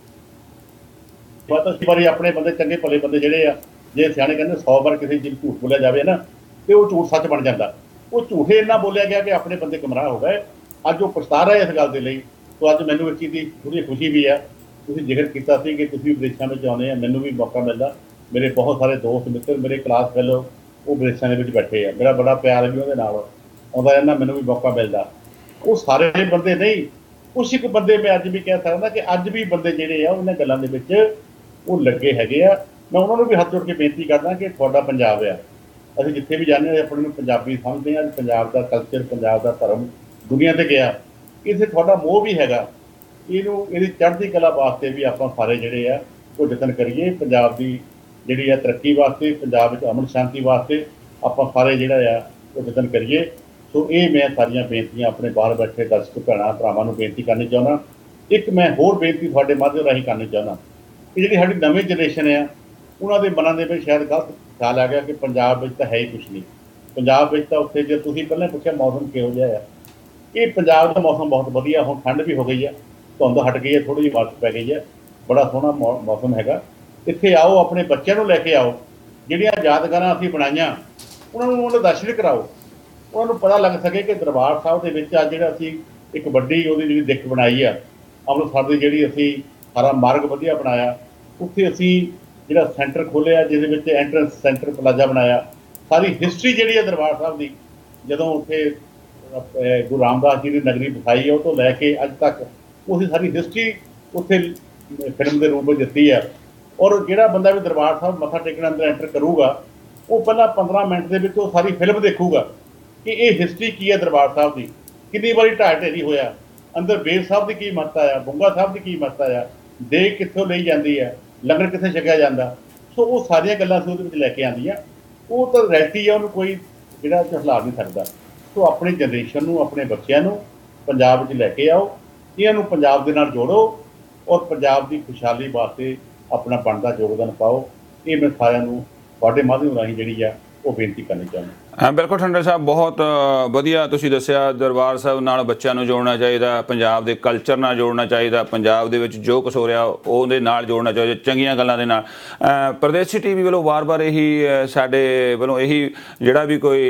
ਪਤਾ ਸੀ ਵਾਰੀ ਆਪਣੇ ਬੰਦੇ ਚੰਗੇ ਭਲੇ ਬੰਦੇ ਜਿਹੜੇ ਆ, ਜੇ ਸਿਆਣੇ ਕਹਿੰਦੇ ਸੌ ਵਾਰ ਕਿਸੇ ਚੀਜ਼ ਝੂਠ ਬੋਲਿਆ ਜਾਵੇ ਨਾ ਤੇ ਉਹ ਝੂਠ ਸੱਚ ਬਣ ਜਾਂਦਾ। ਉਹ ਝੂਠੇ ਇੰਨਾ ਬੋਲਿਆ ਗਿਆ ਕਿ ਆਪਣੇ ਬੰਦੇ ਗੁੰਮਰਾਹ ਹੋ ਗਏ। ਅੱਜ ਉਹ ਪਛਤਾ ਰਹੇ ਇਸ ਗੱਲ ਦੇ ਲਈ। ਸੋ ਅੱਜ ਮੈਨੂੰ ਇਸ ਚੀਜ਼ ਦੀ ਥੋੜ੍ਹੀ ਖੁਸ਼ੀ ਵੀ ਆ। ਤੁਸੀਂ ਜ਼ਿਕਰ ਕੀਤਾ ਸੀ ਕਿ ਤੁਸੀਂ ਵਿਦੇਸ਼ਾਂ ਵਿੱਚ ਆਉਂਦੇ ਆ, ਮੈਨੂੰ ਵੀ ਮੌਕਾ ਮਿਲਦਾ। ਮੇਰੇ ਬਹੁਤ ਸਾਰੇ ਦੋਸਤ ਮਿੱਤਰ, ਮੇਰੇ ਕਲਾਸ ਫੈਲੋ ਉਹ ਵਿਦੇਸ਼ਾਂ ਦੇ ਵਿੱਚ ਬੈਠੇ ਆ। ਮੇਰਾ ਬੜਾ ਪਿਆਰ ਵੀ ਉਹਦੇ ਨਾਲ ਆਉਂਦਾ ਰਹਿੰਦਾ, ਮੈਨੂੰ ਵੀ ਮੌਕਾ ਮਿਲਦਾ। ਉਹ ਸਾਰੇ ਬੰਦੇ ਨਹੀਂ, ਕੁਛ ਇੱਕ ਬੰਦੇ ਮੈਂ ਅੱਜ ਵੀ ਕਹਿ ਸਕਦਾ ਕਿ ਅੱਜ ਵੀ ਬੰਦੇ ਜਿਹੜੇ ਆ ਉਹਨਾਂ ਗੱਲਾਂ ਦੇ ਵਿੱਚ ਉਹ ਲੱਗੇ ਹੈਗੇ ਆ। ਮੈਂ ਉਹਨਾਂ ਨੂੰ ਵੀ ਹੱਥ ਜੋੜ ਕੇ ਬੇਨਤੀ ਕਰਦਾ ਕਿ ਤੁਹਾਡਾ ਪੰਜਾਬ ਆ, ਅਸੀਂ ਜਿੱਥੇ ਵੀ ਜਾਂਦੇ ਹਾਂ ਆਪਣੇ ਨੂੰ ਪੰਜਾਬੀ ਸਮਝਦੇ ਹਾਂ। ਪੰਜਾਬ ਦਾ ਕਲਚਰ, ਪੰਜਾਬ ਦਾ ਧਰਮ ਦੁਨੀਆ 'ਤੇ ਗਿਆ, ਇੱਥੇ ਤੁਹਾਡਾ ਮੋਹ ਵੀ ਹੈਗਾ। ਇਹਨੂੰ ਇਹਦੀ ਚੜ੍ਹਦੀ ਕਲਾ ਵਾਸਤੇ ਵੀ ਆਪਾਂ ਸਾਰੇ ਜਿਹੜੇ ਆ ਉਹ ਯਤਨ ਕਰੀਏ। ਪੰਜਾਬ ਦੀ ਜਿਹੜੀ ਆ ਤਰੱਕੀ ਵਾਸਤੇ, ਪੰਜਾਬ ਵਿੱਚ ਅਮਨ ਸ਼ਾਂਤੀ ਵਾਸਤੇ ਆਪਾਂ ਸਾਰੇ ਜਿਹੜਾ ਆ ਉਹ ਯਤਨ ਕਰੀਏ। ਸੋ ਇਹ ਮੈਂ ਸਾਰੀਆਂ ਬੇਨਤੀਆਂ ਆਪਣੇ ਬਾਹਰ ਬੈਠੇ ਦਰਸ਼ਕ ਭੈਣਾਂ ਭਰਾਵਾਂ ਨੂੰ ਬੇਨਤੀ ਕਰਨੀ ਚਾਹੁੰਦਾ। ਇੱਕ ਮੈਂ ਹੋਰ ਬੇਨਤੀ ਤੁਹਾਡੇ ਮਾਧਿਅਮ ਰਾਹੀਂ ਕਰਨੀ ਚਾਹੁੰਦਾ ਕਿ ਜਿਹੜੀ ਸਾਡੀ ਨਵੀਂ ਜਨਰੇਸ਼ਨ ਆ, ਉਹਨਾਂ ਦੇ ਮਨਾਂ ਦੇ ਵਿੱਚ ਸ਼ਾਇਦ ਗਲਤ ਖਿਆਲ ਆ ਗਿਆ ਕਿ ਪੰਜਾਬ ਵਿੱਚ ਤਾਂ ਹੈ ਹੀ ਕੁਛ ਨਹੀਂ। ਪੰਜਾਬ ਵਿੱਚ ਤਾਂ ਉੱਥੇ ਜੇ ਤੁਸੀਂ ਪਹਿਲਾਂ ਪੁੱਛਿਆ ਮੌਸਮ ਕਿਹੋ ਜਿਹਾ ਆ, ਇਹ ਪੰਜਾਬ ਦਾ ਮੌਸਮ ਬਹੁਤ ਵਧੀਆ। ਹੁਣ ਠੰਡ ਵੀ ਹੋ ਗਈ ਆ, ਧੁੰਦ ਹਟ ਗਈ ਹੈ, ਥੋੜ੍ਹੀ ਜਿਹੀ ਬਾਰਿਸ਼ ਪੈ ਗਈ ਹੈ, ਬੜਾ ਸੋਹਣਾ ਮੌ ਮੌਸਮ ਹੈਗਾ। ਇੱਥੇ ਆਓ, ਆਪਣੇ ਬੱਚਿਆਂ ਨੂੰ ਲੈ ਕੇ ਆਓ। ਜਿਹੜੀਆਂ ਯਾਦਗਾਰਾਂ ਅਸੀਂ ਬਣਾਈਆਂ ਉਹਨਾਂ ਨੂੰ ਉਹਨਾਂ ਦੇ ਦਰਸ਼ਨ ਕਰਾਓ, ਉਹਨਾਂ ਨੂੰ ਪਤਾ ਲੱਗ ਸਕੇ ਕਿ ਦਰਬਾਰ ਸਾਹਿਬ ਦੇ ਵਿੱਚ ਅੱਜ ਜਿਹੜਾ ਅਸੀਂ ਇੱਕ ਵੱਡੀ ਉਹਦੀ ਜਿਹੜੀ ਦਿੱਖ ਬਣਾਈ ਆ, ਅੰਮ੍ਰਿਤਸਰ ਦੀ ਜਿਹੜੀ ਅਸੀਂ ਸਾਰਾ ਮਾਰਗ ਵਧੀਆ ਬਣਾਇਆ, ਉੱਥੇ ਅਸੀਂ ਜਿਹੜਾ ਸੈਂਟਰ ਖੋਲ੍ਹਿਆ ਜਿਹਦੇ ਵਿੱਚ ਐਂਟਰੈਂਸ ਸੈਂਟਰ ਪਲਾਜ਼ਾ ਬਣਾਇਆ। ਸਾਰੀ ਹਿਸਟਰੀ ਜਿਹੜੀ ਹੈ ਦਰਬਾਰ ਸਾਹਿਬ ਦੀ, ਜਦੋਂ ਉੱਥੇ ਗੁਰੂ ਰਾਮਦਾਸ ਜੀ ਦੀ ਨਗਰੀ ਵਿਖਾਈ ਹੈ ਉਹ ਤੋਂ ਲੈ ਕੇ ਅੱਜ ਤੱਕ ਉਹਦੀ ਸਾਰੀ ਹਿਸਟਰੀ ਉੱਥੇ ਫਿਲਮ ਦੇ ਰੂਪ ਵਿੱਚ ਦਿੱਤੀ ਹੈ। ਔਰ ਜਿਹੜਾ ਬੰਦਾ ਵੀ ਦਰਬਾਰ ਸਾਹਿਬ ਮੱਥਾ ਟੇਕਣ ਅੰਦਰ ਐਂਟਰ ਕਰੂਗਾ, ਉਹ ਪਹਿਲਾਂ ਪੰਦਰਾਂ ਮਿੰਟ ਦੇ ਵਿੱਚ ਉਹ ਸਾਰੀ ਫਿਲਮ ਦੇਖੂਗਾ ਕਿ ਇਹ ਹਿਸਟਰੀ ਕੀ ਹੈ ਦਰਬਾਰ ਸਾਹਿਬ ਦੀ, ਕਿੰਨੀ ਵਾਰੀ ਢਾਹ ਢੇਰੀ ਹੋਇਆ, ਅੰਦਰ ਬੇਰ ਸਾਹਿਬ ਦੀ ਕੀ ਮਹੱਤਤਾ ਆ, ਬੁੰਗਾ ਸਾਹਿਬ ਦੀ ਕੀ ਮਹੱਤਤਾ ਆ, ਦੇਗ ਕਿੱਥੋਂ ਲਈ ਜਾਂਦੀ ਹੈ, ਲੰਗਰ ਕਿੱਥੇ ਛਕਿਆ ਜਾਂਦਾ। ਸੋ ਉਹ ਸਾਰੀਆਂ ਗੱਲਾਂ ਅਸੀਂ ਉਹਦੇ ਵਿੱਚ ਲੈ ਕੇ ਆਉਂਦੀਆਂ। ਉਹ ਤਾਂ ਰੈਲਟੀ ਆ, ਉਹਨੂੰ ਕੋਈ ਜਿਹੜਾ ਝੁਠਲਾ ਨਹੀਂ ਸਕਦਾ। ਸੋ ਆਪਣੀ ਜਨਰੇਸ਼ਨ ਨੂੰ, ਆਪਣੇ ਬੱਚਿਆਂ ਨੂੰ ਪੰਜਾਬ ਵਿੱਚ ਲੈ ਕੇ ਆਓ, ਇਹਨਾਂ ਨੂੰ ਪੰਜਾਬ ਦੇ ਨਾਲ ਜੋੜੋ ਔਰ ਪੰਜਾਬ ਦੀ ਖੁਸ਼ਹਾਲੀ ਵਾਸਤੇ ਆਪਣਾ ਬਣਦਾ ਯੋਗਦਾਨ ਪਾਓ। ਇਹ ਮੈਂ ਸਾਰਿਆਂ ਨੂੰ ਤੁਹਾਡੇ ਮਾਧਿਅਮ ਰਾਹੀਂ ਜਿਹੜੀ ਆ ਉਹ ਬੇਨਤੀ ਕਰਨੀ ਚਾਹੁੰਦਾ। ਹਾਂ ਬਿਲਕੁਲ ਠੰਡਲ ਸਾਹਿਬ, ਬਹੁਤ ਵਧੀਆ ਤੁਸੀਂ ਦੱਸਿਆ। ਦਰਬਾਰ ਸਾਹਿਬ ਨਾਲ ਬੱਚਿਆਂ ਨੂੰ ਜੋੜਨਾ ਚਾਹੀਦਾ, ਪੰਜਾਬ ਦੇ ਕਲਚਰ ਨਾਲ ਜੋੜਨਾ ਚਾਹੀਦਾ, ਪੰਜਾਬ ਦੇ ਵਿੱਚ ਜੋ ਕੁਛ ਹੋ ਰਿਹਾ ਉਹਦੇ ਨਾਲ ਜੋੜਨਾ ਚਾਹੀਦਾ, ਚੰਗੀਆਂ ਗੱਲਾਂ ਦੇ ਨਾਲ। ਪਰਦੇਸੀ ਟੀ ਵੀ ਵੱਲੋਂ ਵਾਰ-ਵਾਰ ਇਹੀ ਸਾਡੇ ਵੱਲੋਂ ਇਹੀ ਜਿਹੜਾ ਵੀ ਕੋਈ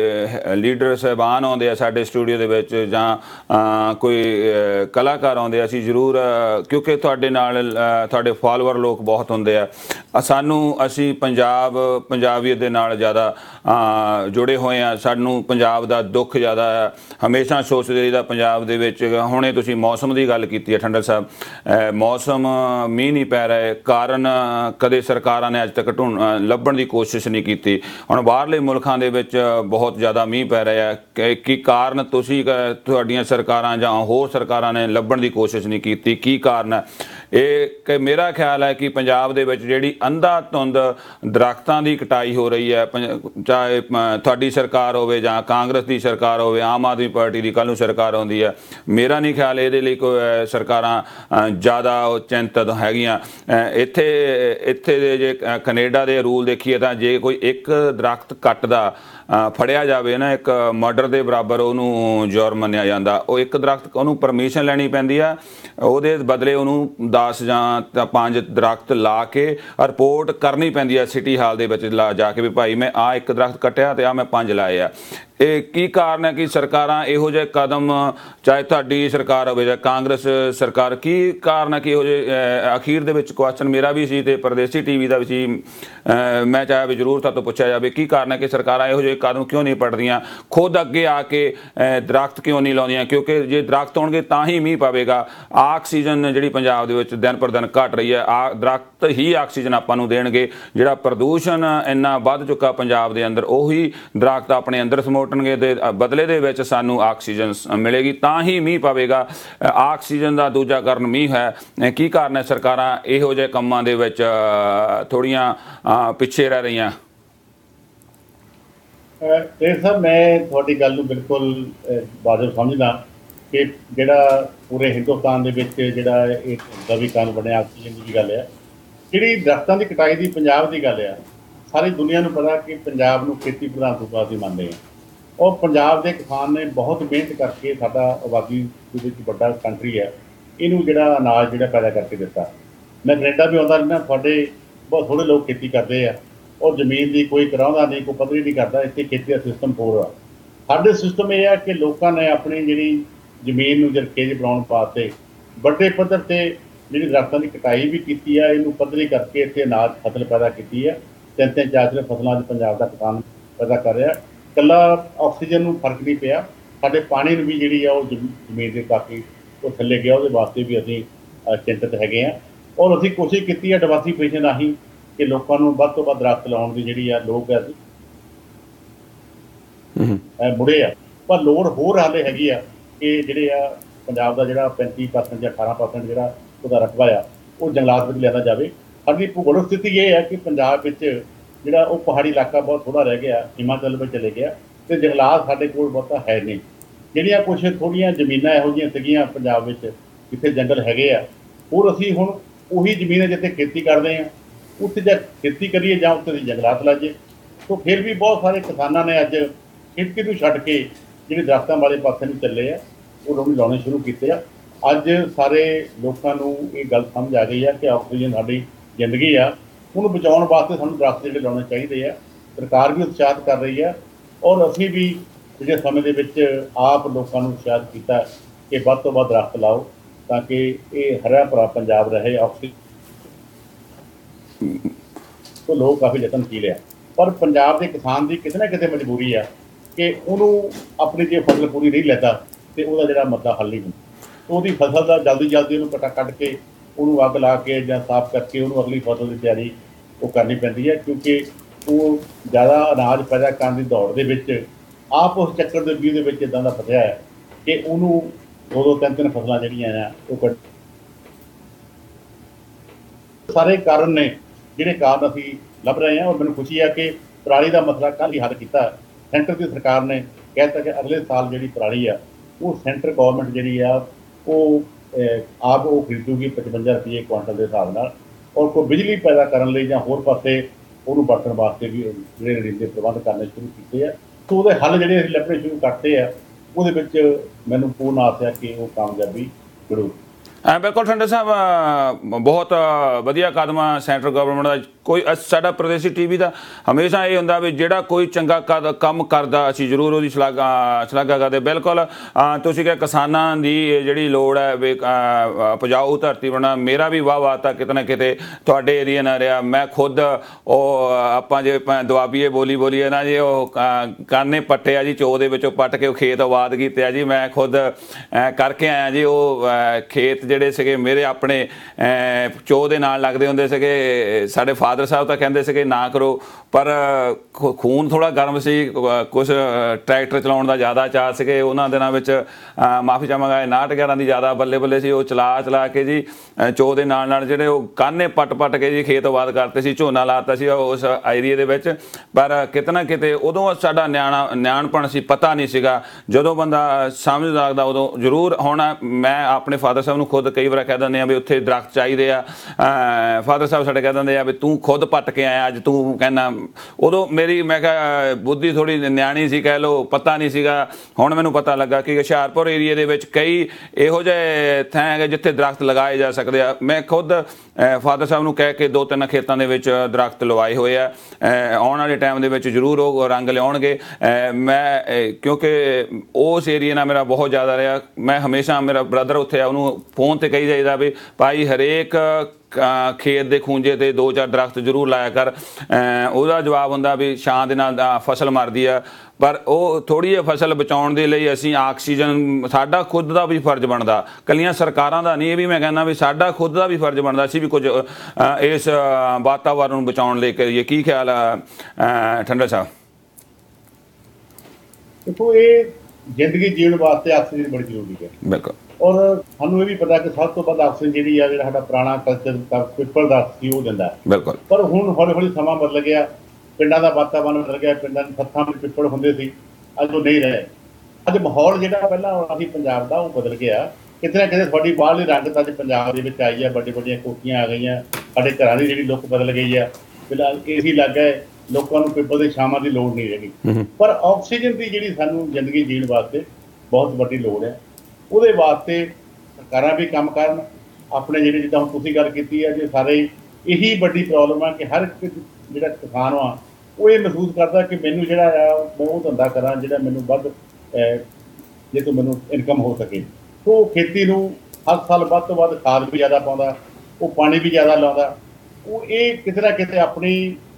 ਲੀਡਰ ਸਾਹਿਬਾਨ ਆਉਂਦੇ ਆ ਸਾਡੇ ਸਟੂਡੀਓ ਦੇ ਵਿੱਚ ਜਾਂ ਕੋਈ ਕਲਾਕਾਰ ਆਉਂਦੇ ਆ, ਅਸੀਂ ਜ਼ਰੂਰ, ਕਿਉਂਕਿ ਤੁਹਾਡੇ ਨਾਲ ਤੁਹਾਡੇ ਫਾਲੋਅਰ ਲੋਕ ਬਹੁਤ ਹੁੰਦੇ ਆ, ਸਾਨੂੰ ਅਸੀਂ ਪੰਜਾਬ ਪੰਜਾਬੀਅਤ ਦੇ ਨਾਲ ਜ਼ਿਆਦਾ ਜੁੜੇ ਹੋਏ ਆ। ਸਾਨੂੰ ਪੰਜਾਬ ਦਾ ਦੁੱਖ ਜ਼ਿਆਦਾ ਆ, ਹਮੇਸ਼ਾ ਸੋਚਦੇ ਰਹੀਦਾ ਪੰਜਾਬ ਦੇ ਵਿੱਚ। ਹੁਣੇ ਤੁਸੀਂ ਮੌਸਮ ਦੀ ਗੱਲ ਕੀਤੀ ਹੈ ਠੰਡਲ ਸਾਹਿਬ, ਮੌਸਮ ਮੀਂਹ ਨਹੀਂ ਪੈ ਰਿਹਾ, ਕਾਰਨ ਕਦੇ ਸਰਕਾਰਾਂ ਨੇ ਅੱਜ ਤੱਕ ਢੂੰਡ ਲੱਭਣ ਦੀ ਕੋਸ਼ਿਸ਼ ਨਹੀਂ ਕੀਤੀ। ਹੁਣ ਬਾਹਰਲੇ ਮੁਲਕਾਂ ਦੇ ਵਿੱਚ ਬਹੁਤ ਜ਼ਿਆਦਾ ਮੀਂਹ ਪੈ ਰਿਹਾ ਹੈ, ਕੀ ਕਾਰਨ ਤੁਸੀਂ ਤੁਹਾਡੀਆਂ ਸਰਕਾਰਾਂ ਜਾਂ ਹੋਰ ਸਰਕਾਰਾਂ ਨੇ ਲੱਭਣ ਦੀ ਕੋਸ਼ਿਸ਼ ਨਹੀਂ ਕੀਤੀ, ਕੀ ਕਾਰਨ ਹੈ ਇਹ? ਕਿ ਮੇਰਾ ਖਿਆਲ ਹੈ ਕਿ ਪੰਜਾਬ ਦੇ ਵਿੱਚ ਜਿਹੜੀ ਅੰਧਾ ਧੁੰਦ ਦਰੱਖਤਾਂ ਦੀ ਕਟਾਈ ਹੋ ਰਹੀ ਹੈ, ਚਾਹੇ ਤੁਹਾਡੀ ਸਰਕਾਰ ਹੋਵੇ ਜਾਂ ਕਾਂਗਰਸ ਦੀ ਸਰਕਾਰ ਹੋਵੇ, ਆਮ ਆਦਮੀ ਪਾਰਟੀ ਦੀ ਕੱਲ੍ਹ ਨੂੰ ਸਰਕਾਰ ਆਉਂਦੀ ਹੈ, ਮੇਰਾ ਨਹੀਂ ਖਿਆਲ ਇਹਦੇ ਲਈ ਕੋਈ ਸਰਕਾਰਾਂ ਜ਼ਿਆਦਾ ਉਹ ਚਿੰਤਤ ਹੈਗੀਆਂ। ਇੱਥੇ ਇੱਥੇ ਦੇ ਜੇ ਕੈਨੇਡਾ ਦੇ ਰੂਲ ਦੇਖੀਏ ਤਾਂ ਜੇ ਕੋਈ ਇੱਕ ਦਰੱਖਤ ਕੱਟਦਾ ਫੜਿਆ ਜਾਵੇ ਨਾ, ਇੱਕ ਮਰਡਰ ਦੇ ਬਰਾਬਰ ਉਹਨੂੰ ਜੁਰਮ ਮੰਨਿਆ ਜਾਂਦਾ। ਉਹ ਇੱਕ ਦਰੱਖਤ ਉਹਨੂੰ ਪਰਮਿਸ਼ਨ ਲੈਣੀ ਪੈਂਦੀ ਆ, ਉਹਦੇ ਬਦਲੇ ਉਹਨੂੰ ਦਸ ਜਾਂ ਪੰਜ ਦਰੱਖਤ ਲਾ ਕੇ ਰਿਪੋਰਟ ਕਰਨੀ ਪੈਂਦੀ ਆ ਸਿਟੀ ਹਾਲ ਦੇ ਵਿੱਚ ਲਾ ਜਾ ਕੇ ਵੀ ਭਾਈ ਮੈਂ ਆਹ ਇੱਕ ਦਰੱਖਤ ਕੱਟਿਆ ਅਤੇ ਆਹ ਮੈਂ ਪੰਜ ਲਾਏ ਆ। ਇਹ ਕੀ ਕਾਰਨ ਹੈ ਕਿ ਸਰਕਾਰਾਂ ਇਹੋ ਜਿਹੇ ਕਦਮ, ਚਾਹੇ ਤੁਹਾਡੀ ਸਰਕਾਰ ਹੋਵੇ ਜਾਂ ਕਾਂਗਰਸ ਸਰਕਾਰ, ਕੀ ਕਾਰਨ ਹੈ ਕਿ ਇਹੋ ਜਿਹੇ ਅਖੀਰ ਦੇ ਵਿੱਚ ਕੁਐਸਚਨ ਮੇਰਾ ਵੀ ਸੀ ਤੇ ਪਰਦੇਸੀ ਟੀਵੀ ਦਾ ਵੀ ਸੀ, ਮੈਂ ਚਾਹਿਆ ਵੀ ਜ਼ਰੂਰ ਤੁਹਾਡੇ ਤੋਂ ਪੁੱਛਿਆ ਜਾਵੇ ਕੀ ਕਾਰਨ ਹੈ ਕਿ ਸਰਕਾਰਾਂ ਇਹੋ ਜਿਹੇ ਕਦਮ ਕਿਉਂ ਨਹੀਂ ਪੁੱਟਦੀਆਂ, ਖੁਦ ਅੱਗੇ ਆ ਕੇ ਦਰਖਤ ਕਿਉਂ ਨਹੀਂ ਲਾਉਂਦੀਆਂ? ਕਿਉਂਕਿ ਜੇ ਦਰਖਤ ਹੋਣਗੇ ਤਾਂ ਹੀ ਮੀਂਹ ਪਵੇਗਾ। ਆਕਸੀਜਨ ਜਿਹੜੀ ਪੰਜਾਬ ਦੇ ਵਿੱਚ ਦਿਨ ਪਰ ਦਿਨ ਘਟ ਰਹੀ ਹੈ, ਆ ਦਰਖਤ ਹੀ ਆਕਸੀਜਨ ਆਪਾਂ ਨੂੰ ਦੇਣਗੇ। ਜਿਹੜਾ ਪ੍ਰਦੂਸ਼ਣ ਇੰਨਾ ਵੱਧ ਚੁੱਕਾ ਪੰਜਾਬ ਦੇ ਅੰਦਰ, ਉਹੀ ਦਰਖਤ ਆਪਣੇ ਅੰਦਰ ਸਮੋਟਣਗੇ ਤੇ ਬਦਲੇ ਦੇ ਵਿੱਚ ਸਾਨੂੰ ਆਕਸੀਜਨ ਮਿਲੇਗੀ, ਤਾਂ ਹੀ ਮੀਂਹ ਪਵੇਗਾ। ਆਕਸੀਜਨ ਦਾ ਦੂਜਾ ਕਾਰਨ ਮੀਂਹ ਹੈ। ਕੀ ਕਾਰਨ ਹੈ ਸਰਕਾਰਾਂ ਇਹੋ ਜਿਹੇ ਕੰਮਾਂ ਦੇ ਵਿੱਚ ਥੋੜ੍ਹੀਆਂ ਪਿੱਛੇ ਰਹਿ ਰਹੀਆਂ? ਇਹ ਸਰ ਮੈਂ ਤੁਹਾਡੀ ਗੱਲ ਨੂੰ ਬਿਲਕੁਲ ਵਾਜਬ ਸਮਝਦਾ ਕਿ ਜਿਹੜਾ ਪੂਰੇ ਹਿੰਦੁਸਤਾਨ ਦੇ ਵਿੱਚ ਜਿਹੜਾ ਇਹ ਦਾ ਵੀ ਕਾਰਨ ਬਣਿਆ, ਆਕਸੀਜਨ ਦੀ ਵੀ ਗੱਲ ਹੈ, ਜਿਹੜੀ ਦਰਖਤਾਂ ਦੀ ਕਟਾਈ ਦੀ ਪੰਜਾਬ ਦੀ ਗੱਲ ਆ, ਸਾਰੀ ਦੁਨੀਆ ਨੂੰ ਪਤਾ ਕਿ ਪੰਜਾਬ ਨੂੰ ਖੇਤੀ ਪ੍ਰਧਾਨ ਸੂਬਾ ਅਸੀਂ ਮੰਨਦੇ ਹਾਂ। ਔਰ ਪੰਜਾਬ ਦੇ ਕਿਸਾਨ ਨੇ ਬਹੁਤ ਮਿਹਨਤ ਕਰਕੇ ਸਾਡਾ ਆਬਾਦੀ ਦੇ ਵਿੱਚ ਵੱਡਾ ਕੰਟਰੀ ਹੈ, ਇਹਨੂੰ ਜਿਹੜਾ ਅਨਾਜ ਜਿਹੜਾ ਪੈਦਾ ਕਰਕੇ ਦਿੱਤਾ। ਮੈਂ ਕੈਨੇਡਾ ਵੀ ਆਉਂਦਾ ਰਹਿੰਦਾ, ਤੁਹਾਡੇ ਬਹੁਤ ਥੋੜ੍ਹੇ ਲੋਕ ਖੇਤੀ ਕਰਦੇ ਆ ਔਰ ਜ਼ਮੀਨ ਦੀ ਕੋਈ ਕਰਾਉਂਦਾ ਨਹੀਂ, ਕੋਈ ਪੱਧਰੀ ਨਹੀਂ ਕਰਦਾ। ਇੱਥੇ ਖੇਤੀ ਦਾ ਸਿਸਟਮ ਹੋਰ ਆ। ਸਾਡੇ ਸਿਸਟਮ ਇਹ ਆ ਕਿ ਲੋਕਾਂ ਨੇ ਆਪਣੀ ਜਿਹੜੀ ਜ਼ਮੀਨ ਨੂੰ ਜਰਖੇਜ ਬਣਾਉਣ ਵਾਸਤੇ ਵੱਡੇ ਪੱਧਰ 'ਤੇ ਜਿਹੜੀ ਦਰਖਤਾਂ ਦੀ ਕਟਾਈ ਵੀ ਕੀਤੀ ਆ, ਇਹਨੂੰ ਪੱਧਰੀ ਕਰਕੇ ਇੱਥੇ ਅਨਾਜ ਫਸਲ ਪੈਦਾ ਕੀਤੀ ਆ। ਤਿੰਨ ਤਿੰਨ ਚਾਰ ਚਾਰ ਫਸਲਾਂ 'ਚ ਪੰਜਾਬ ਦਾ ਕਿਸਾਨ ਪੈਦਾ ਕਰ ਰਿਹਾ। ਇਕੱਲਾ ਆਕਸੀਜਨ ਨੂੰ ਫਰਕ ਨਹੀਂ ਪਿਆ, ਸਾਡੇ ਪਾਣੀ ਨੂੰ ਵੀ ਜਿਹੜੀ ਆ ਉਹ ਜ਼ਮੀਨ ਦੇ ਕਾਫੀ ਉਹ ਥੱਲੇ ਗਿਆ, ਉਹਦੇ ਵਾਸਤੇ ਵੀ ਅਸੀਂ ਚਿੰਤਤ ਹੈਗੇ ਹਾਂ। ਔਰ ਅਸੀਂ ਕੋਸ਼ਿਸ਼ ਕੀਤੀ ਹੈ ਡਿਵਰਸੀਫਿਕੇਸ਼ਨ ਰਾਹੀਂ ਕਿ ਲੋਕਾਂ ਨੂੰ ਵੱਧ ਤੋਂ ਵੱਧ ਦਰਖਤ ਲਾਉਣ ਦੀ ਜਿਹੜੀ ਆ ਲੋਕ ਹੈ ਮੁੜੇ ਆ। ਪਰ ਲੋੜ ਹੋਰ ਹਾਲੇ ਹੈਗੀ ਆ ਕਿ ਜਿਹੜੇ ਆ ਪੰਜਾਬ ਦਾ ਜਿਹੜਾ ਪੈਂਤੀ ਪਰਸੈਂਟ ਜਾਂ ਅਠਾਰਾਂ ਪਰਸੈਂਟ ਜਿਹੜਾ ਉਹਦਾ ਰਕਬਾ ਆ ਉਹ ਜੰਗਲਾਤ ਵਿੱਚ ਲਿਆਂਦਾ ਜਾਵੇ। ਸਾਡੀ ਭੂਗੋਲਿਕ ਸਥਿਤੀ ਇਹ ਹੈ ਕਿ ਪੰਜਾਬ ਵਿੱਚ ਜਿਹੜਾ ਉਹ ਪਹਾੜੀ ਇਲਾਕਾ ਬਹੁਤ ਥੋੜ੍ਹਾ ਰਹਿ ਗਿਆ, ਹਿਮਾਚਲ ਵਿੱਚ ਚਲੇ ਗਿਆ ਅਤੇ ਜੰਗਲਾਤ ਸਾਡੇ ਕੋਲ ਬਹੁਤਾ ਹੈ ਨਹੀਂ। ਜਿਹੜੀਆਂ ਕੁਛ ਥੋੜ੍ਹੀਆਂ ਜ਼ਮੀਨਾਂ ਇਹੋ ਜਿਹੀਆਂ ਸੀਗੀਆਂ ਪੰਜਾਬ ਵਿੱਚ ਜਿੱਥੇ ਜੰਗਲ ਹੈਗੇ ਆ, ਹੋਰ ਅਸੀਂ ਹੁਣ ਉਹੀ ਜ਼ਮੀਨ ਹੈ ਜਿੱਥੇ ਖੇਤੀ ਕਰਦੇ ਹਾਂ, ਉੱਥੇ ਜਾਂ ਖੇਤੀ ਕਰੀਏ ਜਾਂ ਉੱਥੇ ਦੀ ਜੰਗਲਾਤ ਲਾਈਏ। ਤਾਂ ਫਿਰ ਵੀ ਬਹੁਤ ਸਾਰੇ ਕਿਸਾਨਾਂ ਨੇ ਅੱਜ ਖੇਤੀ ਨੂੰ ਛੱਡ ਕੇ ਜਿਹੜੇ ਦਰਖਤਾਂ ਵਾਲੇ ਪਾਸੇ ਨੂੰ ਚੱਲੇ ਆ, ਉਹ ਲੋਕ ਲਾਉਣੇ ਸ਼ੁਰੂ ਕੀਤੇ ਆ। ਅੱਜ ਸਾਰੇ ਲੋਕਾਂ ਨੂੰ ਇਹ ਗੱਲ ਸਮਝ ਆ ਗਈ ਆ ਕਿ ਆਕਸੀਜਨ ਸਾਡੀ ਜ਼ਿੰਦਗੀ ਆ, ਉਹਨੂੰ ਬਚਾਉਣ ਵਾਸਤੇ ਸਾਨੂੰ ਦਰਖਤ ਜਿਹੜੇ ਲਾਉਣੇ ਚਾਹੀਦੇ ਆ। ਸਰਕਾਰ ਵੀ ਉਤਸ਼ਾਹਿਤ ਕਰ ਰਹੀ ਆ ਔਰ ਅਸੀਂ ਵੀ ਪਿਛਲੇ ਸਮੇਂ ਦੇ ਵਿੱਚ ਆਪ ਲੋਕਾਂ ਨੂੰ ਉਤਸ਼ਾਹਿਤ ਕੀਤਾ ਕਿ ਵੱਧ ਤੋਂ ਵੱਧ ਦਰਖਤ ਲਾਓ ਤਾਂ ਕਿ ਇਹ ਹਰਾ ਭਰਾ ਪੰਜਾਬ ਰਹੇ। ਆਕਸੀਜਨ ਤੋਂ ਲੋਕ ਕਾਫੀ ਯਤਨ ਕੀ ਲਿਆ, ਪਰ ਪੰਜਾਬ ਦੇ ਕਿਸਾਨ ਦੀ ਕਿਤੇ ਨਾ ਕਿਤੇ ਮਜਬੂਰੀ ਆ ਕਿ ਉਹਨੂੰ ਆਪਣੀ ਜੇ ਫਸਲ ਪੂਰੀ ਨਹੀਂ ਲੈਂਦਾ ਅਤੇ ਉਹਦਾ ਜਿਹੜਾ ਮਸਲਾ ਹੱਲ ਨਹੀਂ ਹੁੰਦਾ। ਉਹਦੀ ਫਸਲ ਦਾ ਜਲਦੀ ਜਲਦੀ ਉਹਨੂੰ ਕਟਾ ਕੱਢ ਕੇ ਉਹਨੂੰ ਅੱਗ ਲਾ ਕੇ ਜਾਂ ਸਾਫ਼ ਕਰਕੇ ਉਹਨੂੰ ਅਗਲੀ ਫਸਲ ਦੀ ਤਿਆਰੀ ਉਹ ਕਰਨੀ ਪੈਂਦੀ ਹੈ, ਕਿਉਂਕਿ ਉਹ ਜ਼ਿਆਦਾ ਅਨਾਜ ਪੈਦਾ ਕਰਨ ਦੀ ਦੌੜ ਦੇ ਵਿੱਚ ਆਪ ਉਸ ਚੱਕਰ ਦੇ ਵੀਹ ਦੇ ਵਿੱਚ ਇੱਦਾਂ ਦਾ ਫਸਿਆ ਹੈ ਕਿ ਉਹਨੂੰ ਦੋ ਦੋ ਤਿੰਨ ਤਿੰਨ ਫਸਲਾਂ ਜਿਹੜੀਆਂ ਆ ਉਹ ਕੱਢ ਸਾਰੇ ਕਾਰਨ ਨੇ ਜਿਹੜੇ ਕਾਰਨ ਅਸੀਂ ਲੱਭ ਰਹੇ ਹਾਂ। ਔਰ ਮੈਨੂੰ ਖੁਸ਼ੀ ਹੈ ਕਿ ਪਰਾਲੀ ਦਾ ਮਸਲਾ ਕੱਲ੍ਹ ਹੀ ਹੱਲ ਕੀਤਾ। ਸੈਂਟਰ ਦੀ ਸਰਕਾਰ ਨੇ ਕਹਿ ਦਿੱਤਾ ਕਿ ਅਗਲੇ ਸਾਲ ਜਿਹੜੀ ਪਰਾਲੀ ਆ ਉਹ ਸੈਂਟਰ ਗੌਰਮੈਂਟ ਜਿਹੜੀ ਆ ਉਹ ਆਪ ਉਹ ਖਰੀਦੂਗੀ ਪਚਵੰਜਾ ਰੁਪਏ ਕੁਆਂਟਲ ਦੇ ਹਿਸਾਬ ਨਾਲ। ਔਰ ਕੋਈ ਬਿਜਲੀ ਪੈਦਾ ਕਰਨ ਲਈ ਜਾਂ ਹੋਰ ਪਾਸੇ ਉਹਨੂੰ ਵਰਤਣ ਵਾਸਤੇ ਵੀ ਜਿਹੜੇ ਲੋੜੀਂਦੇ ਪ੍ਰਬੰਧ ਕਰਨੇ ਸ਼ੁਰੂ ਕੀਤੇ ਆ। ਸੋ ਉਹਦੇ ਹੱਲ ਜਿਹੜੇ ਅਸੀਂ ਲੱਭਣੇ ਸ਼ੁਰੂ ਕਰਤੇ ਆ, ਉਹਦੇ ਵਿੱਚ ਮੈਨੂੰ ਪੂਰਨ ਆਸ ਹੈ ਕਿ ਉਹ ਕਾਮਯਾਬੀ ਜ਼ਰੂਰ। ਬਿਲਕੁਲ ਠੰਡੇ ਸਾਹਿਬ, ਬਹੁਤ ਵਧੀਆ ਕਦਮ ਆ ਸੈਂਟਰ ਗਵਰਨਮੈਂਟ ਦਾ। ਕੋਈ ਸਾਡਾ ਪ੍ਰਦੇਸੀ ਟੀਵੀ ਦਾ ਹਮੇਸ਼ਾ ਇਹ ਹੁੰਦਾ ਵੀ ਜਿਹੜਾ ਕੋਈ ਚੰਗਾ ਕਦ ਕੰਮ ਕਰਦਾ ਅਸੀਂ ਜ਼ਰੂਰ ਉਹਦੀ ਸ਼ਲਾਘਾ ਸ਼ਲਾਘਾ ਕਰਦੇ। ਬਿਲਕੁਲ ਤੁਸੀਂ ਕਿਹਾ ਕਿਸਾਨਾਂ ਦੀ ਜਿਹੜੀ ਲੋੜ ਹੈ ਵੀ ਉਪਜਾਊ ਧਰਤੀ ਬਣਾ, ਮੇਰਾ ਵੀ ਵਾਹ ਵਾਹ ਤਾਂ ਕਿਤੇ ਨਾ ਕਿਤੇ ਤੁਹਾਡੇ ਏਰੀਆ ਨਾਲ ਰਿਹਾ। ਮੈਂ ਖੁਦ ਉਹ ਆਪਾਂ ਜੇ ਦੁਆਬੀਏ ਬੋਲੀ ਬੋਲੀਏ ਨਾ ਜੀ, ਉਹ ਕਾਨੇ ਪੱਟੇ ਆ ਜੀ, ਚੋਅ ਦੇ ਵਿੱਚੋਂ ਪੱਟ ਕੇ ਉਹ ਖੇਤ ਆਬਾਦ ਕੀਤੇ ਆ ਜੀ। ਮੈਂ ਖੁਦ ਕਰਕੇ ਆਇਆ ਜੀ। ਉਹ ਖੇਤ ਜਿਹੜੇ ਸੀਗੇ ਮੇਰੇ ਆਪਣੇ ਚੋਅ ਦੇ ਨਾਲ ਲੱਗਦੇ ਹੁੰਦੇ ਸੀਗੇ। ਸਾਡੇ ਫਾਦਰ ਸਾਹਿਬ ਤਾਂ ਕਹਿੰਦੇ ਸੀਗੇ ਨਾ ਕਰੋ, ਪਰ ਖੂਨ ਥੋੜ੍ਹਾ ਗਰਮ ਸੀ, ਕੁਛ ਟਰੈਕਟਰ ਚਲਾਉਣ ਦਾ ਜ਼ਿਆਦਾ ਚਾਅ ਸੀਗੇ ਉਹਨਾਂ ਦਿਨਾਂ ਵਿੱਚ। ਮਾਫੀ ਚਾਹਾਂਗਾ ਉਨਾਹਠ ਗਿਆਰਾਂ ਦੀ ਜ਼ਿਆਦਾ ਬੱਲੇ ਬੱਲੇ ਸੀ। ਉਹ ਚਲਾ ਚਲਾ ਕੇ ਜੀ ਚੋਅ ਦੇ ਨਾਲ ਨਾਲ ਜਿਹੜੇ ਉਹ ਕਾਨੇ ਪੱਟ ਪੱਟ ਕੇ ਜੀ ਖੇਤ ਆਬਾਦ ਕਰਤੇ ਸੀ, ਝੋਨਾ ਲਾਤਾ ਸੀ ਉਸ ਏਰੀਏ ਦੇ ਵਿੱਚ। ਪਰ ਕਿਤੇ ਨਾ ਕਿਤੇ ਉਦੋਂ ਸਾਡਾ ਨਿਆਣਾ ਨਿਆਣਪਣ ਸੀ, ਪਤਾ ਨਹੀਂ ਸੀਗਾ। ਜਦੋਂ ਬੰਦਾ ਸਮਝ ਲੱਗਦਾ ਉਦੋਂ ਜ਼ਰੂਰ। ਹੁਣ ਮੈਂ ਆਪਣੇ ਫਾਦਰ ਸਾਹਿਬ ਨੂੰ ਖੁਦ ਕਈ ਵਾਰ ਕਹਿ ਦਿੰਦੇ ਆ ਵੀ ਉੱਥੇ ਦਰਖਤ ਚਾਹੀਦੇ ਆ। ਫਾਦਰ ਸਾਹਿਬ ਸਾਡੇ ਕਹਿ ਦਿੰਦੇ ਆ ਵੀ ਤੂੰ ਖੁਦ ਪੱਟ ਕੇ ਆਇਆ, ਅੱਜ ਤੂੰ ਕਹਿੰਦਾ ਉਦੋਂ ਮੇਰੀ ਮੈਂ ਕਿਹਾ ਬੁੱਧੀ ਥੋੜੀ ਨਿਆਣੀ ਸੀ ਕਹਿ ਲਓ, ਪਤਾ ਨਹੀਂ ਸੀਗਾ। ਹੁਣ ਮੈਨੂੰ ਪਤਾ ਲੱਗਾ ਕਿ ਹੁਸ਼ਿਆਰਪੁਰ ਏਰੀਏ ਦੇ ਵਿੱਚ ਕਈ ਇਹੋ ਜਿਹੇ ਥਾਂ ਹੈਗੇ ਜਿੱਥੇ ਦਰਖਤ ਲਗਾਏ ਜਾ ਸਕਦੇ ਆ। ਮੈਂ ਖੁਦ ਫਾਦਰ ਸਾਹਿਬ ਨੂੰ ਕਹਿ ਕੇ ਦੋ ਤਿੰਨ ਖੇਤਾਂ ਦੇ ਵਿੱਚ ਦਰਖਤ ਲਵਾਏ ਹੋਏ ਆ। ਆਉਣ ਵਾਲੇ ਟਾਈਮ ਦੇ ਵਿੱਚ ਜ਼ਰੂਰ ਉਹ ਰੰਗ ਲਿਆਉਣਗੇ। ਮੈਂ ਕਿਉਂਕਿ ਉਸ ਏਰੀਏ ਨਾਲ ਮੇਰਾ ਬਹੁਤ ਜ਼ਿਆਦਾ ਰਿਹਾ। ਮੈਂ ਹਮੇਸ਼ਾ, ਮੇਰਾ ਬ੍ਰਦਰ ਉੱਥੇ ਆ, ਉਹਨੂੰ ਫੋਨ ਤੇ ਕਹੀ ਜਾਈਦਾ ਵੀ ਭਾਈ ਹਰੇਕ ਖੇਤ ਦੇ ਖੂੰਜੇ ਤੇ ਦੋ ਚਾਰ ਦਰਖਤ ਜ਼ਰੂਰ ਲਾਇਆ ਕਰ। ਉਹਦਾ ਜਵਾਬ ਹੁੰਦਾ ਵੀ ਛਾਂ ਦੇ ਨਾਲ ਫਸਲ ਮਰਦੀ ਆ। ਪਰ ਉਹ ਥੋੜ੍ਹੀ ਜਿਹੀ ਫਸਲ ਬਚਾਉਣ ਦੇ ਲਈ ਅਸੀਂ ਆਕਸੀਜਨ, ਸਾਡਾ ਖੁਦ ਦਾ ਵੀ ਫਰਜ਼ ਬਣਦਾ, ਇਕੱਲੀਆਂ ਸਰਕਾਰਾਂ ਦਾ ਨਹੀਂ। ਇਹ ਵੀ ਮੈਂ ਕਹਿੰਦਾ ਵੀ ਸਾਡਾ ਖੁਦ ਦਾ ਵੀ ਫਰਜ਼ ਬਣਦਾ, ਅਸੀਂ ਵੀ ਕੁਝ ਇਸ ਵਾਤਾਵਰਨ ਨੂੰ ਬਚਾਉਣ ਲਈ ਕਰੀਏ। ਕੀ ਖਿਆਲ ਆ ਠੰਡਲ ਸਾਹਿਬ? ਦੇਖੋ, ਇਹ ਜ਼ਿੰਦਗੀ ਜੀਣ ਵਾਸਤੇ ਆਕਸੀਜਨ ਬੜੀ ਜ਼ਰੂਰੀ ਹੈ। ਬਿਲਕੁਲ। ਔਰ ਸਾਨੂੰ ਇਹ ਵੀ ਪਤਾ ਕਿ ਸਭ ਤੋਂ ਵੱਧ ਆਕਸੀਜਨ ਜਿਹੜੀ ਆ, ਜਿਹੜਾ ਸਾਡਾ ਪੁਰਾਣਾ ਕਲਚਰ ਪਿੱਪਲ ਦਾ ਸੀ, ਉਹ ਦਿੰਦਾ। ਬਿਲਕੁਲ। ਪਰ ਹੁਣ ਹੌਲੀ ਹੌਲੀ ਸਮਾਂ ਬਦਲ ਗਿਆ, ਪਿੰਡਾਂ ਦਾ ਵਾਤਾਵਰਨ ਬਦਲ ਗਿਆ। ਪਿੰਡਾਂ ਦੇ ਸੱਥਾਂ ਵਿੱਚ ਪਿੱਪਲ ਹੁੰਦੇ ਸੀ, ਅੱਜ ਉਹ ਨਹੀਂ ਰਹੇ। ਅੱਜ ਮਾਹੌਲ ਜਿਹੜਾ ਪਹਿਲਾਂ ਆਉਣਾ ਸੀ ਪੰਜਾਬ ਦਾ, ਉਹ ਬਦਲ ਗਿਆ। ਕਿਤੇ ਨਾ ਕਿਤੇ ਤੁਹਾਡੀ ਬਾਹਰਲੀ ਰੰਗਤ ਅੱਜ ਪੰਜਾਬ ਦੇ ਵਿੱਚ ਆਈ ਹੈ। ਵੱਡੀ ਵੱਡੀਆਂ ਕੋਠੀਆਂ ਆ ਗਈਆਂ, ਸਾਡੇ ਘਰਾਂ ਦੀ ਜਿਹੜੀ ਲੁੱਕ ਬਦਲ ਗਈ ਆ। ਫਿਲਹਾਲ ਏ ਸੀ ਲੱਗ ਗਏ, ਲੋਕਾਂ ਨੂੰ ਪਿੱਪਲ ਦੇ ਛਾਵਾਂ ਦੀ ਲੋੜ ਨਹੀਂ ਰਹੀ। ਪਰ ਆਕਸੀਜਨ ਦੀ ਜਿਹੜੀ ਸਾਨੂੰ ਜ਼ਿੰਦਗੀ ਜੀਣ ਵਾਸਤੇ ਬਹੁਤ ਵੱਡੀ ਲੋੜ ਹੈ, ਉਹਦੇ ਵਾਸਤੇ ਸਰਕਾਰਾਂ ਵੀ ਕੰਮ ਕਰਨ। ਆਪਣੇ ਜਿਹੜੇ, ਜਿੱਦਾਂ ਹੁਣ ਤੁਸੀਂ ਗੱਲ ਕੀਤੀ ਹੈ, ਜੇ ਸਾਰੇ ਇਹੀ ਵੱਡੀ ਪ੍ਰੋਬਲਮ ਆ ਕਿ ਹਰ ਇੱਕ ਜਿਹੜਾ ਕਿਸਾਨ ਆ ਉਹ ਇਹ ਮਹਿਸੂਸ ਕਰਦਾ ਕਿ ਮੈਨੂੰ ਜਿਹੜਾ ਆ ਮੈਂ ਉਹ ਧੰਦਾ ਕਰਾਂ ਜਿਹੜਾ ਮੈਨੂੰ ਵੱਧ, ਜੇ ਤੋਂ ਮੈਨੂੰ ਇਨਕਮ ਹੋ ਸਕੇ। ਸੋ ਖੇਤੀ ਨੂੰ ਹਰ ਸਾਲ ਵੱਧ ਤੋਂ ਵੱਧ ਖਾਦ ਵੀ ਜ਼ਿਆਦਾ ਪਾਉਂਦਾ, ਉਹ ਪਾਣੀ ਵੀ ਜ਼ਿਆਦਾ ਲਾਉਂਦਾ। ਉਹ ਇਹ ਕਿਤੇ ਨਾ ਕਿਤੇ ਆਪਣੀ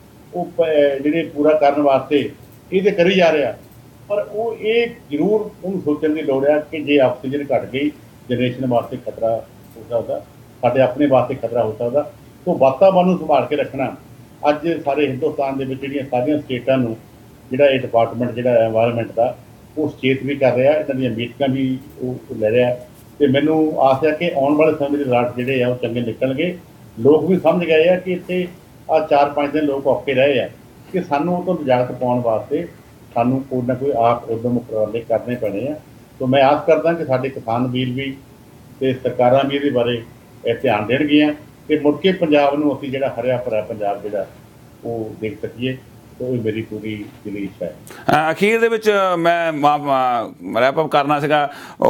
ਉਹ ਜਿਹੜੇ ਪੂਰਾ ਕਰਨ ਵਾਸਤੇ ਇਹ ਤੇ ਕਰੀ ਜਾ ਰਿਹਾ। ਪਰ ਉਹ ਇਹ ਜ਼ਰੂਰ ਉਹਨੂੰ ਸੋਚਣ ਦੀ ਲੋੜ ਆ ਕਿ ਜੇ ਆਕਸੀਜਨ ਘੱਟ ਗਈ, ਜਨਰੇਸ਼ਨ ਵਾਸਤੇ ਖਤਰਾ ਹੋ ਸਕਦਾ, ਸਾਡੇ ਆਪਣੇ ਵਾਸਤੇ ਖਤਰਾ ਹੋ ਸਕਦਾ। ਸੋ ਵਾਤਾਵਰਨ ਨੂੰ ਸੰਭਾਲ ਕੇ ਰੱਖਣਾ ਅੱਜ ਸਾਰੇ ਹਿੰਦੁਸਤਾਨ ਦੇ ਵਿੱਚ ਜਿਹੜੀਆਂ ਸਾਰੀਆਂ ਸਟੇਟਾਂ ਨੂੰ ਜਿਹੜਾ ਇਹ ਡਿਪਾਰਟਮੈਂਟ ਜਿਹੜਾ ਐਨਵਾਇਰਨਮੈਂਟ ਦਾ, ਉਹ ਸੁਚੇਤ ਵੀ ਕਰ ਰਿਹਾ, ਇਹਨਾਂ ਦੀਆਂ ਮੀਟਿੰਗਾਂ ਵੀ ਉਹ ਲੈ ਰਿਹਾ। ਅਤੇ ਮੈਨੂੰ ਆਸ ਹੈ ਕਿ ਆਉਣ ਵਾਲੇ ਸਮੇਂ ਦੇ ਰਿਜ਼ਲਟ ਜਿਹੜੇ ਆ ਉਹ ਚੰਗੇ ਨਿਕਲਣਗੇ। ਲੋਕ ਵੀ ਸਮਝ ਗਏ ਆ ਕਿ ਇੱਥੇ ਆਹ ਚਾਰ ਪੰਜ ਦਿਨ ਲੋਕ ਔਖੇ ਰਹੇ ਆ, ਕਿ ਸਾਨੂੰ ਉਹ ਤੋਂ ਨਿਜਾਤ ਪਾਉਣ ਵਾਸਤੇ ਸਾਨੂੰ ਕੋਈ ਨਾ ਕੋਈ ਆਪ ਉਦਮ ਉਪਰਾਲੇ ਕਰਨੇ ਪੈਣੇ ਆ। ਸੋ ਮੈਂ ਆਸ ਕਰਦਾ ਕਿ ਸਾਡੇ ਕਿਸਾਨ ਵੀਰ ਵੀ ਅਤੇ ਸਰਕਾਰਾਂ ਵੀ ਇਹਦੇ ਬਾਰੇ ਧਿਆਨ ਦੇਣਗੀਆਂ ਕਿ ਮੁੜ ਕੇ ਪੰਜਾਬ ਨੂੰ ਅਸੀਂ ਜਿਹੜਾ ਹਰਿਆ ਭਰਿਆ ਪੰਜਾਬ ਜਿਹੜਾ ਉਹ ਦੇਖ ਸਕੀਏ। ਉਹ ਮੇਰੀ ਪੂਰੀ ਦਿਲੀ ਇੱਛਾ ਹੈ। ਅਖੀਰ ਦੇ ਵਿੱਚ ਮੈਂ ਰੈਪ ਅਪ ਕਰਨਾ ਸੀਗਾ,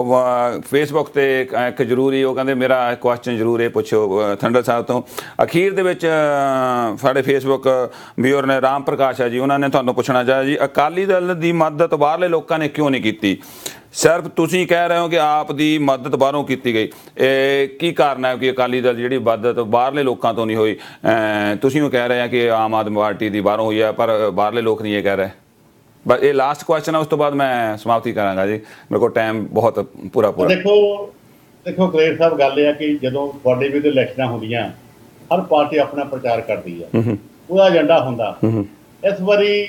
ਫੇਸਬੁੱਕ 'ਤੇ ਇੱਕ ਜ਼ਰੂਰੀ, ਉਹ ਕਹਿੰਦੇ ਮੇਰਾ ਕੁਐਸਚਨ ਜ਼ਰੂਰ ਇਹ ਪੁੱਛੋ ਥੰਡਲ ਸਾਹਿਬ ਤੋਂ। ਅਖੀਰ ਦੇ ਵਿੱਚ ਸਾਡੇ ਫੇਸਬੁੱਕ ਵੀਰ ਨੇ ਰਾਮ ਪ੍ਰਕਾਸ਼ ਹੈ ਜੀ, ਉਹਨਾਂ ਨੇ ਤੁਹਾਨੂੰ ਪੁੱਛਣਾ ਚਾਹਿਆ ਜੀ, ਅਕਾਲੀ ਦਲ ਦੀ ਮਦਦ ਬਾਹਰਲੇ ਲੋਕਾਂ ਨੇ ਕਿਉਂ ਨਹੀਂ ਕੀਤੀ? ਸਿਰਫ ਤੁਸੀਂ ਕਹਿ ਰਹੇ ਹੋ ਕਿ ਆਪ ਦੀ ਮਦਦ ਬਾਹਰੋਂ ਕੀਤੀ ਗਈ, ਇਹ ਕੀ ਕਾਰਨ ਹੈ ਕਿ ਅਕਾਲੀ ਦਲ ਜਿਹੜੀ ਮਦਦ ਬਾਹਰਲੇ ਲੋਕਾਂ ਤੋਂ ਨਹੀਂ ਹੋਈ? ਤੁਸੀਂ ਉਹ ਕਹਿ ਰਹੇ ਆ ਕਿ ਆਮ ਆਦਮੀ ਪਾਰਟੀ ਦੀ ਬਾਹਰੋਂ ਹੋਈ ਹੈ, ਪਰ ਬਾਹਰਲੇ ਲੋਕ ਨਹੀਂ ਇਹ ਕਹਿ ਰਹੇ। ਬਸ ਇਹ ਲਾਸਟ ਕੁਐਸਚਨ ਹੈ, ਉਸ ਤੋਂ ਬਾਅਦ ਮੈਂ ਸਮਾਪਤੀ ਕਰਾਂਗਾ ਜੀ, ਮੇਰੇ ਕੋਲ ਟਾਈਮ ਬਹੁਤ ਪੂਰਾ ਪੂਰਾ। ਦੇਖੋ ਦੇਖੋ ਕਲੇਰ ਸਾਹਿਬ, ਗੱਲ ਇਹ ਆ ਕਿ ਜਦੋਂ ਤੁਹਾਡੇ ਵੀ ਇਲੈਕਸ਼ਨਾਂ ਹੁੰਦੀਆਂ, ਹਰ ਪਾਰਟੀ ਆਪਣਾ ਪ੍ਰਚਾਰ ਕਰਦੀ ਹੈ, ਉਹਦਾ ਏਜੰਡਾ ਹੁੰਦਾ। ਇਸ ਵਾਰੀ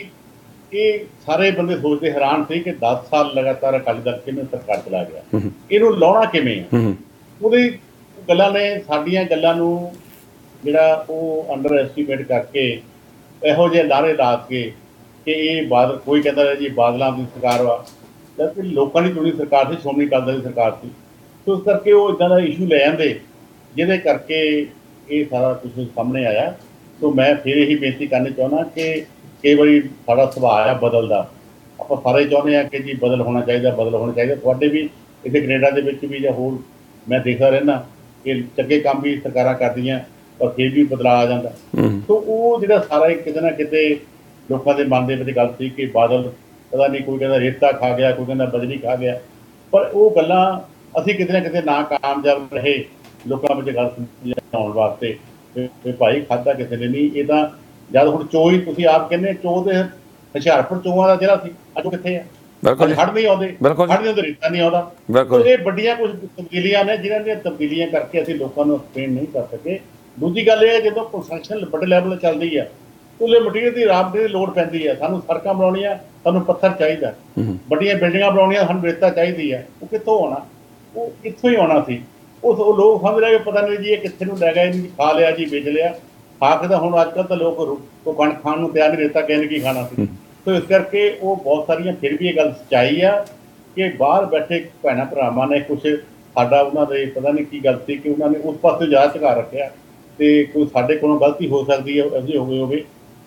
ਇਹ ਸਾਰੇ ਬੰਦੇ ਸੋਚਦੇ ਹੈਰਾਨ ਸੀ ਕਿ ਦਸ ਸਾਲ ਲਗਾਤਾਰ ਅਕਾਲੀ ਦਲ ਕਿਵੇਂ ਸਰਕਾਰ ਚਲਾ ਗਿਆ, ਇਹਨੂੰ ਲਾਉਣਾ ਕਿਵੇਂ ਆ। ਉਹਦੀ ਗੱਲਾਂ ਨੇ ਸਾਡੀਆਂ ਗੱਲਾਂ ਨੂੰ ਜਿਹੜਾ ਉਹ ਅੰਡਰ ਐਸਟੀਮੇਟ ਕਰਕੇ ਇਹੋ ਜਿਹੇ ਲਾਰੇ ਲਾ ਕੇ ਕਿ ਇਹ ਬਾਦਲ, ਕੋਈ ਕਹਿੰਦਾ ਜੀ ਬਾਦਲਾਂ ਦੀ ਸਰਕਾਰ ਵਾ, ਜਦਕਿ ਲੋਕਾਂ ਦੀ ਚੁਣੀ ਸਰਕਾਰ ਸੀ, ਸ਼੍ਰੋਮਣੀ ਅਕਾਲੀ ਦਲ ਦੀ ਸਰਕਾਰ ਸੀ। ਸੋ ਇਸ ਕਰਕੇ ਉਹ ਇੱਦਾਂ ਦਾ ਇਸ਼ੂ ਲੈ ਜਾਂਦੇ ਜਿਹਦੇ ਕਰਕੇ ਇਹ ਸਾਰਾ ਕੁਛ ਸਾਹਮਣੇ ਆਇਆ। ਸੋ ਮੈਂ ਫਿਰ ਇਹੀ ਬੇਨਤੀ ਕਰਨੀ ਚਾਹੁੰਦਾ ਕਿ ਕਈ ਵਾਰੀ ਸਾਡਾ ਸੁਭਾਅ ਆ ਬਦਲਦਾ, ਆਪਾਂ ਸਾਰੇ ਚਾਹੁੰਦੇ ਹਾਂ ਕਿ ਜੀ ਬਦਲ ਹੋਣਾ ਚਾਹੀਦਾ, ਬਦਲ ਹੋਣਾ ਚਾਹੀਦਾ। ਤੁਹਾਡੇ ਵੀ ਇੱਥੇ ਕੈਨੇਡਾ ਦੇ ਵਿੱਚ ਵੀ ਜਾਂ ਹੋਰ ਮੈਂ ਦੇਖਦਾ ਰਹਿੰਦਾ ਕਿ ਚੰਗੇ ਕੰਮ ਵੀ ਸਰਕਾਰਾਂ ਕਰਦੀਆਂ, ਪਰ ਫਿਰ ਵੀ ਬਦਲਾਅ ਆ ਜਾਂਦਾ। ਸੋ ਉਹ ਜਿਹੜਾ ਸਾਰਾ ਕਿਤੇ ਨਾ ਕਿਤੇ ਲੋਕਾਂ ਦੇ ਮਨ ਦੇ ਵਿੱਚ ਗੱਲ ਸੀ ਕਿ ਬਾਦਲ ਪਤਾ ਨਹੀਂ, ਕੋਈ ਕਹਿੰਦਾ ਰੇਤਾ ਖਾ ਗਿਆ, ਕੋਈ ਕਹਿੰਦਾ ਬਜਰੀ ਖਾ ਗਿਆ, ਪਰ ਉਹ ਗੱਲਾਂ ਅਸੀਂ ਕਿਤੇ ਨਾ ਕਿਤੇ ਨਾ ਕਾਮਯਾਬ ਰਹੇ ਲੋਕਾਂ ਵਿੱਚ ਗੱਲ ਸਮਝਾਉਣ ਵਾਸਤੇ ਵੀ ਭਾਈ ਖਾਧਾ ਕਿਸੇ ਨੇ ਨਹੀਂ। ਇਹ ਤਾਂ ਜਦ ਹੁਣ ਚੋਅ ਹੀ ਤੁਸੀਂ ਆਪ ਕਹਿੰਦੇ, ਚੋਅ ਤੇ ਹੁਸ਼ਿਆਰਪੁਰ ਚੋਆਂ ਦਾ ਜਿਹੜਾ ਸੀ, ਅੱਜ ਉਹ ਕਿੱਥੇ ਆ? ਹੜ੍ਹ ਨਹੀਂ ਆਉਂਦੇ, ਹੜ੍ਹ ਨਹੀਂ ਆਉਂਦੇ, ਰੇਤਾ ਨਹੀਂ ਆਉਂਦਾ। ਇਹ ਵੱਡੀਆਂ ਕੁਝ ਤਬਦੀਲੀਆਂ ਨੇ ਜਿਹਨਾਂ ਦੀਆਂ ਤਬਦੀਲੀਆਂ ਕਰਕੇ ਅਸੀਂ ਲੋਕਾਂ ਨੂੰ ਐਕਸਪਲੇਨ ਨਹੀਂ ਕਰ ਸਕੇ। ਦੂਜੀ ਗੱਲ ਇਹ ਹੈ, ਜਦੋਂ ਕੰਸਟਰਕਸ਼ਨ ਵੱਡੇ ਲੈਵਲ 'ਤੇ ਚੱਲਦੀ ਆ, ਉਹਲੇ ਮਟੀਰੀਅਲ ਦੀ ਰਾਬਤੇ ਦੀ ਲੋੜ ਪੈਂਦੀ ਹੈ। ਸਾਨੂੰ ਸੜਕਾਂ ਬਣਾਉਣੀਆਂ, ਸਾਨੂੰ ਪੱਥਰ ਚਾਹੀਦਾ, ਵੱਡੀਆਂ ਬਿਲਡਿੰਗਾਂ ਬਣਾਉਣੀਆਂ, ਸਾਨੂੰ ਰੇਤਾ ਚਾਹੀਦੀ ਹੈ। ਉਹ ਕਿੱਥੋਂ ਆਉਣਾ? ਉਹ ਇੱਥੋਂ ਹੀ ਆਉਣਾ ਸੀ। ਉਸ ਉਹ ਲੋਕ ਸਮਝ ਰਹੇ ਪਤਾ ਨਹੀਂ ਜੀ ਇਹ ਕਿੱਥੇ ਨੂੰ ਲੈ ਗਏ, ਇਹਨੂੰ ਖਾ ਲਿਆ ਜੀ, ਵੇਚ ਲਿਆ। ਖਾ ਕੇ ਤਾਂ ਹੁਣ ਅੱਜ ਕੱਲ੍ਹ ਤਾਂ ਲੋਕ ਉਹ ਕਣਕ ਖਾਣ ਨੂੰ ਤਿਆਰ ਨਹੀਂ, ਰੇਤਾ ਕਹਿੰਦੇ ਕੀ ਖਾਣਾ ਸੀ। ਸੋ ਇਸ ਕਰਕੇ ਉਹ ਬਹੁਤ ਸਾਰੀਆਂ, ਫਿਰ ਵੀ ਇਹ ਗੱਲ ਸੱਚਾਈ ਆ ਕਿ ਬਾਹਰ ਬੈਠੇ ਭੈਣਾਂ ਭਰਾਵਾਂ ਨੇ ਕੁਛ ਸਾਡਾ ਉਹਨਾਂ ਦੇ ਪਤਾ ਨਹੀਂ ਕੀ ਗੱਲ ਸੀ ਕਿ ਉਹਨਾਂ ਨੇ ਉਸ ਪਾਸੇ ਜ਼ਿਆਦਾ ਝੁਕਾ ਰੱਖਿਆ, ਅਤੇ ਕੋਈ ਸਾਡੇ ਕੋਲੋਂ ਗਲਤੀ ਹੋ ਸਕਦੀ ਹੈ, ਇਹੋ ਜਿਹੀ ਹੋ ਗਈ ਹੋਵੇ।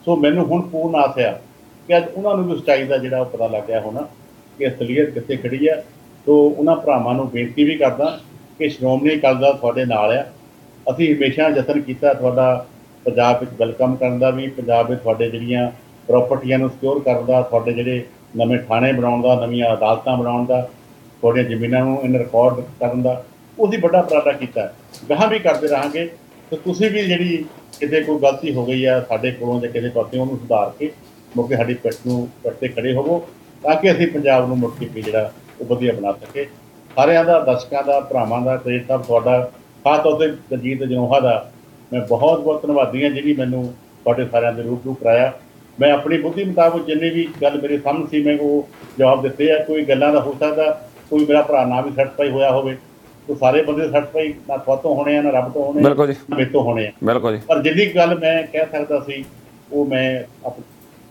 ਸੋ ਮੈਨੂੰ ਹੁਣ ਪੂਰਨ ਆਸ ਆ ਕਿ ਅੱਜ ਉਹਨਾਂ ਨੂੰ ਵੀ ਸੱਚਾਈ ਦਾ ਜਿਹੜਾ ਉਹ ਪਤਾ ਲੱਗ ਗਿਆ ਹੋਣਾ ਕਿ ਅਸਲੀਅਤ ਕਿੱਥੇ ਖੜੀ ਆ। ਸੋ ਉਹਨਾਂ ਭਰਾਵਾਂ ਨੂੰ ਬੇਨਤੀ ਵੀ ਕਰਦਾ ਕਿ ਸ਼੍ਰੋਮਣੀ ਅਕਾਲੀ ਦਲ ਤੁਹਾਡੇ ਨਾਲ ਆ। ਅਸੀਂ ਹਮੇਸ਼ਾ ਯਤਨ ਕੀਤਾ ਤੁਹਾਡਾ ਪੰਜਾਬ ਵਿੱਚ ਵੈਲਕਮ ਕਰਨ ਦਾ ਵੀ, ਪੰਜਾਬ ਵਿੱਚ ਤੁਹਾਡੇ ਜਿਹੜੀਆਂ ਪ੍ਰਾਪਰਟੀਆਂ ਨੂੰ ਸਿਕਿਉਰ ਕਰਨ ਦਾ, ਤੁਹਾਡੇ ਜਿਹੜੇ ਨਵੇਂ ਥਾਣੇ ਬਣਾਉਣ ਦਾ, ਨਵੀਆਂ ਅਦਾਲਤਾਂ ਬਣਾਉਣ ਦਾ, ਤੁਹਾਡੀਆਂ ਜ਼ਮੀਨਾਂ ਨੂੰ ਇਨ ਰਿਕਾਰਡ ਕਰਨ ਦਾ ਉਹਦੀ ਵੱਡਾ ਉਪਰਾਲਾ ਕੀਤਾ। ਗਾਹਾਂ ਵੀ ਕਰਦੇ ਰਹਾਂਗੇ। ਤੇ ਤੁਸੀਂ ਵੀ ਜਿਹੜੀ ਕਿਤੇ ਕੋਈ ਗਲਤੀ ਹੋ ਗਈ ਆ ਸਾਡੇ ਕੋਲੋਂ ਜਾਂ ਕਿਸੇ ਪਾਸੇ ਉਹਨੂੰ ਸੁਧਾਰ ਕੇ ਮੁੜ ਕੇ ਸਾਡੀ ਪਿੱਠ ਨੂੰ ਪਿੱਠ 'ਤੇ ਖੜੇ ਹੋਵੋ ਤਾਂ ਕਿ ਅਸੀਂ ਪੰਜਾਬ ਨੂੰ ਮੁੜ ਕੇ ਵੀ ਜਿਹੜਾ ਉਹ ਵਧੀਆ ਬਣਾ ਸਕੇ। ਸਾਰਿਆਂ ਦਾ, ਦਰਸ਼ਕਾਂ ਦਾ, ਭਰਾਵਾਂ ਦਾ, ਕ੍ਰੇਡ ਸਾਹਿਬ ਤੁਹਾਡਾ, ਖਾਸ ਤੌਰ 'ਤੇ ਦਲਜੀਤ ਅਜਨੋਹਾ ਦਾ ਮੈਂ ਬਹੁਤ ਬਹੁਤ ਧੰਨਵਾਦੀ ਹਾਂ ਜਿਹੜੀ ਮੈਨੂੰ ਤੁਹਾਡੇ ਸਾਰਿਆਂ ਦੇ ਰੂਬਰੂ ਕਰਾਇਆ। ਮੈਂ ਆਪਣੀ ਬੁੱਧੀ ਮੁਤਾਬਕ ਜਿੰਨੀ ਵੀ ਗੱਲ ਮੇਰੇ ਸਾਹਮਣੇ ਸੀ ਮੈਂ ਉਹ ਜਵਾਬ ਦਿੱਤੇ ਆ। ਕੋਈ ਗੱਲਾਂ ਦਾ ਹੋ ਸਕਦਾ ਕੋਈ ਮੇਰਾ ਭਰਾ ਨਾ ਵੀ ਸੈਟੀਸਫਾਈ ਹੋਇਆ ਹੋਵੇ, ਉਹ ਸਾਰੇ ਬੰਦੇ ਸੈਟੀਸਫਾਈ ਨਾ ਤੁਹਾਤੋਂ ਹੋਣੇ ਆ ਨਾ ਰੱਬ ਤੋਂ ਹੋਣੇ ਆ, ਬਿਲਕੁਲ ਜੀ, ਮੇਰੇ ਤੋਂ ਹੋਣੇ ਆ। ਬਿਲਕੁਲ ਜੀ। ਪਰ ਜਿੰਨੀ ਗੱਲ ਮੈਂ ਕਹਿ ਸਕਦਾ ਸੀ ਉਹ ਮੈਂ ਆਪਣੇ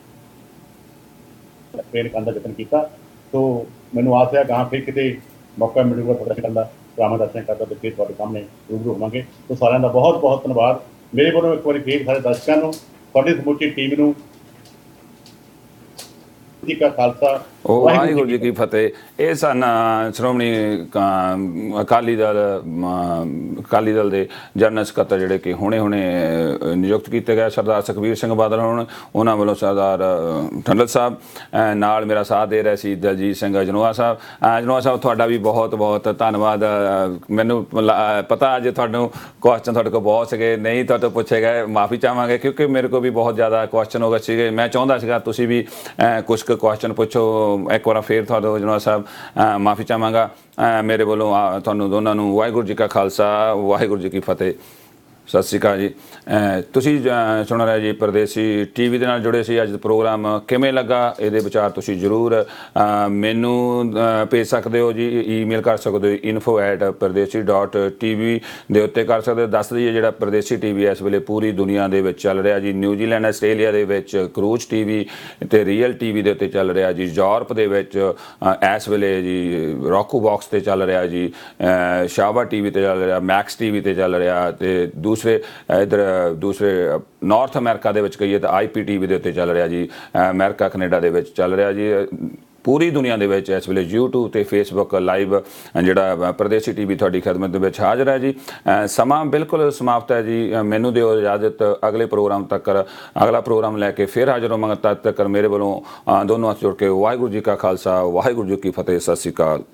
ਕਰਨ ਦਾ ਯਤਨ ਕੀਤਾ। ਸੋ ਮੈਨੂੰ ਆਸ ਹੈ ਗਾਹਾਂ ਫਿਰ ਕਿਤੇ ਮੌਕਾ ਮਿਲੂਗਾ ਤੁਹਾਡਾ ਕਰਨ ਦਾ, ਭਰਾਵਾਂ ਦਰਸ਼ਨ ਕਰਦਾ ਤੇ ਫਿਰ ਤੁਹਾਡੇ ਸਾਹਮਣੇ ਰੂਬਰੂ ਹੋਵਾਂਗੇ। ਸੋ ਸਾਰਿਆਂ ਦਾ ਬਹੁਤ ਬਹੁਤ ਧੰਨਵਾਦ ਮੇਰੇ ਵੱਲੋਂ ਇੱਕ ਵਾਰੀ ਫੇਰ ਸਾਰੇ ਦਰਸ਼ਕਾਂ ਨੂੰ, ਤੁਹਾਡੀ ਸਮੁੱਚੀ ਟੀਮ ਨੂੰ ਜੀ ਕਾ ਖਾਲਸਾ ਵਾਹਿਗੁਰੂ ਜੀ ਕੀ ਫਤਿਹ। ਇਹ ਸਨ ਸ਼੍ਰੋਮਣੀ ਅਕਾਲੀ ਦਲ ਅਕਾਲੀ ਦਲ ਦੇ ਜਨਰਲ ਸਕੱਤਰ ਜਿਹੜੇ ਕਿ ਹੁਣੇ ਹੁਣੇ ਨਿਯੁਕਤ ਕੀਤੇ ਗਏ ਸਰਦਾਰ ਸੁਖਬੀਰ ਸਿੰਘ ਬਾਦਲ ਹੋਣ, ਉਹਨਾਂ ਵੱਲੋਂ ਸਰਦਾਰ ਠੰਡਲ ਸਾਹਿਬ, ਨਾਲ ਮੇਰਾ ਸਾਥ ਦੇ ਰਹੇ ਸੀ ਦਲਜੀਤ ਸਿੰਘ ਅਜਨੋਹਾ ਸਾਹਿਬ। ਅਜਨੋਹਾ ਸਾਹਿਬ ਤੁਹਾਡਾ ਵੀ ਬਹੁਤ ਬਹੁਤ ਧੰਨਵਾਦ। ਮੈਨੂੰ ਪਤਾ ਅੱਜ ਤੁਹਾਨੂੰ ਕੁਐਸਚਨ ਤੁਹਾਡੇ ਕੋਲ ਬਹੁਤ ਸੀਗੇ, ਨਹੀਂ ਤੁਹਾਡੇ ਤੋਂ ਪੁੱਛੇ ਗਏ, ਮਾਫੀ ਚਾਹਾਂਗੇ ਕਿਉਂਕਿ ਮੇਰੇ ਕੋਲ ਵੀ ਬਹੁਤ ਜ਼ਿਆਦਾ ਕੁਐਸਚਨ ਹੋ ਗਏ ਸੀਗੇ। ਮੈਂ ਚਾਹੁੰਦਾ ਸੀਗਾ ਤੁਸੀਂ ਵੀ ਕੁਛ ਕੁ ਕੁਐਸਚਨ ਪੁੱਛੋ। ਇੱਕ ਵਾਰ ਫਿਰ ਤੁਹਾਨੂੰ ਅਜਨੋਹਾ ਸਾਹਿਬ ਮਾਫੀ ਚਾਹਾਂਗਾ। ਮੇਰੇ ਵੱਲੋਂ ਤੁਹਾਨੂੰ ਦੋਨਾਂ ਨੂੰ ਵਾਹਿਗੁਰੂ ਜੀ ਕਾ ਖਾਲਸਾ, ਵਾਹਿਗੁਰੂ ਜੀ ਕੀ ਫਤਿਹ। ਸਤਿ ਸ਼੍ਰੀ ਅਕਾਲ ਜੀ। ਤੁਸੀਂ ਸੁਣ ਰਹੇ ਜੀ ਪਰਦੇਸੀ ਟੀਵੀ ਦੇ ਨਾਲ ਜੁੜੇ ਸੀ। ਅੱਜ ਦਾ ਪ੍ਰੋਗਰਾਮ ਕਿਵੇਂ ਲੱਗਾ ਇਹਦੇ ਵਿਚਾਰ ਤੁਸੀਂ ਜ਼ਰੂਰ ਮੈਨੂੰ ਭੇਜ ਸਕਦੇ ਹੋ ਜੀ, ਈਮੇਲ ਕਰ ਸਕਦੇ ਹੋ info at Pardesi dot T V ਦੇ ਉੱਤੇ ਕਰ ਸਕਦੇ ਹੋ। ਦੱਸ ਦਈਏ ਜਿਹੜਾ ਪਰਦੇਸੀ ਟੀ ਵੀ ਇਸ ਵੇਲੇ ਪੂਰੀ ਦੁਨੀਆ ਦੇ ਵਿੱਚ ਚੱਲ ਰਿਹਾ ਜੀ। ਨਿਊਜ਼ੀਲੈਂਡ, ਆਸਟ੍ਰੇਲੀਆ ਦੇ ਵਿੱਚ ਕਰੂਜ਼ ਟੀ ਵੀ ਅਤੇ ਰੀਅਲ ਟੀ ਵੀ ਦੇ ਉੱਤੇ ਚੱਲ ਰਿਹਾ ਜੀ। ਯੂਰਪ ਦੇ ਵਿੱਚ ਇਸ ਵੇਲੇ ਜੀ ਰੋਕੂ ਬਾਕਸ 'ਤੇ ਚੱਲ ਰਿਹਾ ਜੀ, ਸ਼ਾਵਾ ਟੀ ਵੀ 'ਤੇ ਚੱਲ ਰਿਹਾ, ਮੈਕਸ ਟੀ ਵੀ 'ਤੇ ਚੱਲ ਰਿਹਾ, ਅਤੇ ਦੂਸਰੇ ਇੱਧਰ ਦੂਸਰੇ ਨਾਰਥ ਅਮਰੀਕਾ ਦੇ ਵਿੱਚ ਕਹੀਏ ਤਾਂ ਆਈ ਪੀ ਟੀ ਵੀ ਦੇ ਉੱਤੇ ਚੱਲ ਰਿਹਾ ਜੀ, ਅਮਰੀਕਾ ਕੈਨੇਡਾ ਦੇ ਵਿੱਚ ਚੱਲ ਰਿਹਾ ਜੀ। ਪੂਰੀ ਦੁਨੀਆ ਦੇ ਵਿੱਚ ਇਸ ਵੇਲੇ ਯੂਟਿਊਬ ਅਤੇ ਫੇਸਬੁੱਕ ਲਾਈਵ ਜਿਹੜਾ ਪਰਦੇਸੀ ਟੀ ਵੀ ਤੁਹਾਡੀ ਖਿਦਮਤ ਦੇ ਵਿੱਚ ਹਾਜ਼ਰ ਹੈ ਜੀ। ਸਮਾਂ ਬਿਲਕੁਲ ਸਮਾਪਤ ਹੈ ਜੀ। ਮੈਨੂੰ ਦਿਓ ਇਜਾਜ਼ਤ, ਅਗਲੇ ਪ੍ਰੋਗਰਾਮ ਤੱਕ ਅਗਲਾ ਪ੍ਰੋਗਰਾਮ ਲੈ ਕੇ ਫਿਰ ਹਾਜ਼ਰ ਹੋਵਾਂਗਾ। ਤਦ ਤੱਕ ਮੇਰੇ ਵੱਲੋਂ ਦੋਨੋਂ ਹੱਥ ਜੋੜ ਕੇ ਵਾਹਿਗੁਰੂ ਜੀ ਕਾ ਖਾਲਸਾ, ਵਾਹਿਗੁਰੂ ਜੀ ਕੀ ਫਤਿਹ। ਸਤਿ ਸ਼੍ਰੀ ਅਕਾਲ।